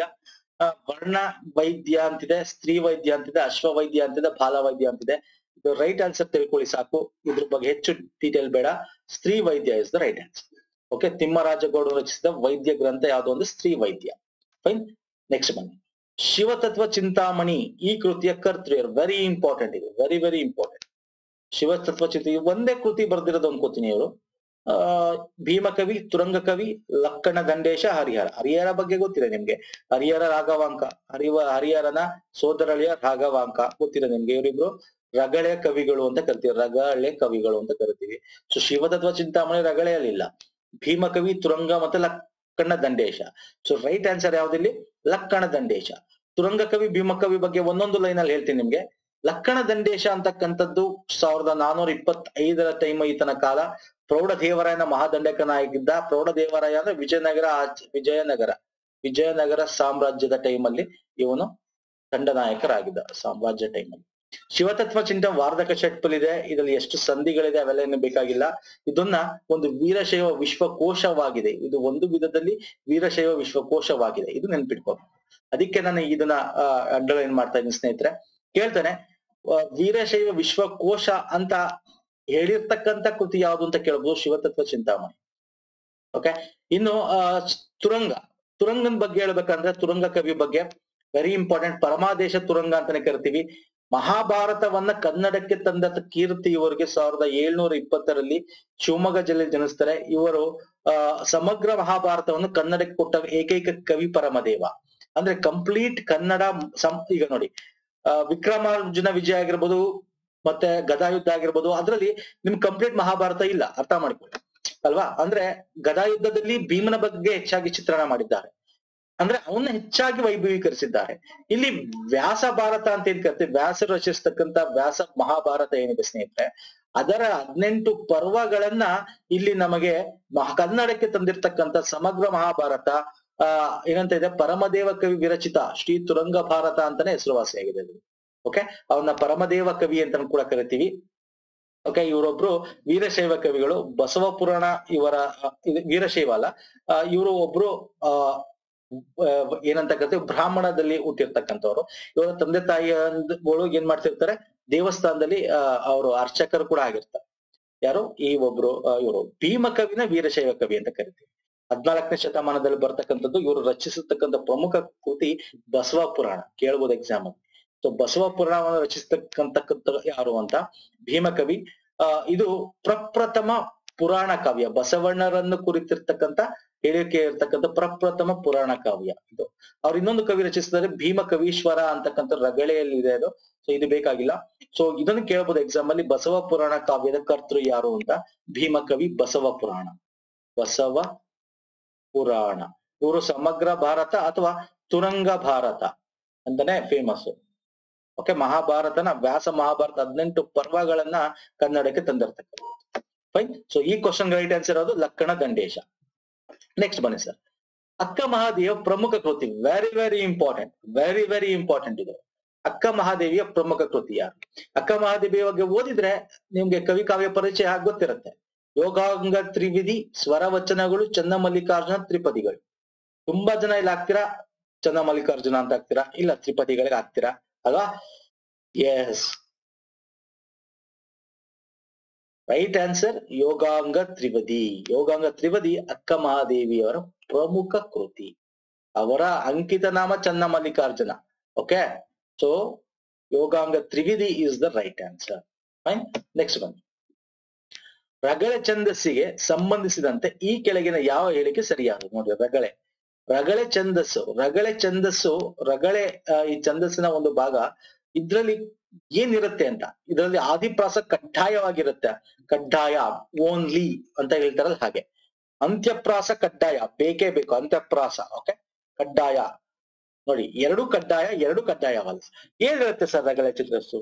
ವರ್ಣ ವೈದ್ಯ ಅಂತಿದೆ, ಸ್ತ್ರೀ ವೈದ್ಯ ಅಂತಿದೆ, ಅಶ್ವ ವೈದ್ಯ ಅಂತಿದೆ, ಬಾಲ ವೈದ್ಯ ಅಂತಿದೆ. ಇದು ರೈಟ್ ಆನ್ಸರ್ ತಿಳ್ಕೊಳ್ಳಿ ಸಾಕು, ಇದ್ರ ಬಗ್ಗೆ ಹೆಚ್ಚು ಡೀಟೇಲ್ ಬೇಡ. ಸ್ತ್ರೀ ವೈದ್ಯ is the right answer. Okay, Thimmarajagowda ರಚಿಸಿದ ವೈದ್ಯ ಗ್ರಂಥ ಯಾವುದು? ಒಂದು ಸ್ತ್ರೀ ವೈದ್ಯ. ಫೈನ್. ನೆಕ್ಸ್ಟ್ ಬನ್ನಿ. ಶಿವತತ್ವ ಚಿಂತಾಮಣಿ ಈ ಕೃತಿಯ ಕರ್ತೃ. ವೆರಿ ಇಂಪಾರ್ಟೆಂಟ್ ಇದು, ವೆರಿ ವೆರಿ ಇಂಪಾರ್ಟೆಂಟ್. ಶಿವತತ್ವ ಚಿಂತ ಒಂದೇ ಕೃತಿ ಬರ್ದಿರೋದು ಅನ್ಕೋತೀನಿ ಇವರು. ಆ ಭೀಮಕವಿ, ತುರಂಗ ಕವಿ, ಲಕ್ಕಣ ದಂಡೇಶ, ಹರಿಹರ. ಹರಿಹರ ಬಗ್ಗೆ ಗೊತ್ತಿದೆ ನಿಮ್ಗೆ. ಹರಿಹರ ರಾಘವಾಂಕ, ಹರಿವ ಹರಿಹರನ ಸೋದರಳಿಯ ರಾಘವಾಂಕ ಗೊತ್ತಿದೆ ನಿಮ್ಗೆ. ಇವರಿಬ್ರು ರಗಳೆ ಕವಿಗಳು ಅಂತ ಕರಿತೀವಿ. ರಗಳೆ ಕವಿಗಳು ಅಂತ ಕರಿತೀವಿ. ಸೊ ಶಿವತತ್ವ ಚಿಂತಾಮಣಿ ರಗಳೆಯಲ್ಲಿಲ್ಲ. ಭೀಮಕವಿ, ತುರಂಗ ಮತ್ತೆ Lakkana Dandesha. So right answer ಯಾವ್ದಿಲ್ಲಿ? ಲಕ್ಕಣ ದಂಡೇಶ. ತುರಂಗ ಕವಿ, ಭೀಮಕವಿ ಬಗ್ಗೆ ಒಂದೊಂದು ಲೈನ್ ಅಲ್ಲಿ ಹೇಳ್ತೀನಿ ನಿಮ್ಗೆ. ಲಕ್ಕಣ ದಂಡೇಶ ಅಂತಕ್ಕಂಥದ್ದು ಸಾವಿರದ ನಾನೂರ ಇಪ್ಪತ್ ಐದರ ಟೈಮ್ ಈತನ ಕಾಲ. ಪ್ರೌಢದೇವರಾಯನ ಮಹಾದಂಡಕನಾಗಿದ್ದ. ಪ್ರೌಢದೇವರಾಯ ಅಂದ್ರೆ ವಿಜಯನಗರ ವಿಜಯನಗರ ವಿಜಯನಗರ ಸಾಮ್ರಾಜ್ಯದ ಟೈಮ್ ಅಲ್ಲಿ ಇವನು ದಂಡನಾಯಕರಾಗಿದ್ದ, ಸಾಮ್ರಾಜ್ಯ ಟೈಮ್ ಅಲ್ಲಿ. ಶಿವತತ್ವ ಚಿಂತ ವಾರ್ಧಕ ಷಟ್ಪದಿದೆ. ಇದರಲ್ಲಿ ಎಷ್ಟು ಸಂಧಿಗಳಿದೆ ಅವೆಲ್ಲ ಏನು ಬೇಕಾಗಿಲ್ಲ. ಇದನ್ನ ಒಂದು ವೀರಶೈವ ವಿಶ್ವಕೋಶವಾಗಿದೆ. ಇದು ಒಂದು ವಿಧದಲ್ಲಿ ವೀರಶೈವ ವಿಶ್ವಕೋಶವಾಗಿದೆ. ಇದು ನೆನ್ಪಿಟ್ಕೋಬೇಕು. ಅದಕ್ಕೆ ನಾನು ಇದನ್ನ ಅಂಡರ್ಲೈನ್ ಮಾಡ್ತಾ ಇದ್ದೀನಿ ಸ್ನೇಹಿತರೆ. ಕೇಳ್ತಾನೆ, ವೀರಶೈವ ವಿಶ್ವಕೋಶ ಅಂತ ಹೇಳಿರ್ತಕ್ಕಂಥ ಕೃತಿ ಯಾವುದು ಅಂತ ಕೇಳಬಹುದು. ಶಿವತತ್ವ ಚಿಂತಾಮಣಿ. ಓಕೆ, ಇನ್ನು ಅಹ್ ತುರಂಗ ತುರಂಗನ್ ಬಗ್ಗೆ ಹೇಳ್ಬೇಕಂದ್ರೆ ತುರಂಗ ಕವಿ ಬಗ್ಗೆ ವೆರಿ ಇಂಪಾರ್ಟೆಂಟ್. ಪರಮಾದೇಶ ತುರಂಗ ಅಂತಾನೆ ಕರಿತೀವಿ. ಮಹಾಭಾರತವನ್ನ ಕನ್ನಡಕ್ಕೆ ತಂದ ಕೀರ್ತಿ ಇವರಿಗೆ. ಸಾವಿರದ ಏಳ್ನೂರ ಇಪ್ಪತ್ತರಲ್ಲಿ ಶಿವಮೊಗ್ಗ ಜಿಲ್ಲೆ ಜನಿಸ್ತಾರೆ ಇವರು. ಅಹ್ ಸಮಗ್ರ ಮಹಾಭಾರತವನ್ನು ಕನ್ನಡಕ್ಕೆ ಕೊಟ್ಟ ಏಕೈಕ ಕವಿ ಪರಮದೇವ. ಅಂದ್ರೆ ಕಂಪ್ಲೀಟ್ ಕನ್ನಡ ಸಂ ಈಗ ನೋಡಿ, ಅಹ್ ವಿಕ್ರಮಾರ್ಜುನ ವಿಜಯ ಆಗಿರ್ಬೋದು, ಮತ್ತೆ ಗದಾಯುದ್ಧ ಆಗಿರ್ಬೋದು, ಅದ್ರಲ್ಲಿ ನಿಮ್ ಕಂಪ್ಲೀಟ್ ಮಹಾಭಾರತ ಇಲ್ಲ, ಅರ್ಥ ಮಾಡ್ಕೊಳ್ಳಿ ಅಲ್ವಾ. ಅಂದ್ರೆ ಗದಾಯುದ್ಧದಲ್ಲಿ ಭೀಮನ ಬಗ್ಗೆ ಹೆಚ್ಚಾಗಿ ಚಿತ್ರಣ ಮಾಡಿದ್ದಾರೆ, ಅಂದ್ರೆ ಅವನ್ನ ಹೆಚ್ಚಾಗಿ ವೈಭವೀಕರಿಸಿದ್ದಾರೆ. ಇಲ್ಲಿ ವ್ಯಾಸ ಭಾರತ ಅಂತ ಏನ್ ಕರಿತೀವಿ, ವ್ಯಾಸರು ರಚಿಸ್ತಕ್ಕಂತ ವ್ಯಾಸ ಮಹಾಭಾರತ ಏನಿದೆ ಸ್ನೇಹಿತರೆ, ಅದರ ಹದಿನೆಂಟು ಪರ್ವಗಳನ್ನ ಇಲ್ಲಿ ನಮಗೆ ಕನ್ನಡಕ್ಕೆ ತಂದಿರ್ತಕ್ಕಂಥ ಸಮಗ್ರ ಮಹಾಭಾರತ ಆ ಏನಂತ ಇದೆ, ಪರಮದೇವ ಕವಿ ವಿರಚಿತ ಶ್ರೀ ತುರಂಗ ಭಾರತ ಅಂತಾನೆ ಹೆಸರುವಾಸಿಯಾಗಿದೆ. ಓಕೆ, ಅವನ್ನ ಪರಮದೇವ ಕವಿ ಅಂತ ಕೂಡ ಕರಿತೀವಿ. ಓಕೆ, ಇವರೊಬ್ರು ವೀರಶೈವ ಕವಿಗಳು. ಬಸವ ಪುರಾಣ ಇವರ ವೀರಶೈವ ಅಲ್ಲ, ಇವರು ಒಬ್ರು ಆ ಏನಂತ ಕರಿತೀವಿ ಬ್ರಾಹ್ಮಣದಲ್ಲಿ ಹುಟ್ಟಿರ್ತಕ್ಕಂಥವ್ರು. ಇವರ ತಂದೆ ತಾಯಿಗಳು ಏನ್ ಮಾಡ್ತಿರ್ತಾರೆ, ದೇವಸ್ಥಾನದಲ್ಲಿ ಅಹ್ ಅವರು ಅರ್ಚಕರು ಕೂಡ ಆಗಿರ್ತಾರೆ. ಯಾರು ಈ ಒಬ್ರು ಇವರು ಭೀಮ ಕವಿನ ವೀರಶೈವ ಕವಿ ಅಂತ ಕರಿತೀವಿ. ಹದ್ನಾಲ್ಕನೇ ಶತಮಾನದಲ್ಲಿ ಬರ್ತಕ್ಕಂಥದ್ದು. ಇವರು ರಚಿಸತಕ್ಕಂಥ ಪ್ರಮುಖ ಕೃತಿ ಬಸವ ಪುರಾಣ, ಕೇಳ್ಬೋದು ಎಕ್ಸಾಮ್ ಅಲ್ಲಿ. ಸೊ ಬಸವ ಪುರಾಣವನ್ನು ರಚಿಸತಕ್ಕಂತಕ್ಕಂಥ ಯಾರು ಅಂತ ಭೀಮಕವಿ. ಆ ಇದು ಪ್ರಪ್ರಥಮ ಪುರಾಣ ಕಾವ್ಯ, ಬಸವಣ್ಣರನ್ನು ಕುರಿತಿರ್ತಕ್ಕಂಥ ಹೇಳಿಕೆ ಇರ್ತಕ್ಕಂಥ ಪ್ರಪ್ರಥಮ ಪುರಾಣ ಕಾವ್ಯ ಇದು. ಅವ್ರು ಇನ್ನೊಂದು ಕವಿ ರಚಿಸಿದರೆ ಭೀಮ ಕವೀಶ್ವರ ಅಂತಕ್ಕಂಥ ರಗಳೆಯಲ್ಲಿ ಇದೆ ಅದು. ಸೊ ಇದು ಬೇಕಾಗಿಲ್ಲ. ಸೊ ಇದನ್ನು ಕೇಳಬಹುದು ಎಕ್ಸಾಮ್ ಅಲ್ಲಿ, ಬಸವ ಪುರಾಣ ಕಾವ್ಯದ ಕರ್ತೃ ಯಾರು ಅಂತ. ಭೀಮ ಕವಿ ಬಸವ ಪುರಾಣ, ಬಸವ ಪುರಾಣ. ಇವರು ಸಮಗ್ರ ಭಾರತ ಅಥವಾ ತುರಂಗ ಭಾರತ ಅಂತಾನೆ ಫೇಮಸ್. ಓಕೆ, ಮಹಾಭಾರತನ ವ್ಯಾಸ ಮಹಾಭಾರತ ಹದಿನೆಂಟು ಪರ್ವಗಳನ್ನ ಕನ್ನಡಕ್ಕೆ ತಂದಿರ್ತಕ್ಕಂಥ. ಫೈನ್. ಸೊ ಈ ಕ್ವಶನ್ ರೈಟ್ ಆನ್ಸರ್ ಅದು ಲಕ್ಕಣ ದಂಡೇಶ. ನೆಕ್ಸ್ಟ್ ಬನ್ನಿ ಸರ್, ಅಕ್ಕ ಮಹಾದೇವಿಯ ಪ್ರಮುಖ ಕೃತಿ. Very very important, very very important ಇದು. ಅಕ್ಕ ಮಹಾದೇವಿಯ ಪ್ರಮುಖ ಕೃತಿ ಯಾರು? ಅಕ್ಕ ಮಹಾದೇವಿಯ ಬಗ್ಗೆ ಓದಿದ್ರೆ ನಿಮ್ಗೆ ಕವಿ ಕಾವ್ಯ ಪರಿಚಯ ಆಗಿ ಗೊತ್ತಿರುತ್ತೆ. ಯೋಗಾಂಗ ತ್ರಿವಿಧಿ, ಸ್ವರ ವಚನಗಳು, ಚನ್ನ ಮಲ್ಲಿಕಾರ್ಜುನ ತ್ರಿಪದಿಗಳು. ತುಂಬಾ ಜನ ಇಲ್ಲಿ ಆಗ್ತೀರಾ ಚನ್ನ ಮಲ್ಲಿಕಾರ್ಜುನ ಅಂತ ಆಗ್ತೀರಾ, ಇಲ್ಲ ತ್ರಿಪದಿಗಳಿಗೆ ಆಗ್ತೀರಾ ಅಲ್ವಾ? Yes, right answer Yoganga Tripadi. Yoganga Tripadi Akka ಮಹಾದೇವಿಯವರ ಪ್ರಮುಖ ಕೃತಿ. ಅವರ ಅಂಕಿತ ನಾಮ Channa Mallikarjuna. Okay, so Yoganga Trividhi is the right answer. Fine. Next ಬನ್ನಿ, ರಗಳೆ ಛಂದಸ್ಸಿಗೆ ಸಂಬಂಧಿಸಿದಂತೆ ಈ ಕೆಳಗಿನ ಯಾವ ಹೇಳಿಕೆ ಸರಿಯಾದ? ನೋಡಿ, ರಗಳೆ ರಗಳೆ ಛಂದಸ್ಸು ರಗಳೆ ಛಂದಸ್ಸು ರಗಳೆ ಈ ಛಂದಸ್ಸಿನ ಒಂದು ಭಾಗ. ಇದ್ರಲ್ಲಿ ಏನಿರುತ್ತೆ ಅಂತ, ಇದರಲ್ಲಿ ಆದಿಪ್ರಾಸ ಕಡ್ಡಾಯವಾಗಿರುತ್ತೆ. ಕಡ್ಡಾಯ, ಓನ್ಲಿ ಅಂತ ಹೇಳ್ತಾರಲ್ಲ ಹಾಗೆ. ಅಂತ್ಯಪ್ರಾಸ ಕಡ್ಡಾಯ, ಬೇಕೇ ಬೇಕು ಅಂತ್ಯಪ್ರಾಸ. ಓಕೆ, ಕಡ್ಡಾಯ ನೋಡಿ, ಎರಡು ಕಡ್ಡಾಯ, ಎರಡು ಕಡ್ಡಾಯವಲ್ಲ. ಏನಿರುತ್ತೆ ಸರ್ ರಗಳೆ ಛಂದಸ್ಸು?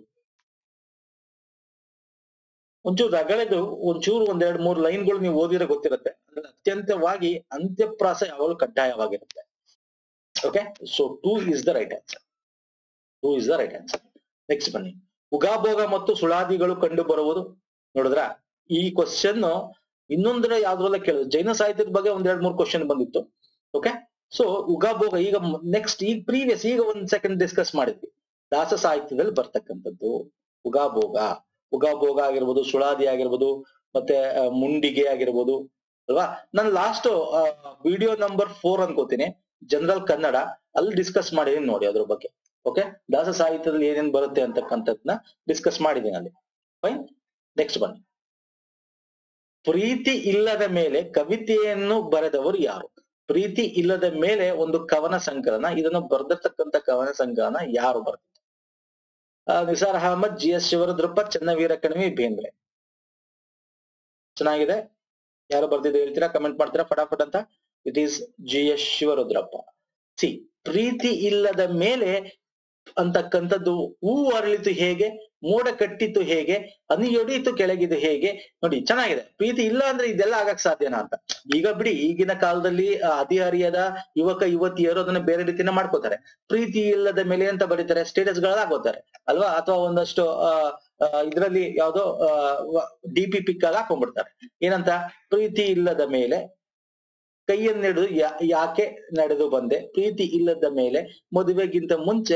ಒಂಚೂರು ರಗಳೆದು ಒಂಚೂರು ಒಂದೆರಡು ಮೂರು ಲೈನ್ಗಳು ನೀವು ಓದಿದ್ರೆ ಗೊತ್ತಿರುತ್ತೆ. ಅಂದ್ರೆ ಅತ್ಯಂತವಾಗಿ ಅಂತ್ಯಪ್ರಾಸ ಯಾವಾಗಲೂ ಕಡ್ಡಾಯವಾಗಿರುತ್ತೆ. Okay, so two is the right answer. Two is the right answer. Next ಬನ್ನಿ, ಉಗಾಭೋಗ ಮತ್ತು ಸುಳಾದಿಗಳು ಕಂಡು ಬರುವುದು. ನೋಡಿದ್ರ ಈ ಕ್ವಶನ್ ಇನ್ನೊಂದರ ಯಾವ್ದ್ರಲ್ಲ ಕೇಳಿದ್ರು, ಜೈನ ಸಾಹಿತ್ಯದ ಬಗ್ಗೆ ಒಂದ್ ಎರಡ್ ಮೂರು ಕ್ವಶನ್ ಬಂದಿತ್ತು. ಓಕೆ, ಸೊ ಉಗಾಭೋಗ ಈಗ ನೆಕ್ಸ್ಟ್ ಈಗ ಪ್ರೀವಿಯಸ್ ಈಗ ಒಂದ್ ಸೆಕೆಂಡ್ ಡಿಸ್ಕಸ್ ಮಾಡಿದ್ವಿ. ದಾಸ ಸಾಹಿತ್ಯದಲ್ಲಿ ಬರ್ತಕ್ಕಂಥದ್ದು ಉಗಾಭೋಗ. ಉಗಾಭೋಗ ಆಗಿರ್ಬೋದು, ಸುಳಾದಿ ಆಗಿರ್ಬೋದು, ಮತ್ತೆ ಮುಂಡಿಗೆ ಆಗಿರ್ಬೋದು ಅಲ್ವಾ. ನಾನು ಲಾಸ್ಟ್ ವಿಡಿಯೋ ನಂಬರ್ ಫೋರ್ ಅನ್ಕೋತೀನಿ, ಜನರಲ್ ಕನ್ನಡ, ಅಲ್ಲಿ ಡಿಸ್ಕಸ್ ಮಾಡಿದೀನಿ ನೋಡಿ ಅದ್ರ ಬಗ್ಗೆ. ಓಕೆ, ದಾಸ ಸಾಹಿತ್ಯದಲ್ಲಿ ಏನೇನ್ ಬರುತ್ತೆ ಅಂತಕ್ಕಂಥದ್ನ ಡಿಸ್ಕಸ್ ಮಾಡಿದೀನಿ ಅಲ್ಲಿ. ಫೈನ್. ನೆಕ್ಸ್ಟ್ ಬನ್ನಿ, ಪ್ರೀತಿ ಇಲ್ಲದ ಮೇಲೆ ಕವಿತೆಯನ್ನು ಬರೆದವರು ಯಾರು? ಪ್ರೀತಿ ಇಲ್ಲದ ಮೇಲೆ ಒಂದು ಕವನ ಸಂಕಲನ, ಇದನ್ನು ಬರೆದಿರ್ತಕ್ಕಂಥ ಕವನ ಸಂಕಲನ ಯಾರು ಬರ್ತಾರೆ? Nisar Ahmad, G S Shivarudrappa, Channaveera Kanavi, Bendre. ಚೆನ್ನಾಗಿದೆ, ಯಾರು ಬರ್ದಿದ್ದು ಹೇಳ್ತೀರಾ, ಕಮೆಂಟ್ ಮಾಡ್ತೀರಾ ಫಟಾಫಟ್ ಅಂತ. It is G S Shivarudrappa. C, ಪ್ರೀತಿ ಇಲ್ಲದ ಮೇಲೆ ಅಂತಕ್ಕಂಥದ್ದು ಹೂ ಅರಳಿತು ಹೇಗೆ, ಮೋಡ ಕಟ್ಟಿತು ಹೇಗೆ, ಹನಿಯೊಡೆಯಿತು ಕೆಳಗಿದು ಹೇಗೆ. ನೋಡಿ, ಚೆನ್ನಾಗಿದೆ. ಪ್ರೀತಿ ಇಲ್ಲ ಅಂದ್ರೆ ಇದೆಲ್ಲ ಆಗಕ್ ಸಾಧ್ಯನಾ ಅಂತ. ಈಗ ಬಿಡಿ, ಈಗಿನ ಕಾಲದಲ್ಲಿ ಹದಿಹರಿಯದ ಯುವಕ ಯುವತಿಯರು ಅದನ್ನ ಬೇರೆ ರೀತಿನ ಮಾಡ್ಕೋತಾರೆ. ಪ್ರೀತಿ ಇಲ್ಲದ ಮೇಲೆ ಅಂತ ಬರೀತಾರೆ, ಸ್ಟೇಟಸ್ ಗಳ ಹಾಕೋತಾರೆ ಅಲ್ವಾ, ಅಥವಾ ಒಂದಷ್ಟು ಅಹ್ ಇದ್ರಲ್ಲಿ ಯಾವ್ದೋ ಅಹ್ ಡಿ ಪಿ ಪಿಕ್ ಆಗಿ ಹಾಕೊಂಡ್ಬಿಡ್ತಾರೆ. ಏನಂತ, ಪ್ರೀತಿ ಇಲ್ಲದ ಮೇಲೆ ಕೈಯನ್ನೆಡೆದು ಯಾ ಯಾಕೆ ನಡೆದು ಬಂದೆ, ಪ್ರೀತಿ ಇಲ್ಲದ ಮೇಲೆ ಮದುವೆಗಿಂತ ಮುಂಚೆ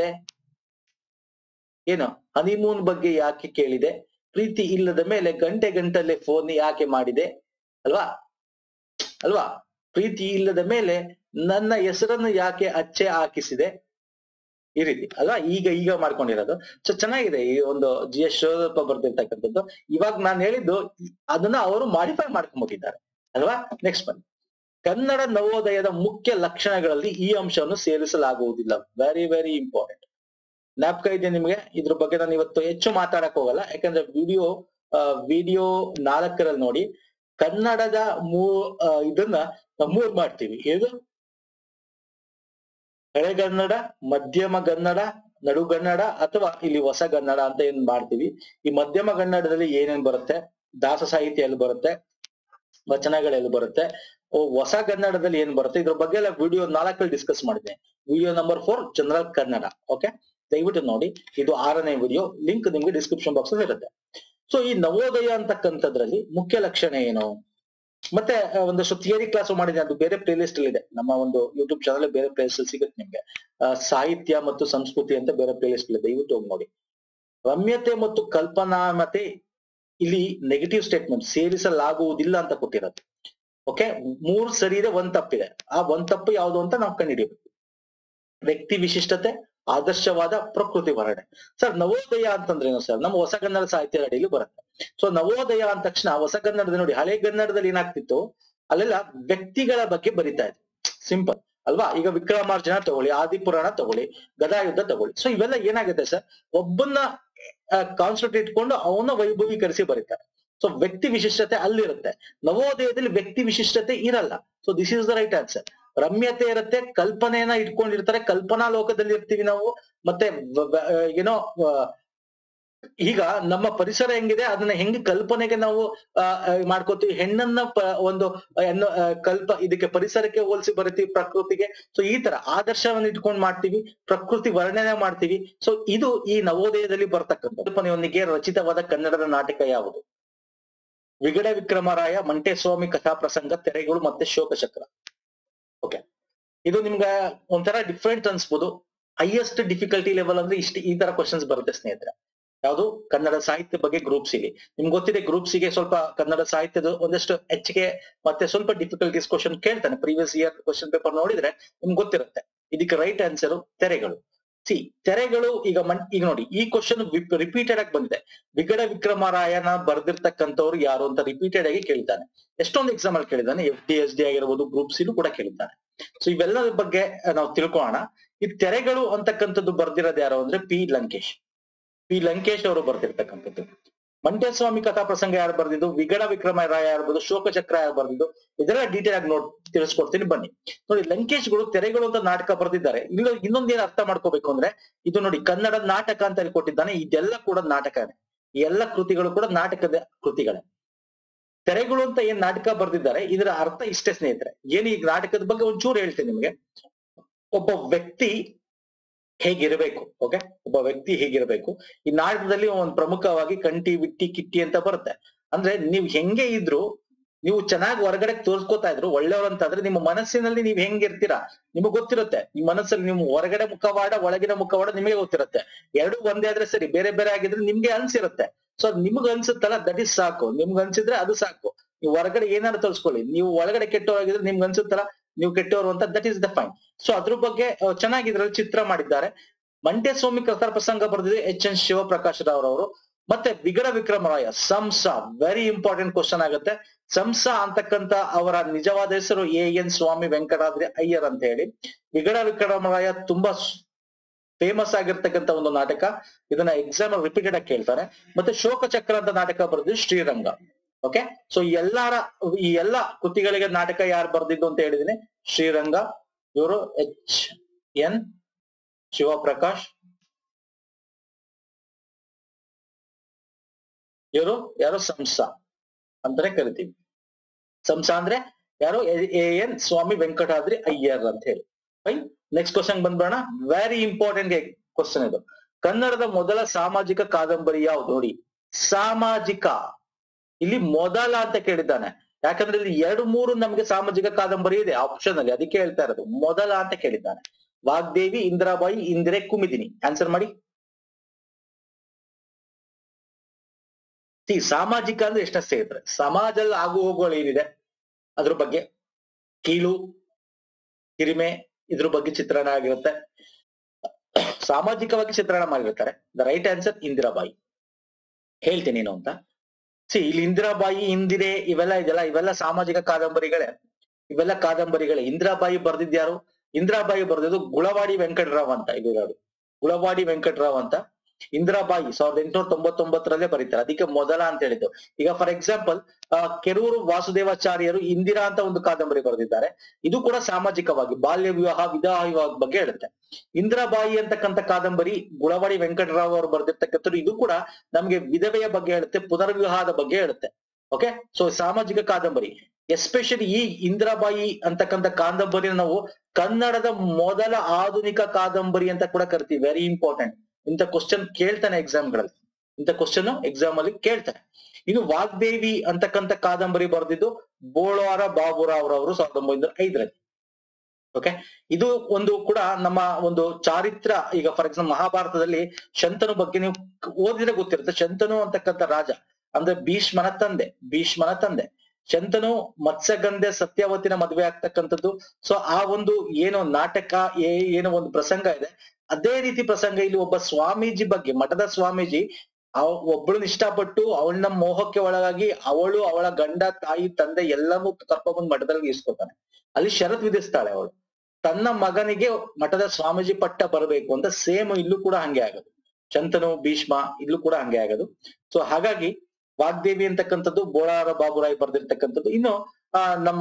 ಏನು ಹನಿಮೂನ್ ಬಗ್ಗೆ ಯಾಕೆ ಕೇಳಿದೆ, ಪ್ರೀತಿ ಇಲ್ಲದ ಮೇಲೆ ಗಂಟೆ ಗಂಟಲೆ ಫೋನ್ ಯಾಕೆ ಮಾಡಿದೆ ಅಲ್ವಾ ಅಲ್ವಾ ಪ್ರೀತಿ ಇಲ್ಲದ ಮೇಲೆ ನನ್ನ ಹೆಸರನ್ನು ಯಾಕೆ ಅಚ್ಚೆ ಹಾಕಿಸಿದೆ, ಈ ರೀತಿ ಅಲ್ವಾ. ಈಗ ಈಗ ಮಾಡ್ಕೊಂಡಿರೋದು. ಸೊ ಚೆನ್ನಾಗಿದೆ ಈ ಒಂದು ಜಿ ಎಸ್ ಶಿವರುದ್ರಪ್ಪ ಬರ್ದಿರ್ತಕ್ಕಂಥದ್ದು. ಇವಾಗ ನಾನು ಹೇಳಿದ್ದು ಅದನ್ನ ಅವರು ಮಾಡಿಫೈ ಮಾಡ್ಕೊಂಡ್ಬಿಟ್ಟಿದ್ದಾರೆ ಅಲ್ವಾ. ನೆಕ್ಸ್ಟ್ ಬನ್ನಿ, ಕನ್ನಡ ನವೋದಯದ ಮುಖ್ಯ ಲಕ್ಷಣಗಳಲ್ಲಿ ಈ ಅಂಶವನ್ನು ಸೇರಿಸಲಾಗುವುದಿಲ್ಲ. Very very important. ಜ್ಞಾಪಕ ಇದೆ ನಿಮ್ಗೆ? ಇದ್ರ ಬಗ್ಗೆ ನಾನು ಇವತ್ತು ಹೆಚ್ಚು ಮಾತಾಡಕ್ ಹೋಗಲ್ಲ, ಯಾಕಂದ್ರೆ ವಿಡಿಯೋ ವಿಡಿಯೋ ನಾಲ್ಕರಲ್ಲಿ ನೋಡಿ ಕನ್ನಡದ ಮೂ ಇದನ್ನ ಮೂರ್ ಮಾಡ್ತೀವಿ. ಇದು ಹಳೆಗನ್ನಡ, ಮಧ್ಯಮ ಕನ್ನಡ, ನಡುಗನ್ನಡ ಅಥವಾ ಇಲ್ಲಿ ಹೊಸ ಕನ್ನಡ ಅಂತ ಏನ್ ಮಾಡ್ತೀವಿ. ಈ ಮಧ್ಯಮ ಕನ್ನಡದಲ್ಲಿ ಏನೇನ್ ಬರುತ್ತೆ, ದಾಸ ಸಾಹಿತ್ಯ ಎಲ್ಲಿ ಬರುತ್ತೆ, ವಚನಗಳೆಲ್ಲಿ ಬರುತ್ತೆ, ಹೊಸ ಕನ್ನಡದಲ್ಲಿ ಏನ್ ಬರುತ್ತೆ, ಇದ್ರ ಬಗ್ಗೆ ಎಲ್ಲ ವಿಡಿಯೋ ನಾಲ್ಕಲ್ಲಿ ಡಿಸ್ಕಸ್ ಮಾಡಿದ್ದೇನೆ. Video number four general Kannada. Okay, ದಯವಿಟ್ಟು ನೋಡಿ. ಇದು ಆರನೇ ವಿಡಿಯೋ, ಲಿಂಕ್ ನಿಮ್ಗೆ ಡಿಸ್ಕ್ರಿಪ್ಷನ್ ಬಾಕ್ಸ್ ಅಲ್ಲಿ ಇರುತ್ತೆ. ಸೊ ಈ ನವೋದಯ ಅಂತಕ್ಕಂಥದ್ರಲ್ಲಿ ಮುಖ್ಯ ಲಕ್ಷಣ ಏನು, ಮತ್ತೆ ಒಂದಷ್ಟು ಥಿಯರಿ ಕ್ಲಾಸ್ ಮಾಡಿದೆ, ಅದು ಬೇರೆ ಪ್ಲೇ ಲಿಸ್ಟ್ ಅಲ್ಲಿ ಇದೆ. ನಮ್ಮ ಒಂದು ಯೂಟ್ಯೂಬ್ ಚಾನಲ್ ಬೇರೆ ಪ್ಲೇ ಲಿಸ್ಟ್ ಸಿಗುತ್ತೆ ನಿಮ್ಗೆ. ಸಾಹಿತ್ಯ ಮತ್ತು ಸಂಸ್ಕೃತಿ ಅಂತ ಬೇರೆ ಪ್ಲೇ ಲಿಸ್ಟ್ ಇದೆ, ದಯವಿಟ್ಟು ಹೋಗಿ ನೋಡಿ. ರಮ್ಯತೆ ಮತ್ತು ಕಲ್ಪನಾಮತೆ, ಇಲ್ಲಿ ನೆಗೆಟಿವ್ ಸ್ಟೇಟ್ಮೆಂಟ್, ಸೇರಿಸಲಾಗುವುದಿಲ್ಲ ಅಂತ ಕೊಟ್ಟಿರೋದು. ಓಕೆ, ಮೂರ್ ಸರಿ ಇದೆ, ಒಂದ್ ತಪ್ಪಿದೆ. ಆ ಒಂದ್ ತಪ್ಪು ಯಾವುದು ಅಂತ ನಾವು ಕಂಡುಹಿಡಿಯಬೇಕು. ವ್ಯಕ್ತಿ ವಿಶಿಷ್ಟತೆ, ಆದರ್ಶವಾದ, ಪ್ರಕೃತಿ ವರ್ಣನೆ. ಸರ್ ನವೋದಯ ಅಂತಂದ್ರೆ ಏನು ಸರ್? ನಮ್ಮ ಹೊಸ ಕನ್ನಡ ಸಾಹಿತ್ಯ ಅಡಿಯಲ್ಲಿ ಬರುತ್ತೆ. ಸೊ ನವೋದಯ ಅಂದ ತಕ್ಷಣ ಹೊಸ ಕನ್ನಡದ ನೋಡಿ, ಹಳೆ ಕನ್ನಡದಲ್ಲಿ ಏನಾಗ್ತಿತ್ತು, ಅಲ್ಲೆಲ್ಲ ವ್ಯಕ್ತಿಗಳ ಬಗ್ಗೆ ಬರಿತಾ ಇದ್ರು. ಸಿಂಪಲ್ ಅಲ್ವಾ? ಈಗ ವಿಕ್ರಮಾರ್ಜುನ ತಗೊಳ್ಳಿ, ಆದಿಪುರಾಣ ತಗೊಳ್ಳಿ, ಗದಾಯುದ್ಧ ತಗೊಳ್ಳಿ. ಸೊ ಇವೆಲ್ಲ ಏನಾಗುತ್ತೆ ಸರ್, ಒಬ್ಬನ್ನ ಕಾನ್ಸೆಪ್ಟ್ ಇಟ್ಕೊಂಡು ಅವನ ವೈಭವೀಕರಿಸಿ ಬರೀತಾರೆ. ಸೊ ವ್ಯಕ್ತಿ ವಿಶಿಷ್ಟತೆ ಅಲ್ಲಿರುತ್ತೆ. ನವೋದಯದಲ್ಲಿ ವ್ಯಕ್ತಿ ವಿಶಿಷ್ಟತೆ ಇರಲ್ಲ. So this is the right answer. ರಮ್ಯತೆ ಇರುತ್ತೆ, ಕಲ್ಪನೆಯನ್ನ ಇಟ್ಕೊಂಡಿರ್ತಾರೆ, ಕಲ್ಪನಾ ಲೋಕದಲ್ಲಿ ಇರ್ತೀವಿ ನಾವು. ಮತ್ತೆ ಏನೋ ಈಗ ನಮ್ಮ ಪರಿಸರ ಹೆಂಗಿದೆ ಅದನ್ನ ಹೆಂಗ್ ಕಲ್ಪನೆಗೆ ನಾವು ಅಹ್ ಮಾಡ್ಕೋತೀವಿ. ಹೆಣ್ಣನ್ನ ಒಂದು ಕಲ್ಪ ಇದಕ್ಕೆ ಪರಿಸರಕ್ಕೆ ಹೋಲಿಸಿ ಬರಿತೀವಿ, ಪ್ರಕೃತಿಗೆ. ಸೊ ಈ ತರ ಆದರ್ಶವನ್ನು ಇಟ್ಕೊಂಡು ಮಾಡ್ತೀವಿ, ಪ್ರಕೃತಿ ವರ್ಣನೆ ಮಾಡ್ತೀವಿ. ಸೊ ಇದು ಈ ನವೋದಯದಲ್ಲಿ ಬರ್ತಕ್ಕಂಥ ಕಲ್ಪನೆಯೊಂದಿಗೆ ರಚಿತವಾದ ಕನ್ನಡದ ನಾಟಕ ಯಾವುದು? ವಿಗಡ ವಿಕ್ರಮರಾಯ, ಮಂಟೇಸ್ವಾಮಿ ಕಥಾ ಪ್ರಸಂಗ, ತೆರೆಗಳು ಮತ್ತೆ ಶೋಕಚಕ್ರ. ಓಕೆ, ಇದು ನಿಮ್ಗೆ ಒಂಥರ ಡಿಫ್ರೆಂಟ್ ಅನ್ಸ್ಬೋದು. ಹೈಯೆಸ್ಟ್ ಡಿಫಿಕಲ್ಟಿ ಲೆವೆಲ್ ಅಂದ್ರೆ ಇಷ್ಟು ಈ ತರ ಕ್ವಶನ್ಸ್ ಬರುತ್ತೆ ಸ್ನೇಹಿತರೆ. ಯಾವುದು? ಕನ್ನಡ ಸಾಹಿತ್ಯ ಬಗ್ಗೆ ಗ್ರೂಪ್ ಸಿಗೆ. ನಿಮ್ಗೆ ಗೊತ್ತಿದೆ, ಗ್ರೂಪ್ ಸಿಗೆ ಸ್ವಲ್ಪ ಕನ್ನಡ ಸಾಹಿತ್ಯದ ಒಂದಷ್ಟು ಹೆಚ್ಚಿಗೆ ಮತ್ತೆ ಸ್ವಲ್ಪ ಡಿಫಿಕಲ್ಟೀಸ್ ಕ್ವಶನ್ ಕೇಳ್ತಾನೆ. ಪ್ರೀವಿಯಸ್ ಇಯರ್ ಕ್ವಶನ್ ಪೇಪರ್ ನೋಡಿದ್ರೆ ನಿಮ್ಗೆ ಗೊತ್ತಿರುತ್ತೆ. ಇದಕ್ಕೆ ರೈಟ್ ಆನ್ಸರ್ ತೆರೆಗಳು. ಸಿ ತೆರೆಗಳು. ಈಗ ಮನ್ ಈಗ ನೋಡಿ, ಈ ಕ್ವಶನ್ ರಿಪೀಟೆಡ್ ಆಗಿ ಬಂದಿದೆ. ವಿಗಡ ವಿಕ್ರಮರಾಯನ ಬರ್ದಿರ್ತಕ್ಕಂಥವ್ರು ಯಾರು ಅಂತ ರಿಪೀಟೆಡ್ ಆಗಿ ಕೇಳಿದ್ದಾನೆ. ಎಷ್ಟೊಂದು ಎಕ್ಸಾಮ್ ಅಲ್ಲಿ ಕೇಳಿದ್ದಾನೆ. ಎಫ್ ಡಿ ಎಸ್ ಡಿ ಆಗಿರ್ಬೋದು, ಗ್ರೂಪ್ ಸಿಲು ಕೂಡ ಕೇಳಿದ್ದಾನೆ. ಸೊ ಇವೆಲ್ಲದ ಬಗ್ಗೆ ನಾವು ತಿಳ್ಕೊಳ್ಳೋಣ. ಈ ತೆರೆಗಳು ಅಂತಕ್ಕಂಥದ್ದು ಬರ್ದಿರೋದು ಯಾರು ಅಂದ್ರೆ ಪಿ ಲಂಕೇಶ್. ಪಿ ಲಂಕೇಶ್ ಅವರು ಬರ್ದಿರ್ತಕ್ಕಂಥದ್ದು. ಮಂಟೇಸ್ವಾಮಿ ಕಥಾ ಪ್ರಸಂಗ ಯಾರು ಬರ್ದಿದ್ದು, ವಿಗಡ ವಿಕ್ರಮರಾಯ ಯಾರು ಬರ್ದು, ಶೋಕಚಕ್ರ ಯಾರು ಬರ್ದಿದ್ದು, ಇದೆಲ್ಲ ಡೀಟೇಲ್ ಆಗಿ ನೋಡ್ ತಿಳಿಸ್ಕೊಡ್ತೀನಿ ಬನ್ನಿ. ನೋಡಿ, ಲಂಕೇಶ್ಗಳು ತೆರೆಗಳು ಅಂತ ನಾಟಕ ಬರ್ದಿದ್ದಾರೆ. ಇಲ್ಲ ಇನ್ನೊಂದೇನು ಅರ್ಥ ಮಾಡ್ಕೋಬೇಕು ಅಂದ್ರೆ, ಇದು ನೋಡಿ ಕನ್ನಡ ನಾಟಕ ಅಂತ ಹೇಳಿ ಕೊಟ್ಟಿದ್ದಾನೆ. ಇದೆಲ್ಲ ಕೂಡ ನಾಟಕನೇ. ಈ ಎಲ್ಲ ಕೃತಿಗಳು ಕೂಡ ನಾಟಕದ ಕೃತಿಗಳೇ. ತೆರೆಗಳು ಅಂತ ಏನ್ ನಾಟಕ ಬರ್ದಿದ್ದಾರೆ, ಇದರ ಅರ್ಥ ಇಷ್ಟೇ ಸ್ನೇಹಿತರೆ. ಏನು ಈ ನಾಟಕದ ಬಗ್ಗೆ ಒಂಚೂರು ಹೇಳ್ತೀನಿ ನಿಮ್ಗೆ. ಒಬ್ಬ ವ್ಯಕ್ತಿ ಹೇಗಿರಬೇಕು. ಓಕೆ, ಒಬ್ಬ ವ್ಯಕ್ತಿ ಹೇಗಿರಬೇಕು. ಈ ನಾಟಕದಲ್ಲಿ ಒಂದು ಪ್ರಮುಖವಾಗಿ ಕಂಟಿ, ವಿಟ್ಟಿ, ಕಿಟ್ಟಿ ಅಂತ ಬರುತ್ತೆ. ಅಂದ್ರೆ ನೀವ್ ಹೆಂಗೆ ಇದ್ರು, ನೀವು ಚೆನ್ನಾಗಿ ಹೊರಗಡೆ ತೋರ್ಸ್ಕೊತಾ ಇದ್ರು ಒಳ್ಳೆಯವ್ರಂತಾದ್ರೆ, ನಿಮ್ಮ ಮನಸ್ಸಿನಲ್ಲಿ ನೀವ್ ಹೆಂಗಿರ್ತೀರಾ ನಿಮಗ್ ಗೊತ್ತಿರುತ್ತೆ. ನಿಮ್ ಮನಸ್ಸಲ್ಲಿ ನಿಮ್ ಹೊರಗಡೆ ಮುಖವಾಡ, ಒಳಗಿನ ಮುಖವಾಡ ನಿಮಗೆ ಗೊತ್ತಿರುತ್ತೆ. ಎರಡು ಒಂದೇ ಆದ್ರೆ ಸರಿ, ಬೇರೆ ಬೇರೆ ಆಗಿದ್ರೆ ನಿಮ್ಗೆ ಅನ್ಸಿರುತ್ತೆ. ಸೊ ನಿಮ್ಗ್ ಅನ್ಸುತ್ತಲ್ಲ, ದಟ್ ಇಸ್ ಸಾಕು. ನಿಮ್ಗ್ ಅನ್ಸಿದ್ರೆ ಅದು ಸಾಕು. ನೀವು ಹೊರಗಡೆ ಏನಾದ್ರು ತೋರಿಸ್ಕೊಳ್ಳಿ, ನೀವು ಒಳಗಡೆ ಕೆಟ್ಟವರಾಗಿದ್ರೆ ನಿಮ್ಗೆ ಅನ್ಸುತ್ತಲ್ಲ ನೀವು ಕೆಟ್ಟವರು ಅಂತ, that is the fine. So ಅದ್ರ ಬಗ್ಗೆ ಚೆನ್ನಾಗಿ ಇದ್ರಲ್ಲಿ ಚಿತ್ರ ಮಾಡಿದ್ದಾರೆ. ಮಂಟೇಸ್ವಾಮಿ ಕಥಾ ಪ್ರಸಂಗ ಬರೆದಿದೆ ಎಚ್ ಎನ್ ಶಿವಪ್ರಕಾಶ್ ರಾವ್ರವರು. ಮತ್ತೆ Vigada Vikramaraya, Samsa, very important question ಆಗುತ್ತೆ. ಸಂಸ ಅಂತಕ್ಕಂತ ಅವರ ನಿಜವಾದ ಹೆಸರು ಎ ಎನ್ ಸ್ವಾಮಿ ವೆಂಕಟಾದ್ರಿ ಅಯ್ಯರ್ ಅಂತ ಹೇಳಿ. ವಿಗಡ ವಿಕ್ರಮರಾಯ ತುಂಬಾ ಫೇಮಸ್ ಆಗಿರ್ತಕ್ಕಂಥ ಒಂದು ನಾಟಕ. ಇದನ್ನ ಎಕ್ಸಾಮ್ ರಿಪೀಟೆಡ್ ಆಗಿ ಕೇಳ್ತಾರೆ. ಮತ್ತೆ ಶೋಕಚಕ್ರ ಅಂತ ನಾಟಕ ಬರೆದಿದ್ದು ಶ್ರೀರಂಗ. ಓಕೆ, ಸೊ ಎಲ್ಲಾರ ಈ ಎಲ್ಲಾ ಕೃತಿಗಳಿಗೆ ನಾಟಕ ಯಾರು ಬರ್ದಿದ್ದು ಅಂತ ಹೇಳಿದೀನಿ, ಶ್ರೀರಂಗ. ಇವರು ಎಚ್ ಎನ್ ಶಿವಪ್ರಕಾಶ್. ಇವರು ಯಾರು? ಸಂಸ ಅಂತಾನೆ ಕರಿತೀವಿ. ಸಂಸ ಅಂದ್ರೆ ಯಾರು? ಎ ಎನ್ ಸ್ವಾಮಿ ವೆಂಕಟಾದ್ರಿ ಅಯ್ಯರ್ ಅಂತ ಹೇಳಿ. ಫೈನ್. ನೆಕ್ಸ್ಟ್ ಕ್ವಶನ್ ಬಂದ್ಬಿಡೋಣ. ವೆರಿ ಇಂಪಾರ್ಟೆಂಟ್ ಕ್ವಶನ್ ಇದು. ಕನ್ನಡದ ಮೊದಲ ಸಾಮಾಜಿಕ ಕಾದಂಬರಿ ಯಾವ್ದು? ನೋಡಿ, ಸಾಮಾಜಿಕ ಇಲ್ಲಿ ಮೊದಲ ಅಂತ ಕೇಳಿದ್ದಾನೆ. ಯಾಕಂದ್ರೆ ಇಲ್ಲಿ ಎರಡು ಮೂರು ನಮ್ಗೆ ಸಾಮಾಜಿಕ ಕಾದಂಬರಿ ಇದೆ ಆಪ್ಷನ್ ಅಲ್ಲಿ, ಅದಕ್ಕೆ ಹೇಳ್ತಾ ಇರೋದು. ಮೊದಲ ಅಂತ ಕೇಳಿದ್ದಾನೆ. ವಾಗ್ದೇವಿ, ಇಂದಿರಾಬಾಯಿ, ಇಂದಿರೆ, ಕುಮಿದಿನಿ. ಆನ್ಸರ್ ಮಾಡಿ. ಸಿ ಸಾಮಾಜಿಕ ಅಂದ್ರೆ ಎಷ್ಟ ಸೇರಿದ್ರೆ, ಸಮಾಜದಲ್ಲಿ ಆಗು ಹೋಗುಗಳು ಏನಿದೆ ಅದ್ರ ಬಗ್ಗೆ, ಕೀಳು ಹಿರಿಮೆ ಇದ್ರ ಬಗ್ಗೆ ಚಿತ್ರಣ ಆಗಿರುತ್ತೆ. ಸಾಮಾಜಿಕವಾಗಿ ಚಿತ್ರಣ ಮಾಡಿರ್ತಾರೆ. The right answer Indirabai. ಹೇಳ್ತೀನಿ ಏನು ಅಂತ. ಸಿ ಇಲ್ಲಿ ಇಂದಿರಾಬಾಯಿ, ಇಂದಿರೆ ಇವೆಲ್ಲ ಇದೆಲ್ಲ ಇವೆಲ್ಲ ಸಾಮಾಜಿಕ ಕಾದಂಬರಿಗಳೇ. ಇವೆಲ್ಲ ಕಾದಂಬರಿಗಳೇ. ಇಂದಿರಾಬಾಯಿ ಬರ್ದಿದ್ಯಾರು? ಇಂದಿರಾಬಾಯಿ ಬರ್ದಿದ್ದು ಗುಳವಾಡಿ ವೆಂಕಟರಾವ್ ಅಂತ. ಇದು ಯಾರು? ಗುಳವಾಡಿ ವೆಂಕಟರಾವ್ ಅಂತ. ಇಂದಿರಾಬಾಯಿ ಸಾವಿರದ ಎಂಟುನೂರ ತೊಂಬತ್ತೊಂಬತ್ತರಲ್ಲೇ ಬರೀತಾರೆ, ಅದಕ್ಕೆ ಮೊದಲ ಅಂತ ಹೇಳಿದ್ದು. ಈಗ ಫಾರ್ ಎಕ್ಸಾಂಪಲ್ ಕೆರೂರು ವಾಸುದೇವಾಚಾರ್ಯರು ಇಂದಿರಾ ಅಂತ ಒಂದು ಕಾದಂಬರಿ ಬರೆದಿದ್ದಾರೆ. ಇದು ಕೂಡ ಸಾಮಾಜಿಕವಾಗಿ ಬಾಲ್ಯ ವಿವಾಹ ವಿವಾಹ ವಿವಾಹದ ಬಗ್ಗೆ ಹೇಳುತ್ತೆ. ಇಂದಿರಾಬಾಯಿ ಅಂತಕ್ಕಂಥ ಕಾದಂಬರಿ ಗುಳವಾಡಿ ವೆಂಕಟರಾವ್ ಅವರು ಬರೆದಿರ್ತಕ್ಕಂಥದ್ದು, ಇದು ಕೂಡ ನಮ್ಗೆ ವಿಧವೆಯ ಬಗ್ಗೆ ಹೇಳುತ್ತೆ, ಪುನರ್ವಿವಾಹದ ಬಗ್ಗೆ ಹೇಳುತ್ತೆ. ಓಕೆ, ಸೊ ಸಾಮಾಜಿಕ ಕಾದಂಬರಿ. ಎಸ್ಪೆಷಲಿ ಈ ಇಂದಿರಾಬಾಯಿ ಅಂತಕ್ಕಂಥ ಕಾದಂಬರಿನ ನಾವು ಕನ್ನಡದ ಮೊದಲ ಆಧುನಿಕ ಕಾದಂಬರಿ ಅಂತ ಕೂಡ ಕರಿತೀವಿ. Very important. ಇಂಥ ಕ್ವಶನ್ ಕೇಳ್ತಾನೆ ಎಕ್ಸಾಮ್ ಗಳಲ್ಲಿ, ಇಂಥ ಕ್ವಶನ್ ಎಕ್ಸಾಮ್ ಅಲ್ಲಿ ಕೇಳ್ತಾನೆ. ಇನ್ನು ವಾಗ್ದೇವಿ ಅಂತಕ್ಕಂಥ ಕಾದಂಬರಿ ಬರೆದಿದ್ದು ಬೋಳಾರ ಬಾಬುರಾವ್ ರವರು ಸಾವಿರದ ಒಂಬೈನೂರ ಐದರಲ್ಲಿ. ಓಕೆ, ಇದು ಒಂದು ಕೂಡ ನಮ್ಮ ಒಂದು ಚಾರಿತ್ರ. ಈಗ ಫಾರ್ ಎಕ್ಸಾಂಪಲ್ ಮಹಾಭಾರತದಲ್ಲಿ ಶಂತನು ಬಗ್ಗೆ ನೀವು ಓದಿದ್ರೆ ಗೊತ್ತಿರುತ್ತೆ. ಶಂತನು ಅಂತಕ್ಕಂಥ ರಾಜ ಅಂದ್ರೆ ಭೀಷ್ಮನ ತಂದೆ, ಭೀಷ್ಮನ ತಂದೆ ಶಂತನು ಮತ್ಸ್ಯಗಂಧೆ ಸತ್ಯವತಿನ ಮದುವೆ ಆಗ್ತಕ್ಕಂಥದ್ದು. ಸೊ ಆ ಒಂದು ಏನೋ ನಾಟಕ ಏನೋ ಒಂದು ಪ್ರಸಂಗ ಇದೆ, ಅದೇ ರೀತಿ ಪ್ರಸಂಗ ಇಲ್ಲಿ ಒಬ್ಬ ಸ್ವಾಮೀಜಿ ಬಗ್ಗೆ, ಮಠದ ಸ್ವಾಮೀಜಿ ಒಬ್ಬಳನ್ನ ಇಷ್ಟಪಟ್ಟು ಅವಳನ್ನ ಮೋಹಕ್ಕೆ ಒಳಗಾಗಿ ಅವಳು ಅವಳ ಗಂಡ ತಾಯಿ ತಂದೆ ಎಲ್ಲವೂ ಕರ್ಕೊಂಡ್ಬಂದು ಮಠದಲ್ಲಿ ಇಸ್ಕೊತಾನೆ. ಅಲ್ಲಿ ಷರತ್ ವಿಧಿಸ್ತಾಳೆ ಅವಳು, ತನ್ನ ಮಗನಿಗೆ ಮಠದ ಸ್ವಾಮೀಜಿ ಪಟ್ಟ ಬರಬೇಕು ಅಂತ. ಸೇಮ್ ಇಲ್ಲೂ ಕೂಡ ಹಂಗೆ ಆಗೋದು, ಶಂತನು ಭೀಷ್ಮ ಇಲ್ಲೂ ಕೂಡ ಹಂಗೆ ಆಗೋದು. ಸೊ ಹಾಗಾಗಿ ವಾಗ್ದೇವಿ ಅಂತಕ್ಕಂಥದ್ದು ಬೋಳಾರ ಬಾಬುರಾಯ್ ಬರೆದಿರ್ತಕ್ಕಂಥದ್ದು. ಇನ್ನು ಆ ನಮ್ಮ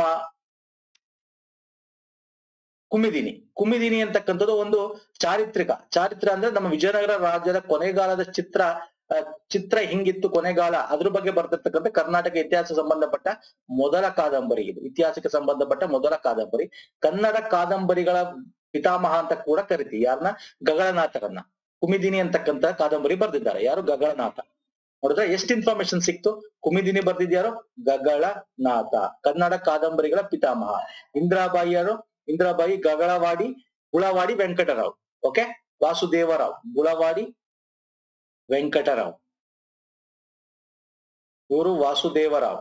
ಕುಮಿದಿನಿ, ಕುಮಿದಿನಿ ಅಂತಕ್ಕಂಥದ್ದು ಒಂದು ಚಾರಿತ್ರಿಕ ಚಾರಿತ್ರ ಅಂದ್ರೆ ನಮ್ಮ ವಿಜಯನಗರ ರಾಜ್ಯದ ಕೊನೆಗಾಲದ ಚಿತ್ರ ಚಿತ್ರ ಹಿಂಗಿತ್ತು ಕೊನೆಗಾಲ, ಅದ್ರ ಬಗ್ಗೆ ಬರ್ತಿರ್ತಕ್ಕಂಥ ಕರ್ನಾಟಕ ಇತಿಹಾಸ ಸಂಬಂಧಪಟ್ಟ ಮೊದಲ ಕಾದಂಬರಿ ಇದು. ಇತಿಹಾಸಕ್ಕೆ ಸಂಬಂಧಪಟ್ಟ ಮೊದಲ ಕಾದಂಬರಿ. ಕನ್ನಡ ಕಾದಂಬರಿಗಳ ಪಿತಾಮಹ ಅಂತ ಕೂಡ ಕರಿತೀವಿ ಯಾರನ್ನ, ಗಗಳನಾಥರನ್ನ. ಕುಮಿದಿನಿ ಅಂತಕ್ಕಂಥ ಕಾದಂಬರಿ ಬರ್ದಿದ್ದಾರೆ ಯಾರು, ಗಗಳನಾಥ. ನೋಡಿದ್ರೆ ಎಷ್ಟು ಇನ್ಫಾರ್ಮೇಶನ್ ಸಿಕ್ತು. ಕುಮಿದಿನಿ ಬರ್ದಿದ್ಯಾರು, ಗಗಳನಾಥ. ಕನ್ನಡ ಕಾದಂಬರಿಗಳ ಪಿತಾಮಹ. ಇಂದಿರಾಬಾಯಿಯರು, ಇಂದಿರಾಬಾಯಿ ಗಗಳವಾಡಿ ಗುಳವಾಡಿ ವೆಂಕಟರಾವ್. ಓಕೆ, ವಾಸುದೇವರಾವ್ ಗುಳವಾಡಿ ವೆಂಕಟರಾವ್, ಇವರು ವಾಸುದೇವರಾವ್.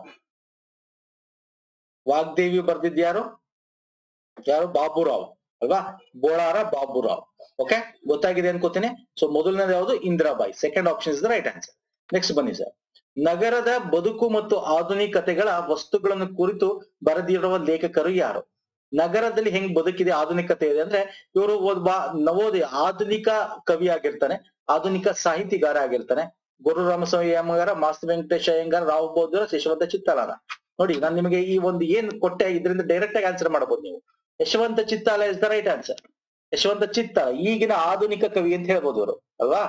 ವಾಗ್ದೇವಿ ಬರ್ದಿದ್ಯಾರು, ಯಾರು, ಬಾಬುರಾವ್ ಅಲ್ವಾ, ಬೋಳಾರ ಬಾಬುರಾವ್. ಓಕೆ, ಗೊತ್ತಾಗಿದೆ ಅನ್ಕೋತೀನಿ. ಸೊ ಮೊದಲನೇದು ಯಾವುದು, Indirabai. Second option is the right answer. Next ಬನ್ನಿ ಸರ್. ನಗರದ ಬದುಕು ಮತ್ತು ಆಧುನಿಕತೆಗಳ ವಸ್ತುಗಳನ್ನು ಕುರಿತು ಬರೆದಿರುವ ಲೇಖಕರು ಯಾರು? ನಗರದಲ್ಲಿ ಹೆಂಗ್ ಬದುಕಿದೆ, ಆಧುನಿಕತೆ ಇದೆ ಅಂದ್ರೆ ಇವರು ಒಬ್ಬ ನವೋದಯ ಆಧುನಿಕ ಕವಿ ಆಗಿರ್ತಾನೆ, ಆಧುನಿಕ ಸಾಹಿತಿಗಾರ ಆಗಿರ್ತಾನೆ. ಗುರು ರಾಮಸ್ವಾಮಿ ಅಯ್ಯಂಗಾರ, ಮಾಸ್ತಿ ವೆಂಕಟೇಶ ಅಯ್ಯಂಗಾರ, ರಾವ್ ಬೌದ್ಧರ, ಯಶವಂತ ಚಿತ್ತಾಲರ. ನೋಡಿ ನಾನು ನಿಮಗೆ ಈ ಒಂದು ಏನ್ ಕೊಟ್ಟೆ ಇದರಿಂದ ಡೈರೆಕ್ಟ್ ಆಗಿ ಆನ್ಸರ್ ಮಾಡಬಹುದು ನೀವು. Yashavanta Chittala is the right answer. Yashavanta Chittala ಈಗಿನ ಆಧುನಿಕ ಕವಿ ಅಂತ ಹೇಳ್ಬೋದು ಅವರು ಅಲ್ವಾ.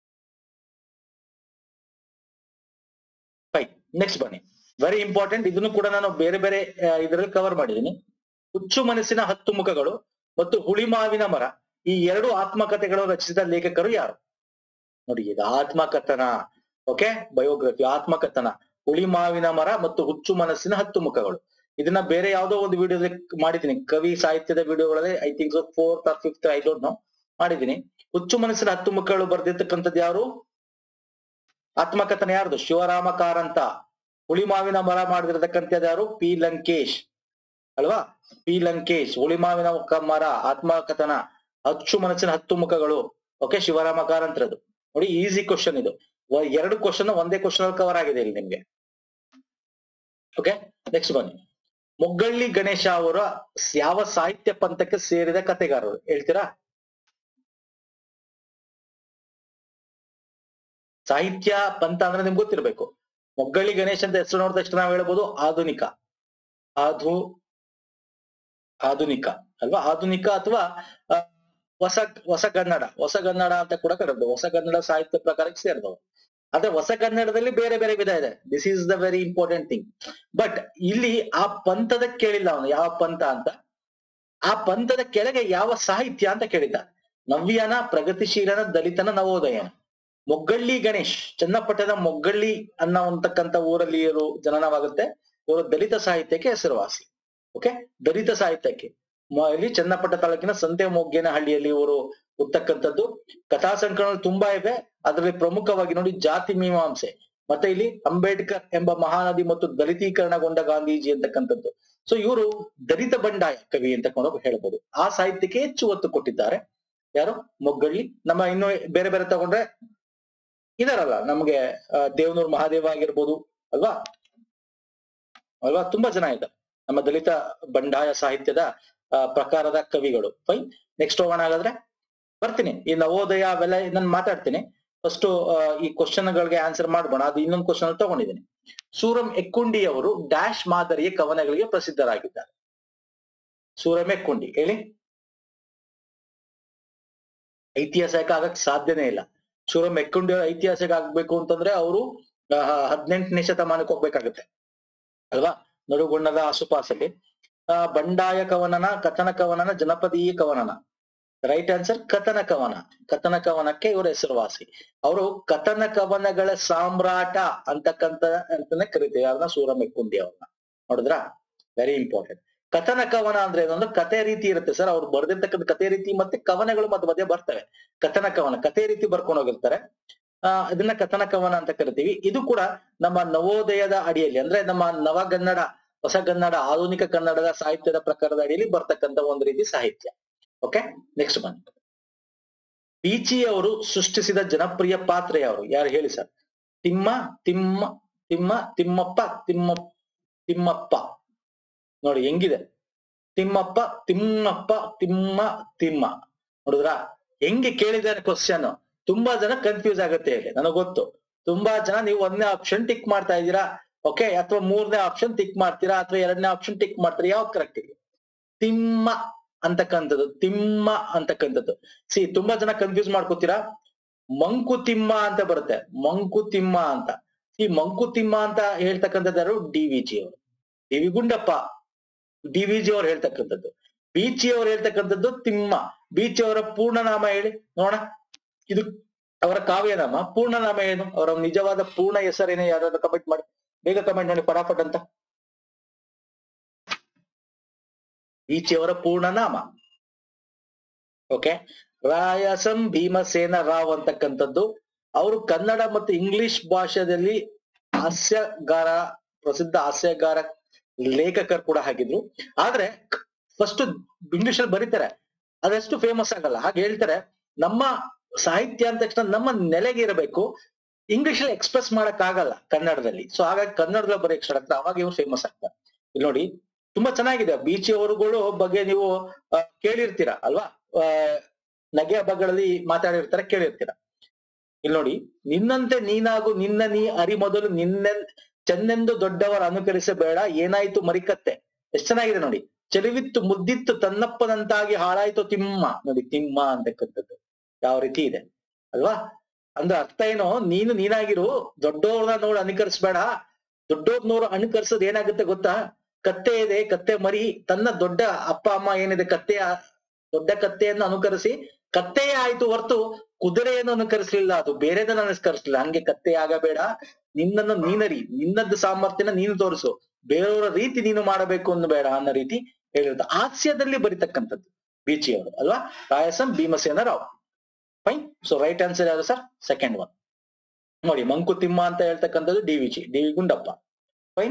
ಫೈನ್, ನೆಕ್ಸ್ಟ್ ಬನ್ನಿ. Very important. ಇದನ್ನು ಕೂಡ ನಾನು ಬೇರೆ ಬೇರೆ ಇದರಲ್ಲಿ ಕವರ್ ಮಾಡಿದ್ದೀನಿ. ಹುಚ್ಚು ಮನಸ್ಸಿನ ಹತ್ತು ಮುಖಗಳು ಮತ್ತು ಹುಳಿಮಾವಿನ ಮರ, ಈ ಎರಡು ಆತ್ಮಕಥೆಗಳು ರಚಿಸಿದ ಲೇಖಕರು ಯಾರು? ನೋಡಿ, ಇದು ಆತ್ಮಕಥನ. Okay, biography, ಆತ್ಮಕಥನ. ಹುಳಿಮಾವಿನ ಮರ ಮತ್ತು ಹುಚ್ಚು ಮನಸ್ಸಿನ ಹತ್ತು ಮುಖಗಳು. ಇದನ್ನ ಬೇರೆ ಯಾವ್ದೋ ಒಂದು ವಿಡಿಯೋದಲ್ಲಿ ಮಾಡಿದ್ದೀನಿ, ಕವಿ ಸಾಹಿತ್ಯದ ವಿಡಿಯೋಗಳಲ್ಲಿ. I think so fourth or fifth, I don't know, ಮಾಡಿದ್ದೀನಿ. ಹುಚ್ಚು ಮನಸ್ಸಿನ ಹತ್ತು ಮುಖಗಳು ಬರ್ದಿರ್ತಕ್ಕಂಥದ್ದು ಯಾರು? ಆತ್ಮಕಥನ ಯಾರ್ದು? ಶಿವರಾಮ ಕಾರಂತ. ಹುಳಿಮಾವಿನ ಮರ ಮಾಡಿದಿರ್ತಕ್ಕಂಥದ್ದು ಯಾರು? ಪಿ ಲಂಕೇಶ್ ಅಲ್ವಾ, ಪಿ ಲಂಕೇಶ್. ಹುಳಿಮಾವಿನ ಮರ ಆತ್ಮಕಥನ. ಹುಚ್ಚು ಮನಸ್ಸಿನ ಹತ್ತು ಮುಖಗಳು ಓಕೆ, ಶಿವರಾಮ ಕಾರಂತರದು. ನೋಡಿ, ಈಸಿ ಕ್ವಶನ್ ಇದು. ಎರಡು ಕ್ವಶನ್ ಒಂದೇ ಕ್ವಶನ್ ಅಲ್ಲಿ ಕವರ್ ಆಗಿದೆ ಇಲ್ಲಿ ನಿಮ್ಗೆ. ಓಕೆ, ನೆಕ್ಸ್ಟ್ ಬನ್ನಿ. ಮೊಗ್ಗಳ್ಳಿ ಗಣೇಶ ಅವರ ಯಾವ ಸಾಹಿತ್ಯ ಪಂಥಕ್ಕೆ ಸೇರಿದ ಕಥೆಗಾರರು ಹೇಳ್ತೀರಾ? ಸಾಹಿತ್ಯ ಪಂಥ ಅಂದ್ರೆ ನಿಮ್ಗೆ ಗೊತ್ತಿರ್ಬೇಕು. ಮೊಗ್ಗಳ್ಳಿ ಗಣೇಶ್ ಅಂತ ಹೆಸರು ನೋಡಿದ ತಕ್ಷಣ ನಾವು ಹೇಳ್ಬೋದು ಆಧುನಿಕ, ಆಧು ಆಧುನಿಕ ಅಲ್ವಾ, ಆಧುನಿಕ ಅಥವಾ ಹೊಸ ಹೊಸಗನ್ನಡ, ಹೊಸಗನ್ನಡ ಅಂತ ಕೂಡ ಕರೀಬಹುದು. ಹೊಸಗನ್ನಡ ಸಾಹಿತ್ಯ ಪ್ರಕಾರಕ್ಕೆ ಸೇರಿದವರು. ಆದ್ರೆ ಹೊಸಗನ್ನಡದಲ್ಲಿ ಬೇರೆ ಬೇರೆ ವಿಧ ಇದೆ. This is the very important thing. But ಇಲ್ಲಿ ಆ ಪಂಥದ ಕೇಳಿಲ್ಲ ಅವನು, ಯಾವ ಪಂಥ ಅಂತ. ಆ ಪಂಥದ ಕೆಳಗೆ ಯಾವ ಸಾಹಿತ್ಯ ಅಂತ ಕೇಳಿದ್ದ. ನವ್ಯನ, ಪ್ರಗತಿಶೀಲನ, ದಲಿತನ, ನವೋದಯನ. ಮೊಗ್ಗಳ್ಳಿ ಗಣೇಶ್ ಚನ್ನಪಟ್ಟಣದ ಮೊಗ್ಗಳ್ಳಿ ಅನ್ನುವಂತಕ್ಕಂಥ ಊರಲ್ಲಿ ಇವರು ಜನನವಾಗುತ್ತೆ. ಇವರು ದಲಿತ ಸಾಹಿತ್ಯಕ್ಕೆ ಹೆಸರುವಾಸಿ. ಓಕೆ, ದಲಿತ ಸಾಹಿತ್ಯಕ್ಕೆ ಇಲ್ಲಿ ಚನ್ನಪಟ್ಟ ತಾಲೂಕಿನ ಸಂತೆ ಮೊಗ್ಗೇನ ಹಳ್ಳಿಯಲ್ಲಿ ಇವರು ಹುಟ್ಟತಕ್ಕಂಥದ್ದು. ಕಥಾ ಸಂಕಲನ ತುಂಬಾ ಇವೆ. ಅದರಲ್ಲಿ ಪ್ರಮುಖವಾಗಿ ನೋಡಿ ಜಾತಿ ಮೀಮಾಂಸೆ, ಮತ್ತೆ ಇಲ್ಲಿ ಅಂಬೇಡ್ಕರ್ ಎಂಬ ಮಹಾನದಿ ಮತ್ತು ದಲಿತೀಕರಣಗೊಂಡ ಗಾಂಧೀಜಿ ಅಂತಕ್ಕಂಥದ್ದು. ಸೊ ಇವರು ದಲಿತ ಬಂಡಾಯ ಕವಿ ಅಂತ ಹೇಳ್ಬೋದು. ಆ ಸಾಹಿತ್ಯಕ್ಕೆ ಹೆಚ್ಚು ಒತ್ತು ಕೊಟ್ಟಿದ್ದಾರೆ ಯಾರು? ಮೊಗ್ಗಳ್ಳಿ. ನಮ್ಮ ಇನ್ನು ಬೇರೆ ಬೇರೆ ತಗೊಂಡ್ರೆ ಇದಾರಲ್ಲ ನಮ್ಗೆ ದೇವನೂರ್ ಮಹಾದೇವ ಆಗಿರ್ಬೋದು ಅಲ್ವಾ ಅಲ್ವಾ ತುಂಬಾ ಜನ ಇದ್ದಾರೆ ನಮ್ಮ ದಲಿತ ಬಂಡಾಯ ಸಾಹಿತ್ಯದ ಪ್ರಕಾರದ ಕವಿಗಳು. ಫೈನ್, ನೆಕ್ಸ್ಟ್ ಹೋಗೋಣ ಹಾಗಾದ್ರೆ. ಬರ್ತೀನಿ. ಈ ನವೋದಯ ಅವೆಲ್ಲ ನಾನು ಮಾತಾಡ್ತೀನಿ. ಫಸ್ಟ್ ಈ ಕ್ವಶನ್ ಗಳಿಗೆ ಆನ್ಸರ್ ಮಾಡ್ಬೋಣ. ಅದು ಇನ್ನೊಂದು ಕ್ವಶನ್ ಅಲ್ಲಿ ತಗೊಂಡಿದ್ದೀನಿ. ಸೂರಂ ಎಕ್ಕುಂಡಿ ಅವರು ಡ್ಯಾಶ್ ಮಾದರಿಯ ಕವನಗಳಿಗೆ ಪ್ರಸಿದ್ಧರಾಗಿದ್ದಾರೆ. ಸೂರಂ ಎಕ್ಕುಂಡಿ ಹೇಳಿ. ಐತಿಹಾಸಿಕ ಆಗಕ್ ಸಾಧ್ಯನೇ ಇಲ್ಲ. ಸೂರಂ ಎಕ್ಕುಂಡಿ ಅವರು ಐತಿಹಾಸಿಕ ಆಗ್ಬೇಕು ಅಂತಂದ್ರೆ ಅವರು ಹದಿನೆಂಟನೇ ಶತಮಾನಕ್ಕೆ ಹೋಗ್ಬೇಕಾಗುತ್ತೆ ಅಲ್ವಾ. ನಡುಗುಣ್ಣದ ಆಸುಪಾಸಲ್ಲಿ ಆ ಬಂಡಾಯ ಕವನನ, ಕಥನ ಕವನನ, ಜನಪದೀಯ ಕವನನ. ರೈಟ್ ಆನ್ಸರ್ ಕಥನ ಕವನ. ಕಥನ ಕವನಕ್ಕೆ ಇವರು ಹೆಸರುವಾಸಿ. ಅವರು ಕಥನ ಕವನಗಳ ಸಾಮ್ರಾಟ ಅಂತಕ್ಕಂತ ಅಂತಾನೆ ಕರಿತೀವಿ ಯಾರನ್ನ, ಸೂರಂ ಎಕ್ಕುಂಡಿ ಅವ್ರನ್ನ. ನೋಡಿದ್ರ, ವೆರಿ ಇಂಪಾರ್ಟೆಂಟ್. ಕಥನ ಕವನ ಅಂದ್ರೆ ಏನಂದ್ರೆ ಕಥೆ ರೀತಿ ಇರುತ್ತೆ ಸರ್. ಅವ್ರು ಬರ್ದಿರ್ತಕ್ಕಂಥ ಕಥೆ ರೀತಿ ಮತ್ತೆ ಕವನಗಳು ಮಧ್ಯ ಮಧ್ಯೆ ಬರ್ತವೆ. ಕಥನ ಕವನ ಕಥೆ ರೀತಿ ಬರ್ಕೊಂಡು ಹೋಗಿರ್ತಾರೆ. ಆ ಇದನ್ನ ಕಥನ ಕವನ ಅಂತ ಕರಿತೀವಿ. ಇದು ಕೂಡ ನಮ್ಮ ನವೋದಯದ ಅಡಿಯಲ್ಲಿ, ಅಂದ್ರೆ ನಮ್ಮ ನವಗನ್ನಡ, ಹೊಸಗನ್ನಡ, ಆಧುನಿಕ ಕನ್ನಡದ ಸಾಹಿತ್ಯದ ಪ್ರಕಾರದ ಅಡಿಯಲ್ಲಿ ಬರ್ತಕ್ಕಂಥ ಒಂದು ರೀತಿ ಸಾಹಿತ್ಯ. ಓಕೆ, ನೆಕ್ಸ್ಟ್ ಬಂದು ಬೀಚಿ ಅವರು ಸೃಷ್ಟಿಸಿದ ಜನಪ್ರಿಯ ಪಾತ್ರ ಯಾರು? ಯಾರು ಹೇಳಿ ಸರ್? ತಿಮ್ಮ, ತಿಮ್ಮ, ತಿಮ್ಮ, ತಿಮ್ಮಪ್ಪ, ತಿಮ್ಮ ತಿಮ್ಮಪ್ಪ. ನೋಡಿ ಹೆಂಗಿದೆ, ತಿಮ್ಮಪ್ಪ, ತಿಮ್ಮಪ್ಪ, ತಿಮ್ಮ, ತಿಮ್ಮ. ನೋಡಿದ್ರ ಹೆಂಗೆ ಕೇಳಿದಾರೆ ಕ್ವಶನ್. ತುಂಬಾ ಜನ ಕನ್ಫ್ಯೂಸ್ ಆಗುತ್ತೆ ಹೇಳಿ, ನನಗ್ ಗೊತ್ತು. ತುಂಬಾ ಜನ ನೀವು ಒಂದನೇ ಆಪ್ಷನ್ ಟಿಕ್ ಮಾಡ್ತಾ ಇದ್ದೀರಾ, ಓಕೆ, ಅಥವಾ ಮೂರನೇ ಆಪ್ಷನ್ ಟಿಕ್ ಮಾಡ್ತೀರಾ, ಅಥವಾ ಎರಡನೇ ಆಪ್ಷನ್ ಟಿಕ್ ಮಾಡ್ತೀರಾ. ಯಾವ್ದು ಕರೆಕ್ಟ್ ಇದೆ? ತಿಮ್ಮ ಅಂತಕ್ಕಂಥದ್ದು, ತಿಮ್ಮ ಅಂತಕ್ಕಂಥದ್ದು. ಸಿ ತುಂಬಾ ಜನ ಕನ್ಫ್ಯೂಸ್ ಮಾಡ್ಕೋತೀರಾ. ಮಂಕುತಿಮ್ಮ ಅಂತ ಬರುತ್ತೆ, ಮಂಕುತಿಮ್ಮ ಅಂತ. ಈ ಮಂಕುತಿಮ್ಮ ಅಂತ ಹೇಳ್ತಕ್ಕಂಥದ್ದು ಯಾರು? ಡಿ ವಿ ಜಿ ಅವರು, D V Gundappa, D V G ಅವ್ರು ಹೇಳ್ತಕ್ಕಂಥದ್ದು. ಬೀಚಿ ಅವ್ರು ಹೇಳ್ತಕ್ಕಂಥದ್ದು ತಿಮ್ಮ. ಬೀಚಿ ಅವರ ಪೂರ್ಣ ನಾಮ ಹೇಳಿ ನೋಡ. ಇದು ಅವರ ಕಾವ್ಯನಾಮ. ಪೂರ್ಣ ನಾಮ ಏನು? ಅವರ ನಿಜವಾದ ಪೂರ್ಣ ಹೆಸರೇನು? ಯಾರಾದ್ರೂ ಕಮೆಂಟ್ ಮಾಡಿ, ಬೇಗ ಕಮೆಂಟ್ ಮಾಡಿ ಫಟಾಫಟ್ ಅಂತ. ಬೀಚಿ ಅವರ ಪೂರ್ಣ ನಾಮ ಓಕೆ, ರಾಯಸಂ ಭೀಮಸೇನ ರಾವ್ ಅಂತಕ್ಕಂಥದ್ದು. ಅವರು ಕನ್ನಡ ಮತ್ತು ಇಂಗ್ಲಿಷ್ ಭಾಷೆಯಲ್ಲಿ ಹಾಸ್ಯಗಾರ, ಪ್ರಸಿದ್ಧ ಹಾಸ್ಯಗಾರ, ಲೇಖಕರು ಕೂಡ ಆಗಿದ್ರು. ಆದ್ರೆ ಫಸ್ಟ್ ಇಂಗ್ಲಿಷ್ ಅಲ್ಲಿ ಬರೀತಾರೆ, ಅದೆಷ್ಟು ಫೇಮಸ್ ಆಗಲ್ಲ. ಹಾಗೆ ಹೇಳ್ತಾರೆ, ನಮ್ಮ ಸಾಹಿತ್ಯ ಅಂದ ತಕ್ಷಣ ನಮ್ಮ ನೆಲೆಗೆ ಇರಬೇಕು, ಇಂಗ್ಲಿಷ್ ಅಲ್ಲಿ ಎಕ್ಸ್ಪ್ರೆಸ್ ಮಾಡಕ್ ಆಗಲ್ಲ ಕನ್ನಡದಲ್ಲಿ. ಸೊ ಹಾಗಾಗಿ ಕನ್ನಡದಲ್ಲಿ ಬರೀ ಸ್ಟಾರ್ಟ್ ಆಗ್ತಾರೆ, ಅವಾಗ ಇವ್ರು ಫೇಮಸ್ ಆಗ್ತಾರೆ. ಇಲ್ಲಿ ನೋಡಿ ತುಂಬಾ ಚೆನ್ನಾಗಿದೆ. ಬೀಚಿ ಅವರುಗಳು ಬಗ್ಗೆ ನೀವು ಕೇಳಿರ್ತೀರಾ ಅಲ್ವಾ, ನಗೆ ಹಬ್ಬಗಳಲ್ಲಿ ಮಾತಾಡಿರ್ತಾರೆ, ಕೇಳಿರ್ತೀರ. ಇಲ್ಲಿ ನೋಡಿ, ನಿನ್ನಂತೆ ನೀನಾಗು, ನಿನ್ನ ನೀ ಅರಿ ಮೊದಲು, ನಿನ್ನೆ ಚೆನ್ನೆಂದು ದೊಡ್ಡವರ ಅನುಕರಿಸಬೇಡ, ಏನಾಯ್ತು ಮರಿಕತ್ತೆ. ಎಷ್ಟ್ ಚೆನ್ನಾಗಿದೆ ನೋಡಿ. ಚೆಲುವಿತ್ತು ಮುದ್ದಿತ್ತು ತನ್ನಪ್ಪನಂತಾಗಿ ಹಾಳಾಯ್ತು ತಿಮ್ಮ. ನೋಡಿ ತಿಮ್ಮ ಅಂತಕ್ಕಂಥದ್ದು ಯಾವ ರೀತಿ ಇದೆ ಅಲ್ವಾ. ಅಂದ್ರೆ ಅರ್ಥ ಏನೋ, ನೀನು ನೀನಾಗಿರು, ದೊಡ್ಡವ್ರನ್ನ ನೋಡಿ ಅನುಕರಿಸ್ಬೇಡ. ದೊಡ್ಡವ್ರ ನೋಡು ಅನುಕರಿಸೋದು ಏನಾಗುತ್ತೆ ಗೊತ್ತಾ? ಕತ್ತೆ ಇದೆ, ಕತ್ತೆ ಮರಿ ತನ್ನ ದೊಡ್ಡ ಅಪ್ಪ ಅಮ್ಮ ಏನಿದೆ ಕತ್ತೆಯ ದೊಡ್ಡ ಕತ್ತೆಯನ್ನು ಅನುಕರಿಸಿ ಕತ್ತೆಯೇ ಆಯ್ತು ಹೊರತು ಕುದುರೆಯನ್ನು ಅನುಕರಿಸಲಿಲ್ಲ, ಅದು ಬೇರೆದನ್ನ ಅನುಕರಿಸಲಿಲ್ಲ. ಹಂಗೆ ಕತ್ತೆ ಆಗಬೇಡ, ನಿನ್ನನ್ನು ನೀನರಿ, ನಿನ್ನದ್ದು ಸಾಮರ್ಥ್ಯನ ನೀನು ತೋರಿಸು, ಬೇರೆಯವರ ರೀತಿ ನೀನು ಮಾಡಬೇಕು ಅನ್ನು ಬೇಡ ಅನ್ನೋ ರೀತಿ ಹೇಳಿರೋದು. ಹಾಸ್ಯದಲ್ಲಿ ಬರೀತಕ್ಕಂಥದ್ದು ಬೀಚಿ ಅವರು ಅಲ್ವಾ. Rayasam Bhimasena Rao. Fine. So right answer ಯಾವುದು ಸರ್? Second one. ನೋಡಿ, ಮಂಕುತಿಮ್ಮ ಅಂತ ಹೇಳ್ತಕ್ಕಂಥದ್ದು D V G, D V Gundappa. Fine.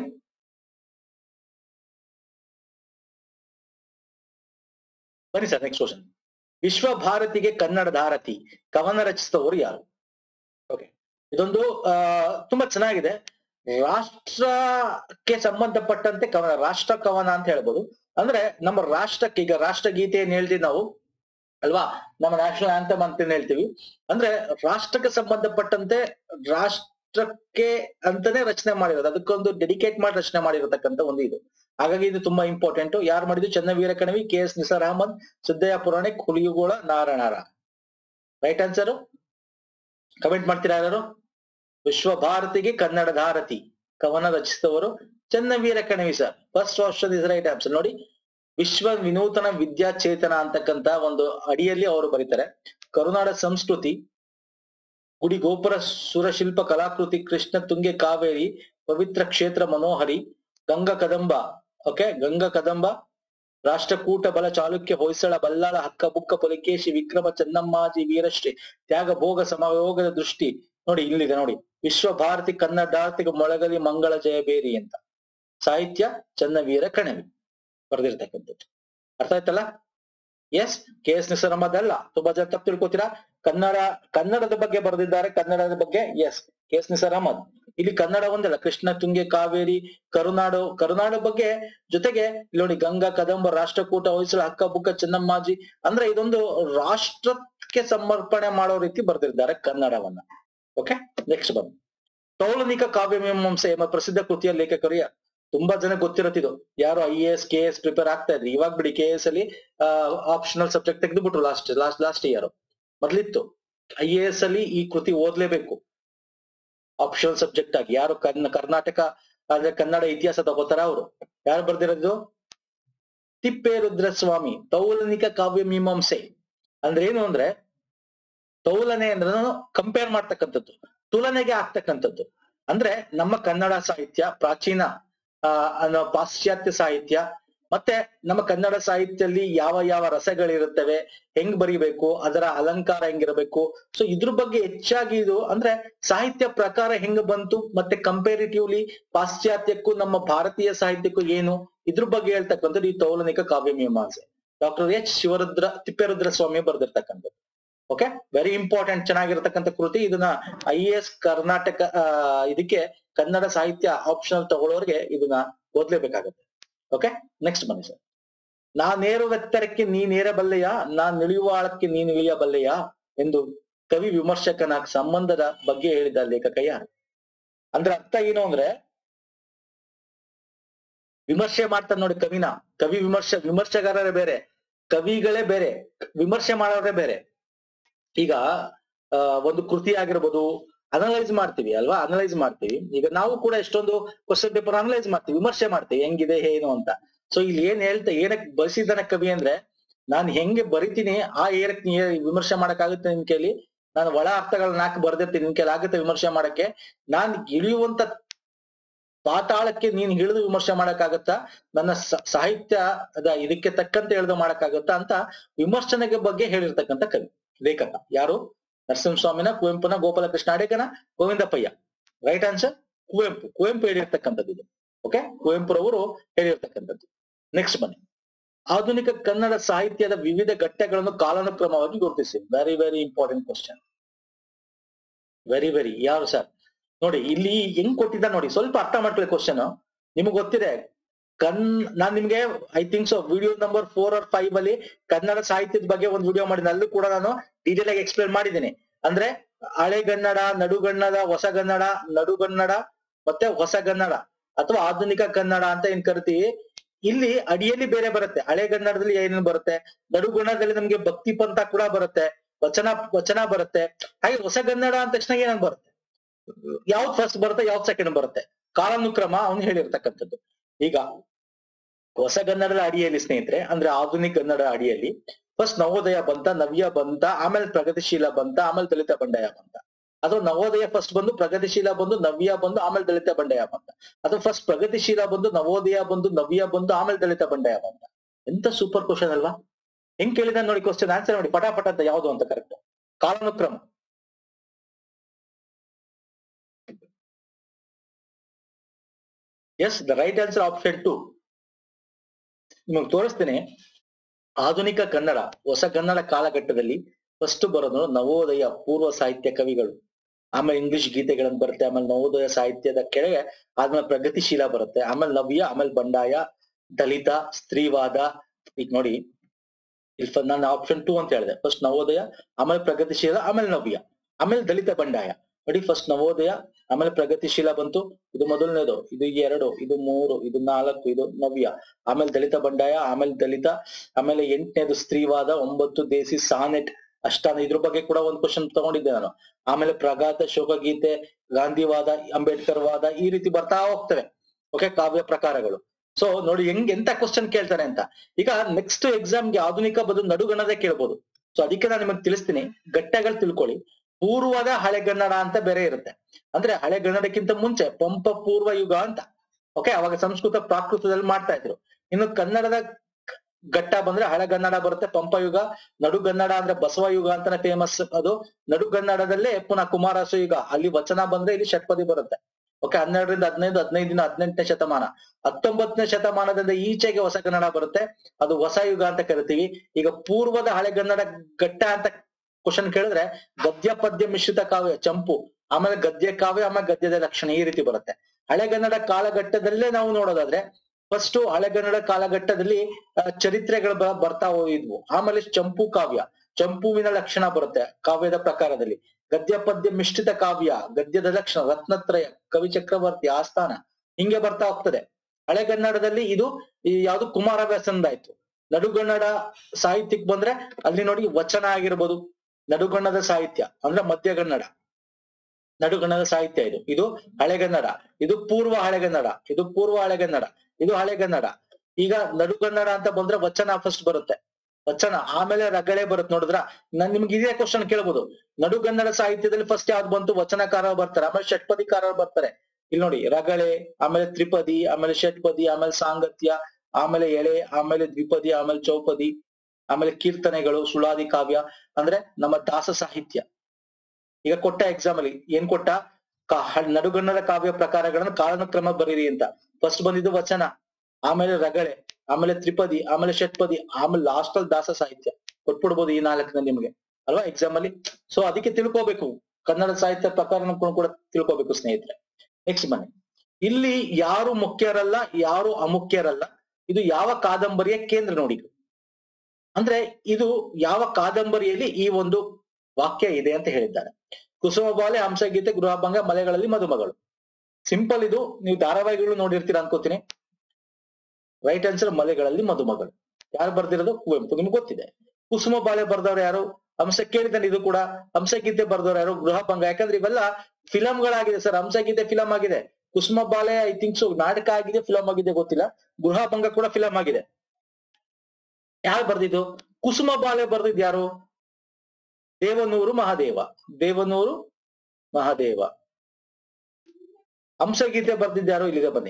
ಬನ್ನಿ ಸರ್, ನೆಕ್ಸ್ಟ್ ಕ್ವಶನ್. ವಿಶ್ವ ಭಾರತಿಗೆ ಕನ್ನಡ ಧಾರತಿ ಕವನ ರಚಿಸಿದವರು ಯಾರು? ಓಕೆ, ಇದೊಂದು ಆ ತುಂಬಾ ಚೆನ್ನಾಗಿದೆ. ರಾಷ್ಟ್ರಕ್ಕೆ ಸಂಬಂಧಪಟ್ಟಂತೆ ಕವನ, ರಾಷ್ಟ್ರ ಕವನ ಅಂತ ಹೇಳ್ಬೋದು. ಅಂದ್ರೆ ನಮ್ಮ ರಾಷ್ಟ್ರಕ್ಕೆ, ಈಗ ರಾಷ್ಟ್ರಗೀತೆ ಏನ್ ಹೇಳ್ತೀವಿ ನಾವು ಅಲ್ವಾ, ನಮ್ಮ ನ್ಯಾಷನಲ್ ಆಂಥಮ್ ಅಂತ ಹೇಳ್ತೀವಿ. ಅಂದ್ರೆ ರಾಷ್ಟ್ರಕ್ಕೆ ಸಂಬಂಧಪಟ್ಟಂತೆ, ರಾಷ್ಟ್ರಕ್ಕೆ ಅಂತಾನೆ ರಚನೆ ಮಾಡಿರೋದು, ಅದಕ್ಕೊಂದು ಡೆಡಿಕೇಟ್ ಮಾಡಿ ರಚನೆ ಮಾಡಿರತಕ್ಕಂಥ ಒಂದು ಇದು. ಹಾಗಾಗಿ ಇದು ತುಂಬಾ ಇಂಪಾರ್ಟೆಂಟ್. ಯಾರು ಮಾಡಿದ್ದು? ಚೆನ್ನವೀರ ಕಣವಿ, ಕೆ ಎಸ್ ನಿಸಾರ್ ಅಹಮದ್, ಸಿದ್ದಯ್ಯ ಪುರಾಣಿಕ್, ಹುಲಿಯುಗೋಳ ನಾರಾಯಣರ. ರೈಟ್ ಆನ್ಸರ್ ಕಮೆಂಟ್ ಮಾಡ್ತೀರಾ ಯಾರು? ವಿಶ್ವ ಭಾರತಿಗೆ ಕನ್ನಡ ಧಾರತಿ ಕವನ ರಚಿಸಿದವರು Chennaveera Kanavi sir. First option is right answer. ನೋಡಿ, ವಿಶ್ವ ವಿನೂತನ ವಿದ್ಯಾಚೇತನ ಅಂತಕ್ಕಂತ ಒಂದು ಅಡಿಯಲ್ಲಿ ಅವರು ಬರೀತಾರೆ. ಕರುನಾಡ ಸಂಸ್ಕೃತಿ, ಗುಡಿ ಗೋಪುರ ಸುರಶಿಲ್ಪ ಕಲಾಕೃತಿ, ಕೃಷ್ಣ ತುಂಗೆ ಕಾವೇರಿ, ಪವಿತ್ರ ಕ್ಷೇತ್ರ ಮನೋಹರಿ, ಗಂಗಾ ಕದಂಬ, ಓಕೆ, ಗಂಗಾ ಕದಂಬ, ರಾಷ್ಟ್ರಕೂಟ ಬಲ ಚಾಲುಕ್ಯ ಹೊಯ್ಸಳ ಬಲ್ಲಾಳ ಹಕ್ಕ ಬುಕ್ಕ ಪುಲಿಕೇಶಿ ವಿಕ್ರಮ ಚೆನ್ನಮ್ಮಾಜಿ ವೀರಶ್ರೀ ತ್ಯಾಗ ಭೋಗ ಸಮಯೋಗದ ದೃಷ್ಟಿ. ನೋಡಿ ಇಲ್ಲಿದೆ ನೋಡಿ, ವಿಶ್ವ ಭಾರತಿ ಕನ್ನಡ ಧಾರತಿಗೆ ಮೊಳಗಲಿ ಮಂಗಳ ಜಯಬೇರಿ ಅಂತ. ಸಾಹಿತ್ಯ ಚೆನ್ನವೀರ ಕಣವಿ ಬರೆದಿರ್ತಕ್ಕಂಥದ್ದು. ಅರ್ಥ ಆಯ್ತಲ್ಲ? Yes, K S Nisar Ahmad ಅಲ್ಲ. ತುಂಬಾ ಜನ ತಪ್ಪು ತಿಳ್ಕೊತೀರಾ. ಕನ್ನಡ ಕನ್ನಡದ ಬಗ್ಗೆ ಬರೆದಿದ್ದಾರೆ, ಕನ್ನಡದ ಬಗ್ಗೆ S K S Nisar Ahmad. ಇಲ್ಲಿ ಕನ್ನಡ ಒಂದಲ್ಲ, ಕೃಷ್ಣ ತುಂಗೆ ಕಾವೇರಿ, ಕರುನಾಡು, ಕರುನಾಡು ಬಗ್ಗೆ ಜೊತೆಗೆ ನೋಡಿ ಗಂಗಾ ಕದಂಬ, ರಾಷ್ಟ್ರಕೂಟ ಹೊಯ್ಸಳ ಹಕ್ಕ ಬುಕ್ಕ ಚೆನ್ನಮ್ಮಾಜಿ. ಅಂದ್ರೆ ಇದೊಂದು ರಾಷ್ಟ್ರಕ್ಕೆ ದೇಶಕ್ಕೆ ಸಮರ್ಪಣೆ ಮಾಡೋ ರೀತಿ ಬರೆದಿದ್ದಾರೆ ಕನ್ನಡವನ್ನ. ಓಕೆ, ನೆಕ್ಸ್ಟ್ ಬಂದು ತೌಲನಿಕ ಕಾವ್ಯ ಮೀಮಾಂಸೆ ಎಂಬ ಪ್ರಸಿದ್ಧ ಕೃತಿಯ ಲೇಖಕರು ಯಾರು? ತುಂಬಾ ಜನ ಗೊತ್ತಿರತ್ತಿದ್ದು. ಯಾರು I A S K S prepare ಆಗ್ತಾ ಇದ್ರಿ, ಇವಾಗ ಬಿಡಿ ಕೆ ಎಸ್ ಅಲ್ಲಿ ಆಪ್ಷನಲ್ ಸಬ್ಜೆಕ್ಟ್ ತೆಗೆದುಬಿಟ್ರು ಲಾಸ್ಟ್ ಲಾಸ್ಟ್ ಲಾಸ್ಟ್ ಇಯರ್. ಮೊದ್ಲಿತ್ತು ಐ ಎ ಎಸ್ ಅಲ್ಲಿ ಈ ಕೃತಿ ಓದ್ಲೇಬೇಕು ಆಪ್ಷನಲ್ ಸಬ್ಜೆಕ್ಟ್ ಆಗಿ. ಯಾರು ಕರ್ನ ಕರ್ನಾಟಕ ಅಂದ್ರೆ ಕನ್ನಡ ಇತಿಹಾಸ ತಗೋತಾರ ಅವರು. ಯಾರು ಬರ್ದಿರೋದು? ತಿಪ್ಪೇರುದ್ರಸ್ವಾಮಿ. ತೌಲನಿಕ ಕಾವ್ಯ ಮೀಮಾಂಸೆ ಅಂದ್ರೆ ಏನು ಅಂದ್ರೆ, ತೌಲನೆ ಅಂದ್ರೆ ಕಂಪೇರ್ ಮಾಡ್ತಕ್ಕಂಥದ್ದು, ತುಲನೆಗೆ ಆಗ್ತಕ್ಕಂಥದ್ದು. ಅಂದ್ರೆ ನಮ್ಮ ಕನ್ನಡ ಸಾಹಿತ್ಯ ಪ್ರಾಚೀನ ಆ ಪಾಶ್ಚಾತ್ಯ ಸಾಹಿತ್ಯ ಮತ್ತೆ ನಮ್ಮ ಕನ್ನಡ ಸಾಹಿತ್ಯದಲ್ಲಿ ಯಾವ ಯಾವ ರಸಗಳಿರುತ್ತವೆ, ಹೆಂಗ್ ಬರಿಬೇಕು, ಅದರ ಅಲಂಕಾರ ಹೆಂಗಿರಬೇಕು. ಸೊ ಇದ್ರ ಬಗ್ಗೆ ಹೆಚ್ಚಾಗಿ ಇದು ಅಂದ್ರೆ ಸಾಹಿತ್ಯ ಪ್ರಕಾರ ಹೆಂಗ್ ಬಂತು, ಮತ್ತೆ ಕಂಪೇರಿಟಿವ್ಲಿ ಪಾಶ್ಚಾತ್ಯಕ್ಕೂ ನಮ್ಮ ಭಾರತೀಯ ಸಾಹಿತ್ಯಕ್ಕೂ ಏನು, ಇದ್ರ ಬಗ್ಗೆ ಹೇಳ್ತಕ್ಕಂಥದ್ದು ಈ ತೌಲನಿಕ ಕಾವ್ಯ ಮೀಮಾಂಸೆ. ಡಾಕ್ಟರ್ ಎಚ್ ಶಿವರುದ್ರ ತಿಪ್ಪೇರುದ್ರ ಸ್ವಾಮಿ ಬರ್ದಿರ್ತಕ್ಕಂಥದ್ದು. ಓಕೆ, ವೆರಿ ಇಂಪಾರ್ಟೆಂಟ್, ಚೆನ್ನಾಗಿರ್ತಕ್ಕಂಥ ಕೃತಿ. ಇದನ್ನ I A S Karnataka uh ಇದಕ್ಕೆ ಕನ್ನಡ ಸಾಹಿತ್ಯ ಆಪ್ಷನಲ್ ತಗೊಳ್ಳೋರಿಗೆ ಇದನ್ನ ಓದ್ಲೇಬೇಕಾಗತ್ತೆ. ಓಕೆ, ನೆಕ್ಸ್ಟ್ ಬನ್ನಿ ಸರ್. ನಾ ನೇರುವೆತ್ತರಕ್ಕೆ ನೀನೇರಬಲ್ಲೆಯ, ನಾ ನಿಳಿಯುವ ಆಳಕ್ಕೆ ನೀನು ಇಳಿಯಬಲ್ಲೆಯ ಎಂದು ಕವಿ ವಿಮರ್ಶಕನ ಸಂಬಂಧದ ಬಗ್ಗೆ ಹೇಳಿದ ಲೇಖಕ ಯಾರು? ಅಂದ್ರೆ ಅರ್ಥ ಏನು ಅಂದ್ರೆ, ವಿಮರ್ಶೆ ಮಾಡ್ತಾರೆ ನೋಡಿ ಕವಿನ. ಕವಿ ವಿಮರ್ಶ ವಿಮರ್ಶಕರೇ ಬೇರೆ, ಕವಿಗಳೇ ಬೇರೆ, ವಿಮರ್ಶೆ ಮಾಡೋರೇ ಬೇರೆ. ಈಗ ಅಹ್ ಒಂದು ಕೃತಿ ಆಗಿರ್ಬೋದು, ಅನಲೈಸ್ ಮಾಡ್ತೀವಿ ಅಲ್ವಾ, ಅನಲೈಸ್ ಮಾಡ್ತೀವಿ. ಈಗ ನಾವು ಕೂಡ ಎಷ್ಟೊಂದು ಕ್ವಶನ್ ಪೇಪರ್ ಅನಲೈಸ್ ಮಾಡ್ತೀವಿ, ವಿಮರ್ಶೆ ಮಾಡ್ತೀವಿ ಹೆಂಗಿದೆ ಏನು ಅಂತ. ಸೊ ಇಲ್ಲಿ ಏನ್ ಹೇಳ್ತಾ ಏನಕ್ಕೆ ಬಯಸಿದ್ದಾನೆ ಕವಿ ಅಂದ್ರೆ, ನಾನ್ ಹೆಂಗೆ ಬರಿತೀನಿ ಆ ಏನಕ್ಕೆ ನೀ ವಿಮರ್ಶೆ ಮಾಡಕ್ಕಾಗುತ್ತೆ ನಿನ್ ಕೈಲಿ, ನಾನು ಒಳ ಅರ್ಥಗಳನ್ನ ಹಾಕಿ ಬರ್ದಿರ್ತೀನಿ, ನಿನ್ ಕೈಲಿ ಆಗುತ್ತೆ ವಿಮರ್ಶೆ ಮಾಡಕ್ಕೆ. ನಾನ್ ಇಳಿಯುವಂತ ಪಾತಾಳಕ್ಕೆ ನೀನ್ ಇಳಿದು ವಿಮರ್ಶೆ ಮಾಡಕ್ಕಾಗತ್ತಾ, ನನ್ನ ಸಾಹಿತ್ಯದ ಇದಕ್ಕೆ ತಕ್ಕಂತೆ ಇಳಿದು ಮಾಡಕ್ಕಾಗತ್ತಾ ಅಂತ ವಿಮರ್ಶನೆಗೆ ಬಗ್ಗೆ ಹೇಳಿರ್ತಕ್ಕಂಥ ಕವಿ ಲೇಖಕ ಯಾರು? ನರಸಿಂಹಸ್ವಾಮಿನ, ಕುವೆಂಪುನ, ಗೋಪಾಲಕೃಷ್ಣ ಅಡಿಗನ, ಗೋವಿಂದಪ್ಪಯ್ಯ. Right answer Kuvempu. ಕುವೆಂಪು ಹೇಳಿರ್ತಕ್ಕಂಥದ್ದು ಇದು. ಓಕೆ, ಕುವೆಂಪುರವರು ಹೇಳಿರ್ತಕ್ಕಂಥದ್ದು. ನೆಕ್ಸ್ಟ್ ಬನ್ನಿ. ಆಧುನಿಕ ಕನ್ನಡ ಸಾಹಿತ್ಯದ ವಿವಿಧ ಘಟ್ಟಗಳನ್ನು ಕಾಲಾನುಕ್ರಮವಾಗಿ ಗುರುತಿಸಿ. Very very important question, very very. ಯಾರು ಸರ್? ನೋಡಿ ಇಲ್ಲಿ ಹೆಂಗ್ ಕೊಟ್ಟಿದ್ದ ನೋಡಿ, ಸ್ವಲ್ಪ ಅರ್ಥ ಮಾಡ್ಕೊಳ್ಳಿ ಕ್ವಶನ್. ನಿಮ್ಗೆ ಗೊತ್ತಿದೆ ಕನ್ ನಾನ್ ನಿಮ್ಗೆ I think so video number four or five ಅಲ್ಲಿ ಕನ್ನಡ ಸಾಹಿತ್ಯದ ಬಗ್ಗೆ ಒಂದು ವಿಡಿಯೋ ಮಾಡಿದ್ದೀನಿ. ಅಲ್ಲೂ ಕೂಡ ನಾನು ಡೀಟೇಲ್ ಆಗಿ ಎಕ್ಸ್ಪ್ಲೇನ್ ಮಾಡಿದ್ದೀನಿ. ಅಂದ್ರೆ ಹಳೆಗನ್ನಡ, ನಡುಗನ್ನಡ, ಹೊಸಗನ್ನಡ, ನಡುಗನ್ನಡ ಮತ್ತೆ ಹೊಸಗನ್ನಡ ಅಥವಾ ಆಧುನಿಕ ಕನ್ನಡ ಅಂತ ಏನ್ ಕರಿತೀವಿ. ಇಲ್ಲಿ ಅಡಿಯಲ್ಲಿ ಬೇರೆ ಬರುತ್ತೆ. ಹಳೆಗನ್ನಡದಲ್ಲಿ ಏನೇನು ಬರುತ್ತೆ, ನಡುಗನ್ನಡದಲ್ಲಿ ನಮ್ಗೆ ಭಕ್ತಿ ಪಂಥ ಕೂಡ ಬರುತ್ತೆ, ವಚನ ವಚನ ಬರುತ್ತೆ. ಹಾಗೆ ಹೊಸಗನ್ನಡ ಅಂದ ತಕ್ಷಣ ಏನೇನ್ ಬರುತ್ತೆ, ಯಾವ್ದು ಫಸ್ಟ್ ಬರುತ್ತೆ, ಯಾವ್ದು ಸೆಕೆಂಡ್ ಬರುತ್ತೆ, ಕಾಲಾನುಕ್ರಮ ಅವನು ಹೇಳಿರ್ತಕ್ಕಂಥದ್ದು. ಈಗ ಹೊಸಗನ್ನಡದ ಅಡಿಯಲ್ಲಿ ಸ್ನೇಹಿತರೆ, ಅಂದ್ರೆ ಆಧುನಿಕ ಕನ್ನಡ ಅಡಿಯಲ್ಲಿ ಫಸ್ಟ್ ನವೋದಯ ಬಂತ, ನವ್ಯ ಬಂತ, ಆಮೇಲೆ ಪ್ರಗತಿಶೀಲ ಬಂತ, ಆಮೇಲೆ ದಲಿತ ಬಂಡಾಯ ಬಂತ. ಅಥವಾ ನವೋದಯ ಫಸ್ಟ್ ಬಂದು, ಪ್ರಗತಿಶೀಲ ಬಂದು, ನವ್ಯ ಬಂದು, ಆಮೇಲೆ ದಲಿತ ಬಂಡಾಯ ಬಂತ. ಅಥವಾ ಫಸ್ಟ್ ಪ್ರಗತಿಶೀಲ ಬಂದು, ನವೋದಯ ಬಂದು, ನವ್ಯ ಬಂದು, ಆಮೇಲೆ ದಲಿತ ಬಂಡಾಯ ಬಂತ. ಎಂತ ಸೂಪರ್ ಕ್ವಶನ್ ಅಲ್ವಾ? ಹೆಂಗ್ ಕೇಳಿದ ನೋಡಿ ಕ್ವಶನ್, ಆನ್ಸರ್ ನೋಡಿ ಪಟಾಪಟ ಅಂತ ಯಾವ್ದು ಅಂತ ಕರೆಕ್ಟ್. ಕಾಲಾನುಕ್ರಮ. Yes, the right answer option two. ನಿಮಗೆ ತೋರಿಸ್ತೇನೆ. ಆಧುನಿಕ ಕನ್ನಡ, ಹೊಸ ಕನ್ನಡ ಕಾಲಘಟ್ಟದಲ್ಲಿ ಫಸ್ಟ್ ಬರೋದು ನವೋದಯ ಪೂರ್ವ ಸಾಹಿತ್ಯ ಕವಿಗಳು, ಆಮೇಲೆ ಇಂಗ್ಲಿಷ್ ಗೀತೆಗಳನ್ನು ಬರುತ್ತೆ, ಆಮೇಲೆ ನವೋದಯ ಸಾಹಿತ್ಯದ ಕೆಳಗೆ ಆದ್ಮೇಲೆ ಪ್ರಗತಿಶೀಲ ಬರುತ್ತೆ, ಆಮೇಲೆ ನವ್ಯ, ಆಮೇಲೆ ಬಂಡಾಯ, ದಲಿತ, ಸ್ತ್ರೀವಾದ. ಈಗ ನೋಡಿ ಇಲ್ಲಿ ನಾನು ಆಪ್ಷನ್ ಟೂ ಅಂತ ಹೇಳಿದೆ. ಫಸ್ಟ್ ನವೋದಯ, ಆಮೇಲೆ ಪ್ರಗತಿಶೀಲ, ಆಮೇಲೆ ನವ್ಯ, ಆಮೇಲೆ ದಲಿತ ಬಂಡಾಯ. ನೋಡಿ ಫಸ್ಟ್ ನವೋದಯ, ಆಮೇಲೆ ಪ್ರಗತಿಶೀಲ ಬಂತು, ಇದು ಮೊದಲನೇದು, ಇದು ಎರಡು, ಇದು ಮೂರು, ಇದು ನಾಲ್ಕು, ಇದು ನವ್ಯ, ಆಮೇಲೆ ದಲಿತ ಬಂಡಾಯ, ಆಮೇಲೆ ದಲಿತ, ಆಮೇಲೆ ಎಂಟನೇದು ಸ್ತ್ರೀವಾದ, ಒಂಬತ್ತು ದೇಸಿ, ಸಾನೆಟ್, ಅಷ್ಟಾನ. ಇದ್ರ ಬಗ್ಗೆ ಕೂಡ ಒಂದು ಕ್ವಶನ್ ತಗೊಂಡಿದ್ದೆ ನಾನು. ಆಮೇಲೆ ಪ್ರಗಾತ, ಶೋಕಗೀತೆ, ಗಾಂಧಿವಾದ, ಅಂಬೇಡ್ಕರ್ ವಾದ, ಈ ರೀತಿ ಬರ್ತಾ ಹೋಗ್ತವೆ. ಓಕೆ, ಕಾವ್ಯ ಪ್ರಕಾರಗಳು. ಸೊ ನೋಡಿ ಹೆಂಗ್ ಎಂತ ಕ್ವಶನ್ ಕೇಳ್ತಾನೆ ಅಂತ. ಈಗ ನೆಕ್ಸ್ಟ್ ಎಕ್ಸಾಮ್ಗೆ ಆಧುನಿಕ ಬದಲು ನಡುಗನ್ನಡ ಕೇಳ್ಬೋದು. ಸೊ ಅದಕ್ಕೆ ನಾನು ನಿಮಗೆ ತಿಳಿಸ್ತೀನಿ, ಘಟ್ಟಗಳು ತಿಳ್ಕೊಳ್ಳಿ. ಪೂರ್ವದ ಹಳೆಗನ್ನಡ ಅಂತ ಬೇರೆ ಇರುತ್ತೆ. ಅಂದ್ರೆ ಹಳೆಗನ್ನಡಕ್ಕಿಂತ ಮುಂಚೆ ಪಂಪ ಪೂರ್ವ ಯುಗ ಅಂತ. ಓಕೆ, ಅವಾಗ ಸಂಸ್ಕೃತ ಪ್ರಾಕೃತದಲ್ಲಿ ಮಾಡ್ತಾ ಇದ್ರು. ಇನ್ನು ಕನ್ನಡದ ಘಟ್ಟ ಬಂದ್ರೆ ಹಳೆಗನ್ನಡ ಬರುತ್ತೆ, ಪಂಪ ಯುಗ. ನಡುಗನ್ನಡ ಅಂದ್ರೆ ಬಸವ ಯುಗ ಅಂತಾನೆ ಫೇಮಸ್ ಅದು. ನಡುಗನ್ನಡದಲ್ಲೇ ಪುನಃ ಕುಮಾರಸ ಯುಗ, ಅಲ್ಲಿ ವಚನ ಬಂದ್ರೆ ಇಲ್ಲಿ ಷಟ್ಪದಿ ಬರುತ್ತೆ. ಓಕೆ, ಹನ್ನೆರಡರಿಂದ ಹದಿನೈದು, ಹದಿನೈದರಿಂದ ಹದಿನೆಂಟನೇ ಶತಮಾನ, ಹತ್ತೊಂಬತ್ತನೇ ಶತಮಾನದಿಂದ ಈಚೆಗೆ ಹೊಸ ಕನ್ನಡ ಬರುತ್ತೆ, ಅದು ಹೊಸ ಯುಗ ಅಂತ ಕರಿತೀವಿ. ಈಗ ಪೂರ್ವದ ಹಳೆಗನ್ನಡ ಘಟ್ಟ ಅಂತ ಕ್ವಶನ್ ಕೇಳಿದ್ರೆ ಗದ್ಯ ಪದ್ಯ ಮಿಶ್ರಿತ ಕಾವ್ಯ ಚಂಪು, ಆಮೇಲೆ ಗದ್ಯ ಕಾವ್ಯ, ಆಮೇಲೆ ಗದ್ಯದ ಲಕ್ಷಣ, ಈ ರೀತಿ ಬರುತ್ತೆ. ಹಳೆಗನ್ನಡ ಕಾಲಘಟ್ಟದಲ್ಲೇ ನಾವು ನೋಡೋದಾದ್ರೆ ಫಸ್ಟ್ ಹಳೆಗನ್ನಡ ಕಾಲಘಟ್ಟದಲ್ಲಿ ಚರಿತ್ರೆಗಳು ಬರ್ತಾ ಹೋಗಿದ್ವು. ಆಮೇಲೆ ಚಂಪು ಕಾವ್ಯ, ಚಂಪುವಿನ ಲಕ್ಷಣ ಬರುತ್ತೆ ಕಾವ್ಯದ ಪ್ರಕಾರದಲ್ಲಿ. ಗದ್ಯ ಪದ್ಯ ಮಿಶ್ರಿತ ಕಾವ್ಯ, ಗದ್ಯದ ಲಕ್ಷಣ, ರತ್ನತ್ರಯ, ಕವಿ ಚಕ್ರವರ್ತಿ, ಆಸ್ಥಾನ, ಹಿಂಗೆ ಬರ್ತಾ ಹೋಗ್ತದೆ. ಹಳೆಗನ್ನಡದಲ್ಲಿ ಇದು ಯಾವ್ದು ಕುಮಾರವ್ಯಾಸಂದಾಯ್ತು. ನಡುಗನ್ನಡ ಸಾಹಿತ್ಯಕ್ಕೆ ಬಂದ್ರೆ ಅಲ್ಲಿ ನೋಡಿ ವಚನ ಆಗಿರ್ಬೋದು. ನಡುಗನ್ನಡದ ಸಾಹಿತ್ಯ ಅಂದ್ರೆ ಮಧ್ಯಗನ್ನಡ, ನಡುಗನ್ನಡ ಸಾಹಿತ್ಯ ಇದು. ಇದು ಹಳೆಗನ್ನಡ, ಇದು ಪೂರ್ವ ಹಳೆಗನ್ನಡ, ಇದು ಪೂರ್ವ ಹಳೆಗನ್ನಡ, ಇದು ಹಳೆಗನ್ನಡ. ಈಗ ನಡುಗನ್ನಡ ಅಂತ ಬಂದ್ರೆ ವಚನ ಫಸ್ಟ್ ಬರುತ್ತೆ, ವಚನ, ಆಮೇಲೆ ರಗಳೆ ಬರುತ್ತೆ. ನೋಡಿದ್ರ, ನಾನ್ ನಿಮ್ಗೆ ಇದೇ ಕ್ವಶನ್ ಕೇಳ್ಬೋದು. ನಡುಗನ್ನಡ ಸಾಹಿತ್ಯದಲ್ಲಿ ಫಸ್ಟ್ ಯಾವ್ದು ಬಂತು? ವಚನಕಾರ ಬರ್ತಾರೆ, ಆಮೇಲೆ ಷಟ್ಪದಿಕಾರ ಬರ್ತಾರೆ. ಇಲ್ಲಿ ನೋಡಿ ರಗಳೆ, ಆಮೇಲೆ ತ್ರಿಪದಿ, ಆಮೇಲೆ ಷಟ್ಪದಿ, ಆಮೇಲೆ ಸಾಂಗತ್ಯ, ಆಮೇಲೆ ಎಳೆ, ಆಮೇಲೆ ದ್ವಿಪದಿ, ಆಮೇಲೆ ಚೌಪದಿ, ಆಮೇಲೆ ಕೀರ್ತನೆಗಳು, ಸುಳಾದಿ ಕಾವ್ಯ ಅಂದ್ರೆ ನಮ್ಮ ದಾಸ ಸಾಹಿತ್ಯ. ಈಗ ಕೊಟ್ಟ ಎಕ್ಸಾಮ್ ಅಲ್ಲಿ ಏನ್ ಕೊಟ್ಟ? ನಡುಗನ್ನಡ ಕಾವ್ಯ ಪ್ರಕಾರಗಳನ್ನು ಕಾಲಾನುಕ್ರಮ ಬರೀರಿ ಅಂತ. ಫಸ್ಟ್ ಬಂದಿದ್ದು ವಚನ, ಆಮೇಲೆ ರಗಳೆ, ಆಮೇಲೆ ತ್ರಿಪದಿ, ಆಮೇಲೆ ಷಟ್ಪದಿ, ಆಮೇಲೆ ಲಾಸ್ಟ್ ಅಲ್ಲಿ ದಾಸ ಸಾಹಿತ್ಯ. ಕೊಟ್ಬಿಡ್ಬೋದು ಈ ನಾಲ್ಕನಲ್ಲಿ ನಿಮಗೆ ಅಲ್ವಾ ಎಕ್ಸಾಮ್ ಅಲ್ಲಿ. ಸೊ ಅದಕ್ಕೆ ತಿಳ್ಕೋಬೇಕು, ಕನ್ನಡ ಸಾಹಿತ್ಯ ಪ್ರಕಾರ ಕೂಡ ತಿಳ್ಕೋಬೇಕು ಸ್ನೇಹಿತರೆ. ನೆಕ್ಸ್ಟ್ ಬನ್ನಿ, ಇಲ್ಲಿ ಯಾರು ಮುಖ್ಯರಲ್ಲ, ಯಾರು ಅಮುಖ್ಯರಲ್ಲ. ಇದು ಯಾವ ಕಾದಂಬರಿಯ ಕೇಂದ್ರ ನೋಡಿ. ಅಂದ್ರೆ ಇದು ಯಾವ ಕಾದಂಬರಿಯಲ್ಲಿ ಈ ಒಂದು ವಾಕ್ಯ ಇದೆ ಅಂತ ಹೇಳಿದ್ದಾರೆ. ಕುಸುಮಬಾಲೆ, ಹಂಸಗೀತೆ, ಗೃಹಭಂಗ, ಮಲೆಗಳಲ್ಲಿ ಮದುಮಗಳು. ಸಿಂಪಲ್ ಇದು, ನೀವು ಧಾರಾವಾಹಿಗಳು ನೋಡಿರ್ತೀರ ಅನ್ಕೋತೀನಿ. Right answer Malegalalli Madumagalu. ಯಾರು ಬರ್ದಿರೋದು? ಕುವೆಂಪು. ನಿಮ್ಗೆ ಗೊತ್ತಿದೆ. ಕುಸುಮಬಾಲೆ ಬರ್ದವ್ರು ಯಾರು? ಹಂಸ ಕೇಳಿದ್ದಾನೆ ಇದು ಕೂಡ. ಹಂಸಗೀತೆ ಬರ್ದವ್ರು ಯಾರು? ಗೃಹಭಂಗ. ಯಾಕಂದ್ರೆ ಇವೆಲ್ಲ ಫಿಲಂಗಳಾಗಿದೆ ಸರ್. ಹಂಸಗೀತೆ ಫಿಲಂ ಆಗಿದೆ, ಕುಸುಮಬಾಲೆ ಐ ಥಿಂಕ್ ಸೊ ನಾಟಕ ಆಗಿದೆ, ಫಿಲಂ ಆಗಿದೆ ಗೊತ್ತಿಲ್ಲ. ಗೃಹಭಂಗ ಕೂಡ ಫಿಲಂ ಆಗಿದೆ. ಯಾರು ಬರ್ದಿದ್ದು? ಕುಸುಮಬಾಲೆ ಬರ್ದಿದ್ ಯಾರು? ದೇವನೂರು ಮಹಾದೇವ. ದೇವನೂರು ಮಹಾದೇವ. ಹಂಸಗೀತೆ ಬರ್ದಿದ್ದು ಯಾರು? ಇಲ್ಲಿಗೆ ಬನ್ನಿ,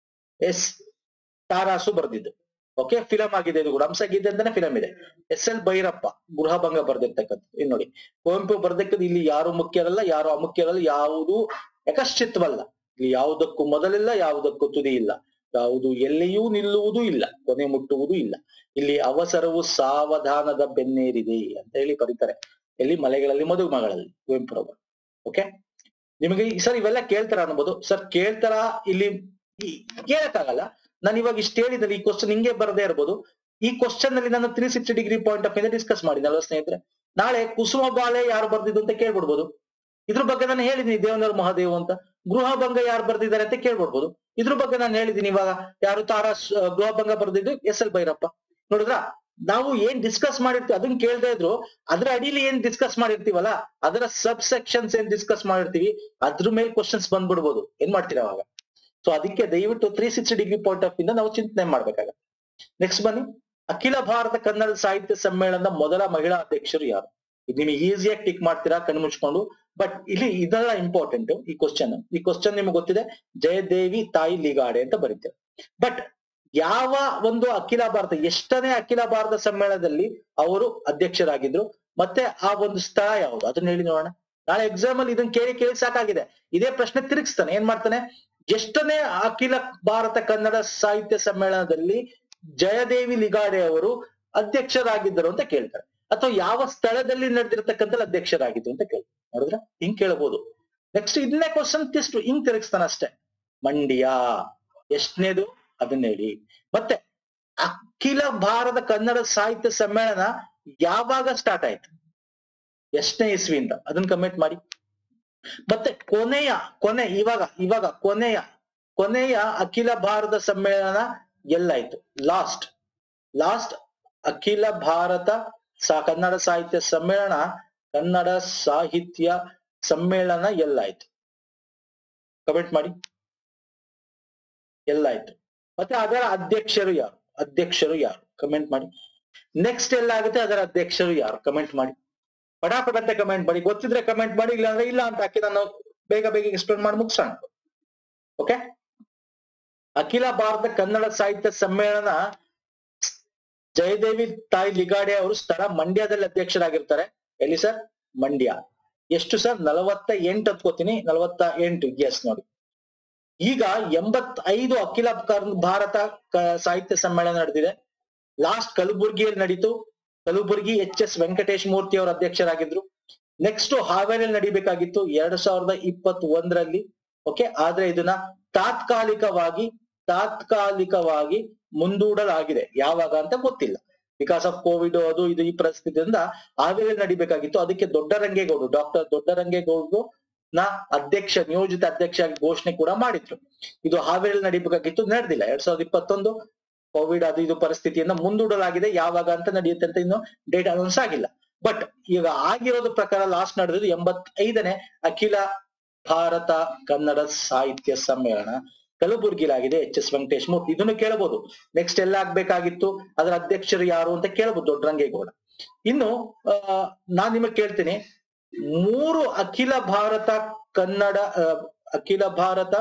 ಎಸ್ ತಾರಾಸು ಬರ್ದಿದ್ದು. ಓಕೆ, ಫಿಲಂ ಆಗಿದೆ ಇದು ಕೂಡ. ಹಂಸಗೀತೆ ಅಂತಾನೆ ಫಿಲಂ ಇದೆ. ಎಸ್ ಎಲ್ ಭೈರಪ್ಪ ಗೃಹಭಂಗ ಬರ್ದಿರ್ತಕ್ಕಂಥ. ಇನ್ ನೋಡಿ, ಕುವೆಂಪು ಬರ್ದಕ್ಕದ್ದು ಇಲ್ಲಿ ಯಾರು ಮುಖ್ಯರಲ್ಲ, ಯಾರು ಅಮುಖ್ಯರಲ್ಲ, ಯಾವುದು ಯಕಶ್ಚಿತ್ವಲ್ಲ. ಇಲ್ಲಿ ಯಾವುದಕ್ಕೂ ಮೊದಲಿಲ್ಲ, ಯಾವುದಕ್ಕೂ ತುದಿ ಇಲ್ಲ, ಯಾವುದು ಎಲ್ಲಿಯೂ ನಿಲ್ಲುವುದೂ ಇಲ್ಲ, ಕೊನೆ ಮುಟ್ಟುವುದೂ ಇಲ್ಲ. ಇಲ್ಲಿ ಅವಸರವು ಸಾವಧಾನದ ಬೆನ್ನೇರಿದೆ ಅಂತ ಹೇಳಿ ಬರೀತಾರೆ. ಎಲ್ಲಿ? ಮಲೆಗಳಲ್ಲಿ ಮದುಮಗಳಲ್ಲಿ, ಕುವೆಂಪುರವರು. ಓಕೆ, ನಿಮಗೆ ಸರ್ ಇವೆಲ್ಲ ಕೇಳ್ತಾರ ಅನ್ಬೋದು. ಸರ್ ಕೇಳ್ತಾರ ಇಲ್ಲಿ ಕೇಳಕ್ಕಾಗಲ್ಲ. ನಾನು ಇವಾಗ ಇಷ್ಟು ಹೇಳಿದ್ರೆ ಈ ಕ್ವಶನ್ ಹಿಂಗೆ ಬರದೇ ಇರ್ಬೋದು. ಈ ಕ್ವಶನ್ ನಲ್ಲಿ ನಾನು three sixty degree point of ಇಂದ ಡಿಸ್ಕಸ್ ಮಾಡಿದ್ನಲ್ವ ಸ್ನೇಹಿತರೆ. ನಾಳೆ ಕುಸುಮಬಾಲೆ ಯಾರು ಬರ್ದಿದ್ದು ಅಂತ ಕೇಳ್ಬಿಡ್ಬೋದು. ಇದ್ರ ಬಗ್ಗೆ ನಾನು ಹೇಳಿದೀನಿ ದೇವನೂರು ಮಹಾದೇವ್ ಅಂತ. ಗೃಹಭಂಗ ಯಾರು ಬರ್ದಿದ್ದಾರೆ ಅಂತ ಕೇಳ್ಬಿಡ್ಬೋದು. ಇದ್ರ ಬಗ್ಗೆ ನಾನು ಹೇಳಿದೀನಿ ಇವಾಗ. ಯಾರು? ತಾರಾಸ್ ಗೃಹಭಂಗ ಬರ್ದಿದ್ದು ಎಸ್ ಎಲ್ ಭೈರಪ್ಪ. ನೋಡಿದ್ರ, ನಾವು ಏನ್ ಡಿಸ್ಕಸ್ ಮಾಡಿರ್ತೀವಿ ಅದನ್ನ ಕೇಳ್ತಾ ಇದ್ರು, ಅದ್ರ ಅಡಿಲಿ ಏನ್ ಡಿಸ್ಕಸ್ ಮಾಡಿರ್ತೀವಲ್ಲ ಅದರ ಸಬ್ ಸೆಕ್ಷನ್ಸ್ ಏನ್ ಡಿಸ್ಕಸ್ ಮಾಡಿರ್ತೀವಿ ಅದ್ರ ಮೇಲೆ ಕ್ವಶನ್ಸ್ ಬಂದ್ಬಿಡ್ಬೋದು. ಏನ್ ಮಾಡ್ತೀರಾ ಅವಾಗ? ಸೊ ಅದಕ್ಕೆ ದಯವಿಟ್ಟು three sixty degree point of ಇಂದ ನಾವು ಚಿಂತನೆ ಮಾಡ್ಬೇಕಾಗತ್ತೆ. ನೆಕ್ಸ್ಟ್ ಬನ್ನಿ, ಅಖಿಲ ಭಾರತ ಕನ್ನಡ ಸಾಹಿತ್ಯ ಸಮ್ಮೇಳನದ ಮೊದಲ ಮಹಿಳಾ ಅಧ್ಯಕ್ಷರು ಯಾರು? ಇದು ನಿಮಗೆ ಈಸಿಯಾಗಿ ಟಿಕ್ ಮಾಡ್ತೀರಾ ಕಣ್ಣು ಮುಚ್ಕೊಂಡು. ಬಟ್ ಇಲ್ಲಿ ಇದೆಲ್ಲ ಇಂಪಾರ್ಟೆಂಟ್ ಈ ಕ್ವಶನ್. ಈ ಕ್ವಶನ್ ನಿಮ್ಗೆ ಗೊತ್ತಿದೆ, ಜಯದೇವಿ ತಾಯಿ ಲಿಗಾಡೆ ಅಂತ ಬರೀತಾರೆ. ಬಟ್ ಯಾವ ಒಂದು ಅಖಿಲ ಭಾರತ, ಎಷ್ಟನೇ ಅಖಿಲ ಭಾರತ ಸಮ್ಮೇಳನದಲ್ಲಿ ಅವರು ಅಧ್ಯಕ್ಷರಾಗಿದ್ರು, ಮತ್ತೆ ಆ ಒಂದು ಸ್ಥಳ ಯಾವುದು ಅದನ್ನ ಹೇಳಿ ನೋಡೋಣ. ನಾಳೆ ಎಕ್ಸಾಮ್ ಅಲ್ಲಿ ಇದನ್ನ ಕೇಳಿ ಕೇಳಿ ಸಾಕಾಗಿದೆ. ಇದೇ ಪ್ರಶ್ನೆ ತಿರುಗಿಸ್ತಾನೆ. ಏನ್ ಮಾಡ್ತಾನೆ? ಎಷ್ಟನೇ ಅಖಿಲ ಭಾರತ ಕನ್ನಡ ಸಾಹಿತ್ಯ ಸಮ್ಮೇಳನದಲ್ಲಿ ಜಯದೇವಿ ಲಿಗಾಡೆ ಅವರು ಅಧ್ಯಕ್ಷರಾಗಿದ್ದರು ಅಂತ ಕೇಳ್ತಾರೆ, ಅಥವಾ ಯಾವ ಸ್ಥಳದಲ್ಲಿ ನಡೆದಿರ್ತಕ್ಕಂಥ ಅಧ್ಯಕ್ಷರಾಗಿದ್ರು ಅಂತ ಕೇಳ್ತಾರೆ. ನೋಡಿದ್ರ, ಹಿಂಗ್ ಕೇಳಬಹುದು. ನೆಕ್ಸ್ಟ್ ಇದನ್ನೇ ಕ್ವಶನ್ ತಿಷ್ಟು ಹಿಂಗ್ ತಿರುಗಿಸ್ತಾನ ಅಷ್ಟೇ. ಮಂಡ್ಯ ಎಷ್ಟನೇದು ಅದನ್ನ ಹೇಳಿ. ಮತ್ತೆ ಅಖಿಲ ಭಾರತ ಕನ್ನಡ ಸಾಹಿತ್ಯ ಸಮ್ಮೇಳನ ಯಾವಾಗ ಸ್ಟಾರ್ಟ್ ಆಯ್ತು, ಎಷ್ಟನೇ ಇಸ್ವಿಯಿಂದ ಅದನ್ನ ಕಮೆಂಟ್ ಮಾಡಿ. ಮತ್ತೆ ಕೊನೆಯ ಕೊನೆ ಇವಾಗ ಇವಾಗ ಕೊನೆಯ ಕೊನೆಯ ಅಖಿಲ ಭಾರತ ಸಮ್ಮೇಳನ ಎಲ್ಲಾಯ್ತು? ಲಾಸ್ಟ್ ಲಾಸ್ಟ್ ಅಖಿಲ ಭಾರತ ಕನ್ನಡ ಸಾಹಿತ್ಯ ಸಮ್ಮೇಳನ ಕನ್ನಡ ಸಾಹಿತ್ಯ ಸಮ್ಮೇಳನ ಎಲ್ಲಾಯ್ತು? ಕಮೆಂಟ್ ಮಾಡಿ. ಎಲ್ಲಾಯ್ತು. ಮತ್ತೆ ಅದರ ಅಧ್ಯಕ್ಷರು ಯಾರು? ಅಧ್ಯಕ್ಷರು ಯಾರು? ಕಮೆಂಟ್ ಮಾಡಿ. ನೆಕ್ಸ್ಟ್ ಎಲ್ಲ ಆಗುತ್ತೆ, ಅದರ ಅಧ್ಯಕ್ಷರು ಯಾರು? ಕಮೆಂಟ್ ಮಾಡಿ. ಪಟಾಪಟ ಅಂತ ಕಮೆಂಟ್ ಮಾಡಿ. ಗೊತ್ತಿದ್ರೆ ಕಮೆಂಟ್ ಮಾಡಿ, ಇಲ್ಲ ಅಂದ್ರೆ ಇಲ್ಲ ಅಂತ ಹಾಕಿ ನಾನು ಬೇಗ ಬೇಗ ಎಕ್ಸ್ಪ್ಲೇನ್ ಮಾಡಿ ಮುಗಿಸೋಣ. ಓಕೆ, ಅಖಿಲ ಭಾರತ ಕನ್ನಡ ಸಾಹಿತ್ಯ ಸಮ್ಮೇಳನ ಜಯದೇವಿ ತಾಯಿ ಲಿಗಾಡೆ ಅವರು ಸ್ಥಳ ಮಂಡ್ಯದಲ್ಲಿ ಅಧ್ಯಕ್ಷರಾಗಿರ್ತಾರೆ. ಎಲ್ಲಿ ಸರ್? ಮಂಡ್ಯ. ಎಷ್ಟು ಸರ್? ನಲವತ್ತ ಎಂಟು ಅನ್ಕೋತೀನಿ, ನಲವತ್ತ ಎಂಟು. ಎಸ್ ನೋಡಿ, ಈಗ ಎಂಬತ್ತೈದು ಅಖಿಲ ಭಾರತ ಸಾಹಿತ್ಯ ಸಮ್ಮೇಳನ ನಡೆದಿದೆ. ಲಾಸ್ಟ್ ಕಲಬುರ್ಗಿಯಲ್ಲಿ ನಡೀತು. ಕಲಬುರ್ಗಿ ಎಚ್ ಎಸ್ ವೆಂಕಟೇಶ್ ಮೂರ್ತಿ ಅವರು ಅಧ್ಯಕ್ಷರಾಗಿದ್ರು. ನೆಕ್ಸ್ಟ್ ಹಾವೇರಿಯಲ್ಲಿ ನಡಿಬೇಕಾಗಿತ್ತು ಎರಡ್ ಸಾವಿರದ ಇಪ್ಪತ್ತ್ ಒಂದರಲ್ಲಿ. ಓಕೆ, ಆದ್ರೆ ಇದನ್ನ ತಾತ್ಕಾಲಿಕವಾಗಿ ತಾತ್ಕಾಲಿಕವಾಗಿ ಮುಂದೂಡಲಾಗಿದೆ. ಯಾವಾಗ ಅಂತ ಗೊತ್ತಿಲ್ಲ. ಬಿಕಾಸ್ ಆಫ್ ಕೋವಿಡ್ ಅದು ಇದು ಈ ಪರಿಸ್ಥಿತಿಯಿಂದ ಹಾವೇರಿ ನಡಿಬೇಕಾಗಿತ್ತು. ಅದಕ್ಕೆ ದೊಡ್ಡರಂಗೇಗೌಡರು ಡಾಕ್ಟರ್ ದೊಡ್ಡರಂಗೇಗೌಡರು ನ ಅಧ್ಯಕ್ಷ ನಿಯೋಜಿತ ಅಧ್ಯಕ್ಷ ಆಗಿ ಘೋಷಣೆ ಕೂಡ ಮಾಡಿದ್ರು. ಇದು ಹಾವೇರಿ ನಡಿಬೇಕಾಗಿತ್ತು, ನಡೆದಿಲ್ಲ. ಎರಡ್ ಸಾವಿರದ ಇಪ್ಪತ್ತೊಂದು ಕೋವಿಡ್ ಅದು ಇದು ಪರಿಸ್ಥಿತಿಯನ್ನ ಮುಂದೂಡಲಾಗಿದೆ. ಯಾವಾಗ ಅಂತ ನಡೆಯುತ್ತೆ ಅಂತ ಇನ್ನು ಡೇಟ್ ಅನೌನ್ಸ್ ಆಗಿಲ್ಲ. ಬಟ್ ಈಗ ಆಗಿರೋದು ಪ್ರಕಾರ ಲಾಸ್ಟ್ ನಡೆದಿದ್ದು ಎಂಬತ್ತೈದನೇ ಅಖಿಲ ಭಾರತ ಕನ್ನಡ ಸಾಹಿತ್ಯ ಸಮ್ಮೇಳನ ಕಲಬುರ್ಗಿಲಾಗಿದೆ. H S Venkatesh Murthy. ಇದನ್ನು ಕೇಳಬಹುದು. ನೆಕ್ಸ್ಟ್ ಎಲ್ಲ ಆಗ್ಬೇಕಾಗಿತ್ತು, ಅದರ ಅಧ್ಯಕ್ಷರು ಯಾರು ಅಂತ ಕೇಳಬಹುದು ದೊಡ್ಡರಂಗೇಗೌಡ. ಇನ್ನು ಅಹ್ ನಾನ್ ನಿಮಗೆ ಕೇಳ್ತೀನಿ, ಮೂರು ಅಖಿಲ ಭಾರತ ಕನ್ನಡ ಅಖಿಲ ಭಾರತ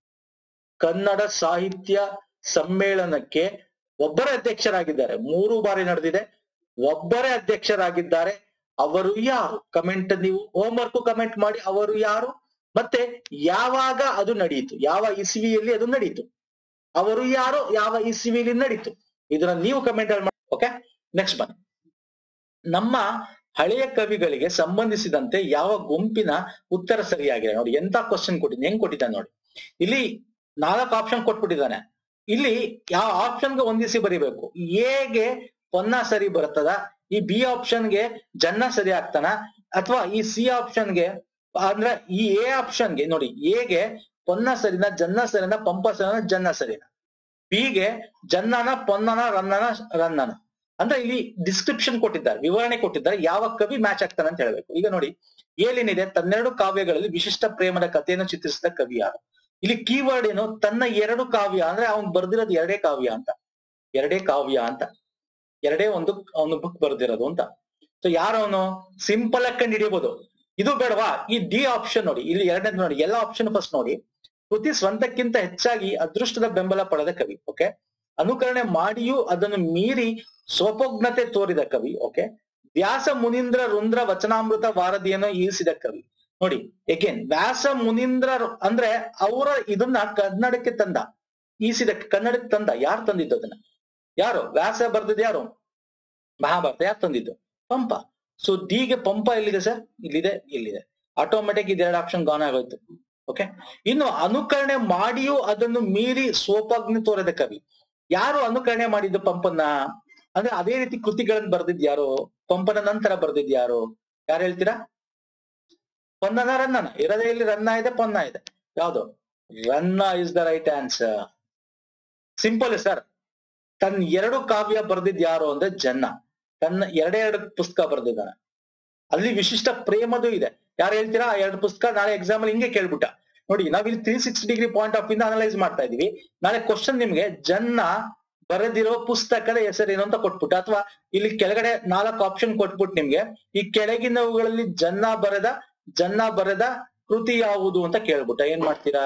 ಕನ್ನಡ ಸಾಹಿತ್ಯ ಸಮ್ಮೇಳನಕ್ಕೆ ಒಬ್ಬರೇ ಅಧ್ಯಕ್ಷರಾಗಿದ್ದಾರೆ. ಮೂರು ಬಾರಿ ನಡೆದಿದೆ, ಒಬ್ಬರೇ ಅಧ್ಯಕ್ಷರಾಗಿದ್ದಾರೆ. ಅವರು ಯಾರು? ಕಮೆಂಟ್ ನೀವು ಹೋಮ್ ವರ್ಕ್ ಕಮೆಂಟ್ ಮಾಡಿ. ಅವರು ಯಾರು ಮತ್ತೆ ಯಾವಾಗ ಅದು ನಡೆಯಿತು, ಯಾವ ಇಸ್ವಿಯಲ್ಲಿ ಅದು ನಡೆಯಿತು, ಅವರು ಯಾರು, ಯಾವ ಇಸ್ವಿಯಲ್ಲಿ ನಡೀತು, ಇದನ್ನ ನೀವು ಕಮೆಂಟ್ ಅಲ್ಲಿ ಮಾಡಿ. ಓಕೆ, ನೆಕ್ಸ್ಟ್ ಬನ್ನಿ. ನಮ್ಮ ಹಳೆಯ ಕವಿಗಳಿಗೆ ಸಂಬಂಧಿಸಿದಂತೆ ಯಾವ ಗುಂಪಿನ ಉತ್ತರ ಸರಿಯಾಗಿದೆ? ನೋಡಿ ಎಂತ ಕ್ವಶನ್ ಕೊಟ್ಟಿದ್ದಾನೆ, ಹೆಂಗ್ ಕೊಟ್ಟಿದ್ದಾನೆ ನೋಡಿ. ಇಲ್ಲಿ ನಾಲ್ಕು ಆಪ್ಷನ್ ಕೊಟ್ಬಿಟ್ಟಿದ್ದಾನೆ. ಇಲ್ಲಿ ಯಾವ ಆಪ್ಷನ್ಗೆ ಹೊಂದಿಸಿ ಬರಿಬೇಕು. ಎಗೆ ಪೊನ್ನ ಸರಿ ಬರ್ತದ, ಈ ಬಿ ಆಪ್ಷನ್ಗೆ ಜನ್ನ ಸರಿ ಆಗ್ತಾನ, ಅಥವಾ ಈ ಸಿ ಆಪ್ಷನ್ಗೆ ಅಂದ್ರೆ ಈ ಎ ಆಪ್ಷನ್ಗೆ ನೋಡಿ, ಎಗೆ ಪೊನ್ನ ಸರಿನ, ಜನ್ನ ಸರಿನ, ಪಂಪ ಸರಿನ, ಜನ್ನ ಸರಿನ, ಬಿಗೆ ಜನ್ನನ, ಪೊನ್ನನ, ರನ್ನನ, ರನ್ನನ. ಅಂದ್ರೆ ಇಲ್ಲಿ ಡಿಸ್ಕ್ರಿಪ್ಷನ್ ಕೊಟ್ಟಿದ್ದಾರೆ, ವಿವರಣೆ ಕೊಟ್ಟಿದ್ದಾರೆ, ಯಾವ ಕವಿ ಮ್ಯಾಚ್ ಆಗ್ತಾನೆ ಅಂತ ಹೇಳ್ಬೇಕು. ಈಗ ನೋಡಿ ಏನೇನಿದೆ, ತನ್ನೆರಡು ಕಾವ್ಯಗಳಲ್ಲಿ ವಿಶಿಷ್ಟ ಪ್ರೇಮದ ಕಥೆಯನ್ನು ಚಿತ್ರಿಸಿದ ಕವಿ ಯಾರು? ಇಲ್ಲಿ ಕೀವರ್ಡ್ ಏನು? ತನ್ನ ಎರಡು ಕಾವ್ಯ, ಅಂದ್ರೆ ಅವ್ನ್ ಬರ್ದಿರೋದು ಎರಡೇ ಕಾವ್ಯ ಅಂತ, ಎರಡೇ ಕಾವ್ಯ ಅಂತ, ಎರಡೇ ಒಂದು ಅವನು ಬುಕ್ ಬರ್ದಿರೋದು ಅಂತ. ಸೊ ಯಾರವನು? ಸಿಂಪಲ್ ಆಗಿ ಕಂಡು ಹಿಡಿಯಬಹುದು. ಇದು ಬೇಡವಾ? ಈ ಡಿ ಆಪ್ಷನ್ ನೋಡಿ, ಇಲ್ಲಿ ಎರಡನೇದು ನೋಡಿ, ಎಲ್ಲ ಆಪ್ಷನ್ ಫಸ್ಟ್ ನೋಡಿ. ಕೃತಿ ಸ್ವಂತಕ್ಕಿಂತ ಹೆಚ್ಚಾಗಿ ಅದೃಷ್ಟದ ಬೆಂಬಲ ಪಡೆದ ಕವಿ. ಓಕೆ, ಅನುಕರಣೆ ಮಾಡಿಯೂ ಅದನ್ನು ಮೀರಿ ಸ್ವೋಪಜ್ಞತೆ ತೋರಿದ ಕವಿ. ಓಕೆ, ವ್ಯಾಸ ಮುನೀಂದ್ರ ರುಂದ್ರ ವಚನಾಮೃತ ವಾರದಿಯನ್ನು ಇರಿಸಿದ ಕವಿ. ನೋಡಿ ಎಗೇನ್ ವ್ಯಾಸ ಮುನೀಂದ್ರ ಅಂದ್ರೆ ಅವರ ಇದನ್ನ ಕನ್ನಡಕ್ಕೆ ತಂದ, ಈಸಿದ ಕನ್ನಡಕ್ಕೆ ತಂದ. ಯಾರು ತಂದಿದ್ದು ಅದನ್ನ? ಯಾರು? ವ್ಯಾಸ ಬರ್ದಿದ್ದು ಯಾರು? ಮಹಾಭಾರತ. ಯಾರು ತಂದಿದ್ದು? ಪಂಪ. ಸೊ ಡಿಗೆ ಪಂಪ ಎಲ್ಲಿದೆ ಸರ್? ಇಲ್ಲಿದೆ, ಇಲ್ಲಿದೆ. ಆಟೋಮೆಟಿಕ್ ಇದೆರಡು ಆಪ್ಷನ್ ಗಾನ ಆಗೋಯ್ತು. ಓಕೆ, ಇನ್ನು ಅನುಕರಣೆ ಮಾಡಿಯೂ ಅದನ್ನು ಮೀರಿ ಸ್ವೋಪಜ್ಞೆ ತೋರಿದ ಕವಿ. ಯಾರು ಅನುಕರಣೆ ಮಾಡಿದ್ದು ಪಂಪನ್ನ? ಅಂದ್ರೆ ಅದೇ ರೀತಿ ಕೃತಿಗಳನ್ನ ಬರ್ದಿದ್ ಯಾರು? ಪಂಪನ ನಂತರ ಬರ್ದಿದ್ ಯಾರು? ಯಾರು ಹೇಳ್ತೀರಾ? ಪೊನ್ನನ, ರನ್ನನ. ಇರದೇ ಇಲ್ಲಿ ರನ್ನ ಇದೆ, ಪೊನ್ನ ಇದೆ. ಯಾವುದು? Ranna is the right answer. Simple sir. ತನ್ನ ಎರಡು ಕಾವ್ಯ ಬರ್ದಿದ್ ಯಾರು ಅಂದ್ರೆ ಜನ್ನ. ತನ್ನ ಎರಡೇ ಎರಡು ಪುಸ್ತಕ ಬರ್ದಿದ್ದಾನೆ. ಅಲ್ಲಿ ವಿಶಿಷ್ಟ ಪ್ರೇಮದು ಇದೆ. ಯಾರು ಹೇಳ್ತೀರಾ? ಆ ಎರಡು ಪುಸ್ತಕ ನಾಳೆ ಎಕ್ಸಾಮ್ ಅಲ್ಲಿ ಹಿಂಗೆ ಕೇಳ್ಬಿಟ್ಟ. ನೋಡಿ ನಾವಿಲ್ಲಿ three sixty degree point of ಇಂದ ಅನಲೈಸ್ ಮಾಡ್ತಾ ಇದೀವಿ. ನಾಳೆ ಕ್ವಶನ್ ನಿಮ್ಗೆ ಜನ್ನ ಬರೆದಿರೋ ಪುಸ್ತಕದ ಹೆಸರೇನು ಅಂತ ಕೊಟ್ಬಿಟ್ಟು, ಅಥವಾ ಇಲ್ಲಿ ಕೆಳಗಡೆ ನಾಲ್ಕು ಆಪ್ಷನ್ ಕೊಟ್ಬಿಟ್ಟು ನಿಮ್ಗೆ ಈ ಕೆಳಗಿನವುಗಳಲ್ಲಿ ಜನ್ನ ಬರೆದ ಜನ್ನ ಬರೆದ ಕೃತಿ ಯಾವುದು ಅಂತ ಕೇಳ್ಬಿಟ್ಟ, ಏನ್ ಮಾಡ್ತೀರಾ?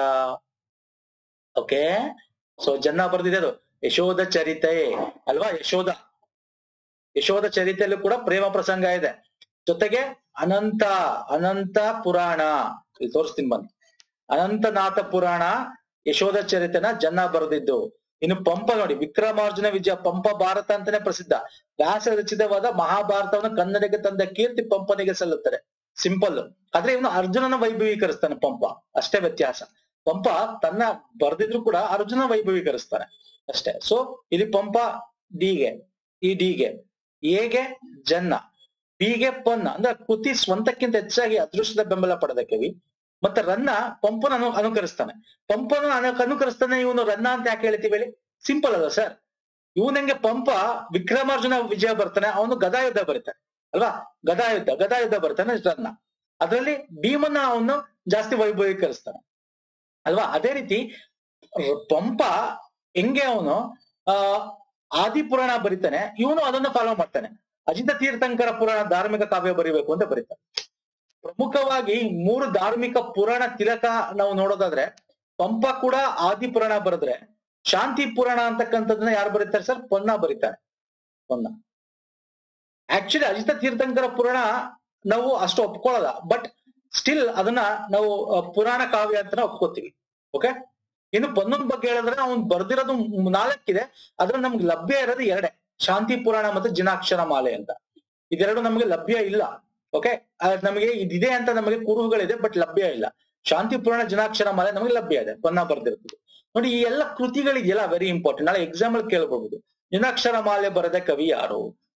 ಓಕೆ, ಸೊ ಜನ್ನ ಬರ್ದಿದೆ ಅದು ಯಶೋಧ ಚರಿತೆ ಅಲ್ವಾ? ಯಶೋಧ ಯಶೋಧ ಚರಿತೆಯಲ್ಲೂ ಕೂಡ ಪ್ರೇಮ ಪ್ರಸಂಗ ಇದೆ. ಜೊತೆಗೆ ಅನಂತ ಅನಂತ ಪುರಾಣ, ಇಲ್ಲಿ ತೋರಿಸ್ತೀನಿ ಬನ್ನಿ. ಅನಂತನಾಥ ಪುರಾಣ ಯಶೋಧ ಚರಿತೆನ ಜನ್ನ ಬರೆದಿದ್ದು. ಇನ್ನು ಪಂಪ ನೋಡಿ, ವಿಕ್ರಮಾರ್ಜುನ ವಿಜಯ, ಪಂಪ ಭಾರತ ಅಂತಾನೆ ಪ್ರಸಿದ್ಧ. ವ್ಯಾಸ ರಚಿತವಾದ ಮಹಾಭಾರತವನ್ನು ಕನ್ನಡಕ್ಕೆ ತಂದ ಕೀರ್ತಿ ಪಂಪನಿಗೆ ಸಲ್ಲುತ್ತದೆ. ಸಿಂಪಲ್. ಆದ್ರೆ ಇವನು ಅರ್ಜುನನ ವೈಭವೀಕರಿಸ್ತಾನೆ ಪಂಪ, ಅಷ್ಟೇ ವ್ಯತ್ಯಾಸ. ಪಂಪ ತನ್ನ ಬರ್ದಿದ್ರು ಕೂಡ ಅರ್ಜುನ ವೈಭವೀಕರಿಸ್ತಾನೆ ಅಷ್ಟೇ. ಸೊ ಇಲ್ಲಿ ಪಂಪ ಡಿಗೆ, ಈ ಡಿಗೆ, ಎಗೆ ಜನ್ನ, ಬಿಗೆ ಪೊನ್ನ. ಅಂದ್ರೆ ಕೃತಿ ಸ್ವಂತಕ್ಕಿಂತ ಹೆಚ್ಚಾಗಿ ಅದೃಷ್ಟದ ಬೆಂಬಲ ಪಡೆದ ಕವಿ. ಮತ್ತೆ ರನ್ನ ಪಂಪನ ಅನು ಅನುಕರಿಸ್ತಾನೆ ಪಂಪನ ಅನು ಅನುಕರಿಸ್ತಾನೆ ಇವನು ರನ್ನ ಅಂತ ಯಾಕೆ ಹೇಳ್ತೀವಿ ಹೇಳಿ? ಸಿಂಪಲ್ ಅಲ್ಲ ಸರ್. ಇವನಂಗೆ ಪಂಪ ವಿಕ್ರಮಾರ್ಜುನ ವಿಜಯ ಬರ್ತಾನೆ, ಅವನು ಗದಾಯುದ್ಧ ಬರೀತಾನೆ ಅಲ್ವಾ? ಗದಾಯುದ್ಧ ಗದಾಯುದ್ಧ ಬರ್ತಾನೆ ರನ್ನ. ಅದರಲ್ಲಿ ಭೀಮನ ಅವನು ಜಾಸ್ತಿ ವೈಭವೀಕರಿಸ್ತಾನೆ ಅಲ್ವಾ? ಅದೇ ರೀತಿ ಪಂಪ ಹೆಂಗೆ ಅವನು ಆ ಆದಿ ಪುರಾಣ ಬರೀತಾನೆ, ಇವನು ಅದನ್ನ ಫಾಲೋ ಮಾಡ್ತಾನೆ. ಅಜಿತ ತೀರ್ಥಂಕರ ಪುರಾಣ ಧಾರ್ಮಿಕ ಕಾವ್ಯ ಬರೀಬೇಕು ಅಂತ ಬರೀತಾನೆ. ಪ್ರಮುಖವಾಗಿ ಮೂರು ಧಾರ್ಮಿಕ ಪುರಾಣ ತಿಲಕ ನಾವು ನೋಡೋದಾದ್ರೆ, ಪಂಪ ಕೂಡ ಆದಿ ಪುರಾಣ ಬರೆದ್ರೆ, ಶಾಂತಿ ಪುರಾಣ ಅಂತಕ್ಕಂಥದ್ದನ್ನ ಯಾರು ಬರೀತಾರೆ ಸರ್? ಪೊನ್ನ ಬರೀತಾರೆ, ಪೊನ್ನ. ಆಕ್ಚುಲಿ ಅಜಿತ ತೀರ್ಥಂಕರ ಪುರಾಣ ನಾವು ಅಷ್ಟು ಒಪ್ಕೊಳ್ಳಲ್ಲ, ಬಟ್ ಸ್ಟಿಲ್ ಅದನ್ನ ನಾವು ಪುರಾಣ ಕಾವ್ಯ ಅಂತ ಒಪ್ಕೋತೀವಿ. ಓಕೆ, ಇನ್ನು ಪೊನ್ನನ ಬಗ್ಗೆ ಹೇಳಿದ್ರೆ ಅವ್ನು ಬರ್ದಿರೋದು ನಾಲ್ಕಿದೆ, ಅದ್ರಲ್ಲಿ ನಮ್ಗೆ ಲಭ್ಯ ಇರೋದು ಎರಡೇ, ಶಾಂತಿ ಪುರಾಣ ಮತ್ತು ಜಿನಾಕ್ಷರ ಮಾಲೆ ಅಂತ. ಇದೆರಡು ನಮಗೆ ಲಭ್ಯ ಇಲ್ಲ. ಓಕೆ, ನಮಗೆ ಇದಿದೆ ಅಂತ ನಮಗೆ ಕುರುಹುಗಳಿದೆ, ಬಟ್ ಲಭ್ಯ ಇಲ್ಲ. ಶಾಂತಿ ಪುರಾಣ ಜಿನಾಕ್ಷರ ಮಾಲೆ ನಮಗೆ ಲಭ್ಯ ಇದೆ, ಪೊನ್ನ ಬರ್ದಿರೋದು. ನೋಡಿ ಈ ಎಲ್ಲ ಕೃತಿಗಳಿದೆಯಲ್ಲ ವೆರಿ ಇಂಪಾರ್ಟೆಂಟ್, ನಾಳೆ ಎಕ್ಸಾಂಪಲ್ ಕೇಳಬಹುದು. ಜಿನಾಕ್ಷರ ಮಾಲೆ ಬರೆದ ಕವಿ ಯಾರು?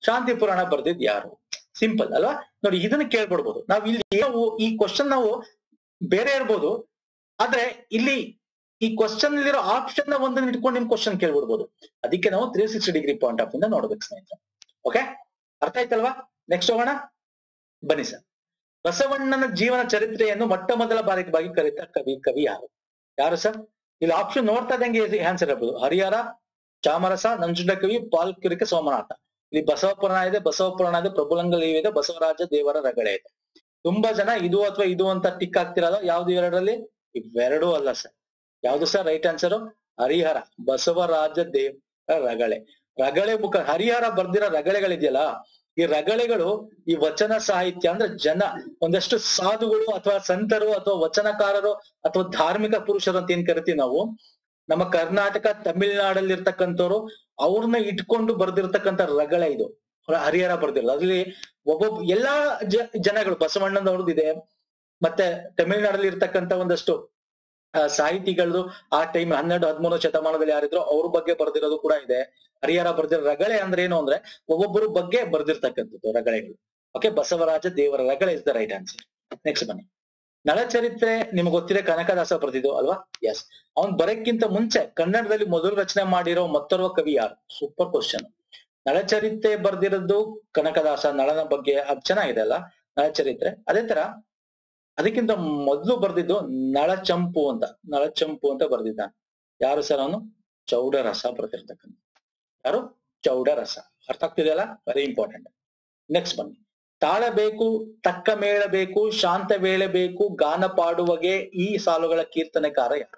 ಶಾಂತಿ ಪುರಾಣ ಬರ್ದಿದ್ ಯಾರು? ಸಿಂಪಲ್ ಅಲ್ವಾ? ನೋಡಿ, ಇದನ್ನ ಕೇಳ್ಬಿಡ್ಬೋದು ನಾವ್. ಇಲ್ಲಿ ನಾವು ಈ ಕ್ವಶನ್ ನಾವು ಬೇರೆ ಇರ್ಬೋದು, ಆದ್ರೆ ಇಲ್ಲಿ ಈ ಕ್ವಶನ್ ಇರೋ ಆಪ್ಷನ್ ನ ಒಂದನ್ನ ಇಟ್ಕೊಂಡು ನಿಮ್ ಕ್ವಶನ್ ಕೇಳ್ಬಿಡ್ಬೋದು. ಅದಕ್ಕೆ ನಾವು three sixty degree point of ಇಂದ ನೋಡ್ಬೇಕು ಸ್ನೇಹಿತರೆ. ಓಕೆ, ಅರ್ಥ ಆಯ್ತಲ್ವಾ? ನೆಕ್ಸ್ಟ್ ಹೋಗೋಣ ಬನ್ನಿ ಸರ್. ಬಸವಣ್ಣನ ಜೀವನ ಚರಿತ್ರೆಯನ್ನು ಮೊಟ್ಟ ಮೊದಲ ಬಾರಿಗೆ ಬಾಗಿ ಕರೀತ ಕವಿ ಕವಿ ಯಾರು? ಯಾರು ಸರ್? ಇಲ್ಲಿ ಆಪ್ಷನ್ ನೋಡ್ತಾ ಇದ್ದಂಗೆ ಆನ್ಸರ್ ಇರ್ಬೋದು. ಹರಿಹರ, ಚಾಮರಸ, ನಂಜುಂಡಕವಿ, ಪಾಲ್ಕುರಿಕೆ, ಸೋಮನಾಥ. ಇಲ್ಲಿ ಬಸವ ಪುರಾಣ ಇದೆ, ಬಸವ ಪುರಾಣ ಇದೆ, ಪ್ರಭುಲಿಂಗ ಲೀವ್ ಇದೆ, ಬಸವರಾಜ ದೇವರ ರಗಳೆ ಇದೆ. ತುಂಬಾ ಜನ ಇದು ಅಥವಾ ಇದು ಅಂತ ಟಿಕ್ ಆಗ್ತಿರೋದು. ಯಾವ್ದು ಎರಡರಲ್ಲಿ? ಇವೆರಡೂ ಅಲ್ಲ ಸರ್. ಯಾವ್ದು sir right answer? Harihara, Basavaraja Devara Ragale. ರಗಳೆ ಮುಖ ಹರಿಹರ ಬರ್ದಿರೋ ರಗಳೆಗಳಿದೆಯಲ್ಲ, ಈ ರಗಳೆಗಳು ಈ ವಚನ ಸಾಹಿತ್ಯ ಅಂದ್ರೆ ಜನ ಒಂದಷ್ಟು ಸಾಧುಗಳು ಅಥವಾ ಸಂತರು ಅಥವಾ ವಚನಕಾರರು ಅಥವಾ ಧಾರ್ಮಿಕ ಪುರುಷರು ಅಂತ ಏನ್ ಕರಿತೀವಿ ನಾವು, ನಮ್ಮ ಕರ್ನಾಟಕ ತಮಿಳ್ನಾಡಲ್ಲಿ ಇರ್ತಕ್ಕಂಥವ್ರು ಅವ್ರನ್ನ ಇಟ್ಕೊಂಡು ಬರ್ದಿರ್ತಕ್ಕಂಥ ರಗಳೆ ಇದು ಹರಿಹರ ಬರ್ದಿರೋದು. ಅದ್ರಲ್ಲಿ ಒಬ್ಬೊಬ್ಬ ಎಲ್ಲಾ ಜ ಜನಗಳು ಬಸವಣ್ಣನವ್ರದ್ದು ಇದೆ, ಮತ್ತೆ ತಮಿಳ್ನಾಡಲ್ಲಿ ಇರ್ತಕ್ಕಂಥ ಒಂದಷ್ಟು ಅಹ್ ಸಾಹಿತಿಗಳು ಆ ಟೈಮ್ ಹನ್ನೆರಡು ಹದಿಮೂರು ಶತಮಾನದಲ್ಲಿ ಯಾರಿದ್ರು ಅವ್ರ ಬಗ್ಗೆ ಬರ್ದಿರೋದು ಕೂಡ ಇದೆ. ಹರಿಹರ ಬರ್ದಿರೋ ರಗಳೆ ಅಂದ್ರೆ ಏನು ಅಂದ್ರೆ ಒಬ್ಬೊಬ್ಬರು ಬಗ್ಗೆ ಬರ್ದಿರ್ತಕ್ಕಂಥದ್ದು ರಗಳೆಗಳು. Okay, Basavaraja Devara Ragale is the right answer. Next ಬನ್ನಿ. ನಳಚರಿತ್ರೆ ನಿಮ್ಗೆ ಗೊತ್ತಿದೆ, ಕನಕದಾಸ ಬರ್ದಿದ್ದು ಅಲ್ವಾ? ಎಸ್. ಅವ್ನ್ ಬರಕ್ಕಿಂತ ಮುಂಚೆ ಕನ್ನಡದಲ್ಲಿ ಮೊದಲು ರಚನೆ ಮಾಡಿರೋ ಮತ್ತೋರ್ವ ಕವಿ ಯಾರು? Super question. ನಳಚರಿತ್ರೆ ಬರ್ದಿರೋದು ಕನಕದಾಸ, ನಳನ ಬಗ್ಗೆ. ಅದ್ ಚೆನ್ನಾಗಿದೆ ಅಲ್ಲ ನಳಚರಿತ್ರೆ. ಅದೇ ತರ ಅದಕ್ಕಿಂತ ಮೊದಲು ಬರ್ದಿದ್ದು ನಳಚಂಪು ಅಂತ, ನಳಚಂಪು ಅಂತ ಬರ್ದಿದ್ದ. ಯಾರು ಸರ್ ಅವನು? ಚೌಡರಸ ಬರ್ದಿರ್ತಕ್ಕಂಥ. ಯಾರು? ಚೌಡರಸ. ಅರ್ಥ ಆಗ್ತಿದೆಯಲ್ಲ? Very important. ನೆಕ್ಸ್ಟ್ ಬನ್ನಿ. ತಾಳ ಬೇಕು, ತಕ್ಕ ಮೇಳ ಬೇಕು, ಶಾಂತ ವೇಳೆ ಬೇಕು, ಗಾನ ಪಾಡುವಗೆ ಈ ಸಾಲುಗಳ ಕೀರ್ತನೆಕಾರ ಯಾರು?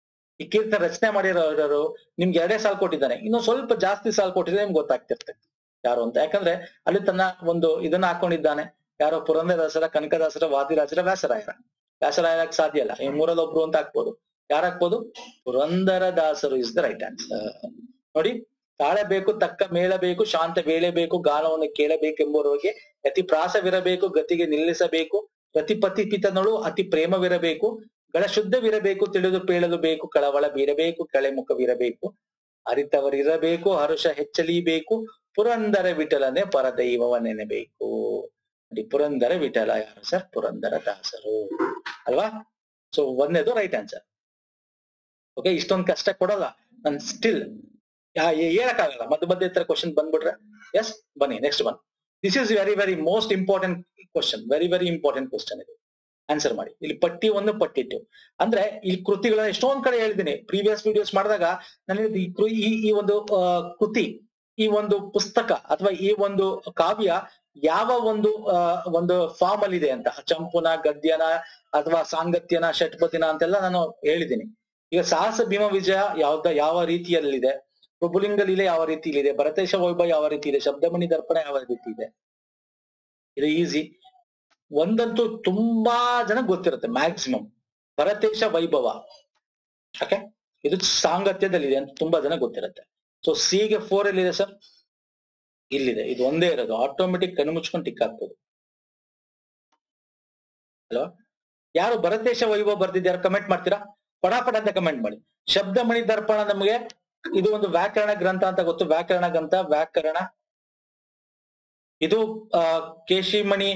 ಈ ಕೀರ್ತನೆ ರಚನೆ ಮಾಡಿರೋರು ನಿಮ್ಗೆ ಎರಡೇ ಸಾಲು ಕೊಟ್ಟಿದ್ದಾನೆ, ಇನ್ನು ಸ್ವಲ್ಪ ಜಾಸ್ತಿ ಸಾಲು ಕೊಟ್ಟಿದ್ರೆ ನಿಮ್ಗೆ ಗೊತ್ತಾಗ್ತಿರ್ತದೆ ಯಾರು ಅಂತ. ಯಾಕಂದ್ರೆ ಅಲ್ಲಿ ತನ್ನ ಒಂದು ಇದನ್ನ ಹಾಕೊಂಡಿದ್ದಾನೆ. ಯಾರೋ ಪುರಂದರದಾಸರ, ಕನಕದಾಸರ, ವಾದಿರಾಜರ, ವ್ಯಾಸರಾಯರ. ವ್ಯಾಸರಾಯರಕ್ಕೆ ಸಾಧ್ಯ ಇಲ್ಲ, ಈ ಮೂರಲ್ಲಿ ಒಬ್ರು ಅಂತ ಹಾಕ್ಬೋದು. ಯಾರು ಹಾಕ್ಬೋದು? ಪುರಂದರದಾಸರು ಇಸ್ ದ ರೈಟ್ ಆನ್ಸರ್. ನೋಡಿ, ತಾಳ ಬೇಕು, ತಕ್ಕ ಮೇಳ ಬೇಕು, ಶಾಂತ ವೇಳೆ ಬೇಕು, ಗಾನವನ್ನು ಕೇಳಬೇಕೆಂಬುವರಿಗೆ ಅತಿ ಪ್ರಾಸವಿರಬೇಕು, ಗತಿಗೆ ನಿಲ್ಲಿಸಬೇಕು, ಪ್ರತಿಪತಿ ಪಿತನಳು ಅತಿ ಪ್ರೇಮವಿರಬೇಕು, ಗಳ ಶುದ್ಧವಿರಬೇಕು, ತಿಳಿದು ಪೇಳಲು ಬೇಕು, ಕಳವಳ ಬೀರಬೇಕು, ಕೆಳೆ ಮುಖವಿರಬೇಕು, ಅರಿತವರಿರಬೇಕು, ಹರುಷ ಹೆಚ್ಚಲೀಬೇಕು, ಪುರಂದರ ವಿಠಲನೆ ಪರದೈವವ ನೆನೆಬೇಕು. ನೋಡಿ, ಪುರಂದರ ವಿಠಲ ಯಾರು ಸರ್? ಪುರಂದರ ದಾಸರು ಅಲ್ವಾ? ಸೊ ಒಂದೇದು ರೈಟ್ ಆನ್ಸರ್. ಓಕೆ, ಇಷ್ಟೊಂದು ಕಷ್ಟ ಕೊಡಲ್ಲ ನನ್ ಸ್ಟಿಲ್ ಹೇಳಕ್ಕಾಗಲ್ಲ, ಮಧ್ಯ ಮಧ್ಯ ತರ ಕ್ವಶನ್ ಬಂದ್ಬಿಟ್ರೆ. ಎಸ್, ಬನ್ನಿ ನೆಕ್ಸ್ಟ್ ಬನ್ನಿ. This is very very most important question, very very important question ಇದು. ಆನ್ಸರ್ ಮಾಡಿ. ಇಲ್ಲಿ ಪಟ್ಟಿ ಒಂದು ಪಟ್ಟಿ ಟು ಅಂದ್ರೆ ಈ ಕೃತಿಗಳನ್ನ ಎಷ್ಟೊಂದ್ ಕಡೆ ಹೇಳಿದ್ದೀನಿ. ಪ್ರೀವಿಯಸ್ ವಿಡಿಯೋಸ್ ಮಾಡಿದಾಗ ನಾನು ಈ ಈ ಒಂದು ಕೃತಿ, ಈ ಒಂದು ಪುಸ್ತಕ ಅಥವಾ ಈ ಒಂದು ಕಾವ್ಯ ಯಾವ ಒಂದು ಅಹ್ ಒಂದು ಫಾರ್ಮ್ ಅಲ್ಲಿ ಇದೆ ಅಂತ, ಚಂಪುನ, ಗದ್ಯನ ಅಥವಾ ಸಾಂಗತ್ಯನ, ಷಟ್ಪದಿನ ಅಂತೆಲ್ಲ ನಾನು ಹೇಳಿದ್ದೀನಿ. ಈಗ ಸಾಹಸ ಭೀಮ ವಿಜಯ ಯಾವ್ದ ಯಾವ ರೀತಿಯಲ್ಲಿದೆ, ಪ್ರಭುಲಿಂಗ ಲೀಲೆ ಯಾವ ರೀತಿಯಲ್ಲಿದೆ, ಭರತೇಶ ವೈಭವ ಯಾವ ರೀತಿ ಇದೆ, ಶಬ್ದಮಣಿ ದರ್ಪಣ ಯಾವ ರೀತಿ ಇದೆ. ಇದು ಈಸಿ. ಒಂದಂತೂ ತುಂಬಾ ಜನ ಗೊತ್ತಿರುತ್ತೆ, ಮ್ಯಾಕ್ಸಿಮಮ್ ಭರತೇಶ ವೈಭವ. ಓಕೆ, ಇದು ಸಾಂಗತ್ಯದಲ್ಲಿದೆ ಅಂತ ತುಂಬಾ ಜನ ಗೊತ್ತಿರುತ್ತೆ. ಸೊ ಸಿಗೆ ಫೋರ್ ಎಲ್ಲಿದೆ ಸರ್? ಇಲ್ಲಿದೆ. ಇದು ಒಂದೇ ಇರೋದು, ಆಟೋಮೆಟಿಕ್ ಕಣ್ಣು ಮುಚ್ಕೊಂಡು ಟಿಕ್ ಹಾಕ್ಬೋದು ಅಲ್ವಾ? ಯಾರು ಭರತೇಶ ವೈಭವ ಬರ್ದಿದ್ಯಾರು ಕಮೆಂಟ್ ಮಾಡ್ತೀರಾ? ಪಟಾಪಟ ಅಂತ ಕಮೆಂಟ್ ಮಾಡಿ. ಶಬ್ದಮಣಿ ದರ್ಪಣ ನಮಗೆ ಇದು ಒಂದು ವ್ಯಾಕರಣ ಗ್ರಂಥ ಅಂತ ಗೊತ್ತು. ವ್ಯಾಕರಣ ಗ್ರಂಥ, ವ್ಯಾಕರಣ. ಇದು ಆ ಕೇಶಿಮಣಿ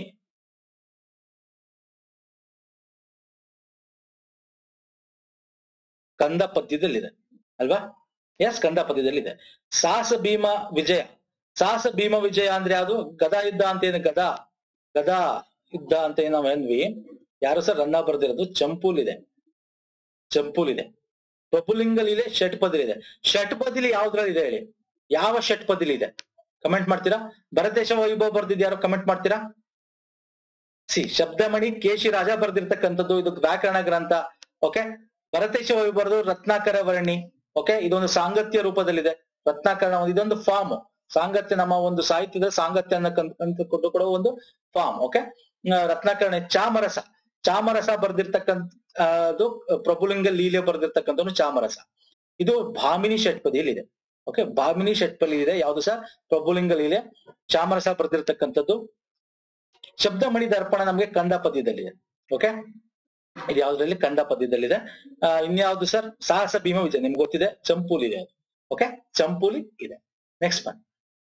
ಕಂದ ಪದ್ಯದಲ್ಲಿದೆ ಅಲ್ವಾ? ಎಸ್, ಕಂದ ಪದ್ಯದಲ್ಲಿದೆ. ಸಾಹಸ ಭೀಮ ವಿಜಯ, ಸಾಹಸ ಭೀಮ ವಿಜಯ ಅಂದ್ರೆ ಅದು ಗದಾ ಯುದ್ಧ ಅಂತ ಏನು, ಗದಾ ಗದಾ ಯುದ್ಧ ಅಂತ ಏನು ನಾವ್ ಏನ್ವಿ. ಯಾರು ಸರ್ ರನ್ನ ಬರ್ದಿರೋದು? ಚಂಪೂಲಿದೆ, ಚಂಪೂಲಿದೆ. ಪ್ರಭುಲಿಂಗ ಲೀಲೆ ಷಟ್ಪದಿಲಿದೆ. ಷಟ್ಪದಿಲಿ ಯಾವ್ದ್ರಲ್ಲಿ ಇದೆ ಹೇಳಿ? ಯಾವ ಷಟ್ಪದಿಲಿ ಇದೆ? ಕಮೆಂಟ್ ಮಾಡ್ತೀರಾ? ಭರತೇಶ ವೈಭವ ಬರ್ದಿದ್ಯಾರು? ಕಮೆಂಟ್ ಮಾಡ್ತೀರಾ? ಸಿ ಶಬ್ದಮಣಿ ಕೇಶಿ ರಾಜ ಬರ್ದಿರ್ತಕ್ಕಂಥದ್ದು, ಇದು ವ್ಯಾಕರಣ ಗ್ರಂಥ. ಓಕೆ, ಭರತೇಶ ವೈಭವ ರತ್ನಾಕರ ವರ್ಣಿ. ಓಕೆ, ಇದೊಂದು ಸಾಂಗತ್ಯ ರೂಪದಲ್ಲಿದೆ. ರತ್ನಾಕರಣ ಇದೊಂದು ಫಾರ್ಮ್. ಸಾಂಗತ್ಯ ನಮ್ಮ ಒಂದು ಸಾಹಿತ್ಯದ ಸಾಂಗತ್ಯ ಅನ್ನಕ್ಕಂತ ಕೊಟ್ಟು ಕೊಡೋ ಒಂದು ಫಾರ್ಮ್. ಓಕೆ, ರತ್ನಾಕರಣ. ಚಾಮರಸ, ಚಾಮರಸ ಬರ್ದಿರ್ತಕ್ಕಂಥ ಅದು ಪ್ರಭುಲಿಂಗ ಲೀಲೆ ಬರ್ದಿರ್ತಕ್ಕಂಥ ಚಾಮರಸ. ಇದು ಭಾಮಿನಿ ಷಟ್ಪದಿಯಲ್ಲಿದೆ. ಓಕೆ, ಭಾಮಿನಿ ಷಟ್ಪದಿ ಇದೆ. ಯಾವ್ದು ಸರ್? ಪ್ರಭುಲಿಂಗ ಲೀಲೆ. ಚಾಮರಸ ಬರ್ದಿರ್ತಕ್ಕಂಥದ್ದು. ಶಬ್ದಮಣಿ ದರ್ಪಣ ನಮ್ಗೆ ಕಂದ ಪದ್ಯದಲ್ಲಿದೆ. ಓಕೆ, ಇದು ಯಾವ್ದ್ರಲ್ಲಿ? ಕಂದ ಪದ್ಯದಲ್ಲಿದೆ. ಅಹ್ ಇನ್ಯಾವ್ದು ಸರ್? ಸಾಹಸ ಭೀಮ ವಿಜಯ ನಿಮ್ಗೆ ಗೊತ್ತಿದೆ. ಚಂಪೂಲಿ ಇದೆ. ಓಕೆ, ಚಂಪೂಲಿ ಇದೆ. ನೆಕ್ಸ್ಟ್ ಬನ್ನಿ.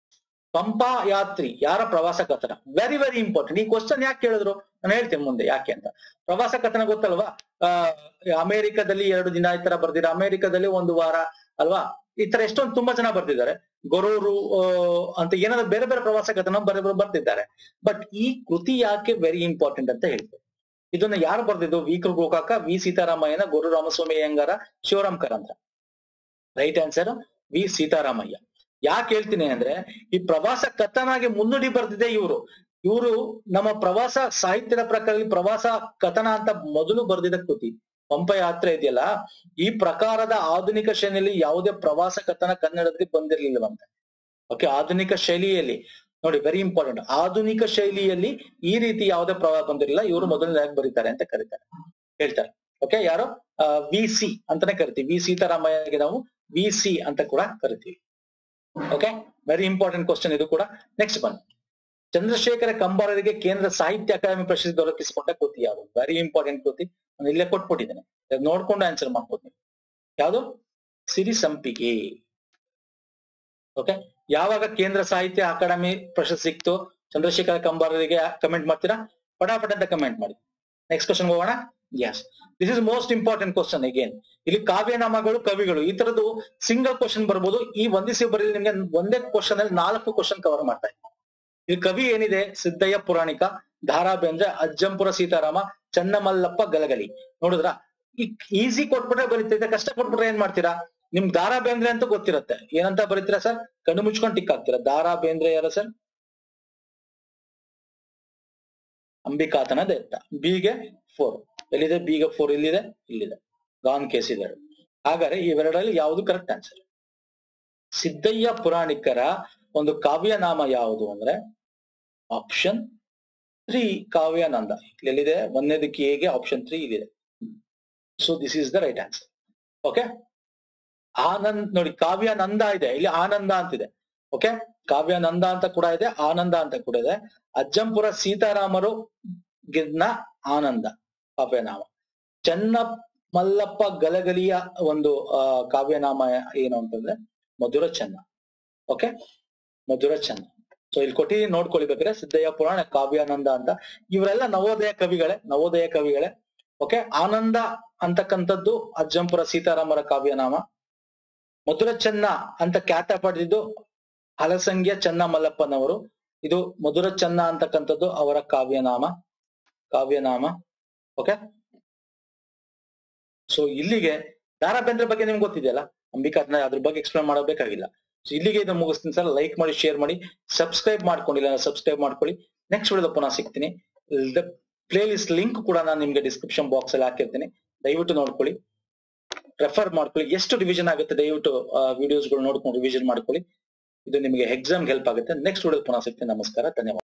ಪಂಪಾ ಯಾತ್ರಿ ಯಾರ ಪ್ರವಾಸ ಕಥನ? Very very important. ಈ ಕ್ವಶನ್ ಯಾಕೆ ಕೇಳಿದ್ರು ನಾನು ಹೇಳ್ತೇನೆ ಮುಂದೆ ಯಾಕೆ ಅಂತ. ಪ್ರವಾಸ ಕಥನ ಗೊತ್ತಲ್ವಾ? ಆ ಅಮೆರಿಕದಲ್ಲಿ ಎರಡು ದಿನ ಈ ತರ ಬರ್ದಿರ, ಅಮೆರಿಕದಲ್ಲಿ ಒಂದು ವಾರ ಅಲ್ವಾ? ಈ ತರ ಎಷ್ಟೊಂದು ತುಂಬಾ ಜನ ಬರ್ತಿದ್ದಾರೆ. ಗೊರೂರು ಅಂತ ಏನಾದ್ರು ಬೇರೆ ಬೇರೆ ಪ್ರವಾಸ ಕಥನ ಬೇರೆ ಬೇರೆ ಬರ್ತಿದ್ದಾರೆ. ಬಟ್ ಈ ಕೃತಿ ಯಾಕೆ ವೆರಿ ಇಂಪಾರ್ಟೆಂಟ್ ಅಂತ ಹೇಳ್ತೇವೆ. ಇದನ್ನ ಯಾರು ಬರ್ದಿದ್ದು? ವಿ ಕೃ ಗೋಕಾಕ, ವಿ ಸೀತಾರಾಮಯ್ಯನ, Goru Ramaswamy Iyengar, Shivaram Karanth. Right answer V Seetharamaiah. ಯಾಕೆ ಹೇಳ್ತೀನಿ ಅಂದ್ರೆ ಈ ಪ್ರವಾಸ ಕಥನಾಗೆ ಮುನ್ನುಡಿ ಬರ್ದಿದೆ ಇವರು. ಇವರು ನಮ್ಮ ಪ್ರವಾಸ ಸಾಹಿತ್ಯದ ಪ್ರಕಾರ ಪ್ರವಾಸ ಕಥನ ಅಂತ ಮೊದಲು ಬರ್ದಿದ ಕೃತಿ ಪಂಪ ಯಾತ್ರೆ ಇದೆಯಲ್ಲ, ಈ ಪ್ರಕಾರದ ಆಧುನಿಕ ಶೈಲಿಯಲ್ಲಿ ಯಾವುದೇ ಪ್ರವಾಸ ಕಥನ ಕನ್ನಡದಲ್ಲಿ ಬಂದಿರ್ಲಿಲ್ಲವಂತೆ. ಓಕೆ, ಆಧುನಿಕ ಶೈಲಿಯಲ್ಲಿ ನೋಡಿ, ವೆರಿ ಇಂಪಾರ್ಟೆಂಟ್. ಆಧುನಿಕ ಶೈಲಿಯಲ್ಲಿ ಈ ರೀತಿ ಯಾವುದೇ ಪ್ರವಾಸ ಬಂದಿರಲಿಲ್ಲ, ಇವರು ಮೊದಲನೇದಾಗಿ ಬರೀತಾರೆ ಅಂತ ಕರೀತಾರೆ, ಹೇಳ್ತಾರೆ. ಓಕೆ, ಯಾರು? ವಿ ಸಿ ಅಂತಾನೆ ಕರಿತೀವಿ. ವಿ ಸೀತಾರಾಮಯ್ಯಗೆ ನಾವು ವಿ ಸಿ ಅಂತ ಕೂಡ ಕರಿತೀವಿ. ಓಕೆ, ವೆರಿ ಇಂಪಾರ್ಟೆಂಟ್ ಕ್ವಶನ್ ಇದು ಕೂಡ. ನೆಕ್ಸ್ಟ್ ಬನ್ನಿ. ಚಂದ್ರಶೇಖರ ಕಂಬಾರರಿಗೆ ಕೇಂದ್ರ ಸಾಹಿತ್ಯ ಅಕಾಡೆಮಿ ಪ್ರಶಸ್ತಿ ದೊರಕಿಸಿಕೊಂಡ ಕೃತಿ ಯಾವುದು? ವೆರಿ ಇಂಪಾರ್ಟೆಂಟ್ ಕೃತಿ, ನಾನು ಇಲ್ಲೇ ಕೊಟ್ಬಿಟ್ಟಿದ್ದೇನೆ, ನೋಡ್ಕೊಂಡು ಆನ್ಸರ್ ಮಾಡ್ಬೋದು ನೀವು. ಯಾವುದು? ಸಿರಿ ಸಂಪಿಗೆ. ಓಕೆ, ಯಾವಾಗ ಕೇಂದ್ರ ಸಾಹಿತ್ಯ ಅಕಾಡೆಮಿ ಪ್ರಶಸ್ತಿ ಸಿಕ್ತು ಚಂದ್ರಶೇಖರ ಕಂಬಾರರಿಗೆ? ಕಮೆಂಟ್ ಮಾಡ್ತೀರಾ? ಪಟಾಪಟ ಅಂತ ಕಮೆಂಟ್ ಮಾಡಿ. ನೆಕ್ಸ್ಟ್ ಕ್ವಶನ್ ಹೋಗೋಣ. Yes, this is most important question again. ಇಲ್ಲಿ ಕಾವ್ಯನಾಮಗಳು, ಕವಿಗಳು, ಈ ತರದ್ದು ಸಿಂಗಲ್ ಕ್ವಶನ್ ಬರ್ಬೋದು. ಈ ಒಂದಿಸಿ ಬರೀ ನಿಮ್ಗೆ ಒಂದೇ ಕ್ವಶನ್ ಅಲ್ಲಿ ನಾಲ್ಕು ಕ್ವಶನ್ ಕವರ್ ಮಾಡ್ತಾ ಇದ್ದೀನಿ. ಇಲ್ಲಿ ಕವಿ ಏನಿದೆ? ಸಿದ್ದಯ್ಯ ಪುರಾಣಿಕ, ದಾರಾ ಬೇಂದ್ರೆ, ಅಜ್ಜಂಪುರ ಸೀತಾರಾಮ, ಚನ್ನಮಲ್ಲಪ್ಪ ಗಲಗಲಿ. ನೋಡಿದ್ರ? ಈಸಿ ಕೊಟ್ಬಿಟ್ರೆ ಬರೀತಿದ್ರೆ, ಕಷ್ಟ ಕೊಟ್ಬಿಟ್ರೆ ಏನ್ ಮಾಡ್ತೀರಾ? ನಿಮ್ ದಾರಾ ಬೇಂದ್ರೆ ಅಂತೂ ಗೊತ್ತಿರತ್ತೆ. ಏನಂತ ಬರೀತೀರಾ ಸರ್? ಕಣ್ಣು ಮುಚ್ಕೊಂಡು ಟಿಕ್ ಹಾಕ್ತೀರಾ. ದಾರಾ ಬೇಂದ್ರೆ ಯಾರ ಸರ್? ಅಂಬಿಕಾತನ ದತ್ತ. ಬಿಗೆ ಫೋರ್ ಎಲ್ಲಿದೆ? ಬಿಗೆ ಫೋರ್ ಇಲ್ಲಿದೆ, ಇಲ್ಲಿದೆ. ಗಾನ್ ಕೇಸ್ ಇದೆ. ಹಾಗಾದ್ರೆ ಇವೆರಡರಲ್ಲಿ ಯಾವುದು ಕರೆಕ್ಟ್ ಆನ್ಸರ್? ಸಿದ್ದಯ್ಯ ಪುರಾಣಿಕರ ಒಂದು ಕಾವ್ಯನಾಮ ಯಾವುದು ಅಂದ್ರೆ ಆಪ್ಷನ್ ತ್ರೀ, ಕಾವ್ಯಾನಂದ. ಇಲ್ಲಿದೆ ಒಂದನೇದಕ್ಕೆ ಹೇಗೆ ಆಪ್ಷನ್ ತ್ರೀ ಇಲ್ಲಿದೆ. So this is the right answer. Okay, Anand ನೋಡಿ, ಕಾವ್ಯಾನಂದ ಇದೆ, ಇಲ್ಲಿ ಆನಂದ ಅಂತಿದೆ. ಓಕೆ, ಕಾವ್ಯಾನಂದ ಅಂತ ಕೂಡ ಇದೆ, ಆನಂದ ಅಂತ ಕೂಡ ಇದೆ. ಅಜ್ಜಂಪುರ ಸೀತಾರಾಮರು ಗಿದ್ನ ಆನಂದ ಕಾವ್ಯನಾಮ. ಚೆನ್ನ ಮಲ್ಲಪ್ಪ ಗಲಗಲಿಯ ಒಂದು ಆ ಕಾವ್ಯನಾಮ ಏನು ಅಂತಂದ್ರೆ ಮಧುರ ಚೆನ್ನ. ಓಕೆ, ಮಧುರ ಚೆನ್ನ. ಸೊ ಇಲ್ಲಿ ಕೊಟ್ಟಿದ್ದೀನಿ, ನೋಡ್ಕೊಳ್ಬೇಕಾದ್ರೆ ಸಿದ್ದಯ್ಯ ಪುರಾಣ, ಕಾವ್ಯಾನಂದ ಅಂತ. ಇವರೆಲ್ಲ ನವೋದಯ ಕವಿಗಳೇ, ನವೋದಯ ಕವಿಗಳೇ. ಓಕೆ, ಆನಂದ ಅಂತಕ್ಕಂಥದ್ದು ಅಜ್ಜಂಪುರ ಸೀತಾರಾಮರ ಕಾವ್ಯನಾಮ. ಮಧುರ ಚೆನ್ನ ಅಂತ ಖ್ಯಾತ ಪಡೆದಿದ್ದು ಹಲಸಂಗ್ಯ ಚೆನ್ನ ಮಲ್ಲಪ್ಪನವರು. ಇದು ಮಧುರ ಚೆನ್ನ ಅಂತಕ್ಕಂಥದ್ದು ಅವರ ಕಾವ್ಯನಾಮ, ಕಾವ್ಯನಾಮ. ಓಕೆ, ಸೊ ಇಲ್ಲಿಗೆ ದಾರಾ ಬೇಂದ್ರೆ ಬಗ್ಗೆ ನಿಮ್ಗೆ ಗೊತ್ತಿದೆಯಲ್ಲ, ಅಂಬಿಕಾತನ, ಅದ್ರ ಬಗ್ಗೆ ಎಕ್ಸ್ಪ್ಲೇನ್ ಮಾಡಬೇಕಾಗಿಲ್ಲ. ಸೊ ಇಲ್ಲಿಗೆ ಇದು ಮುಗಿಸ್ತೀನಿ ಸರ್. ಲೈಕ್ ಮಾಡಿ, ಶೇರ್ ಮಾಡಿ, ಸಬ್ಸ್ಕ್ರೈಬ್ ಮಾಡ್ಕೊಂಡಿಲ್ಲ ಸಬ್ಸ್ಕ್ರೈಬ್ ಮಾಡ್ಕೊಳ್ಳಿ. ನೆಕ್ಸ್ಟ್ ವಿಡಿಯೋದ ಪುನಃ ಸಿಗ್ತೀನಿ. ಪ್ಲೇ ಲಿಸ್ಟ್ ಲಿಂಕ್ ಕೂಡ ನಾನು ನಿಮ್ಗೆ ಡಿಸ್ಕ್ರಿಪ್ಷನ್ ಬಾಕ್ಸ್ ಅಲ್ಲಿ ಹಾಕಿರ್ತೀನಿ, ದಯವಿಟ್ಟು ನೋಡ್ಕೊಳ್ಳಿ, ರೆಫರ್ ಮಾಡ್ಕೊಳ್ಳಿ. ಎಷ್ಟು ರಿವಿಷನ್ ಆಗುತ್ತೆ ದಯವಿಟ್ಟು ವಿಡಿಯೋಸ್ಗಳು ನೋಡ್ಕೊಂಡು ರಿವಿಷನ್ ಮಾಡ್ಕೊಳ್ಳಿ. ಇದು ನಿಮಗೆ ಎಕ್ಸಾಮ್ಗೆ ಹೆಲ್ಪ್ ಆಗುತ್ತೆ. ನೆಕ್ಸ್ಟ್ ವಿಡಿಯೋ ಪುನಃ ಸಿಗ್ತೀನಿ. ನಮಸ್ಕಾರ, ಧನ್ಯವಾದ.